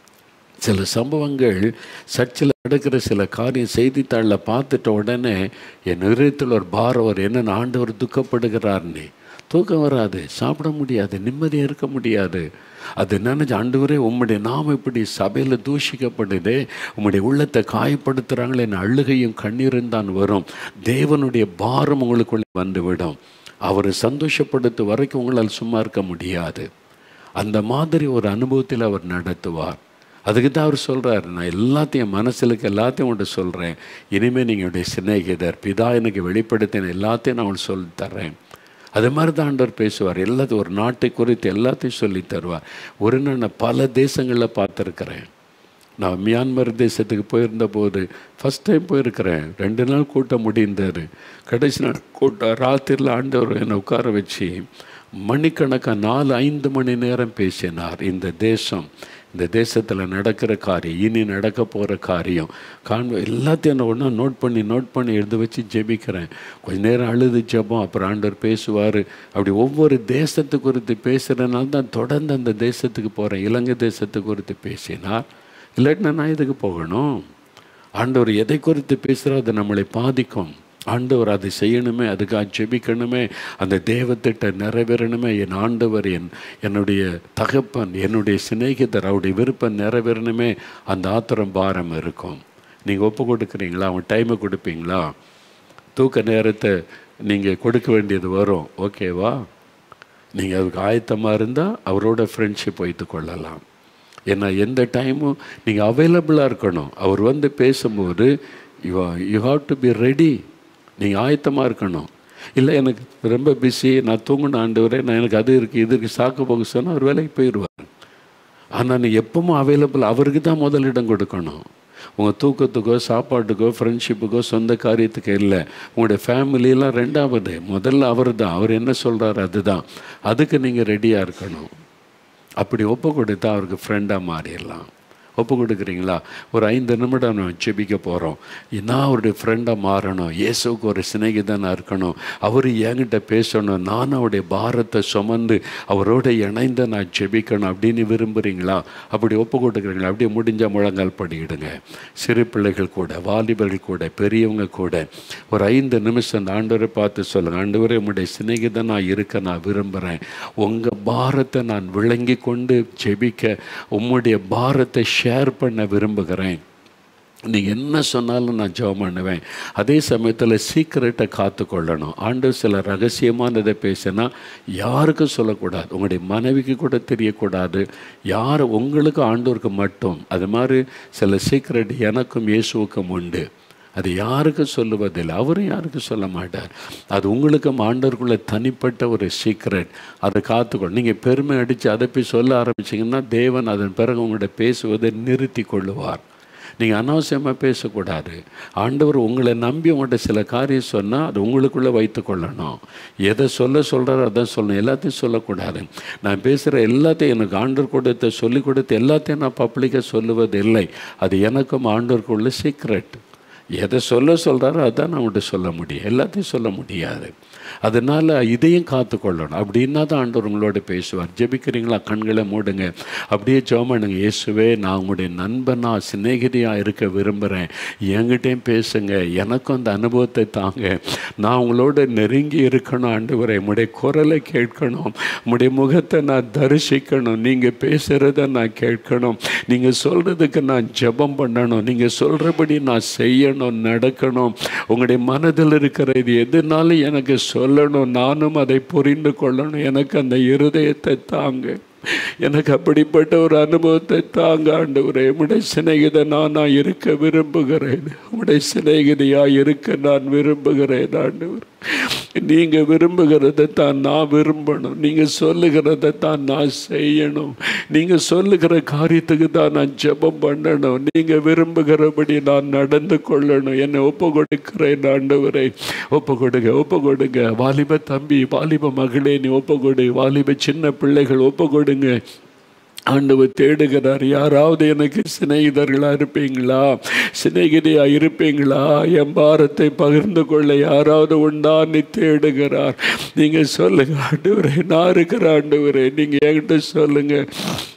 சில சம்பவங்கள் சர்ச்சில் நடக்கிற சில காரியம் செய்தித்தாளில் பார்த்துட்ட உடனே என் இதயத்தில் ஒரு பாரம் வரும். என்னென்ன ஆண்டவர் துக்கப்படுகிறார்னே, தூக்கம் வராது, சாப்பிட முடியாது, நிம்மதியாக இருக்க முடியாது. அது நினைச்சு ஆண்டவரே உம்முடைய நாம இப்படி சபையில் தூஷிக்கப்படுதே, உம்முடைய உள்ளத்தை காயப்படுத்துகிறாங்களே, என் அழுகையும் கண்ணீரும் தான் வரும். தேவனுடைய பாரம் உங்களுக்குள்ளே வந்துவிடும். அவரை சந்தோஷப்படுத்த வரைக்கும் உங்களால் சும்மா இருக்க முடியாது. அந்த மாதிரி ஒரு அனுபவத்தில் அவர் நடத்துவார். அதுக்கு தான் அவர் சொல்கிறார், நான் எல்லாத்தையும் மனசிலுக்கு எல்லாத்தையும் உங்கள்கிட்ட சொல்கிறேன், இனிமேல் நீங்கள் என்னுடைய சிநேகிதர், பிதா எனக்கு வெளிப்படுத்தின எல்லாத்தையும் நான் உங்களுக்கு சொல்லி தர்றேன். அது மாதிரி தான் ஆண்டவர் பேசுவார். எல்லாத்தையும் ஒரு நாட்டை குறித்து எல்லாத்தையும் சொல்லி தருவார். ஒரு நாள் நான் பல தேசங்களில் பார்த்துருக்கிறேன். நான் மியான்மர் தேசத்துக்கு போயிருந்த போது ஃபஸ்ட் டைம் போயிருக்கிறேன். ரெண்டு நாள் கூட்டம் முடிந்தார். கடைசி நாள் கூட்டம் ராத்திரியில் ஆண்டவர் என்னை உட்கார வச்சு மணிக்கணக்காக நாலு ஐந்து மணி நேரம் பேசினார். இந்த தேசம், இந்த தேசத்தில் நடக்கிற காரியம், இனி நடக்க போகிற காரியம் காண்ப எல்லாத்தையும் நான் ஒன்றா நோட் பண்ணி நோட் பண்ணி எழுத வச்சு ஜெபிக்கிறேன். கொஞ்ச நேரம் அழுது ஜெபம், அப்புறம் ஆண்டவர் பேசுவார். அப்படி ஒவ்வொரு தேசத்து குறித்து பேசுகிறனால தான் தொடர்ந்து அந்த தேசத்துக்கு போகிறேன். இலங்கை தேசத்து குறித்து பேசினார். இல்லாட்டினா நான் இதுக்கு போகணும். ஆண்டவர் எதை குறித்து பேசுகிறோ அது நம்மளை பாதிக்கும். ஆண்டவர் அதை செய்யணுமே, அதுக்காக ஜெபிக்கணுமே, அந்த தேவத்திட்ட நிறைவேறணுமே. என் ஆண்டவர், என் என்னுடைய தகப்பன், என்னுடைய சிநேகிதர், அவருடைய விருப்பம் நிறைவேறணுமே. அந்த ஆத்திரம் பாரம் இருக்கும். நீங்கள் ஒப்பு கொடுக்குறீங்களா? அவன் டைமை கொடுப்பீங்களா? தூக்க நேரத்தை நீங்கள் கொடுக்க வேண்டியது வரும். ஓகேவா? நீங்கள் அதுக்கு ஆயத்தமாக இருந்தால் அவரோட ஃப்ரெண்ட்ஷிப் வைத்து கொள்ளலாம். ஏன்னா எந்த டைமும் நீங்கள் அவைலபிளாக இருக்கணும். அவர் வந்து பேசும்போது you you have to be ready. நீங்கள் ஆயத்தமாக இருக்கணும். இல்லை எனக்கு ரொம்ப பிஸி, நான் தூங்கணும் ஆண்டவரே, நான் எனக்கு அது இருக்குது இது இருக்குது சாக்கு போக சொன்னால் அவர் வேலைக்கு போயிடுவார். ஆனால் நீ எப்பவும் அவைலபிள், அவருக்கு தான் முதலிடம் கொடுக்கணும். உங்கள் தூக்கத்துக்கோ சாப்பாட்டுக்கோ ஃப்ரெண்ட்ஷிப்புக்கோ சொந்த காரியத்துக்கு இல்லை. உங்களுடைய ஃபேமிலியெல்லாம் ரெண்டாவது, முதல்ல அவர் தான். அவர் என்ன சொல்கிறார் அதுதான். அதுக்கு நீங்கள் ரெடியாக இருக்கணும். அப்படி ஒப்பு கொடுத்தா அவருக்கு ஃப்ரெண்டாக மாறிடலாம். ஒப்பு கொடுக்குறீங்களா? ஒரு ஐந்து நிமிடம் நம்ம ஜெபிக்க போகிறோம். நான் அவருடைய ஃப்ரெண்டாக மாறணும், இயேசுக்கு ஒரு சிநேகிதனாக இருக்கணும், அவர் என்கிட்ட பேசணும், நான் அவருடைய பாரத்தை சுமந்து அவரோட இணைந்து நான் ஜெபிக்கணும் அப்படின்னு விரும்புகிறீங்களா? அப்படி ஒப்பு கொடுக்குறீங்களா? அப்படியே முடிஞ்சால் முழங்கால் படியிடுங்க. சிறு பிள்ளைகள் கூட, வாலிபர்கள் கூட, பெரியவங்க கூட ஒரு ஐந்து நிமிஷம் அந்த ஆண்டவரை பார்த்து சொல்லுங்கள், ஆண்டவரே உங்களுடைய சிநேகிதனாக இருக்க நான் விரும்புகிறேன். உங்கள் பாரத்தை நான் விளங்கி கொண்டு ஜெபிக்க, உம்முடைய பாரத்தை ஷேர் பண்ண விரும்புகிறேன். நீங்கள் என்ன சொன்னாலும் நான் ஜெபம் பண்ணுவேன். அதே சமயத்தில் சீக்கிரட்டை காத்துக்கொள்ளணும். ஆண்டவர் சில ரகசியமானதை பேசினா யாருக்கும் சொல்லக்கூடாது. உங்களுடைய மனைவிக்கு கூட தெரியக்கூடாது. யார் உங்களுக்கு ஆண்டவருக்கு மட்டும். அது மாதிரி சில சீக்கிரட் எனக்கும் இயேசுவுக்கும் உண்டு. அது யாருக்கும் சொல்லுவதில்லை, அவரும் யாருக்கும் சொல்ல மாட்டார். அது உங்களுக்கும் ஆண்டவருக்குள்ள தனிப்பட்ட ஒரு சீக்ரெட். அதை காத்துக்கொள்ள. நீங்கள் பெருமை அடித்து அதை போய் சொல்ல ஆரம்பிச்சிங்கன்னா தேவன் அதன் பிறகு உங்கள்கிட்ட பேசுவதை நிறுத்தி கொள்ளுவார். நீங்கள் அனாவசியமாக பேசக்கூடாது. ஆண்டவர் உங்களை நம்பி உங்கள்கிட்ட சில காரியம் சொன்னால் அது உங்களுக்குள்ளே வைத்து கொள்ளணும். எதை சொல்ல சொல்கிறாரோ அதான் சொல்லணும், எல்லாத்தையும் சொல்லக்கூடாது. நான் பேசுகிற எல்லாத்தையும் எனக்கு ஆண்டவர் கொடுத்த சொல்லி கொடுத்து எல்லாத்தையும் நான் பப்ளிக்காக சொல்லுவது இல்லை. அது எனக்கும் ஆண்டவருக்குள்ள சீக்ரெட். எதை சொல்ல சொல்கிறாரோ அதான் நான் உங்கள்கிட்ட சொல்ல முடியும், எல்லாத்தையும் சொல்ல முடியாது. அதனால் இதையும் காத்து கொள்ளணும். அப்படின்னா தான் ஆண்டவர் உங்களோட பேசுவார். ஜெபிக்கிறீங்களா? கண்களை மூடுங்க, அப்படியே ஜெபம் பண்ணுங்க. இயேசுவே, நான் உங்களுடைய நண்பனாக சிநேகிதியாக இருக்க விரும்புகிறேன், என்கிட்டையும் பேசுங்க, எனக்கும் அந்த அனுபவத்தை தாங்க. நான் உங்களோட நெருங்கி இருக்கணும் ஆண்டவரே, உங்களுடைய குரலை கேட்கணும், உங்களுடைய முகத்தை நான் தரிசிக்கணும், நீங்கள் பேசுகிறத நான் கேட்கணும், நீங்கள் சொல்கிறதுக்கு நான் ஜெபம் பண்ணணும், நீங்கள் சொல்கிறபடி நான் செய்யணும், நடக்கணும். உங்களுடைய மனதில் இருக்கிற இது எதுனாலும் எனக்கு சொல்லணும், நானும் அதை புரிந்து கொள்ளணும். எனக்கு அந்த இருதயத்தை தாங்க, எனக்கு அப்படிப்பட்ட ஒரு அனுபவத்தை தாங்க ஆண்டவரே. உடைய சிநேகிதனாக நான் இருக்க விரும்புகிறேன், உடைய சிநேகிதியாக இருக்க நான் விரும்புகிறேன் ஆண்டவர். நீங்கள் விரும்புகிறத தான் நான் விரும்பணும், நீங்கள் சொல்லுகிறத தான் நான் செய்யணும், நீங்கள் சொல்லுகிற காரியத்துக்கு தான் நான் ஜெபம் பண்ணணும், நீங்கள் விரும்புகிறபடி நான் நடந்து கொள்ளணும். என்னை ஒப்பு கொடுக்கிறேன் ஆண்டவரே. ஒப்பு கொடுங்க, ஒப்பு கொடுங்க. வாலிப தம்பி, வாலிப மகளே, நீ ஒப்பு கொடு. வாலிப சின்ன பிள்ளைகள் ஒப்பு கொடுங்க. ஆண்டவர் தேடுகிறார். யாராவது எனக்கு சிநேகிதர்களாக இருப்பீங்களா, சிநேகிதியாக இருப்பீங்களா, என் பாரத்தை பகிர்ந்து கொள்ள யாராவது உண்டான்னு தேடுகிறார். நீங்கள் சொல்லுங்க, ஆண்டவரே நான் இருக்கிற ஆண்டவரே, நீங்கள் என்கிட்ட சொல்லுங்கள்.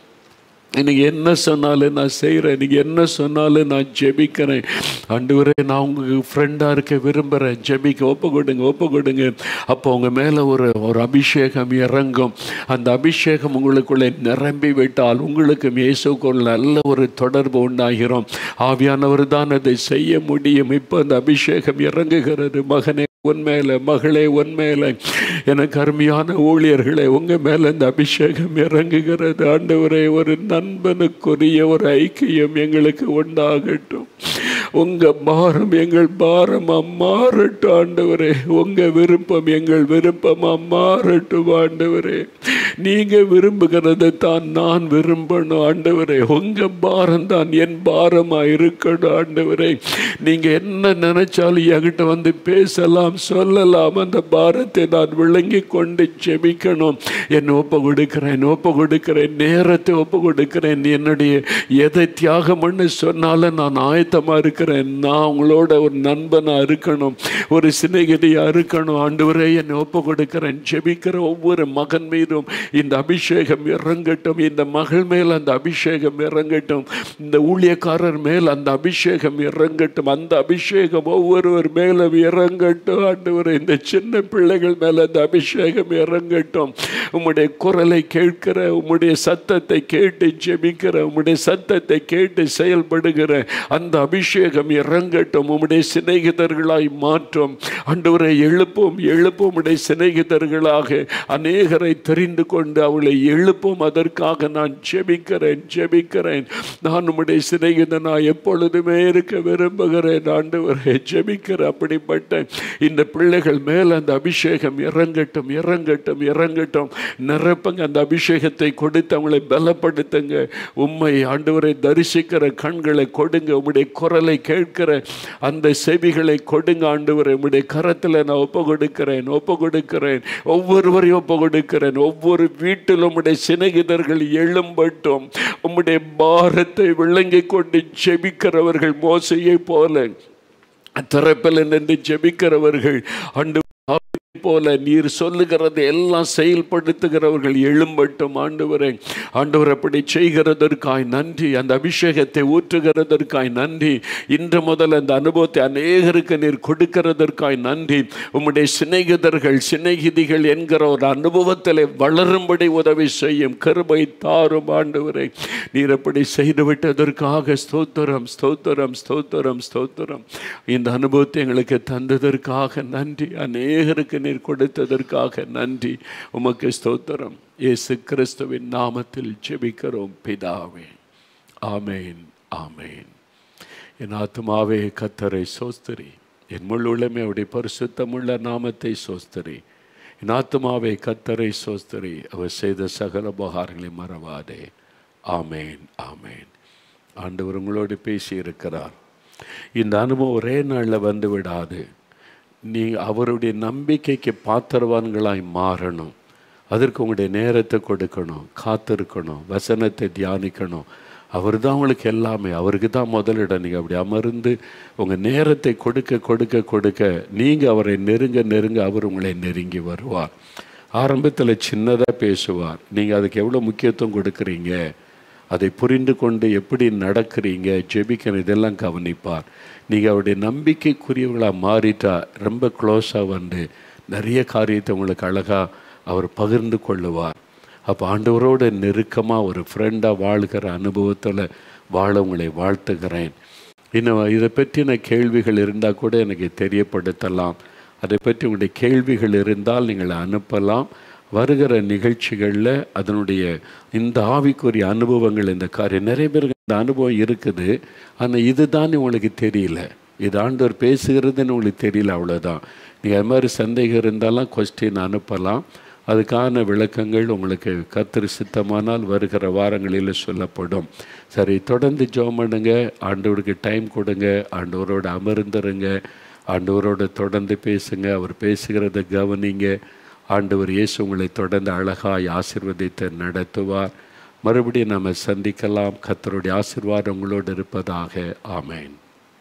எனக்கு என்ன சொன்னாலும் நான் செய்கிறேன், நீங்கள் என்ன சொன்னாலும் நான் ஜெபிக்கிறேன் ஆண்டவரே. நான் உங்களுக்கு ஃப்ரெண்டாக இருக்க விரும்புகிறேன். ஜெபிக்க ஒப்பு கொடுங்க, ஒப்பு கொடுங்க. அப்போ உங்கள் மேலே ஒரு ஒரு அபிஷேகம் இறங்கும். அந்த அபிஷேகம் உங்களுக்குள்ளே நிரம்பி விட்டால் உங்களுக்கு இயேசுக்குள்ள நல்ல ஒரு தொடர்பு உண்டாகிறோம். ஆவியானவர் தான் அதை செய்ய முடியும். இப்போ அந்த அபிஷேகம் இறங்குகிறது. மகனே உன்மேல, மகளே உன்மேல, எனக்கு அருமையான ஊழியர்களே உங்கள் மேலே இந்த அபிஷேகம் இறங்குகிறது. ஆண்டவரே, ஒரு நண்பனுக்குரிய ஒரு ஐக்கியம் எங்களுக்கு உண்டாகட்டும். உங்கள் பாரம் எங்கள் பாரமாக மாறட்டும் ஆண்டவரே. உங்கள் விருப்பம் எங்கள் விருப்பமாக மாறட்டும் ஆண்டவரே. நீங்கள் விரும்புகிறத தான் நான் விரும்பணும் ஆண்டவரே. உங்கள் பாரம் தான் என் பாரமாக இருக்கணும் ஆண்டவரே. நீங்கள் என்ன நினைச்சாலும் என்கிட்ட வந்து பேசலாம், சொல்லலாம். அந்த பாரத்தை நான் விளங்கி கொண்டு ஜெபிக்கணும். என்னை ஒப்பு கொடுக்கிறேன், ஒப்பு கொடுக்கிறேன், நேரத்தை ஒப்பு கொடுக்கிறேன். என்னுடைய எதை தியாகம் பண்ண சொன்னாலும் நான் ஆயத்தமாக இருக்கிறேன். நான் உங்களோட ஒரு நண்பனாக இருக்கணும், ஒரு சிநேகிதியாக இருக்கணும் ஆண்டவரே. என்னை ஒப்பு கொடுக்கிறேன். ஜெபிக்கிற ஒவ்வொரு மகன் மீதும் இந்த அபிஷேகம் இறங்கட்டும். இந்த மகள் மேல் அந்த அபிஷேகம் இறங்கட்டும். இந்த ஊழியக்காரர் மேல் அந்த அபிஷேகம் இறங்கட்டும். அந்த அபிஷேகம் ஒவ்வொருவர் மேலும் இறங்கட்டும் ஆண்டவரே. இந்த சின்ன பிள்ளைகள் மேல் அந்த அபிஷேகம் இறங்கட்டும். உம்முடைய குரலை கேட்கிற, உம்முடைய சத்தத்தை கேட்டு ஜெபிக்கிற, உம்முடைய சத்தத்தை கேட்டு செயல்படுகிற அந்த அபிஷேகம் இறங்கட்டும். உம்முடைய சிநேகிதர்களாய் மாற்றும் ஆண்டவரை. எழுப்பும் எழுப்பும் உம்முடைய சிநேகிதர்களாக அநேகரை தெரிந்து கொண்டு அவளை எழுப்பும். அதற்காக நான் ஜெபிக்கிறேன் ஜெபிக்கிறேன். நான் உம்முடைய சிநேகிதனா எப்பொழுதுமே இருக்க விரும்புகிறேன் ஆண்டவரே. ஜெபிக்கிற அப்படிப்பட்ட இந்த பிள்ளைகள் மேல் அந்த அபிஷேகம் இறங்கட்டும் இறங்கட்டும் இறங்கட்டும். நிரப்பங்க, அந்த அபிஷேகத்தை கொடுத்து அவங்களை பலப்படுத்துங்க. உம்மை ஆண்டவரை தரிசிக்கிற கண்களை கொடுங்க. உம்முடைய குரலை கேட்கிற அந்த செவிகளை கொடுங்க ஆண்டவரை. உம்முடைய கரத்தில் நான் ஒப்பு கொடுக்கிறேன் ஒப்பு கொடுக்கிறேன் ஒவ்வொருவரையும் ஒப்பு கொடுக்கிறேன். ஒவ்வொரு வீட்டிலும் உம்முடைய சிநேகிதர்கள் எழும்பட்டும். உம்முடைய பாரத்தை விளங்கி கொண்டு ஜெபிக்கிறவர்கள் மோசையை போல திறப்பில் நின்று ஜெபிக்கிறவர்கள் ஆண்டு போல நீர் சொல்லுகிறது எல்லாம் செயல்படுத்துகிறவர்கள் எழும்பட்டும் ஆண்டவரே. ஆண்டவர் அப்படி செய்கிறதற்காய் நன்றி. அந்த அபிஷேகத்தை ஊற்றுகிறதற்காய் நன்றி. இன்று முதல் அந்த அனுபவத்தை அநேகருக்கு நீர் கொடுக்கிறதற்காய் நன்றி. உம்முடைய சிநேகிதர்கள் சிநேகிதிகள் என்கிற ஒரு அனுபவத்தில் வளரும்படி உதவி செய்யும் கிருபை தாரும் ஆண்டவரே. நீர் அப்படி செய்துவிட்டதற்காக ஸ்தோத்திரம் ஸ்தோத்திரம் ஸ்தோத்திரம் ஸ்தோத்திரம். இந்த அனுபவத்தை எங்களுக்கு தந்ததற்காக நன்றி. அநேகருக்கு நீர் கொடுத்ததற்காக நன்றி. உமக்கு ஸ்தோத்திரம். இயேசு கிறிஸ்துவின் நாமத்தில் ஜெபிக்கிறோம் பிதாவே. ஆமேன் ஆமேன். என் ஆத்துமாவே கர்த்தரை சோஸ்திரி, என் முழு உள்ளமே அவருடைய பரிசுத்தமுள்ள நாமத்தை சோஸ்திரி. என் ஆத்துமாவே கர்த்தரை சோஸ்திரி, அவர் செய்த சகல உபகாரங்களை மறவாதே. ஆமேன் ஆமேன். ஆண்டவர் உங்களோடு பேசி இருக்கிறார். இந்த அனுபவம் ஒரே நாளில் வந்து விடாது. நீ அவருடைய நம்பிக்கைக்கு பாத்திரவான்களாய் மாறணும். அதற்கு உங்களுடைய நேரத்தை கொடுக்கணும், காத்திருக்கணும், வசனத்தை தியானிக்கணும். அவர் தான் உங்களுக்கு எல்லாமே. அவருக்கு தான் முதலிடம். நீங்கள் அப்படி அமர்ந்து உங்கள் நேரத்தை கொடுக்க கொடுக்க கொடுக்க நீங்கள் அவரை நெருங்க நெருங்க அவர் உங்களை நெருங்கி வருவார். ஆரம்பத்தில் சின்னதாக பேசுவார். நீங்கள் அதுக்கு எவ்வளோ முக்கியத்துவம் கொடுக்குறீங்க, அதை புரிந்து கொண்டு எப்படி நடக்கிறீங்க, ஜெபிக்கணும், இதெல்லாம் கவனிப்பார். நீங்கள் அவருடைய நம்பிக்கைக்குரியவர்களாக மாறிட்டா ரொம்ப க்ளோஸாக வந்து நிறைய காரியத்தை உங்களுக்கு அழகாக அவர் பகிர்ந்து கொள்ளுவார். அப்போ ஆண்டவரோட நெருக்கமாக ஒரு ஃப்ரெண்டாக வாழ்கிற அனுபவத்தில் வாழ உங்களை வாழ்த்துகிறேன். இன்னும் இதை பற்றின கேள்விகள் இருந்தால் கூட எனக்கு தெரியப்படுத்தலாம். அதை பற்றி உங்களுடைய கேள்விகள் இருந்தால் நீங்கள் அனுப்பலாம். வருகிற நிகழ்ச்சிகளில் அதனுடைய இந்த ஆவிக்குரிய அனுபவங்கள், இந்த காரியம் நிறைய பேருக்கு இந்த அனுபவம் இருக்குது. ஆனால் இதுதான் உங்களுக்கு தெரியல, இது ஆண்டவர் பேசுகிறதுன்னு உங்களுக்கு தெரியல, அவ்வளோதான். நீங்கள் அது மாதிரி சந்தேகம் இருந்தாலும் கொஸ்டின் அனுப்பலாம். அதுக்கான விளக்கங்கள் உங்களுக்கு கர்த்தர் சித்தமானால் வருகிற வாரங்களில் சொல்லப்படும். சரி, தொடர்ந்து ஜெபம் பண்ணுங்க, ஆண்டவருக்கு டைம் கொடுங்க, ஆண்டவரோட அமர்ந்துருங்க, ஆண்டவரோட தொடர்ந்து பேசுங்க, அவர் பேசுகிறத கவனிங்க. ஆண்டவர் இயேசு உங்களை தொடர்ந்து அழகாய் ஆசீர்வதித்து நடத்துவார். மறுபடியும் நம்ம சந்திக்கலாம். கர்த்தருடைய ஆசீர்வாதம் உங்களோடு இருப்பதாக. ஆமென்.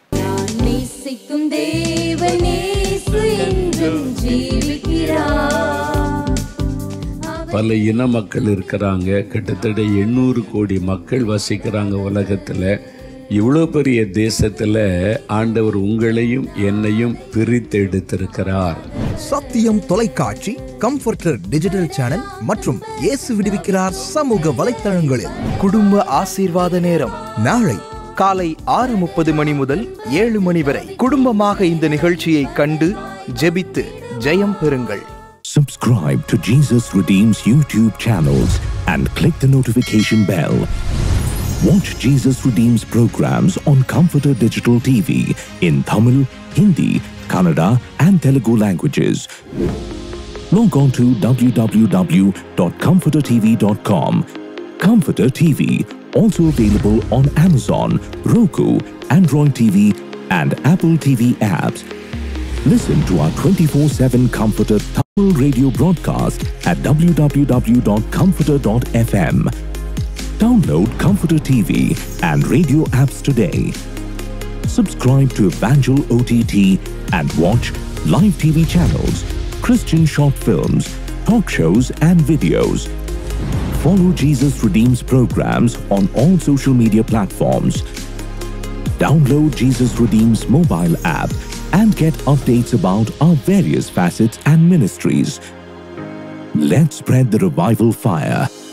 பல இன மக்கள் இருக்கிறாங்க. கிட்டத்தட்ட எண்ணூறு கோடி மக்கள் வசிக்கிறாங்க உலகத்தில். இவ்வளோ பெரிய தேசத்தில் ஆண்டவர் உங்களையும் என்னையும் பிரித்து எடுத்திருக்கிறார். சத்தியம் தொலைக்காட்சி, கம்ஃபர்டர் டிஜிட்டல் சேனல் மற்றும் இயேசு விடுவிக்கிறார் சமூக வலைத்தளங்களில் குடும்ப ஆசீர்வாத நேரம் நாளை காலை ஆறு முப்பது மணி முதல் ஏழு மணி வரை குடும்பமாக இந்த நிகழ்ச்சியை கண்டு ஜெபித்து ஜெயம் பெறுங்கள். Subscribe to Jesus Redeems YouTube channels and click the notification bell. Watch Jesus Redeems programs on Comforter Digital T V in Tamil, Hindi, Kannada and Telugu languages. Log on to w w w dot comforter t v dot com. Comforter T V, also available on Amazon, Roku, Android T V and Apple T V apps. Listen to our twenty-four seven Comforter Tamil radio broadcast at w w w dot comforter dot f m. Download Comforter T V and radio apps today. Subscribe to Evangel O T T and watch live T V channels, Christian short films, talk shows and videos. Follow Jesus Redeems programs on all social media platforms. Download Jesus Redeems mobile app and get updates about our various facets and ministries. Let's spread the revival fire.